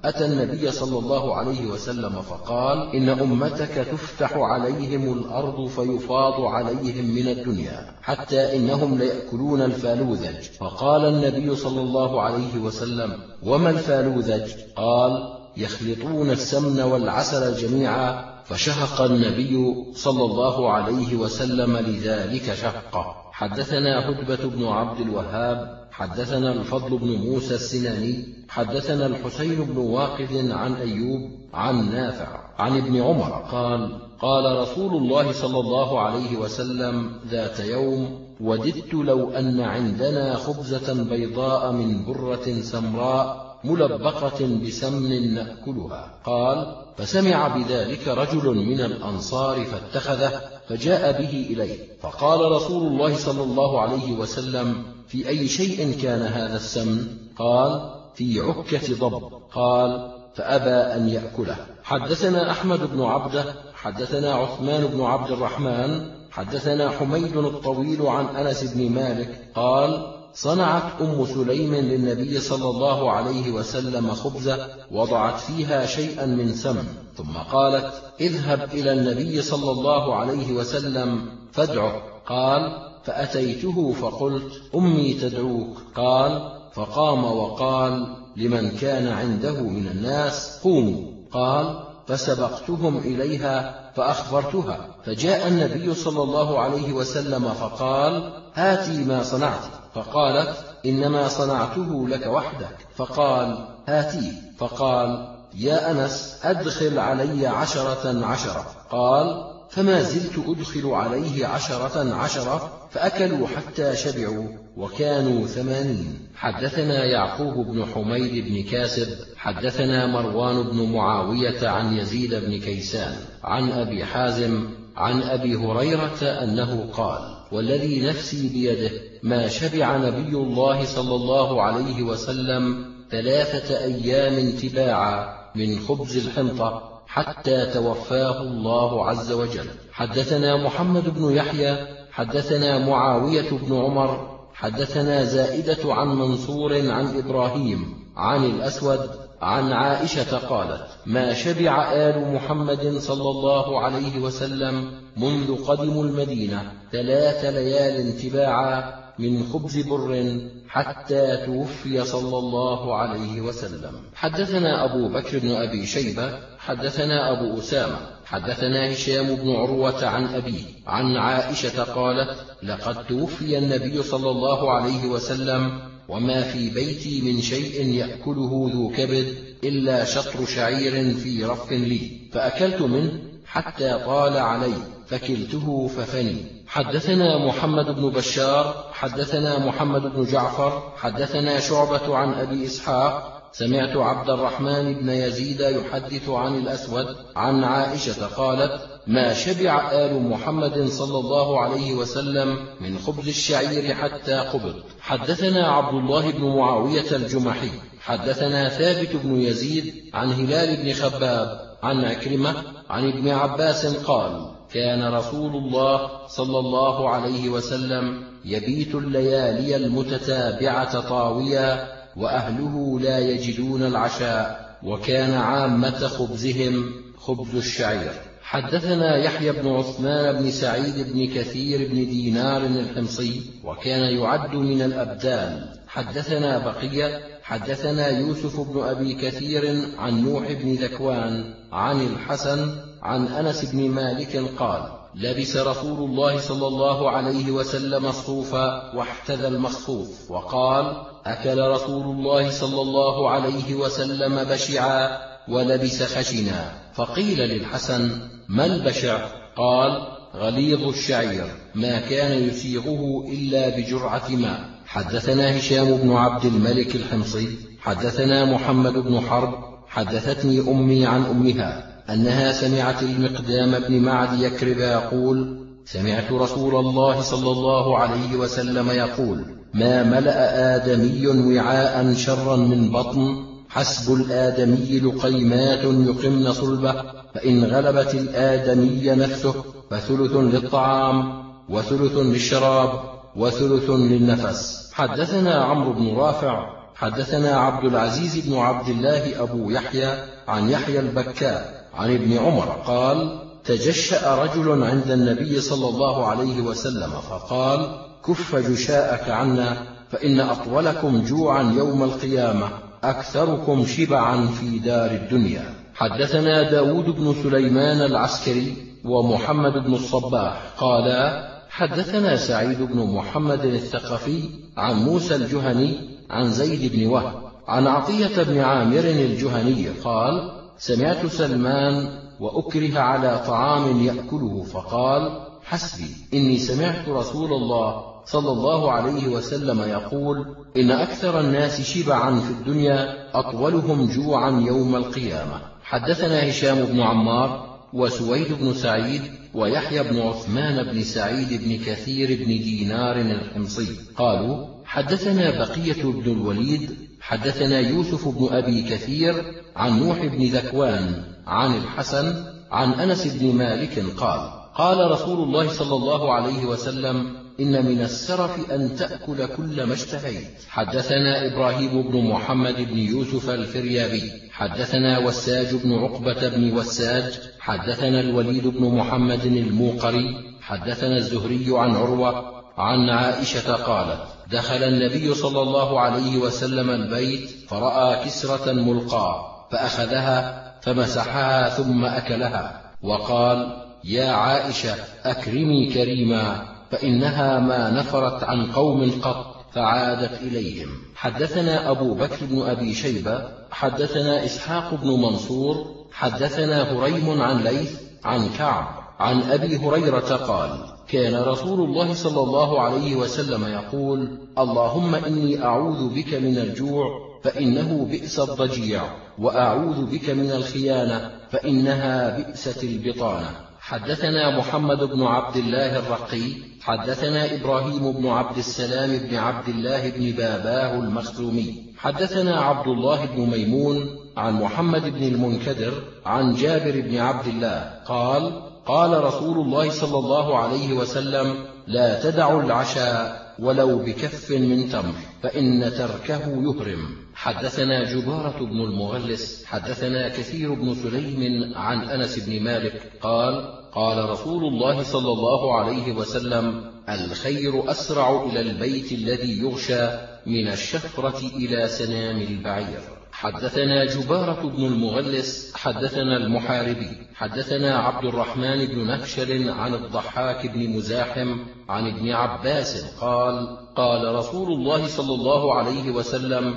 أتى النبي صلى الله عليه وسلم فقال: إن أمتك تفتح عليهم الأرض فيفاض عليهم من الدنيا حتى إنهم ليأكلون الفالوذج. فقال النبي صلى الله عليه وسلم: وما الفالوذج؟ قال: يخلطون السمن والعسل جميعا. فشهق النبي صلى الله عليه وسلم لذلك شهقة. حدثنا هدبة بن عبد الوهاب حدثنا الفضل بن موسى السناني حدثنا الحسين بن واقد عن أيوب عن نافع عن ابن عمر قال: قال رسول الله صلى الله عليه وسلم ذات يوم: وددت لو أن عندنا خبزة بيضاء من برة سمراء ملبقة بسمن نأكلها. قال: فسمع بذلك رجل من الأنصار فاتخذه فجاء به إليه، فقال رسول الله صلى الله عليه وسلم: في أي شيء كان هذا السمن؟ قال: في عكة ضب. قال: فأبى أن يأكله. حدثنا أحمد بن عبده حدثنا عثمان بن عبد الرحمن حدثنا حميد الطويل عن أنس بن مالك قال: صنعت أم سليم للنبي صلى الله عليه وسلم خبزة وضعت فيها شيئا من سمن، ثم قالت: اذهب إلى النبي صلى الله عليه وسلم فادعه. قال: فأتيته فقلت: أمي تدعوك. قال: فقام وقال لمن كان عنده من الناس: قوموا. قال: فسبقتهم إليها فأخبرتها، فجاء النبي صلى الله عليه وسلم فقال: هاتي ما صنعت. فقالت: إنما صنعته لك وحدك. فقال: هاتي. فقال: يا أنس أدخل علي 10. قال: فما زلت أدخل عليه 10، فأكلوا حتى شبعوا وكانوا 80. حدثنا يعقوب بن حميد بن كاسب حدثنا مروان بن معاوية عن يزيد بن كيسان عن أبي حازم عن أبي هريرة أنه قال: والذي نفسي بيده ما شبع نبي الله صلى الله عليه وسلم 3 أيام تباعا من خبز الحنطة حتى توفاه الله عز وجل. حدثنا محمد بن يحيى حدثنا معاوية بن عمر حدثنا زائدة عن منصور عن إبراهيم عن الأسود عن عائشة قالت: ما شبع آل محمد صلى الله عليه وسلم منذ قدموا المدينة 3 ليال تباعا من خبز بر حتى توفي صلى الله عليه وسلم. حدثنا أبو بكر بن أبي شيبة حدثنا أبو أسامة حدثنا هشام بن عروة عن أبيه عن عائشة قالت: لقد توفي النبي صلى الله عليه وسلم وما في بيتي من شيء يأكله ذو كبد إلا شطر شعير في رف لي، فأكلت منه حتى طال علي فكلته ففني. حدثنا محمد بن بشار حدثنا محمد بن جعفر حدثنا شعبة عن أبي إسحاق سمعت عبد الرحمن بن يزيد يحدث عن الأسود عن عائشة قالت: ما شبع آل محمد صلى الله عليه وسلم من خبز الشعير حتى قبض. حدثنا عبد الله بن معاوية الجمحي حدثنا ثابت بن يزيد عن هلال بن خباب عن عكرمة عن ابن عباس قال: كان رسول الله صلى الله عليه وسلم يبيت الليالي المتتابعة طاويا وأهله لا يجدون العشاء، وكان عامة خبزهم خبز الشعير. حدثنا يحيى بن عثمان بن سعيد بن كثير بن دينار الحمصي وكان يعد من الأبدال. حدثنا بقية حدثنا يوسف بن أبي كثير عن نوح بن ذكوان عن الحسن عن أنس بن مالك قال: لبس رسول الله صلى الله عليه وسلم الصوف واحتذى المخصوف، وقال: أكل رسول الله صلى الله عليه وسلم بشعا ولبس خشنا. فقيل للحسن: ما البشع؟ قال: غليظ الشعير ما كان يسيغه إلا بجرعة ماء. حدثنا هشام بن عبد الملك الحمصي حدثنا محمد بن حرب حدثتني أمي عن أمها أنها سمعت المقدام بن معد يكرب يقول: سمعت رسول الله صلى الله عليه وسلم يقول: ما ملأ آدمي وعاء شرا من بطن، حسب الآدمي لقيمات يقمن صلبه، فإن غلبت الآدمي نفسه فثلث للطعام وثلث للشراب وثلث للنفس. حدثنا عمرو بن رافع حدثنا عبد العزيز بن عبد الله أبو يحيى عن يحيى البكاء عن ابن عمر قال: تجشأ رجل عند النبي صلى الله عليه وسلم فقال: كف جشاءك عنا، فإن أطولكم جوعا يوم القيامة أكثركم شبعا في دار الدنيا. حدثنا داود بن سليمان العسكري ومحمد بن الصباح قالا: حدثنا سعيد بن محمد الثقفي عن موسى الجهني عن زيد بن وهب عن عطية بن عامر الجهني قال: سمعت سلمان وأكره على طعام يأكله فقال: حسبي، إني سمعت رسول الله صلى الله عليه وسلم يقول: إن أكثر الناس شبعا في الدنيا أطولهم جوعا يوم القيامة. حدثنا هشام بن عمار وسويد بن سعيد ويحيى بن عثمان بن سعيد بن كثير بن دينار الحمصي قالوا: حدثنا بقية بن الوليد حدثنا يوسف بن أبي كثير عن نوح بن ذكوان عن الحسن عن أنس بن مالك قال: قال رسول الله صلى الله عليه وسلم: إن من السرف أن تأكل كل ما اشتهيت. حدثنا إبراهيم بن محمد بن يوسف الفريابي حدثنا وساج بن عقبة بن وساج حدثنا الوليد بن محمد الموقري حدثنا الزهري عن عروة عن عائشة قالت: دخل النبي صلى الله عليه وسلم البيت فرأى كسرة ملقاة فأخذها فمسحها ثم أكلها وقال: يا عائشة أكرمي كريما، فإنها ما نفرت عن قوم قط فعادت إليهم. حدثنا أبو بكر بن أبي شيبة حدثنا إسحاق بن منصور حدثنا هريم عن ليث عن كعب عن أبي هريرة قال: كان رسول الله صلى الله عليه وسلم يقول: اللهم إني أعوذ بك من الجوع فإنه بئس الضجيع، وأعوذ بك من الخيانة فإنها بئست البطانة. حدثنا محمد بن عبد الله الرقي حدثنا إبراهيم بن عبد السلام بن عبد الله بن باباه المخزومي حدثنا عبد الله بن ميمون عن محمد بن المنكدر عن جابر بن عبد الله قال: قال رسول الله صلى الله عليه وسلم: لا تدعوا العشاء ولو بكف من تمر، فإن تركه يهرم. حدثنا جبارة بن المغلس حدثنا كثير بن سليم عن أنس بن مالك قال: قال رسول الله صلى الله عليه وسلم: الخير أسرع إلى البيت الذي يغشى من الشفرة إلى سنام البعير. حدثنا جبارة بن المغلس حدثنا المحاربي حدثنا عبد الرحمن بن نكشل عن الضحاك بن مزاحم عن ابن عباس قال: قال رسول الله صلى الله عليه وسلم: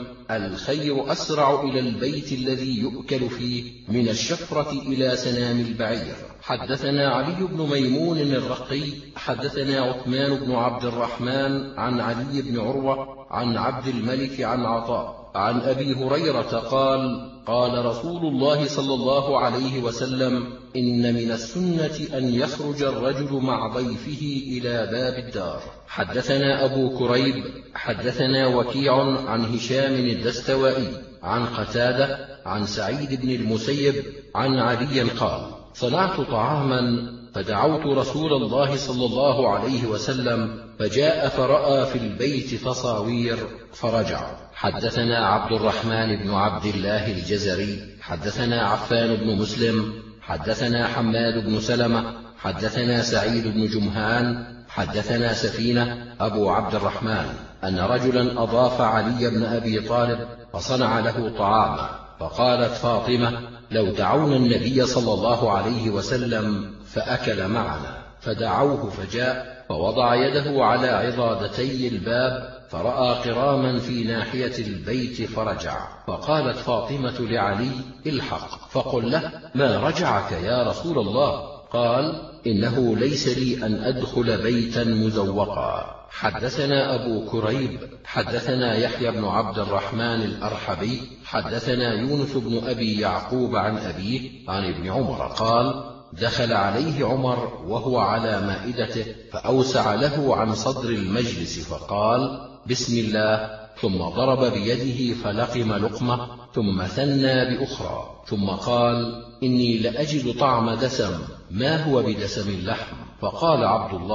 الخير أسرع إلى البيت الذي يؤكل فيه من الشفرة إلى سنام البعير. حدثنا علي بن ميمون الرقي حدثنا عثمان بن عبد الرحمن عن علي بن عروة عن عبد الملك عن عطاء عن أبي هريرة قال: قال رسول الله صلى الله عليه وسلم: إن من السنة أن يخرج الرجل مع ضيفه إلى باب الدار. حدثنا أبو كريب حدثنا وكيع عن هشام الدستوائي عن قتادة عن سعيد بن المسيب عن علي قال: صنعت طعاما فدعوت رسول الله صلى الله عليه وسلم فجاء فرأى في البيت تصاوير فرجع. حدثنا عبد الرحمن بن عبد الله الجزري حدثنا عفان بن مسلم حدثنا حماد بن سلمة حدثنا سعيد بن جمهان حدثنا سفينة أبو عبد الرحمن أن رجلا أضاف علي بن أبي طالب فصنع له طعاما، فقالت فاطمة: لو دعونا النبي صلى الله عليه وسلم فأكل معنا، فدعوه فجاء فوضع يده على عضادتي الباب فرأى قراما في ناحية البيت فرجع، فقالت فاطمة لعلي: الحق فقل له: ما رجعك يا رسول الله؟ قال: إنه ليس لي أن أدخل بيتا مزوقا. حدثنا أبو كريب حدثنا يحيى بن عبد الرحمن الأرحبي حدثنا يونس بن أبي يعقوب عن أبيه عن ابن عمر قال: دخل عليه عمر وهو على مائدته فأوسع له عن صدر المجلس فقال: بسم الله، ثم ضرب بيده فلقم لقمة ثم ثنى بأخرى ثم قال: إني لأجد طعم دسم، ما هو بدسم اللحم؟ فقال عبد الله: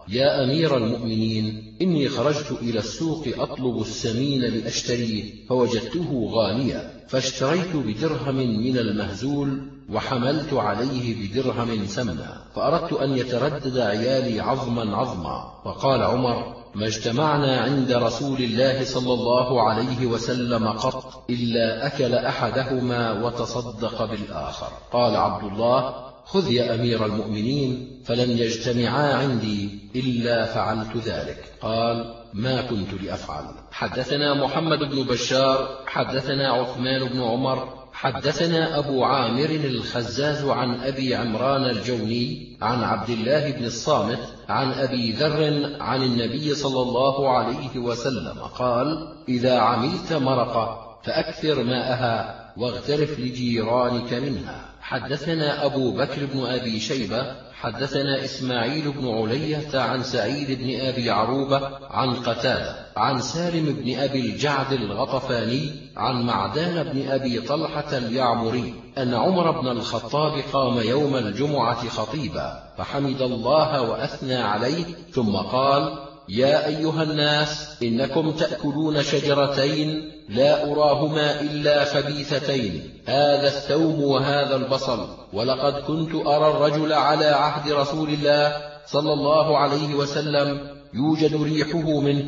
يا أمير المؤمنين، إني خرجت إلى السوق أطلب السمين لأشتريه، فوجدته غاليا، فاشتريت بدرهم من المهزول وحملت عليه بدرهم سمنا، فأردت أن يتردد عيالي عظما عظما. فقال عمر: ما اجتمعنا عند رسول الله صلى الله عليه وسلم قط إلا أكل أحدهما وتصدق بالآخر. قال عبد الله: خذ يا أمير المؤمنين، فلن يجتمعا عندي إلا فعلت ذلك. قال: ما كنت لأفعل. حدثنا محمد بن بشار حدثنا عثمان بن عمر حدثنا أبو عامر الخزاز عن أبي عمران الجوني عن عبد الله بن الصامت عن أبي ذر عن النبي صلى الله عليه وسلم قال: إذا عملت مرقة فأكثر ماءها واغترف لجيرانك منها. حدثنا أبو بكر بن أبي شيبة حدثنا إسماعيل بن علية عن سعيد بن أبي عروبة عن قتادة عن سالم بن أبي الجعد الغطفاني عن معدان بن أبي طلحة اليعمري أن عمر بن الخطاب قام يوم الجمعة خطيبا فحمد الله وأثنى عليه، ثم قال: يا أيها الناس، إنكم تأكلون شجرتين لا أراهما إلا خبيثتين، هذا الثوم وهذا البصل، ولقد كنت أرى الرجل على عهد رسول الله صلى الله عليه وسلم يوجد ريحه منه،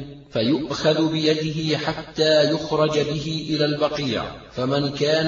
فيؤخذ بيده حتى يخرج به إلى البقيع، فمن كان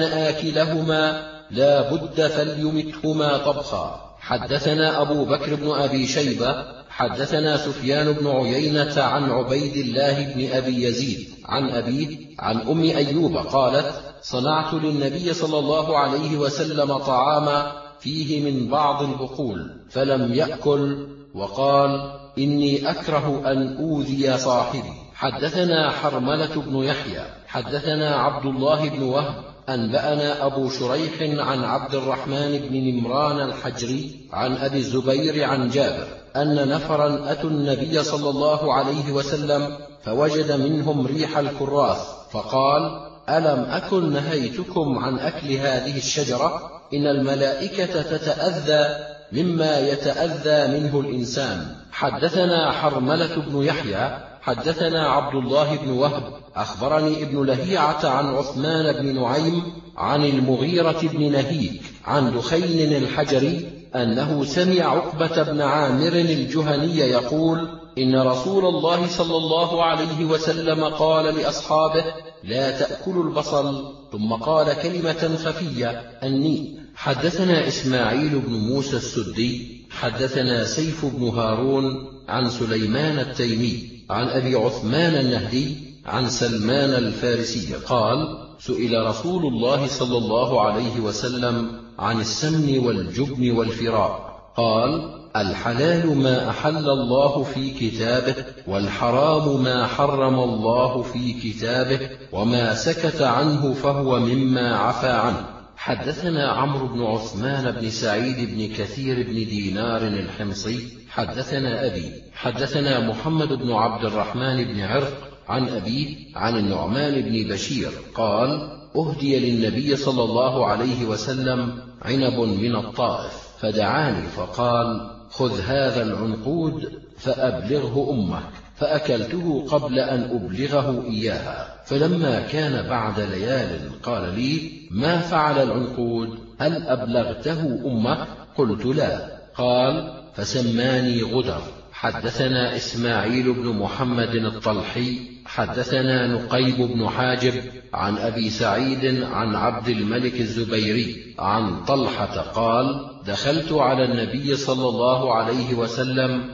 آكلهما لا بد فليمتهما طبخا. حدثنا أبو بكر بن أبي شيبة حدثنا سفيان بن عيينة عن عبيد الله بن أبي يزيد عن أبيه عن أم أيوب قالت: صنعت للنبي صلى الله عليه وسلم طعاما فيه من بعض البقول فلم يأكل، وقال: إني أكره أن أوذي صاحبي. حدثنا حرملة بن يحيى حدثنا عبد الله بن وهب أنبأنا أبو شريح عن عبد الرحمن بن نمران الحجري عن أبي الزبير عن جابر أن نفرا أتوا النبي صلى الله عليه وسلم فوجد منهم ريح الكراث، فقال: ألم أكن نهيتكم عن أكل هذه الشجرة؟ إن الملائكة تتأذى مما يتأذى منه الإنسان. حدثنا حرملة بن يحيى حدثنا عبد الله بن وهب أخبرني ابن لهيعة عن عثمان بن نعيم عن المغيرة بن نهيك عن دخين الحجري أنه سمع عقبة بن عامر الجهني يقول: إن رسول الله صلى الله عليه وسلم قال لأصحابه: لا تأكلوا البصل، ثم قال كلمة خفية: أني. حدثنا إسماعيل بن موسى السدي حدثنا سيف بن هارون عن سليمان التيمي عن أبي عثمان النهدي عن سلمان الفارسي قال: سئل رسول الله صلى الله عليه وسلم عن السمن والجبن والفراء، قال: الحلال ما أحل الله في كتابه، والحرام ما حرم الله في كتابه، وما سكت عنه فهو مما عفى عنه. حدثنا عمرو بن عثمان بن سعيد بن كثير بن دينار الحمصي حدثنا أبي حدثنا محمد بن عبد الرحمن بن عرق عن أبيه عن النعمان بن بشير قال: أهدي للنبي صلى الله عليه وسلم عنب من الطائف، فدعاني فقال: خذ هذا العنقود فأبلغه أمك، فأكلته قبل أن أبلغه إياها، فلما كان بعد ليال قال لي: ما فعل العنقود؟ هل أبلغته أمك؟ قلت: لا. قال: فسماني غدر. حدثنا إسماعيل بن محمد الطلحي حدثنا نقيب بن حاجب عن أبي سعيد عن عبد الملك الزبيري عن طلحة قال: دخلت على النبي صلى الله عليه وسلم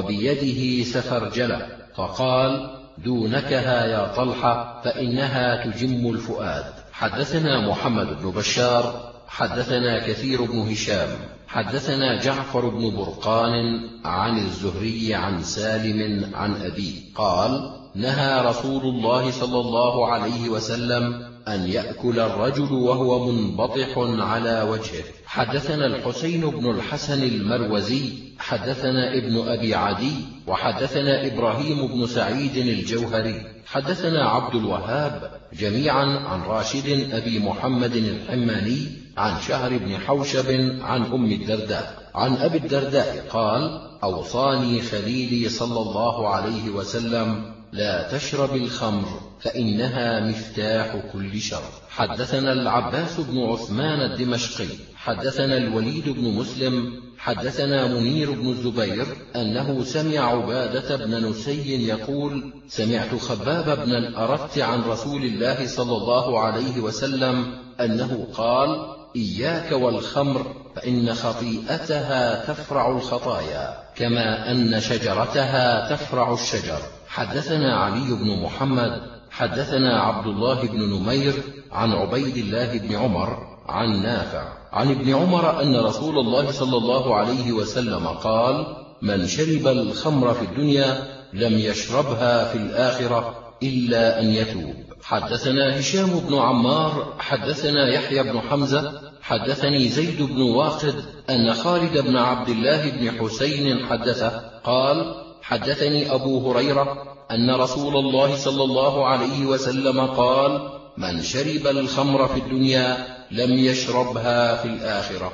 وبيده سفرجلة، فقال: دونكها يا طلحة، فإنها تجم الفؤاد. حدثنا محمد بن بشار حدثنا كثير بن هشام حدثنا جعفر بن برقان عن الزهري عن سالم عن أبيه قال: نهى رسول الله صلى الله عليه وسلم أن يأكل الرجل وهو منبطح على وجهه. حدثنا الحسين بن الحسن المروزي حدثنا ابن أبي عدي وحدثنا إبراهيم بن سعيد الجوهري حدثنا عبد الوهاب جميعا عن راشد أبي محمد الحماني عن شهر بن حوشب عن أم الدرداء عن أبي الدرداء قال: أوصاني خليلي صلى الله عليه وسلم: لا تشرب الخمر فإنها مفتاح كل شر. حدثنا العباس بن عثمان الدمشقي حدثنا الوليد بن مسلم حدثنا منير بن الزبير أنه سمع عبادة بن نسي يقول: سمعت خباب بن الأرت عن رسول الله صلى الله عليه وسلم أنه قال: إياك والخمر فإن خطيئتها تفرع الخطايا كما أن شجرتها تفرع الشجر. حدثنا علي بن محمد حدثنا عبد الله بن نمير عن عبيد الله بن عمر عن نافع عن ابن عمر أن رسول الله صلى الله عليه وسلم قال: من شرب الخمر في الدنيا لم يشربها في الآخرة إلا أن يتوب. حدثنا هشام بن عمار حدثنا يحيى بن حمزة حدثني زيد بن واقد أن خالد بن عبد الله بن حسين حدثه قال: حدثني أبو هريرة أن رسول الله صلى الله عليه وسلم قال: من شرب الخمر في الدنيا لم يشربها في الآخرة.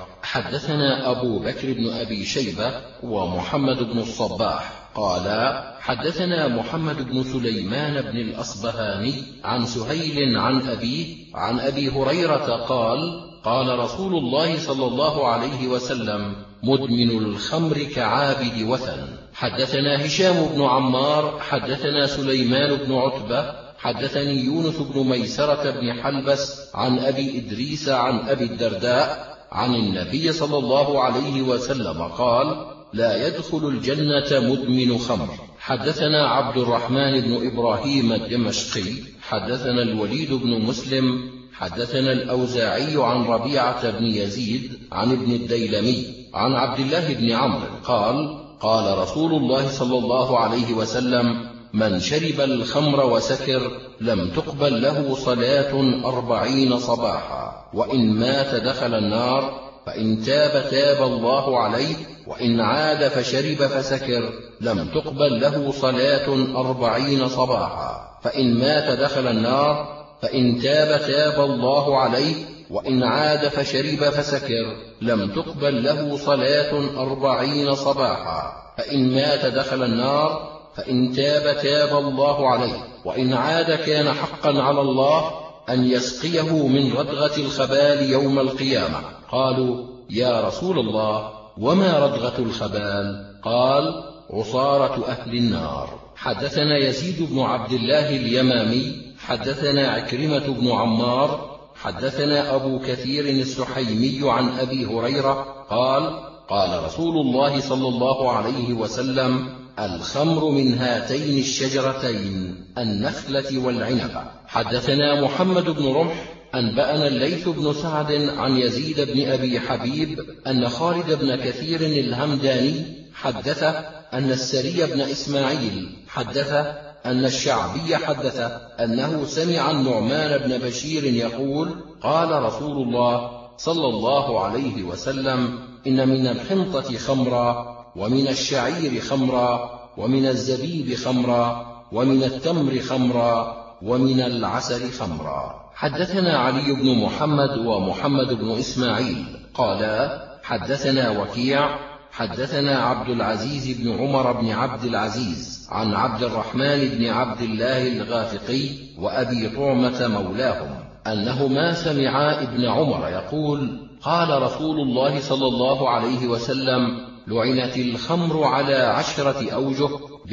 حدثنا أبو بكر بن أبي شيبة ومحمد بن الصباح قالا: حدثنا محمد بن سليمان بن الأصبهاني عن سهيل عن أبيه عن أبي هريرة قال: قال رسول الله صلى الله عليه وسلم: مدمن الخمر كعابد وثن. حدثنا هشام بن عمار حدثنا سليمان بن عتبة حدثني يونس بن ميسرة بن حلبس عن أبي إدريس عن أبي الدرداء عن النبي صلى الله عليه وسلم قال: لا يدخل الجنة مدمن خمر. حدثنا عبد الرحمن بن إبراهيم الدمشقي حدثنا الوليد بن مسلم حدثنا الأوزاعي عن ربيعة بن يزيد عن ابن الديلمي عن عبد الله بن عمرو قال: قال رسول الله صلى الله عليه وسلم: من شرب الخمر وسكر لم تقبل له صلاة 40 صباحا، وإن مات دخل النار، فإن تاب تاب الله عليه، وإن عاد فشرب فسكر لم تقبل له صلاة 40 صباحا، فإن مات دخل النار، فإن تاب تاب الله عليه، وإن عاد فشرب فسكر لم تقبل له صلاة 40 صباحا، فإن مات دخل النار، فإن تاب تاب الله عليه، وإن عاد كان حقا على الله أن يسقيه من ردغة الخبال يوم القيامة. قالوا: يا رسول الله، وما ردغة الخبال؟ قال: عصارة أهل النار. حدثنا يزيد بن عبد الله اليمامي حدثنا عكرمة بن عمار حدثنا أبو كثير السحيمي عن أبي هريرة قال: قال رسول الله صلى الله عليه وسلم: الخمر من هاتين الشجرتين النخلة والعنب. حدثنا محمد بن رمح أنبأنا الليث بن سعد عن يزيد بن أبي حبيب أن خالد بن كثير الهمداني حدث أن السري بن إسماعيل حدث أن الشعبي حدث أنه سمع النعمان بن بشير يقول: قال رسول الله صلى الله عليه وسلم: إن من الحنطة خمرا، ومن الشعير خمرا، ومن الزبيب خمرا، ومن التمر خمرا، ومن العسل خمرا. حدثنا علي بن محمد ومحمد بن إسماعيل قالا: حدثنا وكيع حدثنا عبد العزيز بن عمر بن عبد العزيز عن عبد الرحمن بن عبد الله الغافقي وأبي طعمة مولاهم أنهما سمعا ابن عمر يقول: قال رسول الله صلى الله عليه وسلم: لعنت الخمر على 10 أوجه: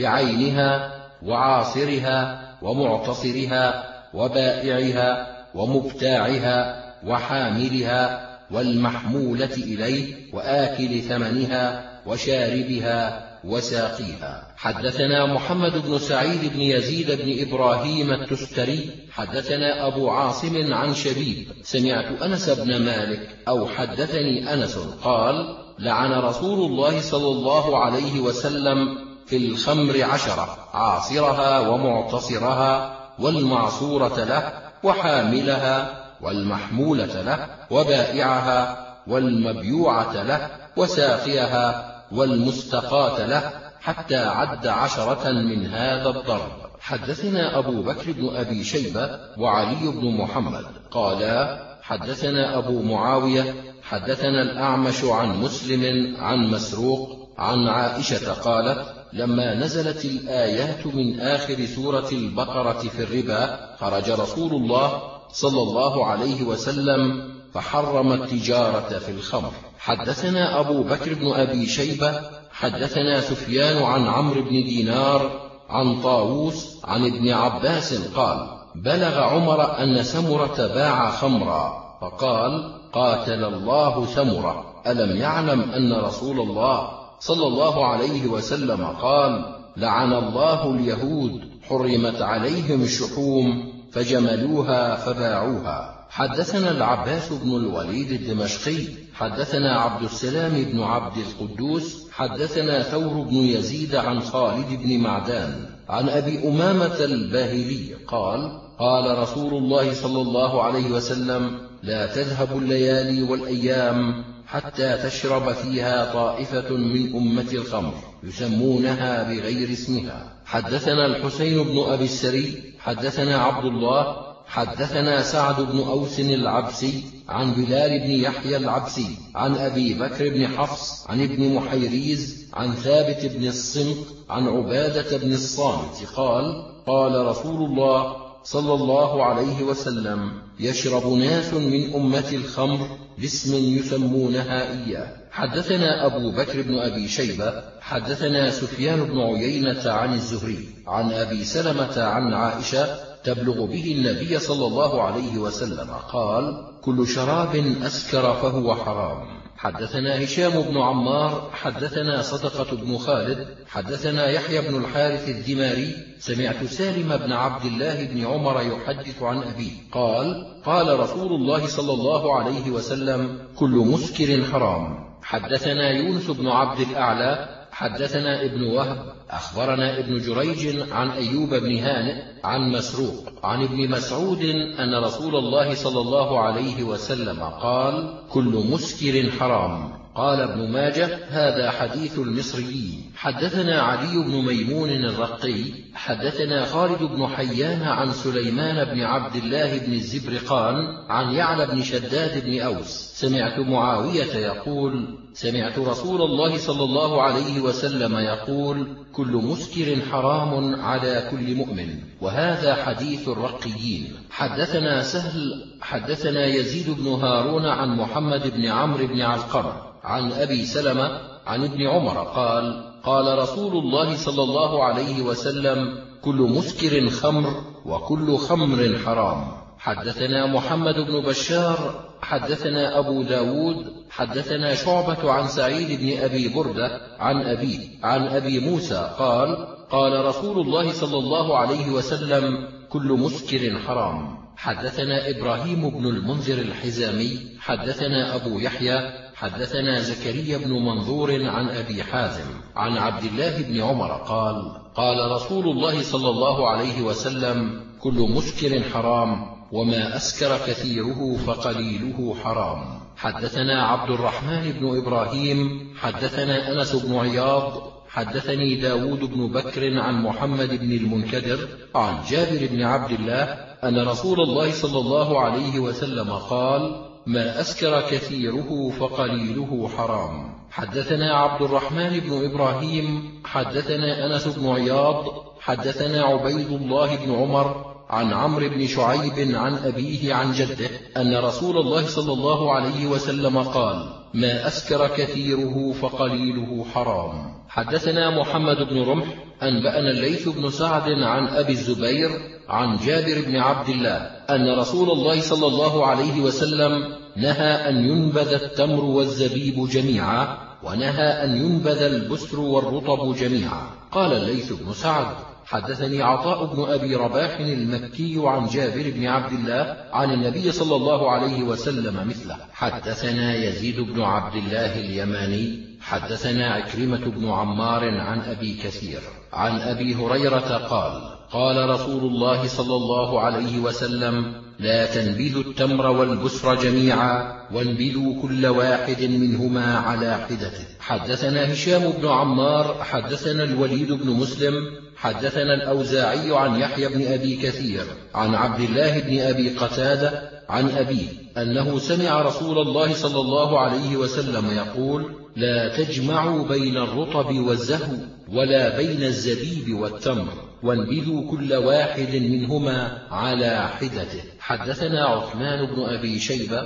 بعينها، وعاصرها، ومعتصرها، وبائعها، ومبتاعها، وحاملها، والمحمولة إليه، وآكل ثمنها، وشاربها، وساقيها. حدثنا محمد بن سعيد بن يزيد بن إبراهيم التستري حدثنا أبو عاصم عن شبيب سمعت أنس بن مالك أو حدثني أنس قال: لعن رسول الله صلى الله عليه وسلم في الخمر 10: عاصرها، ومعتصرها، والمعصورة له، وحاملها، والمحمولة له، وبائعها، والمبيوعة له، وساقيها، والمستقاة له، حتى عد 10 من هذا الضرب. حدثنا أبو بكر بن أبي شيبة وعلي بن محمد قالا: حدثنا أبو معاوية حدثنا الأعمش عن مسلم عن مسروق عن عائشة قالت: لما نزلت الآيات من آخر سورة البقرة في الربا خرج رسول الله صلى الله عليه وسلم فحرم التجارة في الخمر. حدثنا أبو بكر بن أبي شيبة حدثنا سفيان عن عمرو بن دينار عن طاووس عن ابن عباس قال: بلغ عمر أن سمرة باع خمرا فقال: قاتل الله سمرة، ألم يعلم أن رسول الله صلى الله عليه وسلم قال: لعن الله اليهود حرمت عليهم الشحوم فجملوها فباعوها. حدثنا العباس بن الوليد الدمشقي حدثنا عبد السلام بن عبد القدوس حدثنا ثور بن يزيد عن خالد بن معدان عن أبي أمامة الباهلي قال: قال رسول الله صلى الله عليه وسلم: لا تذهب الليالي والأيام حتى تشرب فيها طائفة من أمة الخمر يسمونها بغير اسمها. حدثنا الحسين بن أبي السري حدثنا عبد الله حدثنا سعد بن أوس العبسي عن بلال بن يحيى العبسي عن أبي بكر بن حفص عن ابن محيريز عن ثابت بن الصمت عن عبادة بن الصامت قال: قال رسول الله صلى الله عليه وسلم: يشرب ناس من أمة الخمر باسم يسمونها إياه. حدثنا أبو بكر بن أبي شيبة حدثنا سفيان بن عيينة عن الزهري عن أبي سلمة عن عائشة تبلغ به النبي صلى الله عليه وسلم قال: كل شراب أسكر فهو حرام. حدثنا هشام بن عمار حدثنا صدقة بن خالد حدثنا يحيى بن الحارث الدماري سمعت سالم بن عبد الله بن عمر يحدث عن أبيه قال: قال رسول الله صلى الله عليه وسلم: كل مسكر حرام. حدثنا يونس بن عبد الأعلى حدثنا ابن وهب أخبرنا ابن جريج عن أيوب بن هانئ عن مسروق عن ابن مسعود أن رسول الله صلى الله عليه وسلم قال: كل مسكر حرام. قال ابن ماجه: هذا حديث المصريين. حدثنا علي بن ميمون الرقي حدثنا خالد بن حيان عن سليمان بن عبد الله بن الزبرقان عن يعلى بن شداد بن أوس سمعت معاوية يقول: سمعت رسول الله صلى الله عليه وسلم يقول: كل مسكر حرام على كل مؤمن. وهذا حديث الرقيين. حدثنا سهل حدثنا يزيد بن هارون عن محمد بن عمرو بن علقمة عن أبي سلمة عن ابن عمر قال: قال رسول الله صلى الله عليه وسلم: كل مسكر خمر وكل خمر حرام. حدثنا محمد بن بشار حدثنا أبو داود حدثنا شعبة عن سعيد بن أبي بردة عن أبيه عن أبي موسى قال: قال رسول الله صلى الله عليه وسلم: كل مسكر حرام. حدثنا إبراهيم بن المنذر الحزامي حدثنا أبو يحيى حدثنا زكريا بن منظور عن أبي حازم عن عبد الله بن عمر قال: قال رسول الله صلى الله عليه وسلم: كل مسكر حرام، وما أسكر كثيره فقليله حرام. حدثنا عبد الرحمن بن إبراهيم حدثنا أنس بن عياض حدثني داود بن بكر عن محمد بن المنكدر عن جابر بن عبد الله أن رسول الله صلى الله عليه وسلم قال: ما أسكر كثيره فقليله حرام. حدثنا عبد الرحمن بن إبراهيم حدثنا أنس بن عياض حدثنا عبيد الله بن عمر عن عمرو بن شعيب عن أبيه عن جده أن رسول الله صلى الله عليه وسلم قال: ما أسكر كثيره فقليله حرام. حدثنا محمد بن رمح أنبأنا الليث بن سعد عن أبي الزبير عن جابر بن عبد الله أن رسول الله صلى الله عليه وسلم نهى أن ينبذ التمر والزبيب جميعا، ونهى أن ينبذ البسر والرطب جميعا. قال الليث بن سعد: حدثني عطاء بن أبي رباح المكي عن جابر بن عبد الله عن النبي صلى الله عليه وسلم مثله. حدثنا يزيد بن عبد الله اليماني حدثنا عكرمة بن عمار عن أبي كثير عن أبي هريرة قال: قال رسول الله صلى الله عليه وسلم: لا تنبذوا التمر والبسر جميعا، وانبذوا كل واحد منهما على حدته. حدثنا هشام بن عمار حدثنا الوليد بن مسلم حدثنا الأوزاعي عن يحيى بن أبي كثير عن عبد الله بن أبي قتادة عن أبيه أنه سمع رسول الله صلى الله عليه وسلم يقول: لا تجمعوا بين الرطب والزهو ولا بين الزبيب والتمر، وانبذوا كل واحد منهما على حدته. حدثنا عثمان بن أبي شيبة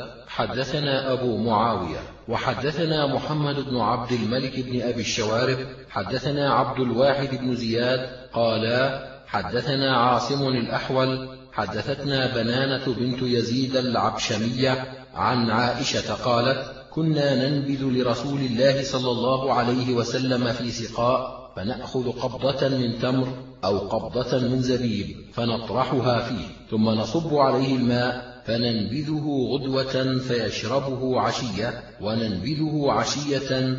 حدثنا أبو معاوية وحدثنا محمد بن عبد الملك بن أبي الشوارب حدثنا عبد الواحد بن زياد قالا: حدثنا عاصم الأحول حدثتنا بنانة بنت يزيد العبشمية عن عائشة قالت: كنا ننبذ لرسول الله صلى الله عليه وسلم في سقاء، فنأخذ قبضة من تمر أو قبضة من زبيب فنطرحها فيه، ثم نصب عليه الماء فننبذه غدوة فيشربه عشية، وننبذه عشية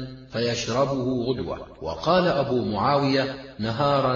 فيشربه غدوة. وقال أبو معاوية: نهارا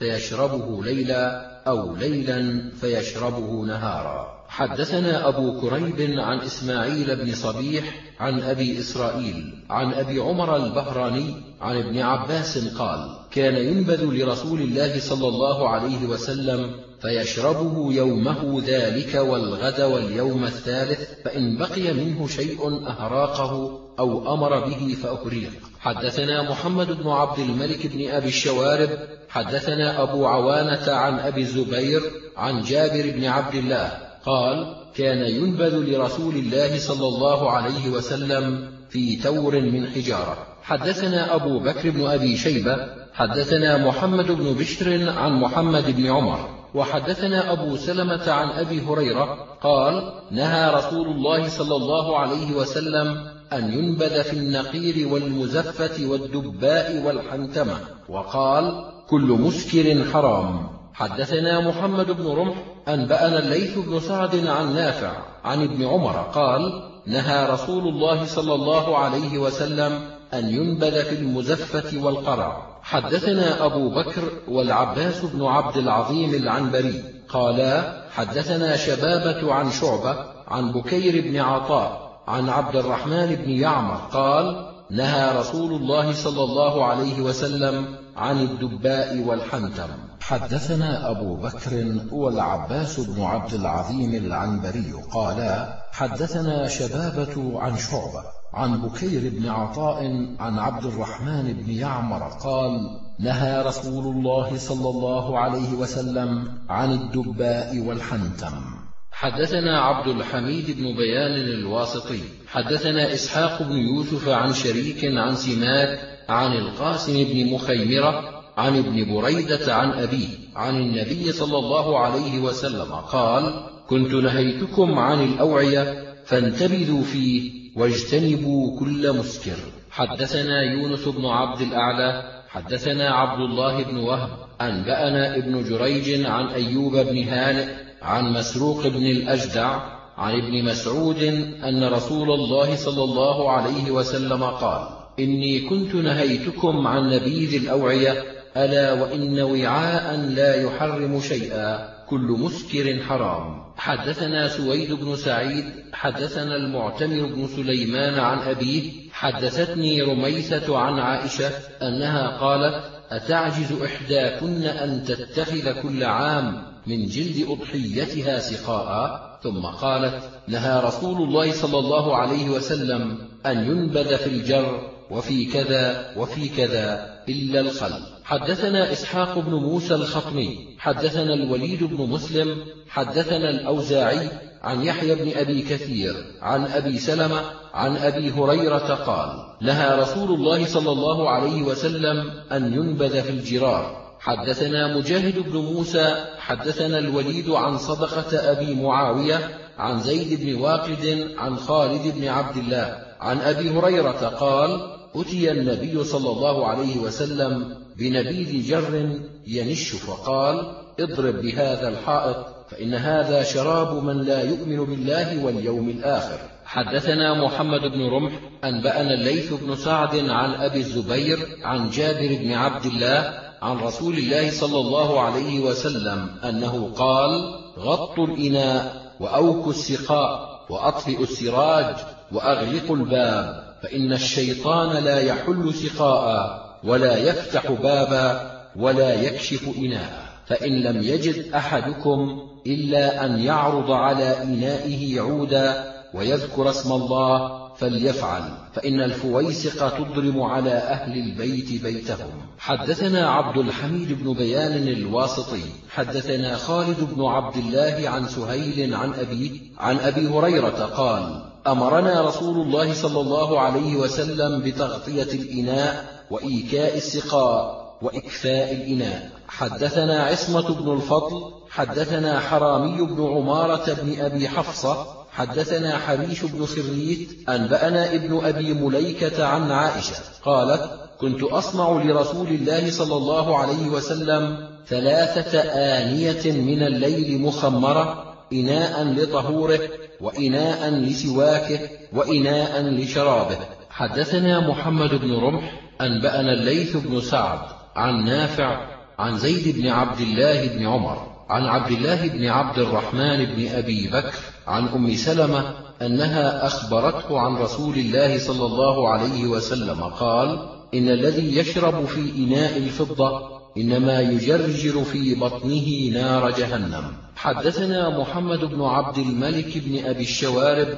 فيشربه ليلا، أو ليلا فيشربه نهارا. حدثنا أبو كريب عن إسماعيل بن صبيح عن أبي إسرائيل عن أبي عمر البهراني عن ابن عباس قال: كان ينبذ لرسول الله صلى الله عليه وسلم فيشربه يومه ذلك والغد واليوم الثالث، فإن بقي منه شيء أهراقه أو أمر به فأهريق. حدثنا محمد بن عبد الملك بن أبي الشوارب حدثنا أبو عوانة عن أبي الزبير عن جابر بن عبد الله قال: كان ينبذ لرسول الله صلى الله عليه وسلم في تور من حجارة. حدثنا أبو بكر بن أبي شيبة حدثنا محمد بن بشر عن محمد بن عمر وحدثنا أبو سلمة عن أبي هريرة قال: نهى رسول الله صلى الله عليه وسلم أن ينبذ في النقير والمزفة والدباء والحنتمة، وقال: كل مسكر حرام. حدثنا محمد بن رمح أنبأنا الليث بن سعد عن نافع عن ابن عمر قال: نهى رسول الله صلى الله عليه وسلم أن ينبذ في المزفة والقرع. حدثنا أبو بكر والعباس بن عبد العظيم العنبري قالا: حدثنا شبابة عن شعبة عن بكير بن عطاء عن عبد الرحمن بن يعمر قال: نهى رسول الله صلى الله عليه وسلم عن الدباء والحنتم. حدثنا أبو بكر والعباس بن عبد العظيم العنبري قالا: حدثنا شبابة عن شعبة عن بكير بن عطاء عن عبد الرحمن بن يعمر قال: نهى رسول الله صلى الله عليه وسلم عن الدباء والحنتم. حدثنا عبد الحميد بن بيان الواسطي حدثنا إسحاق بن يوسف عن شريك عن سماك عن القاسم بن مخيمرة عن ابن بريدة عن أبيه عن النبي صلى الله عليه وسلم قال: كنت نهيتكم عن الأوعية فانتبذوا فيه واجتنبوا كل مسكر. حدثنا يونس بن عبد الأعلى حدثنا عبد الله بن وهب أنبأنا ابن جريج عن أيوب بن هانئ عن مسروق بن الأجدع عن ابن مسعود أن رسول الله صلى الله عليه وسلم قال: إني كنت نهيتكم عن نبيذ الأوعية، ألا وإن وعاء لا يحرم شيئا، كل مسكر حرام. حدثنا سويد بن سعيد حدثنا المعتمر بن سليمان عن أبيه حدثتني رميثة عن عائشة أنها قالت: أتعجز إحداكن أن تتخذ كل عام من جلد أضحيتها سقاء؟ ثم قالت: نهى رسول الله صلى الله عليه وسلم أن ينبذ في الجر وفي كذا وفي كذا إلا الخل. حدثنا إسحاق بن موسى الخطمي حدثنا الوليد بن مسلم حدثنا الأوزاعي عن يحيى بن أبي كثير عن أبي سلمة عن أبي هريرة قال: نهى رسول الله صلى الله عليه وسلم أن ينبذ في الجرار. حدثنا مجاهد بن موسى حدثنا الوليد عن صدقة أبي معاوية عن زيد بن واقد عن خالد بن عبد الله عن أبي هريرة قال: أتي النبي صلى الله عليه وسلم بنبيذ جر ينش فقال: اضرب بهذا الحائط، فإن هذا شراب من لا يؤمن بالله واليوم الآخر. حدثنا محمد بن رمح أنبأنا الليث بن سعد عن أبي الزبير عن جابر بن عبد الله عن رسول الله صلى الله عليه وسلم أنه قال: غطوا الإناء وأوكوا السقاء وأطفئوا السراج وأغلقوا الباب، فإن الشيطان لا يحل سقاء ولا يفتح بابا ولا يكشف إناء، فإن لم يجد أحدكم إلا أن يعرض على إنائه عودا ويذكر اسم الله فليفعل، فإن الفويسق تضرم على أهل البيت بيتهم. حدثنا عبد الحميد بن بيان الواسطي حدثنا خالد بن عبد الله عن سهيل عن أبي هريرة قال: أمرنا رسول الله صلى الله عليه وسلم بتغطية الإناء وإيكاء السقاء وإكفاء الإناء. حدثنا عصمة بن الفضل حدثنا حرامي بن عمارة بن أبي حفصة حدثنا حريش بن خريت أنبأنا ابن أبي مليكة عن عائشة قالت: كنت أصنع لرسول الله صلى الله عليه وسلم 3 آنية من الليل مخمرة، إناء لطهوره وإناء لسواكه وإناء لشرابه. حدثنا محمد بن رمح أنبأنا الليث بن سعد عن نافع عن زيد بن عبد الله بن عمر عن عبد الله بن عبد الرحمن بن أبي بكر عن أم سلمة أنها أخبرته عن رسول الله صلى الله عليه وسلم قال: إن الذي يشرب في إناء الفضة إنما يجرجر في بطنه نار جهنم. حدثنا محمد بن عبد الملك بن أبي الشوارب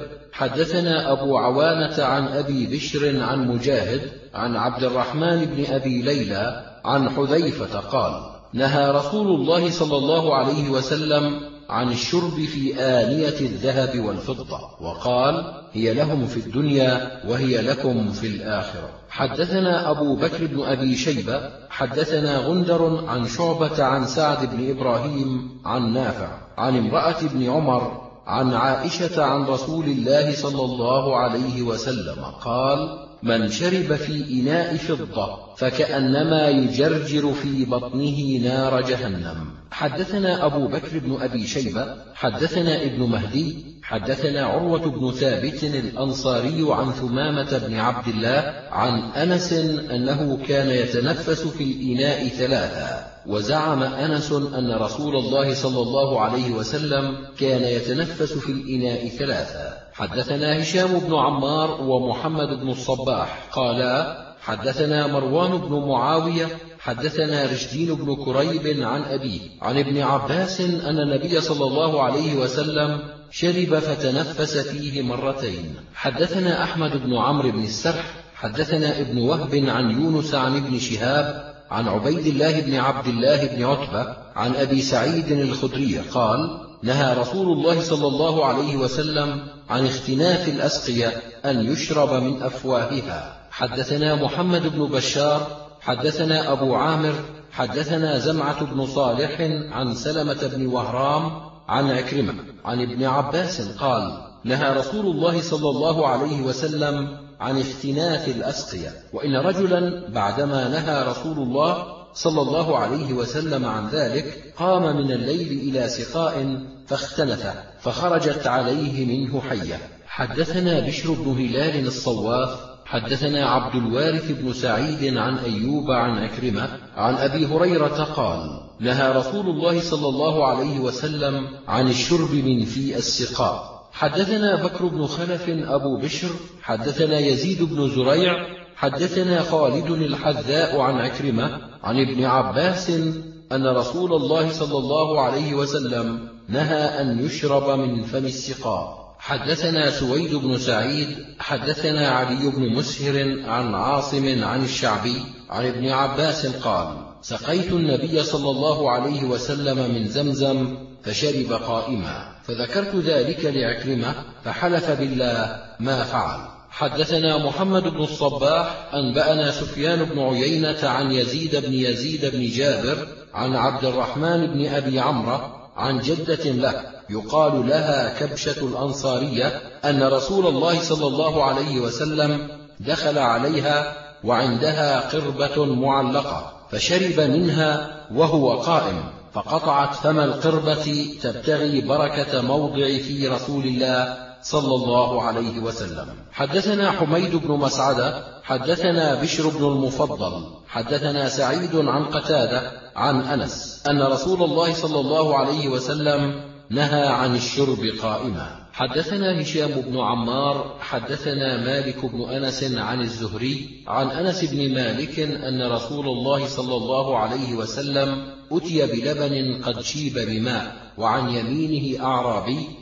حدثنا أبو عوانة عن أبي بشر عن مجاهد عن عبد الرحمن بن أبي ليلى عن حذيفة قال: نهى رسول الله صلى الله عليه وسلم عن الشرب في آنية الذهب والفضة، وقال: هي لهم في الدنيا وهي لكم في الآخرة. حدثنا أبو بكر بن أبي شيبة حدثنا غندر عن شعبة عن سعد بن إبراهيم عن نافع عن امرأة بن عمر عن عائشة عن رسول الله صلى الله عليه وسلم قال: من شرب في إناء فضة فكأنما يجرجر في بطنه نار جهنم. حدثنا أبو بكر بن أبي شيبة حدثنا ابن مهدي حدثنا عروة بن ثابت الأنصاري عن ثمامة بن عبد الله عن أنس أنه كان يتنفس في الإناء 3، وزعم أنس أن رسول الله صلى الله عليه وسلم كان يتنفس في الإناء 3. حدثنا هشام بن عمار ومحمد بن الصباح قالا: حدثنا مروان بن معاوية حدثنا رشدين بن كريب عن أبيه عن ابن عباس أن النبي صلى الله عليه وسلم شرب فتنفس فيه 2. حدثنا أحمد بن عمرو بن السرح حدثنا ابن وهب عن يونس عن ابن شهاب عن عبيد الله بن عبد الله بن عتبة عن أبي سعيد الخدري قال: نهى رسول الله صلى الله عليه وسلم عن اختناف الأسقية أن يشرب من أفواهها. حدثنا محمد بن بشار حدثنا أبو عامر حدثنا زمعة بن صالح عن سلمة بن وهرام عن عكرمة عن ابن عباس قال: نهى رسول الله صلى الله عليه وسلم عن اختناف الأسقية. وإن رجلا بعدما نهى رسول الله صلى الله عليه وسلم عن ذلك قام من الليل إلى سقاء فاختنث فخرجت عليه منه حية. حدثنا بشر بن هلال الصواف حدثنا عبد الوارث بن سعيد عن أيوب عن عكرمة عن أبي هريرة قال: نهى رسول الله صلى الله عليه وسلم عن الشرب من في السقاء. حدثنا بكر بن خلف أبو بشر حدثنا يزيد بن زريع حدثنا خالد الحذاء عن عكرمة عن ابن عباس أن رسول الله صلى الله عليه وسلم نهى أن يشرب من فم السقاء. حدثنا سويد بن سعيد حدثنا علي بن مسهر عن عاصم عن الشعبي عن ابن عباس قال: سقيت النبي صلى الله عليه وسلم من زمزم فشرب قائما، فذكرت ذلك لعكرمة فحلف بالله ما فعل. حدثنا محمد بن الصباح أنبأنا سفيان بن عيينة عن يزيد بن جابر عن عبد الرحمن بن أبي عمرو عن جدة له يقال لها كبشة الأنصارية أن رسول الله صلى الله عليه وسلم دخل عليها وعندها قربة معلقة فشرب منها وهو قائم، فقطعت فم القربة تبتغي بركة موضع في رسول الله صلى الله عليه وسلم. حدثنا حميد بن مسعدة حدثنا بشر بن المفضل حدثنا سعيد عن قتادة عن أنس أن رسول الله صلى الله عليه وسلم نهى عن الشرب قائما. حدثنا هشام بن عمار حدثنا مالك بن أنس عن الزهري عن أنس بن مالك أن رسول الله صلى الله عليه وسلم أتي بلبن قد شيب بماء وعن يمينه أعرابي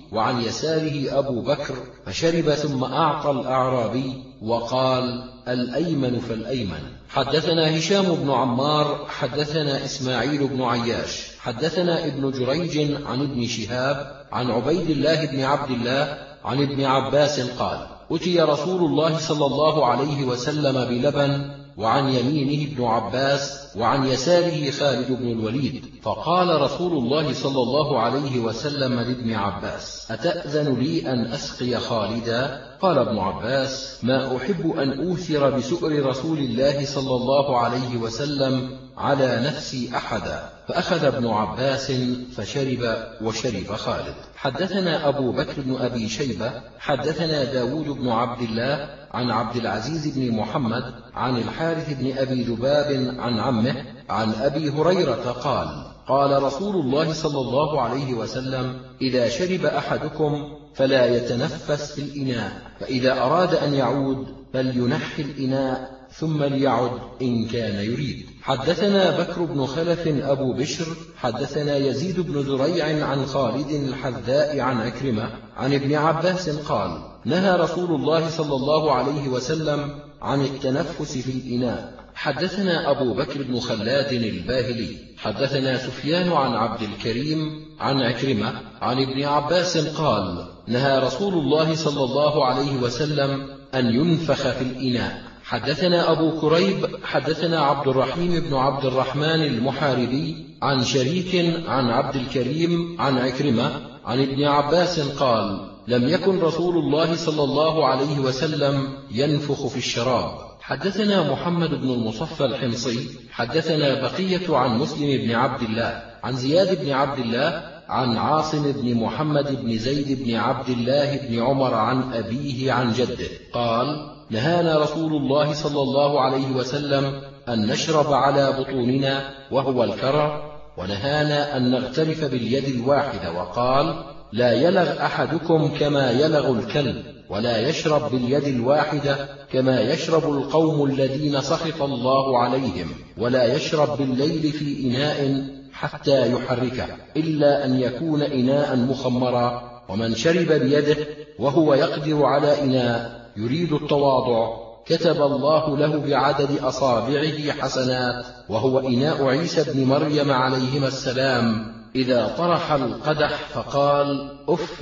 وعن يساره أبو بكر فشرب ثم أعطى الأعرابي وقال: الأيمن فالأيمن. حدثنا هشام بن عمار حدثنا إسماعيل بن عياش حدثنا ابن جريج عن ابن شهاب عن عبيد الله بن عبد الله عن ابن عباس قال: أتي رسول الله صلى الله عليه وسلم بلبن، وعن يمينه ابن عباس وعن يساره خالد بن الوليد، فقال رسول الله صلى الله عليه وسلم لابن عباس: أتأذن لي أن أسقي خالدا؟ قال ابن عباس: ما أحب أن أوثر بسؤر رسول الله صلى الله عليه وسلم على نفسي أحدا. فأخذ ابن عباس فشرب وشرب خالد. حدثنا أبو بكر بن أبي شيبة حدثنا داود بن عبد الله عن عبد العزيز بن محمد عن الحارث بن أبي ذباب عن عمه عن أبي هريرة قال: قال رسول الله صلى الله عليه وسلم: إذا شرب أحدكم فلا يتنفس في الإناء، فإذا أراد أن يعود فلينحي الإناء ثم ليعد إن كان يريد. حدثنا بكر بن خلف أبو بشر حدثنا يزيد بن زريع عن خالد الحذاء عن عكرمة عن ابن عباس قال: نهى رسول الله صلى الله عليه وسلم عن التنفس في الإناء. حدثنا أبو بكر بن خلاد الباهلي حدثنا سفيان عن عبد الكريم عن عكرمة عن ابن عباس قال: نهى رسول الله صلى الله عليه وسلم أن ينفخ في الإناء. حدثنا أبو كريب حدثنا عبد الرحيم بن عبد الرحمن المحاربي عن شريك عن عبد الكريم عن عكرمة عن ابن عباس قال: لم يكن رسول الله صلى الله عليه وسلم ينفخ في الشراب. حدثنا محمد بن المصفى الحمصي حدثنا بقية عن مسلم بن عبد الله عن زياد بن عبد الله عن عاصم بن محمد بن زيد بن عبد الله بن عمر عن أبيه عن جده قال: نهانا رسول الله صلى الله عليه وسلم أن نشرب على بطوننا وهو الكرع، ونهانا أن نغترف باليد الواحدة، وقال: لا يلغ أحدكم كما يلغ الكلب، ولا يشرب باليد الواحدة كما يشرب القوم الذين سخط الله عليهم، ولا يشرب بالليل في إناء حتى يحركه إلا أن يكون إناء مخمرا. ومن شرب بيده وهو يقدر على إناء يريد التواضع كتب الله له بعدد أصابعه حسنات، وهو إناء عيسى بن مريم عليهما السلام إذا طرح القدح فقال: أف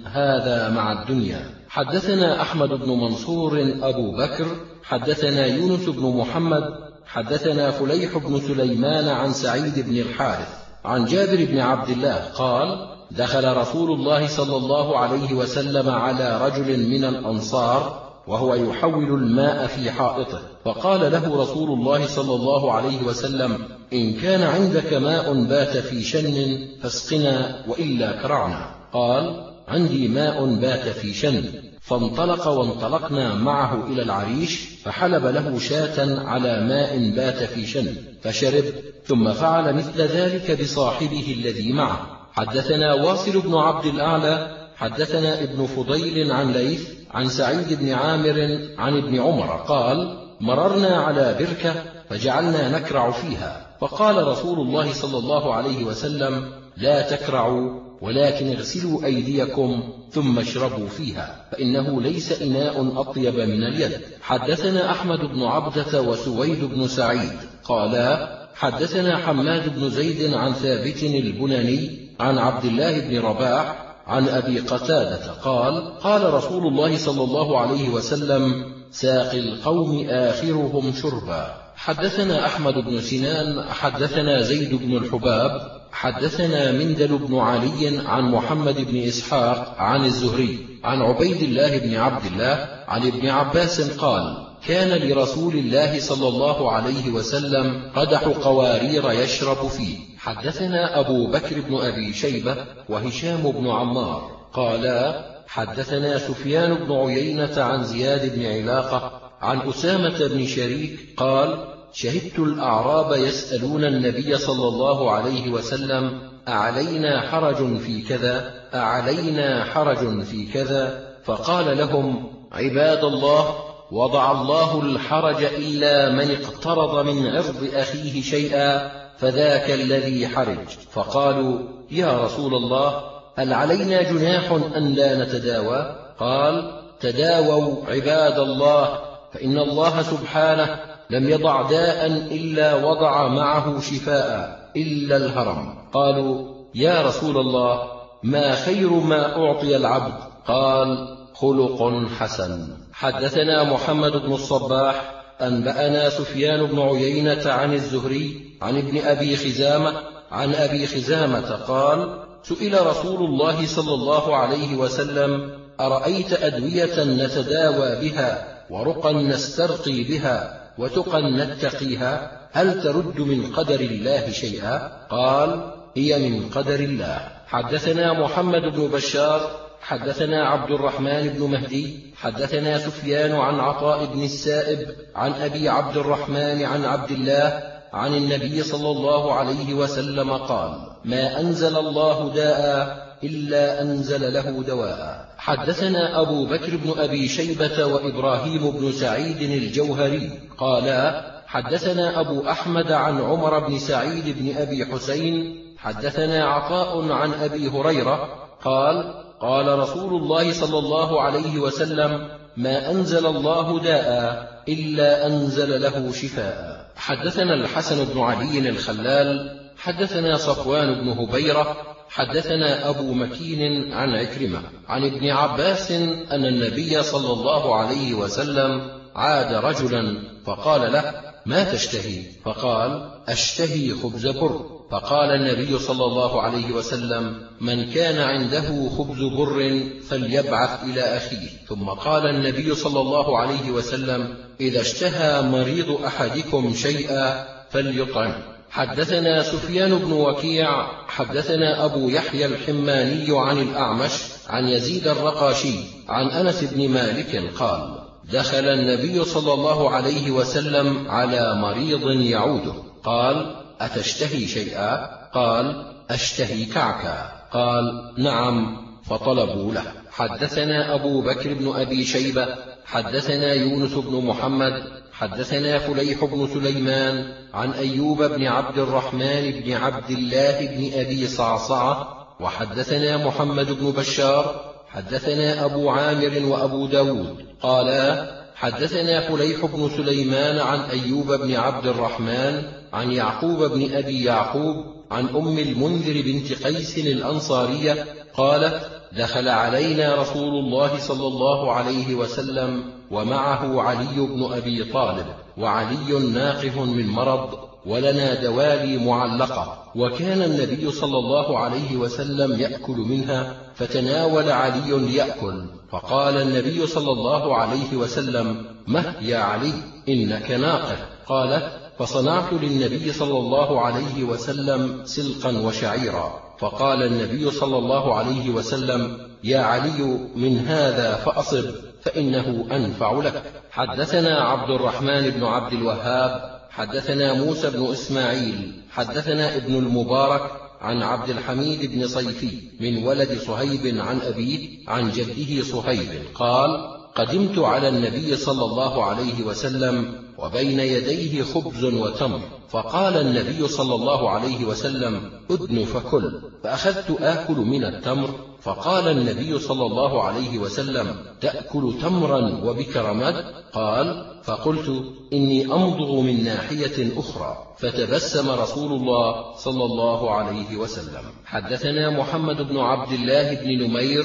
هذا مع الدنيا. حدثنا أحمد بن منصور أبو بكر حدثنا يونس بن محمد حدثنا فليح بن سليمان عن سعيد بن الحارث عن جابر بن عبد الله قال: دخل رسول الله صلى الله عليه وسلم على رجل من الأنصار وهو يحول الماء في حائطه، فقال له رسول الله صلى الله عليه وسلم: إن كان عندك ماء بات في شن فاسقنا وإلا كرعنا. قال: عندي ماء بات في شن. فانطلق وانطلقنا معه إلى العريش، فحلب له شاة على ماء بات في شن فشرب، ثم فعل مثل ذلك بصاحبه الذي معه. حدثنا واصل بن عبد الأعلى حدثنا ابن فضيل عن ليث عن سعيد بن عامر عن ابن عمر قال: مررنا على بركة فجعلنا نكرع فيها، فقال رسول الله صلى الله عليه وسلم: لا تكرعوا، ولكن اغسلوا أيديكم ثم اشربوا فيها، فإنه ليس إناء أطيب من اليد. حدثنا أحمد بن عبدة وسويد بن سعيد قالا: حدثنا حماد بن زيد عن ثابت البناني عن عبد الله بن رباح عن أبي قتادة قال: قال رسول الله صلى الله عليه وسلم: ساقي القوم آخرهم شربا. حدثنا أحمد بن سنان حدثنا زيد بن الحباب حدثنا مندل بن علي عن محمد بن إسحاق عن الزهري عن عبيد الله بن عبد الله عن ابن عباس قال: كان لرسول الله صلى الله عليه وسلم قدح قوارير يشرب فيه. حدثنا أبو بكر بن أبي شيبة وهشام بن عمار قالا: حدثنا سفيان بن عيينة عن زياد بن علاقة عن أسامة بن شريك قال: شهدت الأعراب يسألون النبي صلى الله عليه وسلم: أعلينا حرج في كذا؟ أعلينا حرج في كذا؟ فقال لهم: عباد الله، وضع الله الحرج إلا من اقترض من عرض أخيه شيئا، فذاك الذي حرج. فقالوا: يا رسول الله، هل علينا جناح أن لا نتداوى؟ قال: تداووا عباد الله، فإن الله سبحانه لم يضع داء إلا وضع معه شفاء إلا الهرم. قالوا: يا رسول الله، ما خير ما أعطي العبد؟ قال: خلق حسن. حدثنا محمد بن الصباح أنبأنا سفيان بن عيينة عن الزهري عن ابن أبي خزامة عن أبي خزامة قال: سئل رسول الله صلى الله عليه وسلم: أرأيت أدوية نتداوى بها ورقا نسترقي بها وتقا نتقيها، هل ترد من قدر الله شيئا؟ قال: هي من قدر الله. حدثنا محمد بن بشار حدثنا عبد الرحمن بن مهدي حدثنا سفيان عن عطاء بن السائب عن أبي عبد الرحمن عن عبد الله عن النبي صلى الله عليه وسلم قال: ما أنزل الله داء إلا أنزل له دواء. حدثنا أبو بكر بن أبي شيبة وإبراهيم بن سعيد الجوهري قالا: حدثنا أبو أحمد عن عمر بن سعيد بن أبي حسين حدثنا عطاء عن أبي هريرة قال: قال رسول الله صلى الله عليه وسلم: ما أنزل الله داء إلا أنزل له شفاء. حدثنا الحسن بن علي الخلال حدثنا صفوان بن هبيرة حدثنا أبو مكين عن عكرمة عن ابن عباس أن النبي صلى الله عليه وسلم عاد رجلا فقال له: ما تشتهي؟ فقال: أشتهي خبز بر. فقال النبي صلى الله عليه وسلم: من كان عنده خبز بر فليبعث إلى أخيه. ثم قال النبي صلى الله عليه وسلم: إذا اشتهى مريض أحدكم شيئا فليطعم. حدثنا سفيان بن وكيع حدثنا أبو يحيى الحماني عن الأعمش عن يزيد الرقاشي عن أنس بن مالك قال: دخل النبي صلى الله عليه وسلم على مريض يعوده، قال: أتشتهي شيئا؟ قال: أشتهي كعكا. قال: نعم. فطلبوا له. حدثنا أبو بكر بن أبي شيبة حدثنا يونس بن محمد حدثنا فليح بن سليمان عن أيوب بن عبد الرحمن بن عبد الله بن أبي صعصعة وحدثنا محمد بن بشار حدثنا أبو عامر وأبو داود قالا: حدثنا فليح بن سليمان عن أيوب بن عبد الرحمن عن يعقوب بن أبي يعقوب عن أم المنذر بنت قيس الأنصارية قالت: دخل علينا رسول الله صلى الله عليه وسلم ومعه علي بن أبي طالب، وعلي ناقف من مرض ولنا دوالي معلقة، وكان النبي صلى الله عليه وسلم يأكل منها، فتناول علي يأكل، فقال النبي صلى الله عليه وسلم: مه يا علي إنك ناقف. قال: فصنعت للنبي صلى الله عليه وسلم سلقا وشعيرا، فقال النبي صلى الله عليه وسلم: يا علي من هذا فأصب فإنه أنفع لك. حدثنا عبد الرحمن بن عبد الوهاب حدثنا موسى بن إسماعيل حدثنا ابن المبارك عن عبد الحميد بن صيفي من ولد صهيب عن أبيه عن جده صهيب قال: قدمت على النبي صلى الله عليه وسلم وبين يديه خبز وتمر، فقال النبي صلى الله عليه وسلم: أدن فكل، فأخذت آكل من التمر، فقال النبي صلى الله عليه وسلم: تأكل تمرا وبك رمد؟ قال: فقلت: إني أمضغ من ناحية أخرى، فتبسم رسول الله صلى الله عليه وسلم. حدثنا محمد بن عبد الله بن نمير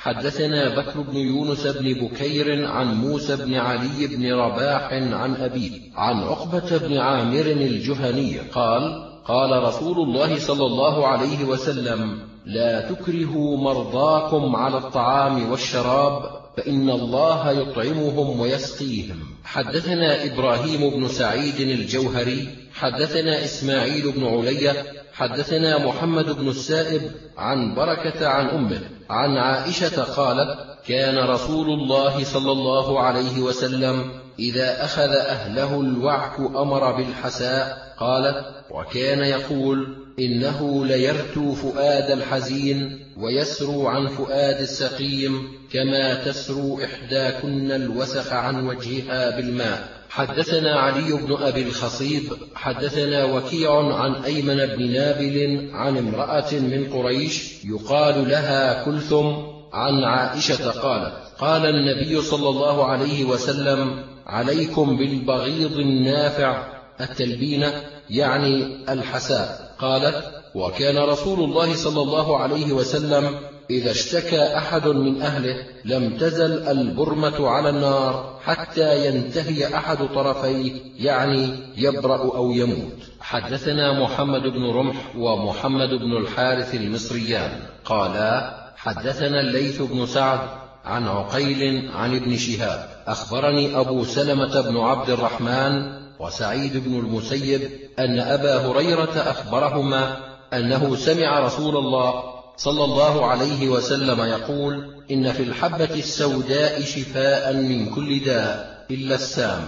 حدثنا بكر بن يونس بن بكير عن موسى بن علي بن رباح عن أبيه عن عقبة بن عامر الجهني قال: قال رسول الله صلى الله عليه وسلم: لا تكرهوا مرضاكم على الطعام والشراب، فإن الله يطعمهم ويسقيهم. حدثنا إبراهيم بن سعيد الجوهري حدثنا إسماعيل بن علية حدثنا محمد بن السائب عن بركة عن أمه عن عائشة قالت: كان رسول الله صلى الله عليه وسلم إذا أخذ أهله الوعك أمر بالحساء. قالت: وكان يقول: إنه ليرتو فؤاد الحزين ويسرو عن فؤاد السقيم كما تسرو إحداكن الوسخ عن وجهها بالماء. حدثنا علي بن أبي الخصيب حدثنا وكيع عن أيمن بن نابل عن امرأة من قريش يقال لها كلثم عن عائشة قالت: قال النبي صلى الله عليه وسلم: عليكم بالبغيض النافع، التلبينة يعني الحساء. قالت: وكان رسول الله صلى الله عليه وسلم إذا اشتكى أحد من أهله لم تزل البرمة على النار حتى ينتهي أحد طرفيه، يعني يبرأ أو يموت. حدثنا محمد بن رمح ومحمد بن الحارث المصريان قالا: حدثنا الليث بن سعد عن عقيل عن ابن شهاب أخبرني أبو سلمة بن عبد الرحمن وسعيد بن المسيب أن أبا هريرة أخبرهما أنه سمع رسول الله صلى الله عليه وسلم يقول: إن في الحبة السوداء شفاء من كل داء إلا السام،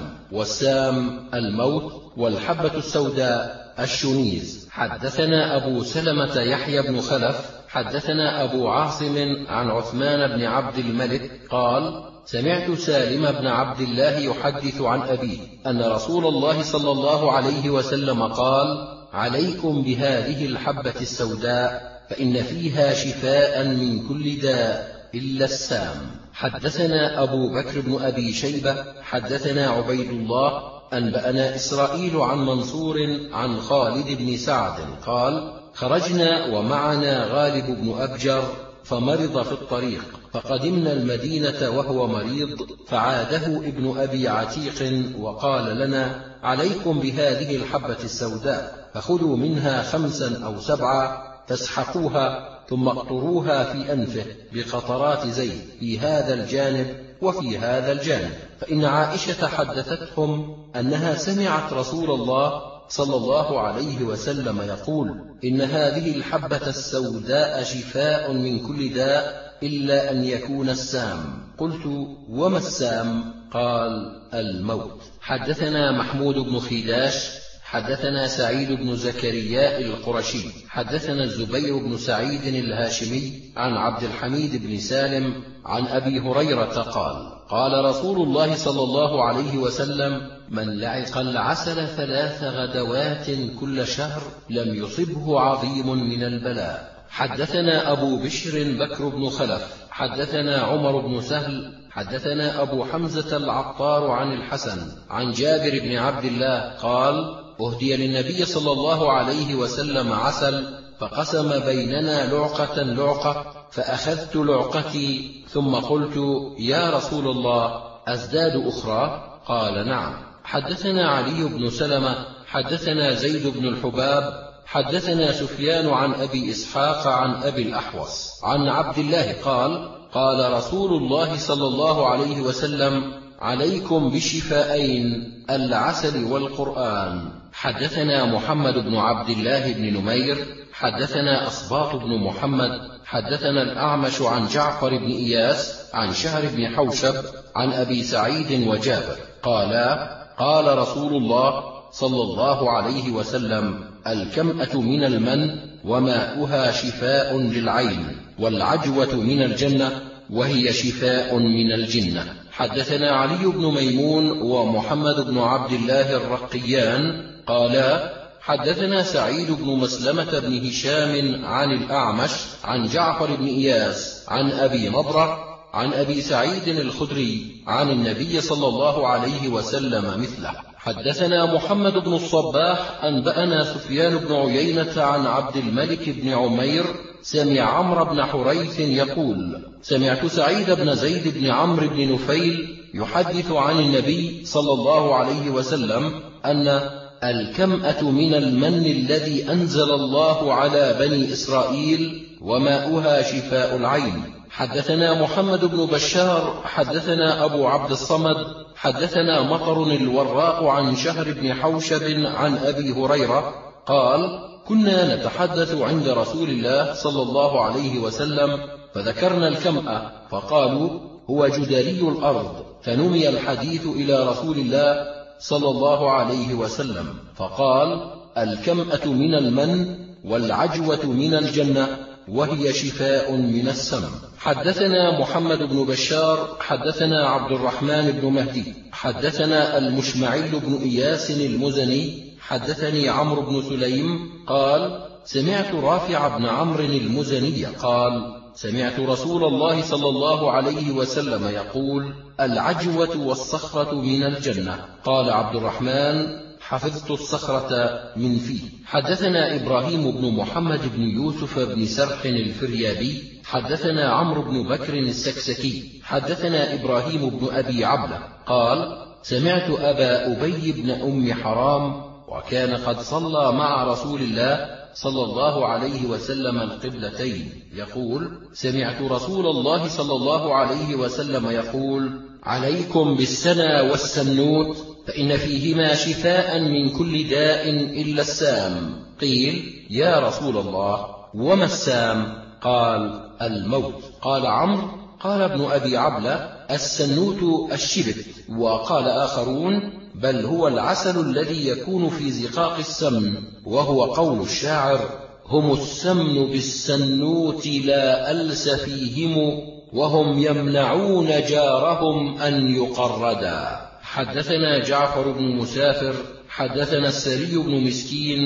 والسام الموت، والحبة السوداء الشنيز. حدثنا أبو سلمة يحيى بن خلف حدثنا أبو عاصم عن عثمان بن عبد الملك قال: سمعت سالم بن عبد الله يحدث عن أبيه أن رسول الله صلى الله عليه وسلم قال: عليكم بهذه الحبة السوداء فإن فيها شفاء من كل داء إلا السام. حدثنا أبو بكر بن أبي شيبة حدثنا عبيد الله أنبأنا إسرائيل عن منصور عن خالد بن سعد قال: خرجنا ومعنا غالب بن أبجر فمرض في الطريق، فقدمنا المدينة وهو مريض، فعاده ابن أبي عتيق وقال لنا: عليكم بهذه الحبة السوداء، فخذوا منها 5 أو 7 فاسحقوها ثم اقطروها في أنفه بقطرات زيت في هذا الجانب وفي هذا الجانب. فإن عائشة حدثتهم أنها سمعت رسول الله صلى الله عليه وسلم يقول: إن هذه الحبة السوداء شفاء من كل داء إلا أن يكون السام. قلت: وما السام؟ قال: الموت. حدثنا محمود بن خداش حدثنا سعيد بن زكريا القرشي حدثنا الزبير بن سعيد الهاشمي عن عبد الحميد بن سالم عن أبي هريرة قال: قال رسول الله صلى الله عليه وسلم: من لعق العسل 3 غدوات كل شهر لم يصبه عظيم من البلاء. حدثنا أبو بشر بكر بن خلف حدثنا عمر بن سهل حدثنا أبو حمزة العطار عن الحسن عن جابر بن عبد الله قال: أهدي للنبي صلى الله عليه وسلم عسل، فقسم بيننا لعقة، فأخذت لعقتي ثم قلت: يا رسول الله، أزداد أخرى؟ قال: نعم. حدثنا علي بن سلمة حدثنا زيد بن الحباب حدثنا سفيان عن أبي إسحاق عن أبي الأحوص عن عبد الله قال: قال رسول الله صلى الله عليه وسلم: عليكم بالشفاءين، العسل والقرآن. حدثنا محمد بن عبد الله بن نمير حدثنا أصباط بن محمد حدثنا الأعمش عن جعفر بن إياس عن شهر بن حوشب عن أبي سعيد وجابر قالا: قال رسول الله صلى الله عليه وسلم: الكمأة من المن وماؤها شفاء للعين، والعجوة من الجنة وهي شفاء من الجنة. حدثنا علي بن ميمون ومحمد بن عبد الله الرقيان قالا: حدثنا سعيد بن مسلمة بن هشام عن الأعمش عن جعفر بن إياس عن أبي نضرة عن أبي سعيد الخدري عن النبي صلى الله عليه وسلم مثله. حدثنا محمد بن الصباح أنبأنا سفيان بن عيينة عن عبد الملك بن عمير سمع عمرو بن حريث يقول: سمعت سعيد بن زيد بن عمرو بن نفيل يحدث عن النبي صلى الله عليه وسلم أن الكمأة من المن الذي أنزل الله على بني إسرائيل وماؤها شفاء العين. حدثنا محمد بن بشار حدثنا أبو عبد الصمد حدثنا مطر الوراء عن شهر بن حوشب عن أبي هريرة قال: كنا نتحدث عند رسول الله صلى الله عليه وسلم فذكرنا الكمأة، فقالوا: هو جدري الأرض، فنمي الحديث إلى رسول الله صلى الله عليه وسلم فقال: الكمأة من المن والعجوة من الجنة، وهي شفاء من السم. حدثنا محمد بن بشار حدثنا عبد الرحمن بن مهدي حدثنا المشمعي بن إياس المزني حدثني عمرو بن سليم قال: سمعت رافع بن عمرو المزني قال: سمعت رسول الله صلى الله عليه وسلم يقول: العجوة والصخرة من الجنة. قال عبد الرحمن: حفظت الصخرة من فيه. حدثنا إبراهيم بن محمد بن يوسف بن سرح الفريابي حدثنا عمرو بن بكر السكسكي حدثنا إبراهيم بن أبي عبلة قال: سمعت أبا أبي بن أم حرام، وكان قد صلى مع رسول الله صلى الله عليه وسلم القبلتين، يقول: سمعت رسول الله صلى الله عليه وسلم يقول: عليكم بالسنا والسنوت، فإن فيهما شفاء من كل داء إلا السام. قيل: يا رسول الله، وما السام؟ قال: الموت. قال عمرو: قال ابن أبي عبلة: السنوت الشبت. وقال آخرون: بل هو العسل الذي يكون في زقاق السمن، وهو قول الشاعر: هم السمن بالسنوت لا ألس فيهم، وهم يمنعون جارهم أن يقردا. حدثنا جعفر بن مسافر حدثنا السري بن مسكين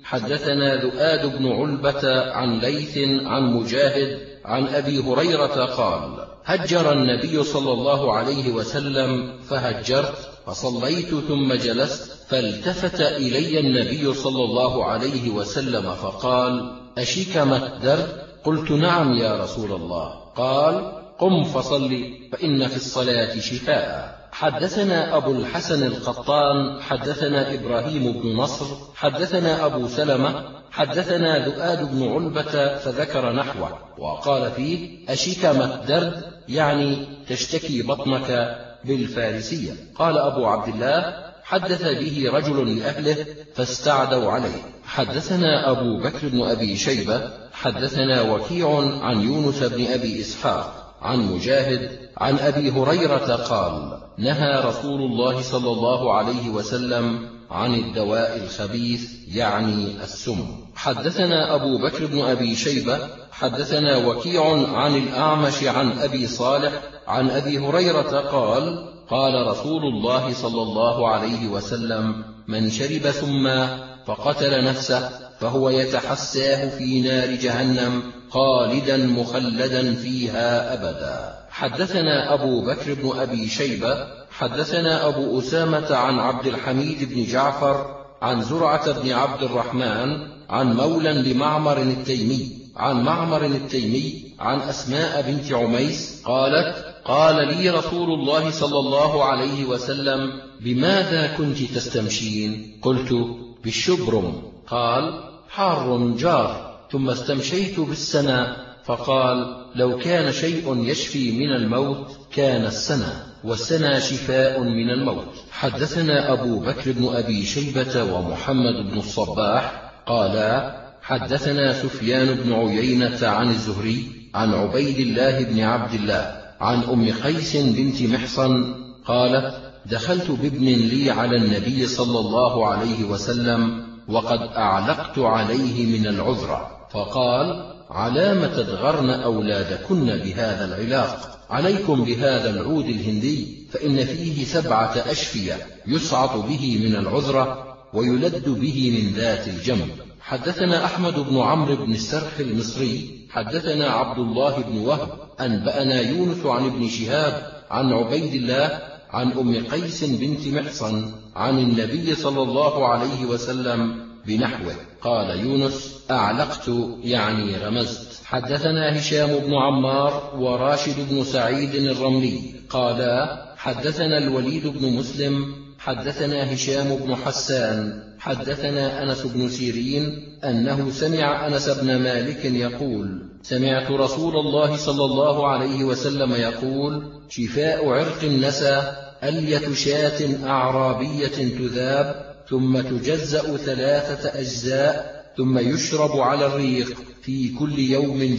حدثنا ذؤاد بن علبة عن ليث عن مجاهد عن أبي هريرة قال: هجر النبي صلى الله عليه وسلم فهجرت، فصليت ثم جلست، فالتفت إلي النبي صلى الله عليه وسلم فقال: أشكم الدرد؟ قلت: نعم يا رسول الله. قال: قم فصل، فإن في الصلاة شفاء. حدثنا أبو الحسن القطان حدثنا إبراهيم بن نصر حدثنا أبو سلمة حدثنا ذؤاد بن علبة فذكر نحوه، وقال فيه: أشكم الدرد، يعني تشتكي بطنك بالفارسية. قال أبو عبد الله: حدث به رجل لأهله فاستعدوا عليه. حدثنا أبو بكر بن أبي شيبة حدثنا وكيع عن يونس بن أبي إسحاق عن مجاهد عن أبي هريرة قال: نهى رسول الله صلى الله عليه وسلم عن الدواء الخبيث، يعني السم. حدثنا أبو بكر بن أبي شيبة حدثنا وكيع عن الأعمش عن أبي صالح عن أبي هريرة قال: قال رسول الله صلى الله عليه وسلم: من شرب سما فقتل نفسه فهو يتحساه في نار جهنم خالدا مخلدا فيها أبدا. حدثنا أبو بكر بن أبي شيبة حدثنا أبو أسامة عن عبد الحميد بن جعفر عن زرعة بن عبد الرحمن عن مولى لمعمر التيمي عن معمر التيمي عن أسماء بنت عميس قالت: قال لي رسول الله صلى الله عليه وسلم: بماذا كنت تستمشين؟ قلت: بالشبرم. قال: حار جار. ثم استمشيت بالسنا، فقال: لو كان شيء يشفي من الموت كان السنا، والسنا شفاء من الموت. حدثنا أبو بكر بن أبي شيبة ومحمد بن الصباح قالا: حدثنا سفيان بن عيينة عن الزهري عن عبيد الله بن عبد الله عن أم قيس بنت محصن قالت: دخلت بابن لي على النبي صلى الله عليه وسلم وقد أعلقت عليه من العذرة، فقال: علام تدغرن أولادكن بهذا العلاق؟ عليكم بهذا العود الهندي، فإن فيه 7 أشفية يصعد به من العذرة ويلد به من ذات الجنب. حدثنا أحمد بن عمرو بن السرح المصري حدثنا عبد الله بن وهب أنبأنا يونس عن ابن شهاب عن عبيد الله عن أم قيس بنت محصن عن النبي صلى الله عليه وسلم بنحوه. قال يونس: أعلقت، يعني رمزت. حدثنا هشام بن عمار وراشد بن سعيد الرملي قالا: حدثنا الوليد بن مسلم حدثنا هشام بن حسان حدثنا أنس بن سيرين أنه سمع أنس بن مالك يقول: سمعت رسول الله صلى الله عليه وسلم يقول: شفاء عرق النسا ألية شاة أعرابية تذاب ثم تجزأ 3 أجزاء ثم يشرب على الريق في كل يوم جزء.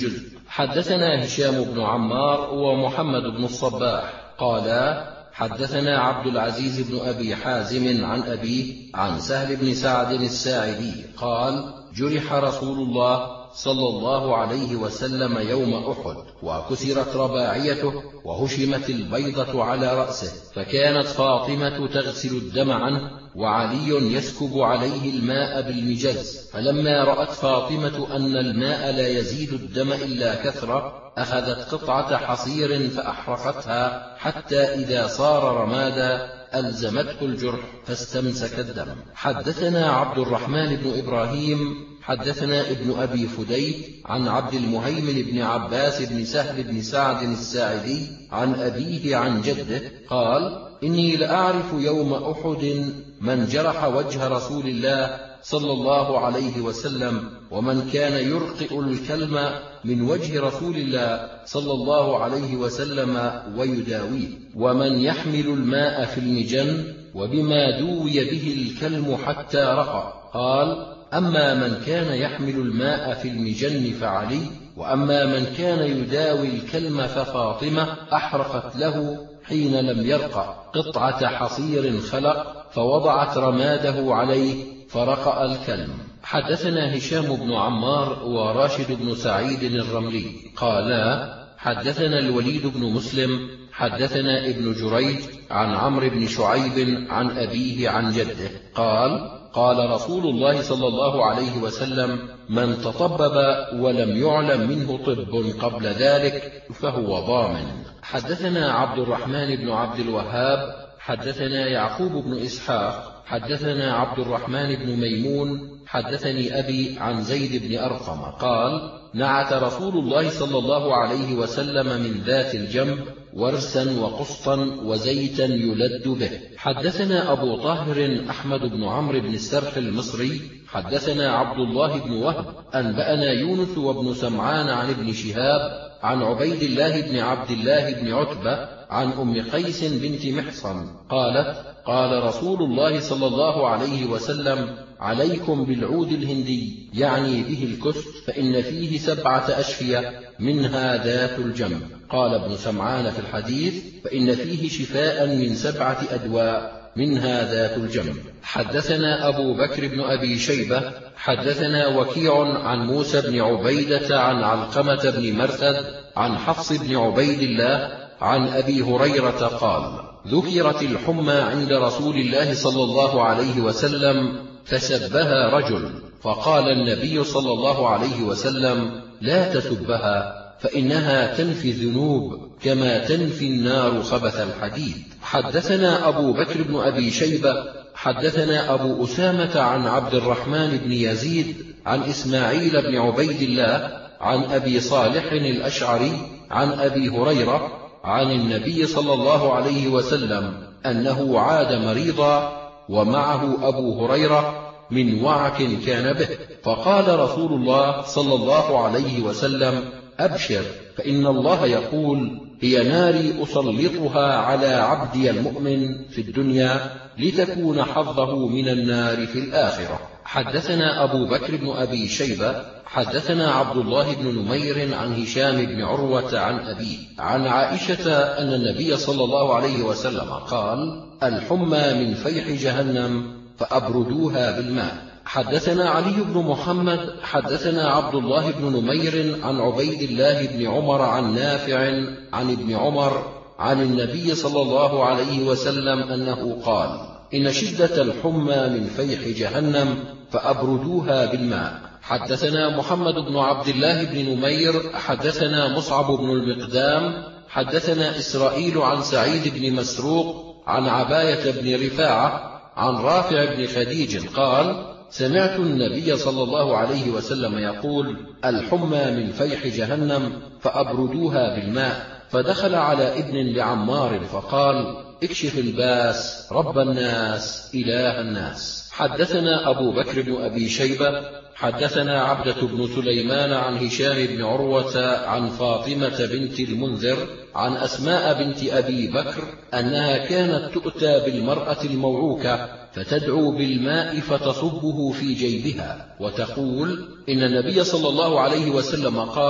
حدثنا هشام بن عمار ومحمد بن الصباح قالا حدثنا عبد العزيز بن أبي حازم عن أبيه عن سهل بن سعد الساعدي قال جرح رسول الله صلى الله عليه وسلم يوم أحد وكسرت رباعيته وهشمت البيضة على رأسه، فكانت فاطمة تغسل الدم عنه وعلي يسكب عليه الماء بالمجز، فلما رأت فاطمة أن الماء لا يزيد الدم إلا كثرة أخذت قطعة حصير فأحرقتها حتى إذا صار رمادا ألزمته الجرح فاستمسك الدم. حدثنا عبد الرحمن بن إبراهيم حدثنا ابن أبي فديك عن عبد المهيمن بن عباس بن سهل بن سعد الساعدي عن أبيه عن جده قال إني لأعرف يوم أحد من جرح وجه رسول الله صلى الله عليه وسلم ومن كان يرقئ الكلم من وجه رسول الله صلى الله عليه وسلم ويداويه، ومن يحمل الماء في المجن وبما دوي به الكلم حتى رقى. قال أما من كان يحمل الماء في المجن فعلي، وأما من كان يداوي الكلم ففاطمة أحرقت له حين لم يرقى قطعة حصير خلق فوضعت رماده عليه فرقأ الكلم. حدثنا هشام بن عمار وراشد بن سعيد الرملي قالا حدثنا الوليد بن مسلم حدثنا ابن جريج عن عمرو بن شعيب عن أبيه عن جده قال قال رسول الله صلى الله عليه وسلم من تطبب ولم يعلم منه طب قبل ذلك فهو ضامن. حدثنا عبد الرحمن بن عبد الوهاب حدثنا يعقوب بن إسحاق حدثنا عبد الرحمن بن ميمون حدثني أبي عن زيد بن أرقم قال نعت رسول الله صلى الله عليه وسلم من ذات الجنب ورسا وقسطا وزيتا يلد به. حدثنا أبو طاهر أحمد بن عمرو بن السرح المصري حدثنا عبد الله بن وهب أنبأنا يونس وابن سمعان عن ابن شهاب عن عبيد الله بن عبد الله بن عتبة عن أم قيس بنت محصن قالت قال رسول الله صلى الله عليه وسلم عليكم بالعود الهندي يعني به الكست فإن فيه 7 أشفية منها ذات الجنب. قال ابن سمعان في الحديث فإن فيه شفاء من 7 أدواء منها ذات الجنب. حدثنا أبو بكر بن أبي شيبة حدثنا وكيع عن موسى بن عبيدة عن علقمة بن مرثد عن حفص بن عبيد الله عن أبي هريرة قال ذكرت الحمى عند رسول الله صلى الله عليه وسلم فسبها رجل فقال النبي صلى الله عليه وسلم لا تسبها فإنها تنفي الذنوب كما تنفي النار خبث الحديد. حدثنا أبو بكر بن أبي شيبة حدثنا أبو أسامة عن عبد الرحمن بن يزيد عن إسماعيل بن عبيد الله عن أبي صالح الأشعري عن أبي هريرة عن النبي صلى الله عليه وسلم أنه عاد مريضا ومعه أبو هريرة من وعك كان به، فقال رسول الله صلى الله عليه وسلم أبشر فإن الله يقول هي ناري أسلطها على عبدي المؤمن في الدنيا لتكون حظه من النار في الآخرة. حدثنا أبو بكر بن أبي شيبة حدثنا عبد الله بن نمير عن هشام بن عروة عن أبيه عن عائشة أن النبي صلى الله عليه وسلم قال الحمى من فيح جهنم فأبردوها بالماء. حدثنا علي بن محمد حدثنا عبد الله بن نمير عن عبيد الله بن عمر عن نافع عن ابن عمر عن النبي صلى الله عليه وسلم أنه قال إن شدة الحمى من فيح جهنم فأبردوها بالماء. حدثنا محمد بن عبد الله بن نمير حدثنا مصعب بن المقدام حدثنا إسرائيل عن سعيد بن مسروق عن عباية بن رفاعة عن رافع بن خديج قال سمعت النبي صلى الله عليه وسلم يقول الحمى من فيح جهنم فأبردوها بالماء، فدخل على ابن لعمار فقال اكشف الباس رب الناس إله الناس. حدثنا أبو بكر بن أبي شيبة حدثنا عبدة بن سليمان عن هشام بن عروة عن فاطمة بنت المنذر عن أسماء بنت أبي بكر أنها كانت تؤتى بالمرأة الموعوكة فتدعو بالماء فتصبه في جيبها وتقول إن النبي صلى الله عليه وسلم قال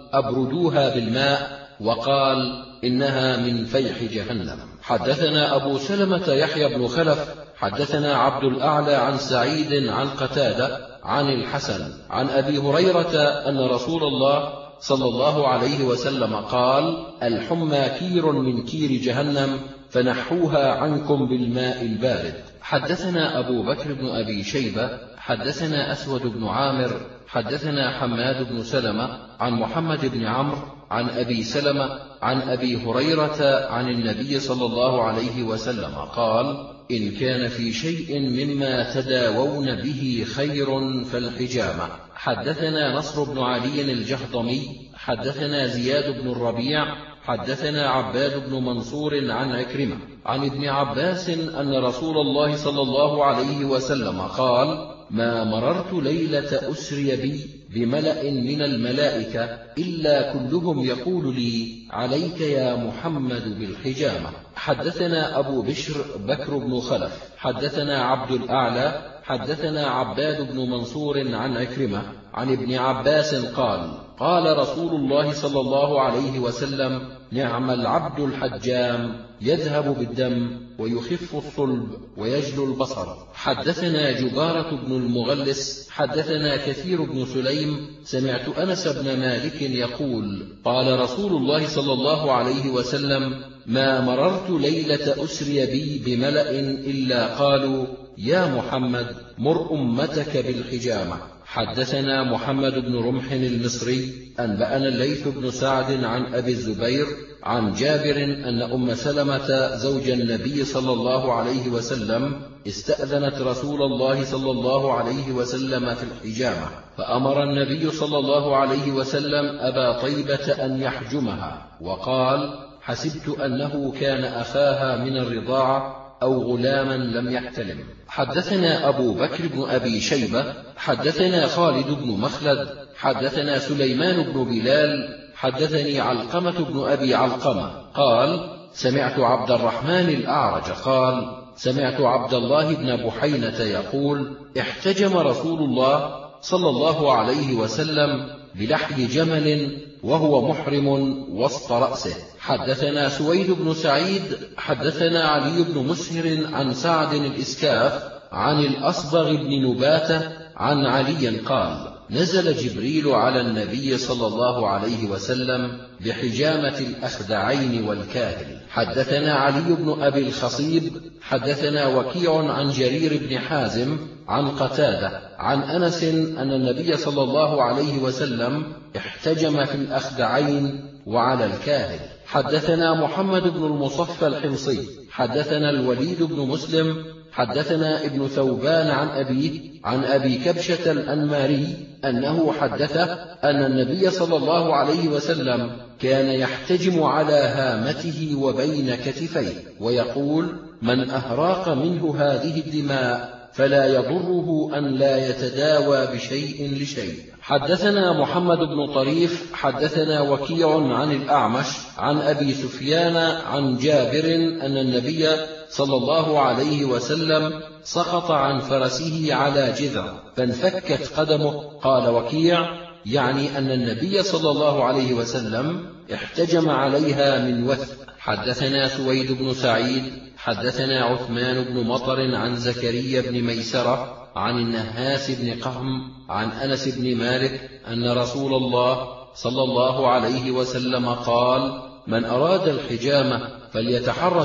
أبردوها بالماء، وقال إنها من فيح جهنم. حدثنا أبو سلمة يحيى بن خلف حدثنا عبد الأعلى عن سعيد عن قتادة عن الحسن عن أبي هريرة أن رسول الله صلى الله عليه وسلم قال: الحمى كير من كير جهنم فنحوها عنكم بالماء البارد. حدثنا أبو بكر بن أبي شيبة حدثنا أسود بن عامر حدثنا حماد بن سلمة عن محمد بن عمرو عن أبي سلمة عن أبي هريرة عن النبي صلى الله عليه وسلم قال: إن كان في شيء مما تداوون به خير فالحجامة. حدثنا نصر بن علي الجهضمي حدثنا زياد بن الربيع حدثنا عباد بن منصور عن عكرمة عن ابن عباس أن رسول الله صلى الله عليه وسلم قال: ما مررت ليلة أسري بي بملأ من الملائكة إلا كلهم يقول لي: عليك يا محمد بالحجامة. حدثنا أبو بشر بكر بن خلف حدثنا عبد الأعلى حدثنا عباد بن منصور عن عكرمة عن ابن عباس قال: قال رسول الله صلى الله عليه وسلم: نعم العبد الحجام، يذهب بالدم ويخف الصلب ويجلو البصر. حدثنا جبارة بن المغلس حدثنا كثير بن سليم سمعت أنس بن مالك يقول: قال رسول الله صلى الله عليه وسلم: ما مررت ليلة أسري بي بملأ إلا قالوا: يا محمد مر أمتك بالحجامة. حدثنا محمد بن رمح المصري أنبأنا الليث بن سعد عن أبي الزبير عن جابر أن أم سلمة زوج النبي صلى الله عليه وسلم استأذنت رسول الله صلى الله عليه وسلم في الحجامة، فأمر النبي صلى الله عليه وسلم أبا طيبة أن يحجمها، وقال: حسبت أنه كان أخاها من الرضاعة أو غلاما لم يحتلم. حدثنا أبو بكر بن أبي شيبة حدثنا خالد بن مخلد حدثنا سليمان بن بلال حدثني علقمة بن أبي علقمة قال: سمعت عبد الرحمن الأعرج قال: سمعت عبد الله بن بحينة يقول: احتجم رسول الله صلى الله عليه وسلم بلحي جمل وهو محرم وسط رأسه. حدثنا سويد بن سعيد حدثنا علي بن مسهر عن سعد الإسكاف عن الأصبغ بن نباتة عن علي قال: نزل جبريل على النبي صلى الله عليه وسلم بحجامة الأخدعين والكاهل. حدثنا علي بن أبي الخصيب حدثنا وكيع عن جرير بن حازم عن قتادة عن أنس أن النبي صلى الله عليه وسلم احتجم في الأخدعين وعلى الكاهل. حدثنا محمد بن المصفى الحمصي حدثنا الوليد بن مسلم حدثنا ابن ثوبان عن أبيه عن أبي كبشة الأنماري أنه حدث أن النبي صلى الله عليه وسلم كان يحتجم على هامته وبين كتفيه ويقول: من أهراق منه هذه الدماء فلا يضره أن لا يتداوى بشيء لشيء. حدثنا محمد بن طريف حدثنا وكيع عن الأعمش عن أبي سفيان عن جابر أن النبي صلى الله عليه وسلم سقط عن فرسه على جذع فانفكت قدمه. قال وكيع: يعني أن النبي صلى الله عليه وسلم احتجم عليها من وثب. حدثنا سويد بن سعيد حدثنا عثمان بن مطر عن زكريا بن ميسرة عن النهاس بن قهم عن أنس بن مالك أن رسول الله صلى الله عليه وسلم قال: من أراد الحجامة فليتحر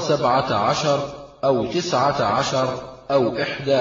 17 أو 19 أو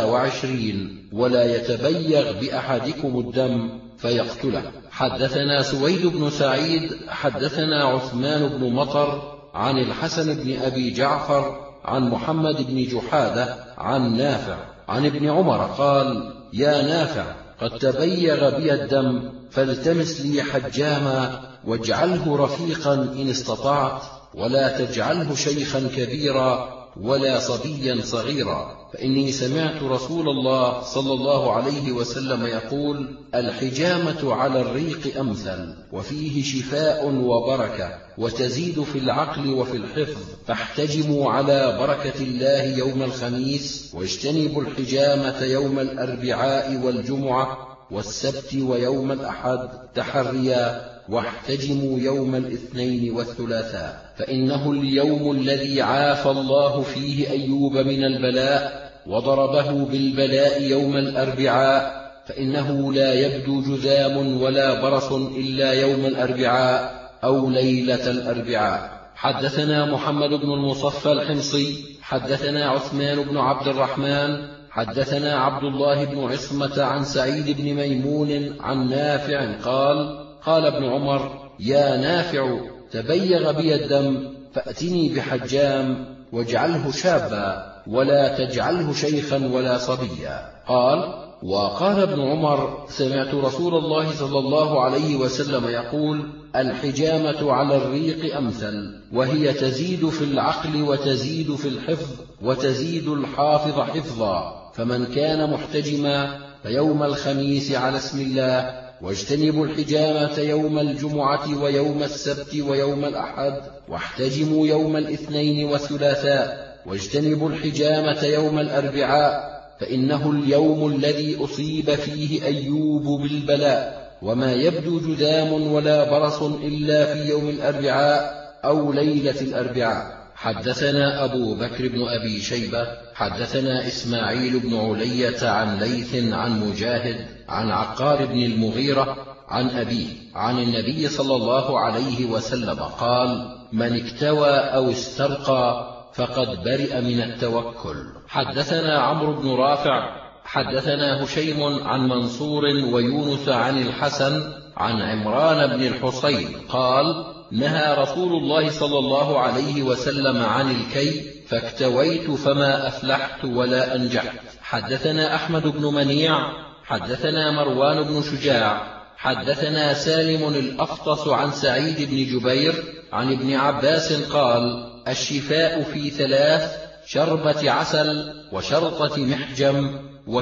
21 ولا يتبيغ بأحدكم الدم فيقتله. حدثنا سويد بن سعيد حدثنا عثمان بن مطر عن الحسن بن أبي جعفر عن محمد بن جحادة عن نافع عن ابن عمر قال: يا نافع، قد تبيغ بي الدم فالتمس لي حجاما واجعله رفيقا إن استطعت، ولا تجعله شيخا كبيرا ولا صبيا صغيرا، فإني سمعت رسول الله صلى الله عليه وسلم يقول: الحجامة على الريق أمثل، وفيه شفاء وبركة، وتزيد في العقل وفي الحفظ، فاحتجموا على بركة الله يوم الخميس، واجتنبوا الحجامة يوم الأربعاء والجمعة، والسبت ويوم الأحد تحريا، واحتجموا يوم الاثنين والثلاثاء، فإنه اليوم الذي عافى الله فيه أيوب من البلاء وضربه بالبلاء يوم الأربعاء، فإنه لا يبدو جذام ولا برص إلا يوم الأربعاء أو ليلة الأربعاء. حدثنا محمد بن المصفى الحمصي حدثنا عثمان بن عبد الرحمن حدثنا عبد الله بن عصمة عن سعيد بن ميمون عن نافع قال: قال ابن عمر: يا نافع، تبيغ بي الدم، فأتني بحجام واجعله شابا ولا تجعله شيخا ولا صبيا. قال: وقال ابن عمر: سمعت رسول الله صلى الله عليه وسلم يقول: الحجامة على الريق أمثل، وهي تزيد في العقل وتزيد في الحفظ وتزيد الحافظ حفظا، فمن كان محتجما فيوم الخميس على اسم الله، واجتنبوا الحجامة يوم الجمعة ويوم السبت ويوم الأحد، واحتجموا يوم الاثنين والثلاثاء، واجتنبوا الحجامة يوم الأربعاء، فإنه اليوم الذي أصيب فيه أيوب بالبلاء، وما يبدو جذام ولا برص إلا في يوم الأربعاء أو ليلة الأربعاء. حدثنا أبو بكر بن أبي شيبة حدثنا إسماعيل بن علية عن ليث عن مجاهد عن عقار بن المغيرة عن أبيه عن النبي صلى الله عليه وسلم قال: من اكتوى أو استرقى فقد برئ من التوكل. حدثنا عمرو بن رافع حدثنا هشيم عن منصور ويونس عن الحسن عن عمران بن الحصين قال: نهى رسول الله صلى الله عليه وسلم عن الكي، فاكتويت فما أفلحت ولا أنجحت. حدثنا أحمد بن منيع حدثنا مروان بن شجاع حدثنا سالم الأفطس عن سعيد بن جبير عن ابن عباس قال: الشفاء في ثلاث: شربة عسل وشرطة محجم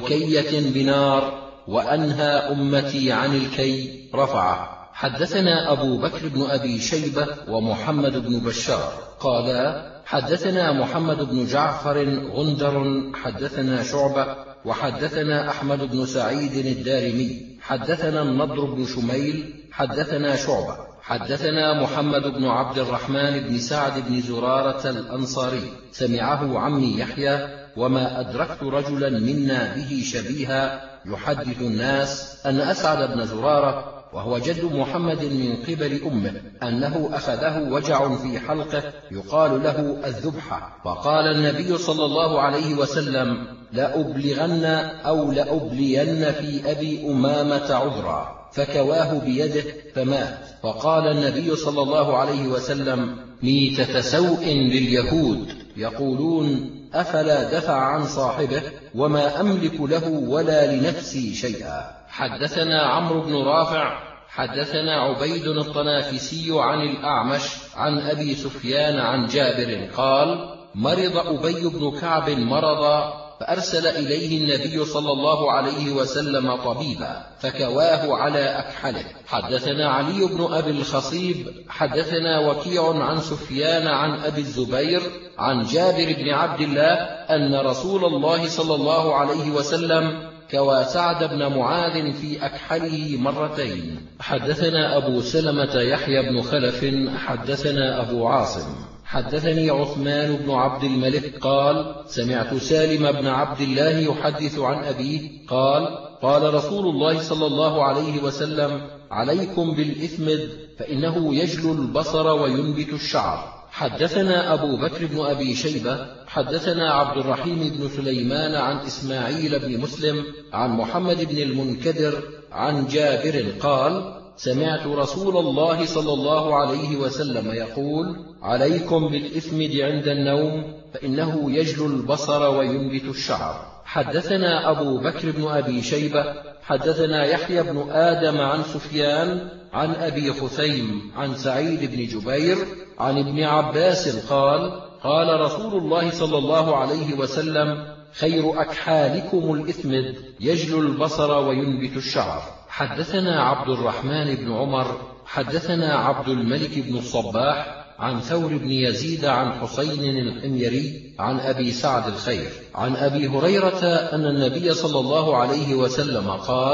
وكية بنار، وأنهى أمتي عن الكي. رفعه. حدثنا أبو بكر بن أبي شيبة ومحمد بن بشار قالا: حدثنا محمد بن جعفر غندر حدثنا شعبة وحدثنا أحمد بن سعيد الدارمي حدثنا النضر بن شميل حدثنا شعبة حدثنا محمد بن عبد الرحمن بن سعد بن زرارة الأنصاري سمعه عمي يحيى، وما أدركت رجلا منا به شبيها يحدث الناس أن أسعد بن زرارة وهو جد محمد من قبل أمه أنه أخذه وجع في حلقه يقال له الذبحة، فقال النبي صلى الله عليه وسلم: لأبلغن أو لأبلين في أبي أمامة عذرا، فكواه بيده فمات. فقال النبي صلى الله عليه وسلم: ميتة سوء لليهود، يقولون: أفلا دفع عن صاحبه، وما أملك له ولا لنفسي شيئا. حدثنا عمرو بن رافع حدثنا عبيد الطنافسي عن الأعمش عن أبي سفيان عن جابر قال: مرض أبي بن كعب مرضا، فأرسل إليه النبي صلى الله عليه وسلم طبيبا فكواه على أكحله. حدثنا علي بن أبي الخصيب حدثنا وكيع عن سفيان عن أبي الزبير عن جابر بن عبد الله أن رسول الله صلى الله عليه وسلم كوى سعد بن معاذ في أكحله مرتين. حدثنا أبو سلمة يحيى بن خلف حدثنا أبو عاصم حدثني عثمان بن عبد الملك قال: سمعت سالم بن عبد الله يحدث عن أبيه قال: قال رسول الله صلى الله عليه وسلم: عليكم بالإثمد، فإنه يجلو البصر وينبت الشعر. حدثنا أبو بكر بن أبي شيبة حدثنا عبد الرحيم بن سليمان عن إسماعيل بن مسلم عن محمد بن المنكدر عن جابر قال: سمعت رسول الله صلى الله عليه وسلم يقول: عليكم بالإثمد عند النوم، فإنه يجلو البصر وينبت الشعر. حدثنا أبو بكر بن أبي شيبة حدثنا يحيى بن آدم عن سفيان عن أبي خثيم عن سعيد بن جبير عن ابن عباس قال: قال رسول الله صلى الله عليه وسلم: خير أكحالكم الإثمد، يجلو البصر وينبت الشعر. حدثنا عبد الرحمن بن عمر حدثنا عبد الملك بن الصباح عن ثور بن يزيد عن حسين الحميري عن أبي سعد الخير عن أبي هريرة أن النبي صلى الله عليه وسلم قال: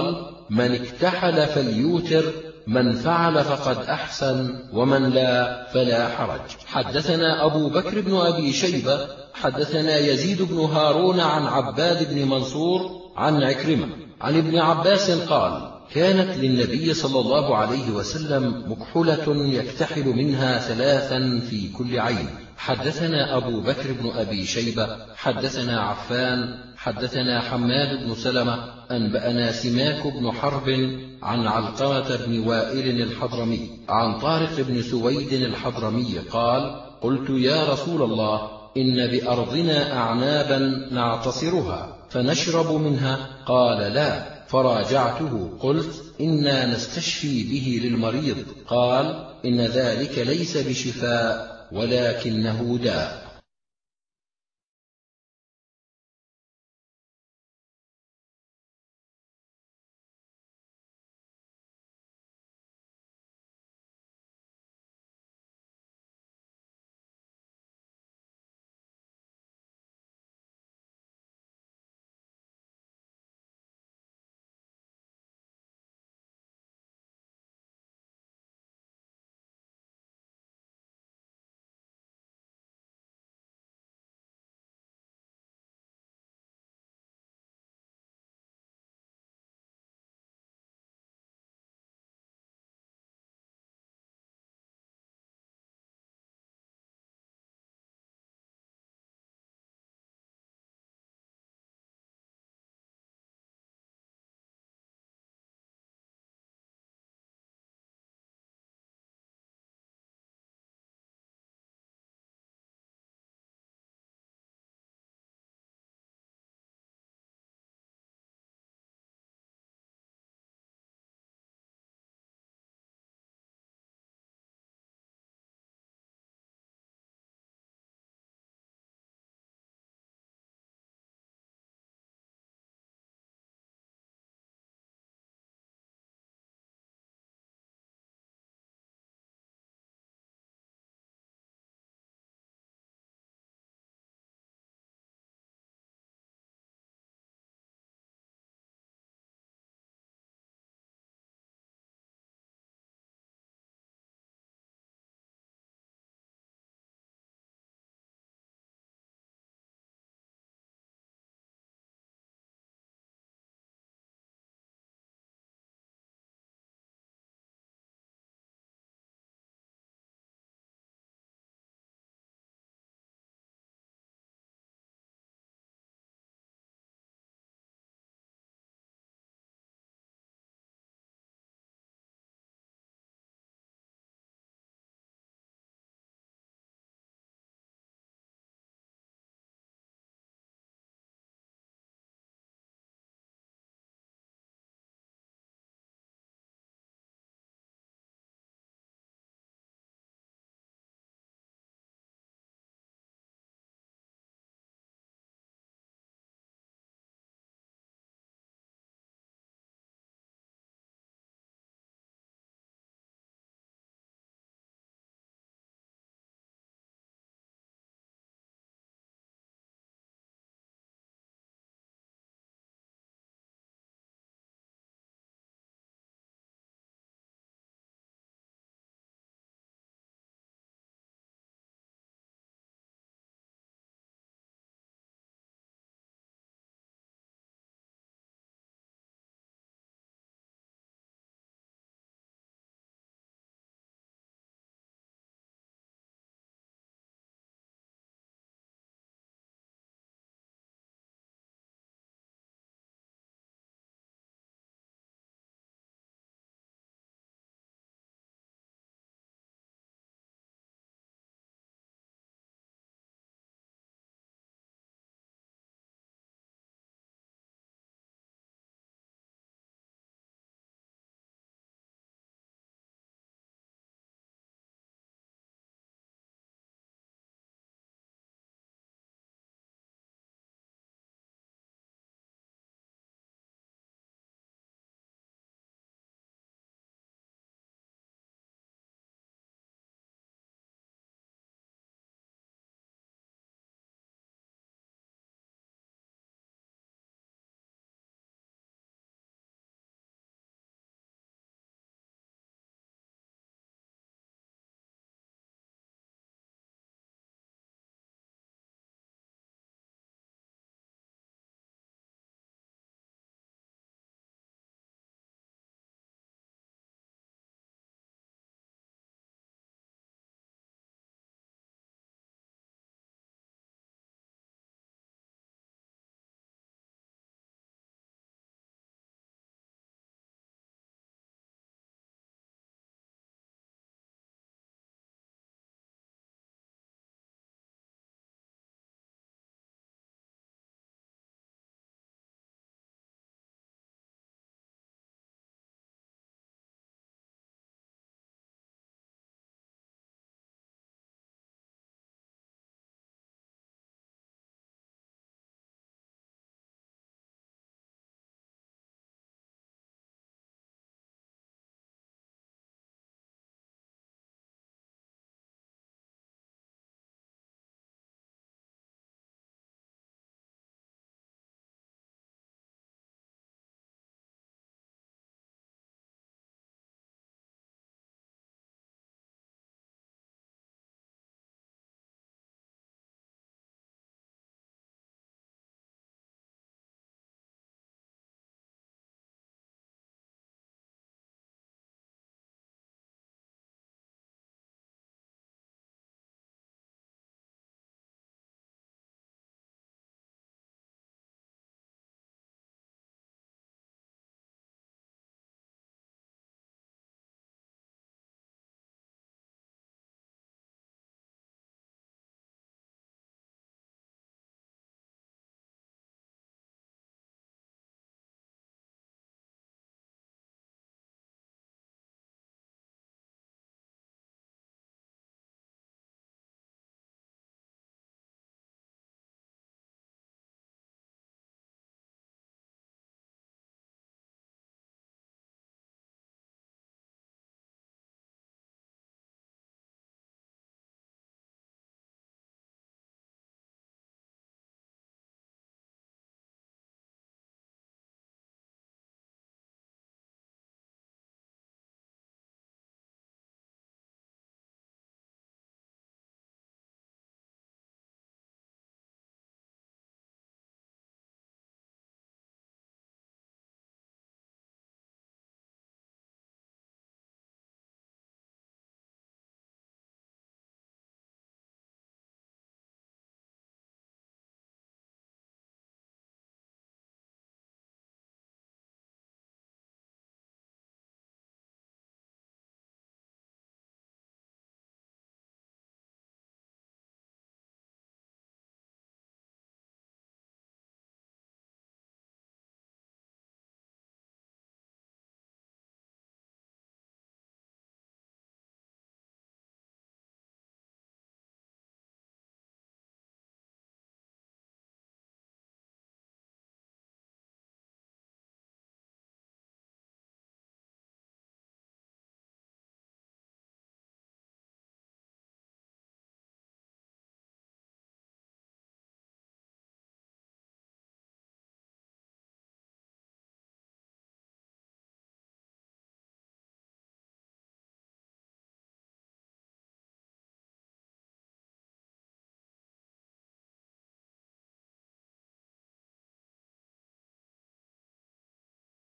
من اكتحل فليوتر، من فعل فقد أحسن، ومن لا فلا حرج. حدثنا أبو بكر بن أبي شيبة حدثنا يزيد بن هارون عن عباد بن منصور عن عكرمة عن ابن عباس قال: كانت للنبي صلى الله عليه وسلم مكحلة يكتحل منها 3 في كل عين. حدثنا أبو بكر بن أبي شيبة حدثنا عفان حدثنا حماد بن سلمة أنبأنا سماك بن حرب عن علقمة بن وائل الحضرمي عن طارق بن سويد الحضرمي قال: قلت يا رسول الله، إن بأرضنا أعنابا نعتصرها فنشرب منها، قال: لا. فراجعته قلت: إنا نستشفي به للمريض، قال: إن ذلك ليس بشفاء ولكنه داء.